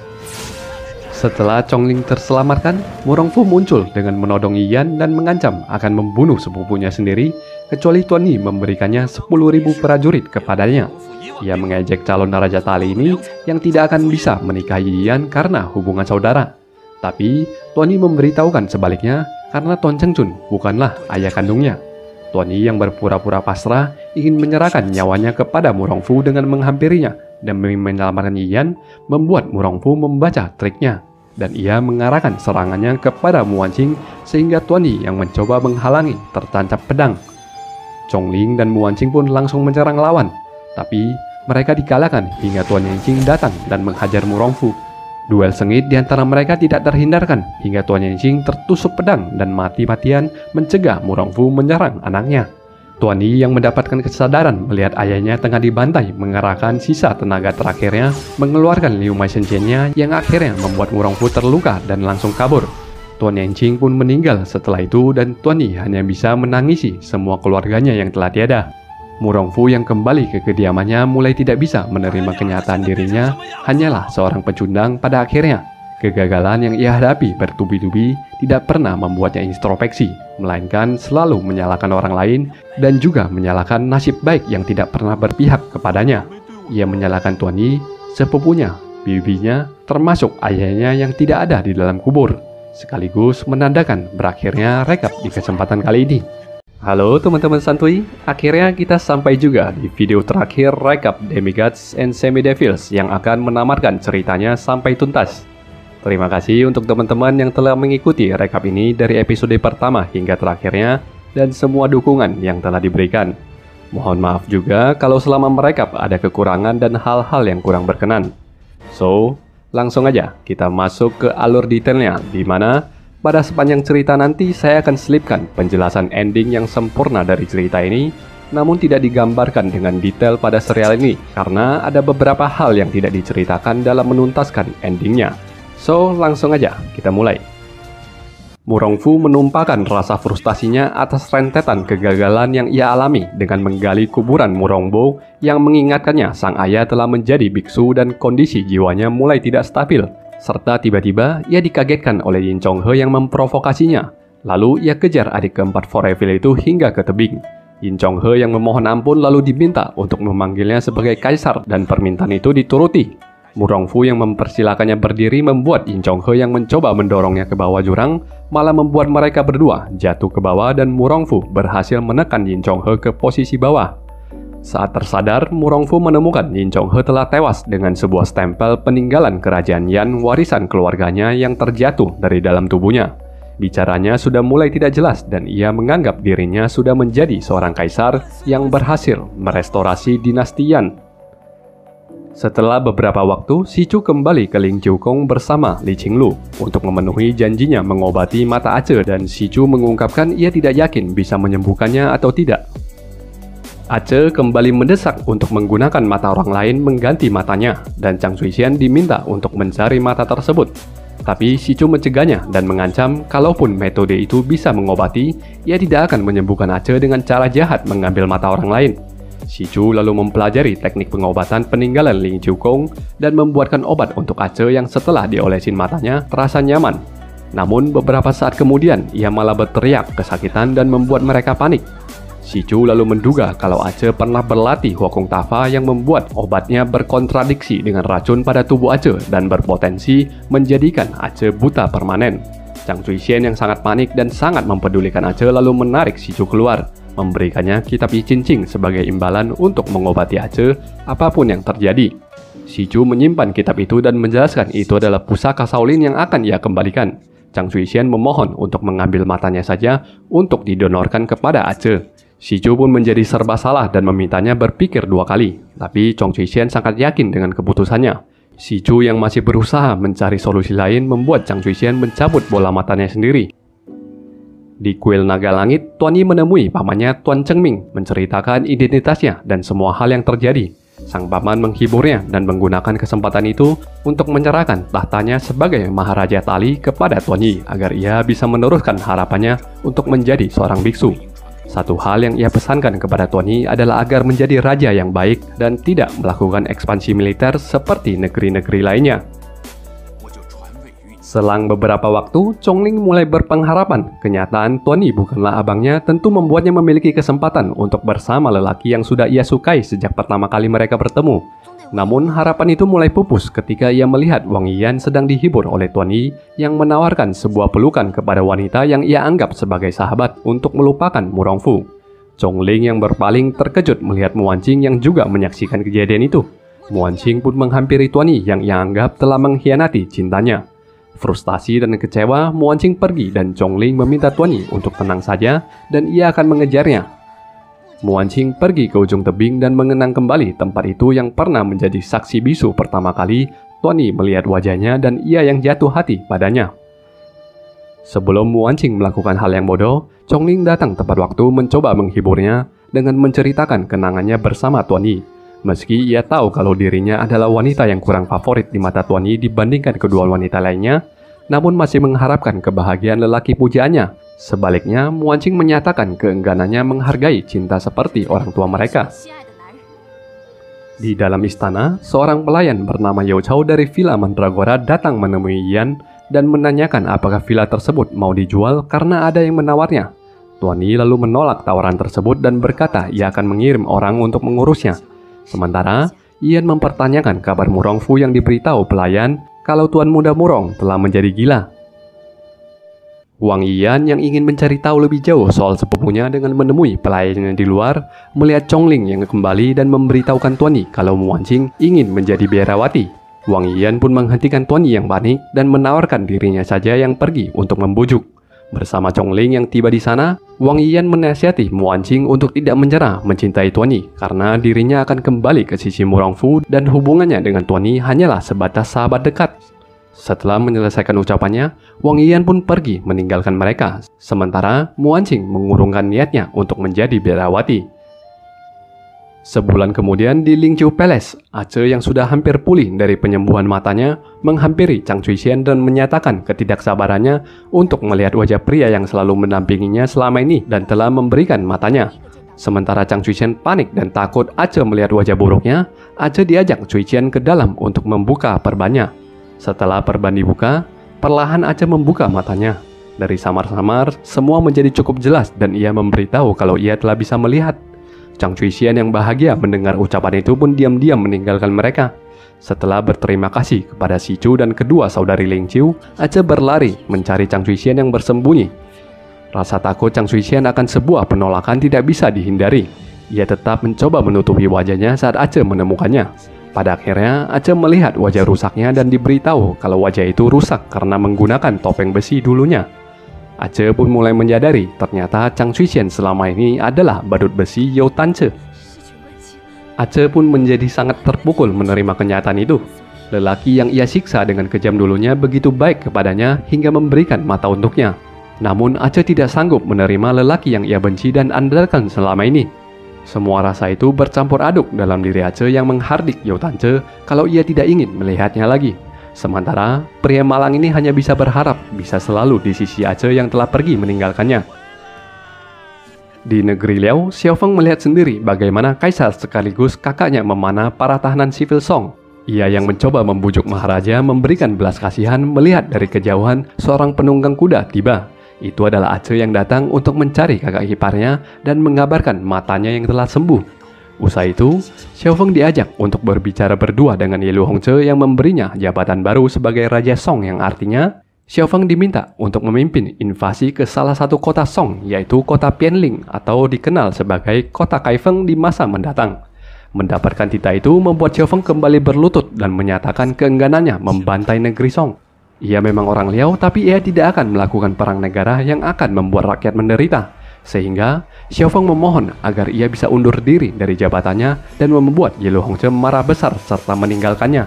Setelah Chongling terselamatkan, Murongfu muncul dengan menodong Yiyan dan mengancam akan membunuh sepupunya sendiri, kecuali Tuan Yi memberikannya sepuluh ribu prajurit kepadanya. Ia mengejek calon Raja Tali ini yang tidak akan bisa menikahi Yiyan karena hubungan saudara. Tapi Tuan Yi memberitahukan sebaliknya karena Tuan Chengchun bukanlah ayah kandungnya. Tuan Yi yang berpura-pura pasrah ingin menyerahkan nyawanya kepada Murongfu dengan menghampirinya demi menyelamatkan Yiyan, membuat Murongfu membaca triknya dan ia mengarahkan serangannya kepada Mu Wanqing sehingga Tuan Yi yang mencoba menghalangi tertancap pedang. Chongling dan Mu Wanqing pun langsung menyerang lawan, tapi mereka dikalahkan hingga Tuan Yanqing datang dan menghajar Murongfu. Duel sengit di antara mereka tidak terhindarkan hingga Tuan Yanqing tertusuk pedang dan mati-matian mencegah Murongfu menyerang anaknya. Tuan Yi yang mendapatkan kesadaran melihat ayahnya tengah dibantai mengerahkan sisa tenaga terakhirnya mengeluarkan Liu Mai Shenzhen-nya yang akhirnya membuat Murongfu terluka dan langsung kabur. Tuan Yanqing pun meninggal setelah itu dan Tuan Yi hanya bisa menangisi semua keluarganya yang telah tiada. Murongfu yang kembali ke kediamannya mulai tidak bisa menerima kenyataan dirinya hanyalah seorang pecundang pada akhirnya. Kegagalan yang ia hadapi bertubi-tubi tidak pernah membuatnya introspeksi, melainkan selalu menyalahkan orang lain dan juga menyalahkan nasib baik yang tidak pernah berpihak kepadanya. Ia menyalahkan Tuan Yi, sepupunya, bibinya, termasuk ayahnya yang tidak ada di dalam kubur, sekaligus menandakan berakhirnya rekap di kesempatan kali ini. Halo teman-teman santuy, akhirnya kita sampai juga di video terakhir rekap Demigods and Semi-Devils yang akan menamatkan ceritanya sampai tuntas. Terima kasih untuk teman-teman yang telah mengikuti rekap ini dari episode pertama hingga terakhirnya dan semua dukungan yang telah diberikan. Mohon maaf juga kalau selama merekap ada kekurangan dan hal-hal yang kurang berkenan. So, langsung aja kita masuk ke alur detailnya, di mana pada sepanjang cerita nanti saya akan selipkan penjelasan ending yang sempurna dari cerita ini, namun tidak digambarkan dengan detail pada serial ini karena ada beberapa hal yang tidak diceritakan dalam menuntaskan endingnya. So, langsung aja kita mulai. Murongfu menumpahkan rasa frustasinya atas rentetan kegagalan yang ia alami dengan menggali kuburan Murongbo yang mengingatkannya sang ayah telah menjadi biksu dan kondisi jiwanya mulai tidak stabil, serta tiba-tiba ia dikagetkan oleh Yin Chonghe yang memprovokasinya. Lalu ia kejar adik keempat Foreville itu hingga ke tebing. Yin Chonghe yang memohon ampun lalu diminta untuk memanggilnya sebagai kaisar dan permintaan itu dituruti. Murongfu yang mempersilakannya berdiri membuat Yin Chonghe yang mencoba mendorongnya ke bawah jurang malah membuat mereka berdua jatuh ke bawah dan Murongfu berhasil menekan Yin Chonghe ke posisi bawah. Saat tersadar, Murongfu menemukan Yin Chonghe telah tewas dengan sebuah stempel peninggalan kerajaan Yan warisan keluarganya yang terjatuh dari dalam tubuhnya. Bicaranya sudah mulai tidak jelas dan ia menganggap dirinya sudah menjadi seorang kaisar yang berhasil merestorasi dinasti Yan. Setelah beberapa waktu, Si Chu kembali ke Ling Jiukong bersama Li Qinglu untuk memenuhi janjinya mengobati mata Ace dan Si Chu mengungkapkan ia tidak yakin bisa menyembuhkannya atau tidak. Ace kembali mendesak untuk menggunakan mata orang lain mengganti matanya dan Chang Shuixian diminta untuk mencari mata tersebut. Tapi Si Chu mencegahnya dan mengancam kalaupun metode itu bisa mengobati, ia tidak akan menyembuhkan Ace dengan cara jahat mengambil mata orang lain. Si Chu lalu mempelajari teknik pengobatan peninggalan Ling Jiukong dan membuatkan obat untuk Ace yang setelah diolesin matanya terasa nyaman. Namun beberapa saat kemudian ia malah berteriak kesakitan dan membuat mereka panik. Si Chu lalu menduga kalau Ace pernah berlatih Huokong Tafa yang membuat obatnya berkontradiksi dengan racun pada tubuh Ace dan berpotensi menjadikan Ace buta permanen. Chang Shuixian yang sangat panik dan sangat mempedulikan Ace lalu menarik Si Chu keluar, memberikannya kitab Yi Qingqing sebagai imbalan untuk mengobati Ace apapun yang terjadi. Si Chu menyimpan kitab itu dan menjelaskan itu adalah pusaka Shaolin yang akan ia kembalikan. Chang Shuixian memohon untuk mengambil matanya saja untuk didonorkan kepada Ace. Si Chu pun menjadi serba salah dan memintanya berpikir dua kali, tapi Chang Shuixian sangat yakin dengan keputusannya. Si Chu yang masih berusaha mencari solusi lain membuat Chang Shuixian mencabut bola matanya sendiri. Di kuil naga langit, Tuan Yi menemui pamannya Tuan Chengming menceritakan identitasnya dan semua hal yang terjadi. Sang paman menghiburnya dan menggunakan kesempatan itu untuk menyerahkan tahtanya sebagai Maharaja Tali kepada Tuan Yi agar ia bisa meneruskan harapannya untuk menjadi seorang biksu. Satu hal yang ia pesankan kepada Tuan Yi adalah agar menjadi raja yang baik dan tidak melakukan ekspansi militer seperti negeri-negeri lainnya. Selang beberapa waktu, Chongling mulai berpengharapan. Kenyataan Tuan Yi bukanlah abangnya tentu membuatnya memiliki kesempatan untuk bersama lelaki yang sudah ia sukai sejak pertama kali mereka bertemu. Namun harapan itu mulai pupus ketika ia melihat Wang Yiyan sedang dihibur oleh Tuan Yi yang menawarkan sebuah pelukan kepada wanita yang ia anggap sebagai sahabat untuk melupakan Murongfu. Chongling yang berpaling terkejut melihat Muanqing yang juga menyaksikan kejadian itu. Muanqing pun menghampiri Tuan Yi yang ia anggap telah mengkhianati cintanya. Frustasi dan kecewa, Muanqing pergi dan Chongling meminta Tuan Yi untuk tenang saja dan ia akan mengejarnya. Muanqing pergi ke ujung tebing dan mengenang kembali tempat itu yang pernah menjadi saksi bisu pertama kali Tuan Yi melihat wajahnya dan ia yang jatuh hati padanya. Sebelum Muanqing melakukan hal yang bodoh, Chongling datang tepat waktu mencoba menghiburnya dengan menceritakan kenangannya bersama Tuan Yi. Meski ia tahu kalau dirinya adalah wanita yang kurang favorit di mata Tuan Yi dibandingkan kedua wanita lainnya, namun masih mengharapkan kebahagiaan lelaki pujaannya. Sebaliknya, Muanqing menyatakan keengganannya menghargai cinta seperti orang tua mereka. Di dalam istana, seorang pelayan bernama Yao Chao dari Villa Mandragora datang menemui Yan dan menanyakan apakah villa tersebut mau dijual karena ada yang menawarnya. Tuan Yi lalu menolak tawaran tersebut dan berkata ia akan mengirim orang untuk mengurusnya. Sementara, Yan mempertanyakan kabar Murong Fu yang diberitahu pelayan kalau Tuan Muda Murong telah menjadi gila. Wang Yiyan yang ingin mencari tahu lebih jauh soal sepupunya dengan menemui pelayannya di luar, melihat Chongling yang kembali dan memberitahukan Tuan Yi kalau Muanqing ingin menjadi biarawati. Wang Yiyan pun menghentikan Tuan Yi yang panik dan menawarkan dirinya saja yang pergi untuk membujuk. Bersama Chongling yang tiba di sana, Wang Yiyan menasihati Muanqing untuk tidak menyerah mencintai Tuan Yi karena dirinya akan kembali ke sisi Murong Fu dan hubungannya dengan Tuan Yi hanyalah sebatas sahabat dekat. Setelah menyelesaikan ucapannya, Wang Yiyan pun pergi meninggalkan mereka. Sementara Muanqing mengurungkan niatnya untuk menjadi biarawati. Sebulan kemudian di Lingqiu Palace, Ace yang sudah hampir pulih dari penyembuhan matanya menghampiri Chang Chuixian dan menyatakan ketidaksabarannya untuk melihat wajah pria yang selalu mendampinginya selama ini dan telah memberikan matanya. Sementara Chang Chuixian panik dan takut Ace melihat wajah buruknya, Ace diajak Chuixian ke dalam untuk membuka perbannya. Setelah perban dibuka, perlahan Ace membuka matanya. Dari samar-samar, semua menjadi cukup jelas dan ia memberitahu kalau ia telah bisa melihat. Chang Chuixian yang bahagia mendengar ucapan itu pun diam-diam meninggalkan mereka. Setelah berterima kasih kepada Si Chu dan kedua saudari Ling Qiu, Ace berlari mencari Chang Chuixian yang bersembunyi. Rasa takut Chang Chuixian akan sebuah penolakan tidak bisa dihindari. Ia tetap mencoba menutupi wajahnya saat Ace menemukannya. Pada akhirnya, Ace melihat wajah rusaknya dan diberitahu kalau wajah itu rusak karena menggunakan topeng besi dulunya. Ace pun mulai menyadari ternyata Chang Chuixian selama ini adalah badut besi Yao Tanche. Ace pun menjadi sangat terpukul menerima kenyataan itu. Lelaki yang ia siksa dengan kejam dulunya begitu baik kepadanya hingga memberikan mata untuknya. Namun Ace tidak sanggup menerima lelaki yang ia benci dan andalkan selama ini. Semua rasa itu bercampur aduk dalam diri Ace yang menghardik Yao Tanche kalau ia tidak ingin melihatnya lagi. Sementara, pria malang ini hanya bisa berharap bisa selalu di sisi Ace yang telah pergi meninggalkannya. Di negeri Liao, Xiao Feng melihat sendiri bagaimana kaisar sekaligus kakaknya memanah para tahanan sipil Song. Ia yang mencoba membujuk Maharaja memberikan belas kasihan melihat dari kejauhan seorang penunggang kuda tiba. Itu adalah Ace yang datang untuk mencari kakak iparnya dan mengabarkan matanya yang telah sembuh. Usai itu, Xiao Feng diajak untuk berbicara berdua dengan Ye Lu Hongzhe yang memberinya jabatan baru sebagai Raja Song yang artinya Xiao Feng diminta untuk memimpin invasi ke salah satu kota Song yaitu kota Pianling atau dikenal sebagai kota Kaifeng di masa mendatang. Mendapatkan titah itu membuat Xiao Feng kembali berlutut dan menyatakan keengganannya membantai negeri Song. Ia memang orang Liao tapi ia tidak akan melakukan perang negara yang akan membuat rakyat menderita. Sehingga Xiao Feng memohon agar ia bisa undur diri dari jabatannya dan membuat Ye Lu Hongzhe marah besar serta meninggalkannya.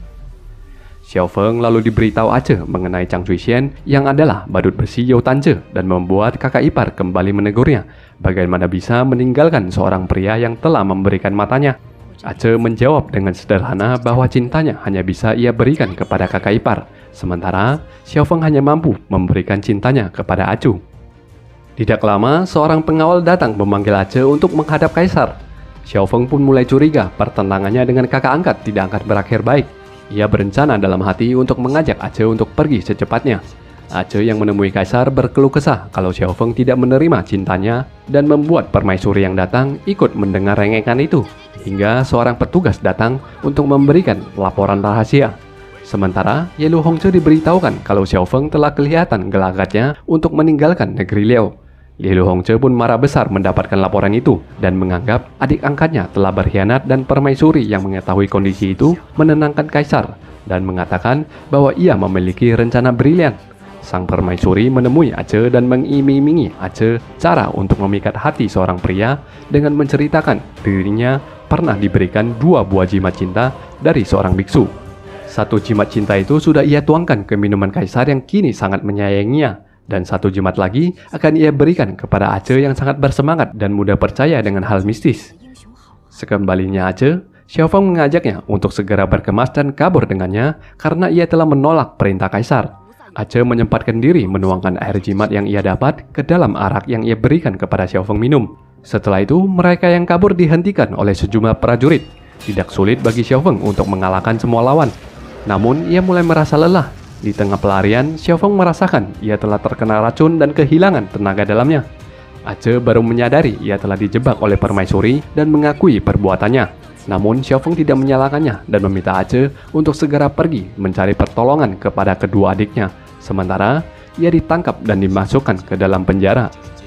Xiao Feng lalu diberitahu Ace mengenai Chang Chuixian yang adalah badut besi Yao Tanche dan membuat kakak ipar kembali menegurnya bagaimana bisa meninggalkan seorang pria yang telah memberikan matanya. Ace menjawab dengan sederhana bahwa cintanya hanya bisa ia berikan kepada kakak ipar, sementara Xiao Feng hanya mampu memberikan cintanya kepada Acu. Tidak lama, seorang pengawal datang memanggil Ace untuk menghadap kaisar. Xiao Feng pun mulai curiga pertentangannya dengan kakak angkat tidak akan berakhir baik. Ia berencana dalam hati untuk mengajak Ace untuk pergi secepatnya. Ace yang menemui kaisar berkeluh kesah kalau Xiao Feng tidak menerima cintanya dan membuat permaisuri yang datang ikut mendengar rengekan itu. Hingga seorang petugas datang untuk memberikan laporan rahasia. Sementara, Ye Lu Hongzhe diberitahukan kalau Xiao Feng telah kelihatan gelagatnya untuk meninggalkan negeri Liao. Ye Lu Hongzhe pun marah besar mendapatkan laporan itu dan menganggap adik angkatnya telah berkhianat dan permaisuri yang mengetahui kondisi itu menenangkan kaisar dan mengatakan bahwa ia memiliki rencana brilian. Sang permaisuri menemui Ace dan mengiming-imingi Ace cara untuk memikat hati seorang pria dengan menceritakan dirinya pernah diberikan dua buah jimat cinta dari seorang biksu. Satu jimat cinta itu sudah ia tuangkan ke minuman kaisar yang kini sangat menyayanginya. Dan satu jimat lagi akan ia berikan kepada Ace yang sangat bersemangat dan mudah percaya dengan hal mistis. Sekembalinya Ace, Xiaofeng mengajaknya untuk segera berkemas dan kabur dengannya karena ia telah menolak perintah kaisar. Ace menyempatkan diri menuangkan air jimat yang ia dapat ke dalam arak yang ia berikan kepada Xiaofeng minum. Setelah itu, mereka yang kabur dihentikan oleh sejumlah prajurit. Tidak sulit bagi Xiaofeng untuk mengalahkan semua lawan. Namun, ia mulai merasa lelah. Di tengah pelarian, Xiaofeng merasakan ia telah terkena racun dan kehilangan tenaga dalamnya. Ace baru menyadari ia telah dijebak oleh permaisuri dan mengakui perbuatannya. Namun, Xiaofeng tidak menyalahkannya dan meminta Ace untuk segera pergi mencari pertolongan kepada kedua adiknya. Sementara, ia ditangkap dan dimasukkan ke dalam penjara.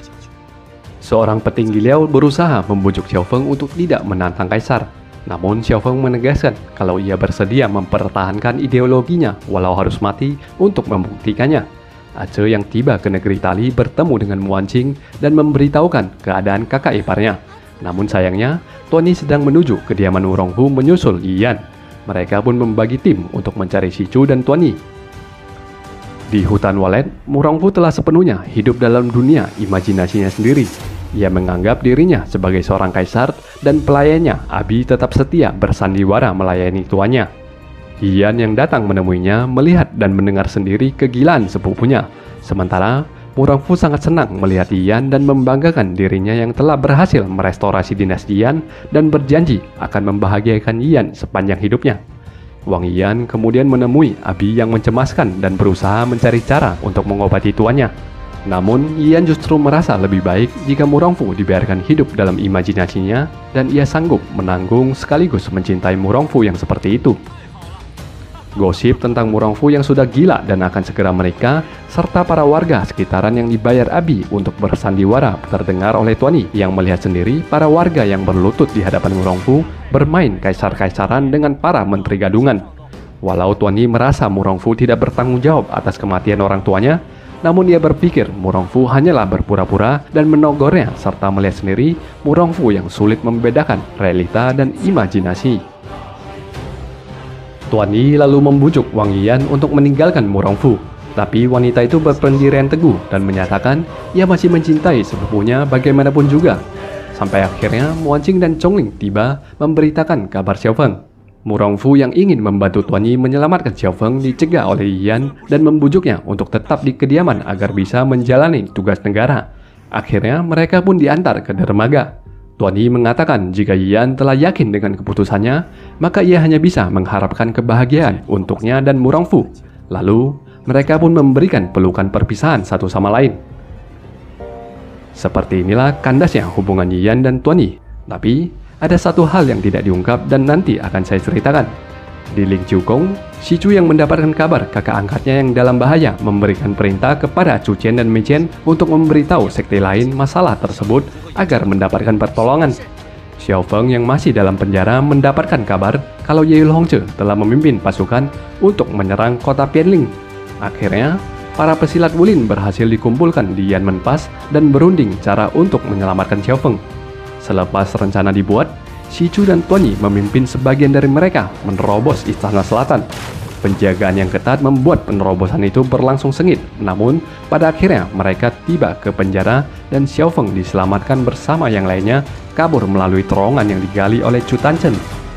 Seorang petinggi Liao berusaha membujuk Xiaofeng untuk tidak menantang kaisar. Namun Xiaofeng menegaskan kalau ia bersedia mempertahankan ideologinya walau harus mati untuk membuktikannya. Ace yang tiba ke negeri Tali bertemu dengan Muanqing dan memberitahukan keadaan kakak iparnya. Namun sayangnya, Tuan Yi sedang menuju kediaman Wurongfu menyusul Yiyan. Mereka pun membagi tim untuk mencari Sichu dan Tuan Yi. Di hutan Walet, Wurongfu telah sepenuhnya hidup dalam dunia imajinasinya sendiri. Ia menganggap dirinya sebagai seorang kaisar dan pelayannya Abi tetap setia bersandiwara melayani tuannya. Yiyan yang datang menemuinya melihat dan mendengar sendiri kegilaan sepupunya. Sementara Wurongfu sangat senang melihat Yiyan dan membanggakan dirinya yang telah berhasil merestorasi dinasti Yan dan berjanji akan membahagiakan Yiyan sepanjang hidupnya. Wang Yiyan kemudian menemui Abi yang mencemaskan dan berusaha mencari cara untuk mengobati tuannya. Namun, Yiyan justru merasa lebih baik jika Wurongfu dibiarkan hidup dalam imajinasinya dan ia sanggup menanggung sekaligus mencintai Wurongfu yang seperti itu. Gosip tentang Wurongfu yang sudah gila dan akan segera menikah, serta para warga sekitaran yang dibayar Abi untuk bersandiwara terdengar oleh Tuan Yi yang melihat sendiri para warga yang berlutut di hadapan Wurongfu bermain kaisar-kaisaran dengan para menteri gadungan. Walau Tuan Yi merasa Wurongfu tidak bertanggung jawab atas kematian orang tuanya, namun ia berpikir Wurongfu hanyalah berpura-pura dan menogornya serta melihat sendiri Wurongfu yang sulit membedakan realita dan imajinasi. Tuan Yi lalu membujuk Wang Yiyan untuk meninggalkan Wurongfu, tapi wanita itu berpendirian teguh dan menyatakan ia masih mencintai sepupunya bagaimanapun juga. Sampai akhirnya Muanqing dan Chongling tiba memberitakan kabar Xiaofeng. Wurongfu yang ingin membantu Tuan Yi menyelamatkan Xiaofeng dicegah oleh Yiyan dan membujuknya untuk tetap di kediaman agar bisa menjalani tugas negara. Akhirnya mereka pun diantar ke dermaga. Tuan Yi mengatakan jika Yiyan telah yakin dengan keputusannya, maka ia hanya bisa mengharapkan kebahagiaan untuknya dan Wurongfu. Lalu, mereka pun memberikan pelukan perpisahan satu sama lain. Seperti inilah kandasnya hubungan Yiyan dan Tuan Yi. Tapi, ada satu hal yang tidak diungkap dan nanti akan saya ceritakan. Di Ling Qiukong, Sichu yang mendapatkan kabar kakak angkatnya yang dalam bahaya memberikan perintah kepada Chu Qian dan Mei Qian untuk memberitahu sekte lain masalah tersebut agar mendapatkan pertolongan. Xiaofeng yang masih dalam penjara mendapatkan kabar kalau Ye Hongzhe telah memimpin pasukan untuk menyerang kota Pianling. Akhirnya, para pesilat Wulin berhasil dikumpulkan di Yanmen Pass dan berunding cara untuk menyelamatkan Xiaofeng. Selepas rencana dibuat, Sichu dan Tuan Yi memimpin sebagian dari mereka menerobos istana selatan. Penjagaan yang ketat membuat penerobosan itu berlangsung sengit, namun pada akhirnya mereka tiba ke penjara dan Xiaofeng diselamatkan bersama yang lainnya kabur melalui terowongan yang digali oleh Chu Tanchen.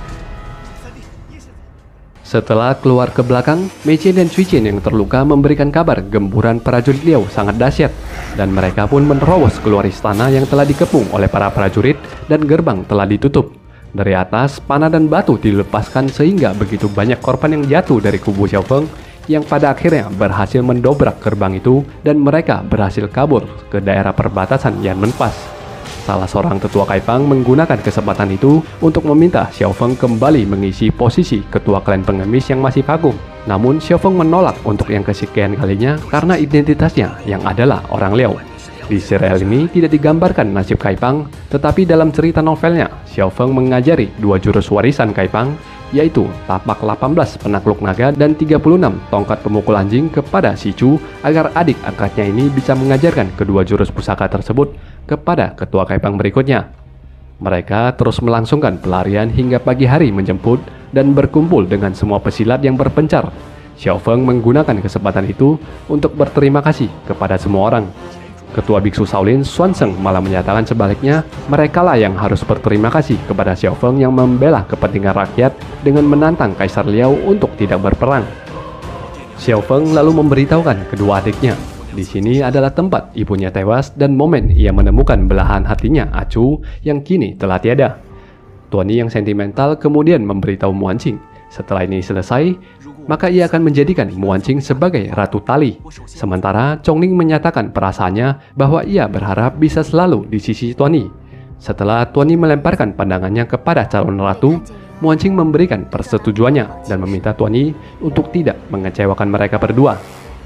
Setelah keluar ke belakang, Mei Qian dan Cui Qian yang terluka memberikan kabar gempuran prajurit Liao sangat dahsyat, dan mereka pun menerobos keluar istana yang telah dikepung oleh para prajurit dan gerbang telah ditutup. Dari atas, panah dan batu dilepaskan sehingga begitu banyak korban yang jatuh dari kubu Xiaofeng yang pada akhirnya berhasil mendobrak gerbang itu dan mereka berhasil kabur ke daerah perbatasan Yanmen Pass. Salah seorang tetua Kaipang menggunakan kesempatan itu untuk meminta Xiaofeng kembali mengisi posisi ketua klan pengemis yang masih vakum. Namun Xiaofeng menolak untuk yang kesekian kalinya karena identitasnya yang adalah orang Liao. Di serial ini tidak digambarkan nasib Kaipang, tetapi dalam cerita novelnya, Xiaofeng mengajari dua jurus warisan Kaipang, yaitu tapak delapan belas penakluk naga dan tiga puluh enam tongkat pemukul anjing kepada Sichu agar adik angkatnya ini bisa mengajarkan kedua jurus pusaka tersebut kepada ketua Kaipang berikutnya. Mereka terus melangsungkan pelarian hingga pagi hari menjemput dan berkumpul dengan semua pesilat yang berpencar. Xiao Feng menggunakan kesempatan itu untuk berterima kasih kepada semua orang. Ketua Biksu Shaolin, Xuanzeng, malah menyatakan sebaliknya, merekalah yang harus berterima kasih kepada Xiao Feng yang membela kepentingan rakyat dengan menantang Kaisar Liao untuk tidak berperang. Xiao Feng lalu memberitahukan kedua adiknya, di sini adalah tempat ibunya tewas dan momen ia menemukan belahan hatinya Acu yang kini telah tiada. Tuan Yi yang sentimental kemudian memberitahu Muanqing, setelah ini selesai, maka ia akan menjadikan Muanqing sebagai Ratu Tali. Sementara Chongling menyatakan perasaannya bahwa ia berharap bisa selalu di sisi Tuan Yi. Setelah Tuan Yi melemparkan pandangannya kepada calon ratu, Muanqing memberikan persetujuannya dan meminta Tuan Yi untuk tidak mengecewakan mereka berdua.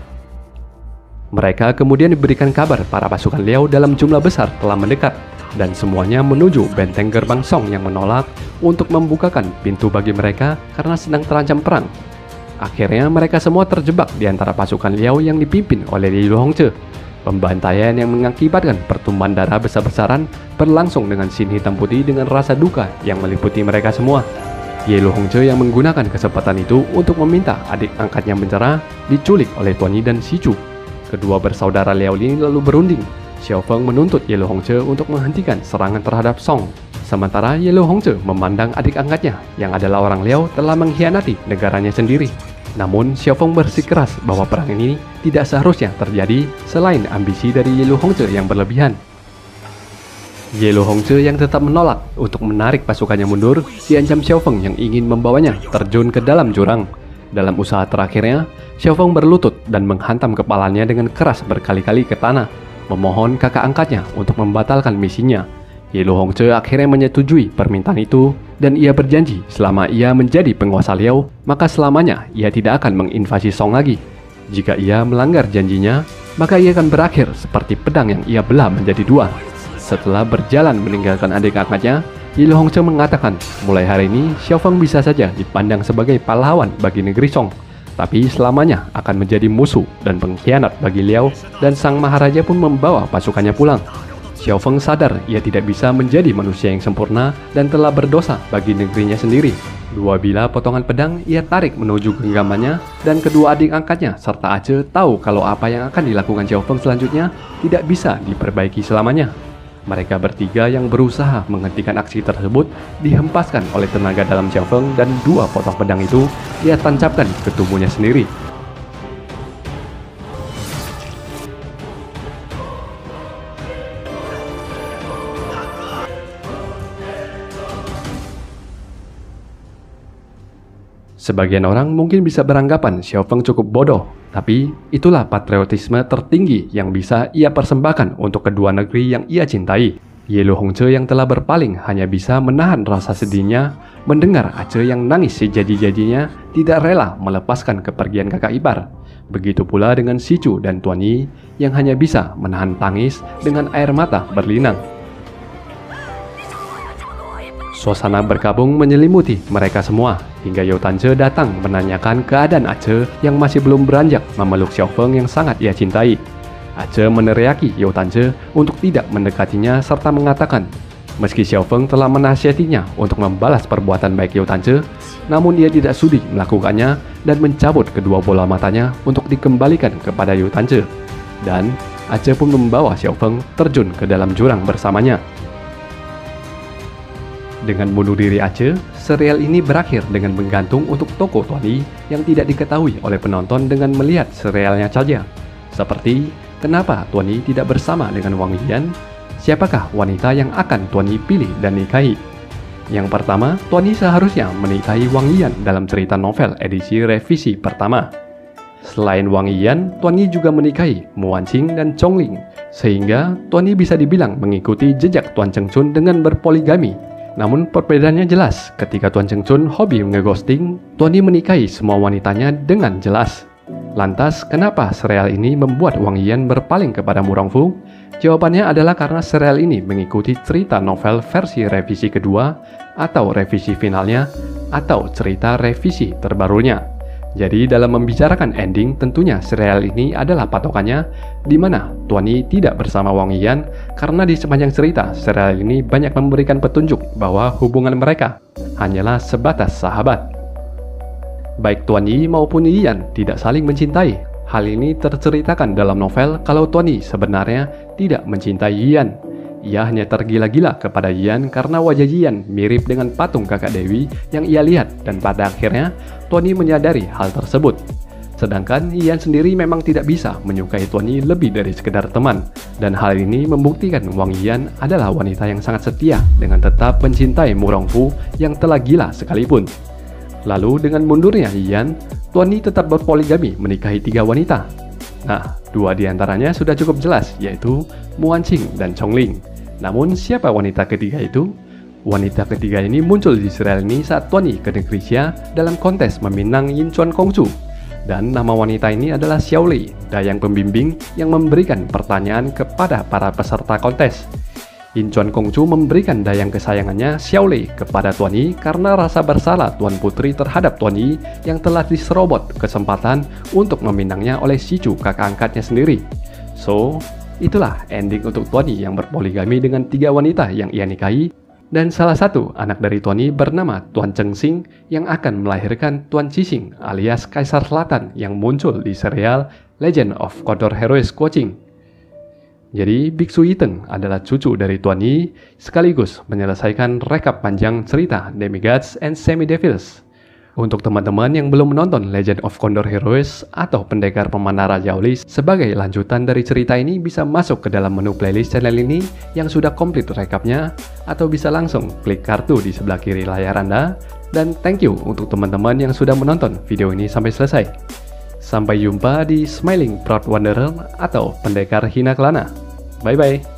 Mereka kemudian diberikan kabar para pasukan Liao dalam jumlah besar telah mendekat, dan semuanya menuju benteng gerbang Song yang menolak untuk membukakan pintu bagi mereka karena sedang terancam perang. Akhirnya mereka semua terjebak di antara pasukan Liao yang dipimpin oleh Ye Lu Hongzhi. Pembantaian yang mengakibatkan pertumpahan darah besar-besaran berlangsung dengan sin hitam putih dengan rasa duka yang meliputi mereka semua. Ye Lu Hongzhi yang menggunakan kesempatan itu untuk meminta adik angkatnya menyerah diculik oleh Tuan Yi dan Si Chu. Kedua bersaudara Liao ini lalu berunding. Xiao Feng menuntut Ye Lu Hongzhi untuk menghentikan serangan terhadap Song. Sementara Ye Lu Hongzhi memandang adik angkatnya yang adalah orang Liao telah mengkhianati negaranya sendiri. Namun Xiao Feng bersikeras bahwa perang ini tidak seharusnya terjadi selain ambisi dari Ye Lu Hongzhi yang berlebihan. Ye Lu Hongzhi yang tetap menolak untuk menarik pasukannya mundur, diancam Xiao Feng yang ingin membawanya terjun ke dalam jurang. Dalam usaha terakhirnya, Xiao Feng berlutut dan menghantam kepalanya dengan keras berkali-kali ke tanah, memohon kakak angkatnya untuk membatalkan misinya. Ye Lu Hongzhi akhirnya menyetujui permintaan itu, dan ia berjanji selama ia menjadi penguasa Liao, maka selamanya ia tidak akan menginvasi Song lagi. Jika ia melanggar janjinya, maka ia akan berakhir seperti pedang yang ia belah menjadi dua. Setelah berjalan meninggalkan adik angkatnya, Ye Lu Hongzhi mengatakan, mulai hari ini Xiao Feng bisa saja dipandang sebagai pahlawan bagi negeri Song, tapi selamanya akan menjadi musuh dan pengkhianat bagi Liao, dan sang maharaja pun membawa pasukannya pulang. Xiao Feng sadar ia tidak bisa menjadi manusia yang sempurna dan telah berdosa bagi negerinya sendiri. Dua bilah potongan pedang ia tarik menuju genggamannya, dan kedua adik angkatnya serta Ace tahu kalau apa yang akan dilakukan Xiao Feng selanjutnya tidak bisa diperbaiki selamanya. Mereka bertiga yang berusaha menghentikan aksi tersebut dihempaskan oleh tenaga dalam Xiao Feng, dan dua potong pedang itu ia tancapkan ke tubuhnya sendiri. Sebagian orang mungkin bisa beranggapan Xiao Feng cukup bodoh, tapi itulah patriotisme tertinggi yang bisa ia persembahkan untuk kedua negeri yang ia cintai. Ye Lu Hongzhi yang telah berpaling hanya bisa menahan rasa sedihnya mendengar Ace yang nangis sejadi-jadinya tidak rela melepaskan kepergian kakak ipar. Begitu pula dengan Si Chu dan Tuan Yi yang hanya bisa menahan tangis dengan air mata berlinang. Suasana berkabung menyelimuti mereka semua, hingga You Tangze datang menanyakan keadaan Ace yang masih belum beranjak memeluk Xiao Feng yang sangat ia cintai. Ace meneriaki You Tangze untuk tidak mendekatinya serta mengatakan, meski Xiao Feng telah menasihatinya untuk membalas perbuatan baik You Tangze, namun ia tidak sudi melakukannya dan mencabut kedua bola matanya untuk dikembalikan kepada You Tangze. Dan Ace pun membawa Xiao Feng terjun ke dalam jurang bersamanya. Dengan bunuh diri Ace, serial ini berakhir dengan menggantung untuk toko Tuan Yi yang tidak diketahui oleh penonton dengan melihat serialnya saja. Seperti, kenapa Tuan Yi tidak bersama dengan Wang Yiyan? Siapakah wanita yang akan Tuan Yi pilih dan nikahi? Yang pertama, Tuan Yi seharusnya menikahi Wang Yiyan dalam cerita novel edisi revisi pertama. Selain Wang Yiyan, Tuan Yi juga menikahi Muanqing dan Chongling, sehingga Tuan Yi bisa dibilang mengikuti jejak Tuan Chengchun dengan berpoligami. Namun perbedaannya jelas, ketika Tuan Chengchun hobi ngeghosting, Tuan Yi menikahi semua wanitanya dengan jelas. Lantas, kenapa serial ini membuat Wang Yiyan berpaling kepada Mu Rongfu? Jawabannya adalah karena serial ini mengikuti cerita novel versi revisi kedua, atau revisi finalnya, atau cerita revisi terbarunya. Jadi dalam membicarakan ending, tentunya serial ini adalah patokannya, di mana Tuan Yi tidak bersama Wang Yiyan, karena di sepanjang cerita, serial ini banyak memberikan petunjuk bahwa hubungan mereka hanyalah sebatas sahabat. Baik Tuan Yi maupun Yian tidak saling mencintai. Hal ini terceritakan dalam novel kalau Tuan Yi sebenarnya tidak mencintai Yian. Ia hanya tergila-gila kepada Yian karena wajah Yian mirip dengan patung kakak Dewi yang ia lihat, dan pada akhirnya Tuan Yi menyadari hal tersebut. Sedangkan Yian sendiri memang tidak bisa menyukai Tuan Yi lebih dari sekedar teman, dan hal ini membuktikan Wang Yian adalah wanita yang sangat setia dengan tetap mencintai Mu Rongfu yang telah gila sekalipun. Lalu dengan mundurnya Yian, Tuan Yi tetap berpoligami menikahi tiga wanita. Nah, dua diantaranya sudah cukup jelas, yaitu Mu Wanqing dan Chongling. Namun siapa wanita ketiga itu? Wanita ketiga ini muncul di serial ini saat Tuan Yi ke negeri Xia dalam kontes meminang Yinchuan Kongzu. Dan nama wanita ini adalah Xiao Lei, dayang pembimbing yang memberikan pertanyaan kepada para peserta kontes. Yinchuan Kongzu memberikan dayang kesayangannya Xiao Lei kepada Tuan Yi karena rasa bersalah Tuan Putri terhadap Tuan Yi yang telah diserobot kesempatan untuk meminangnya oleh Shichu, kakak angkatnya sendiri. So, itulah ending untuk Tuan Yi yang berpoligami dengan tiga wanita yang ia nikahi, dan salah satu anak dari Tuan Yi bernama Tuan Chengxing yang akan melahirkan Tuan Cixing alias Kaisar Selatan yang muncul di serial Legend of Condor Heroes Kuo-Ching. Jadi Biksu Yiteng adalah cucu dari Tuan Yi, sekaligus menyelesaikan rekap panjang cerita Demigods and Semi-Devils. Untuk teman-teman yang belum menonton Legend of Condor Heroes atau Pendekar Pemanah Raja Oli sebagai lanjutan dari cerita ini, bisa masuk ke dalam menu playlist channel ini yang sudah komplit rekapnya, atau bisa langsung klik kartu di sebelah kiri layar Anda. Dan thank you untuk teman-teman yang sudah menonton video ini sampai selesai. Sampai jumpa di Smiling Proud Wanderer atau Pendekar Hina Kelana. Bye bye.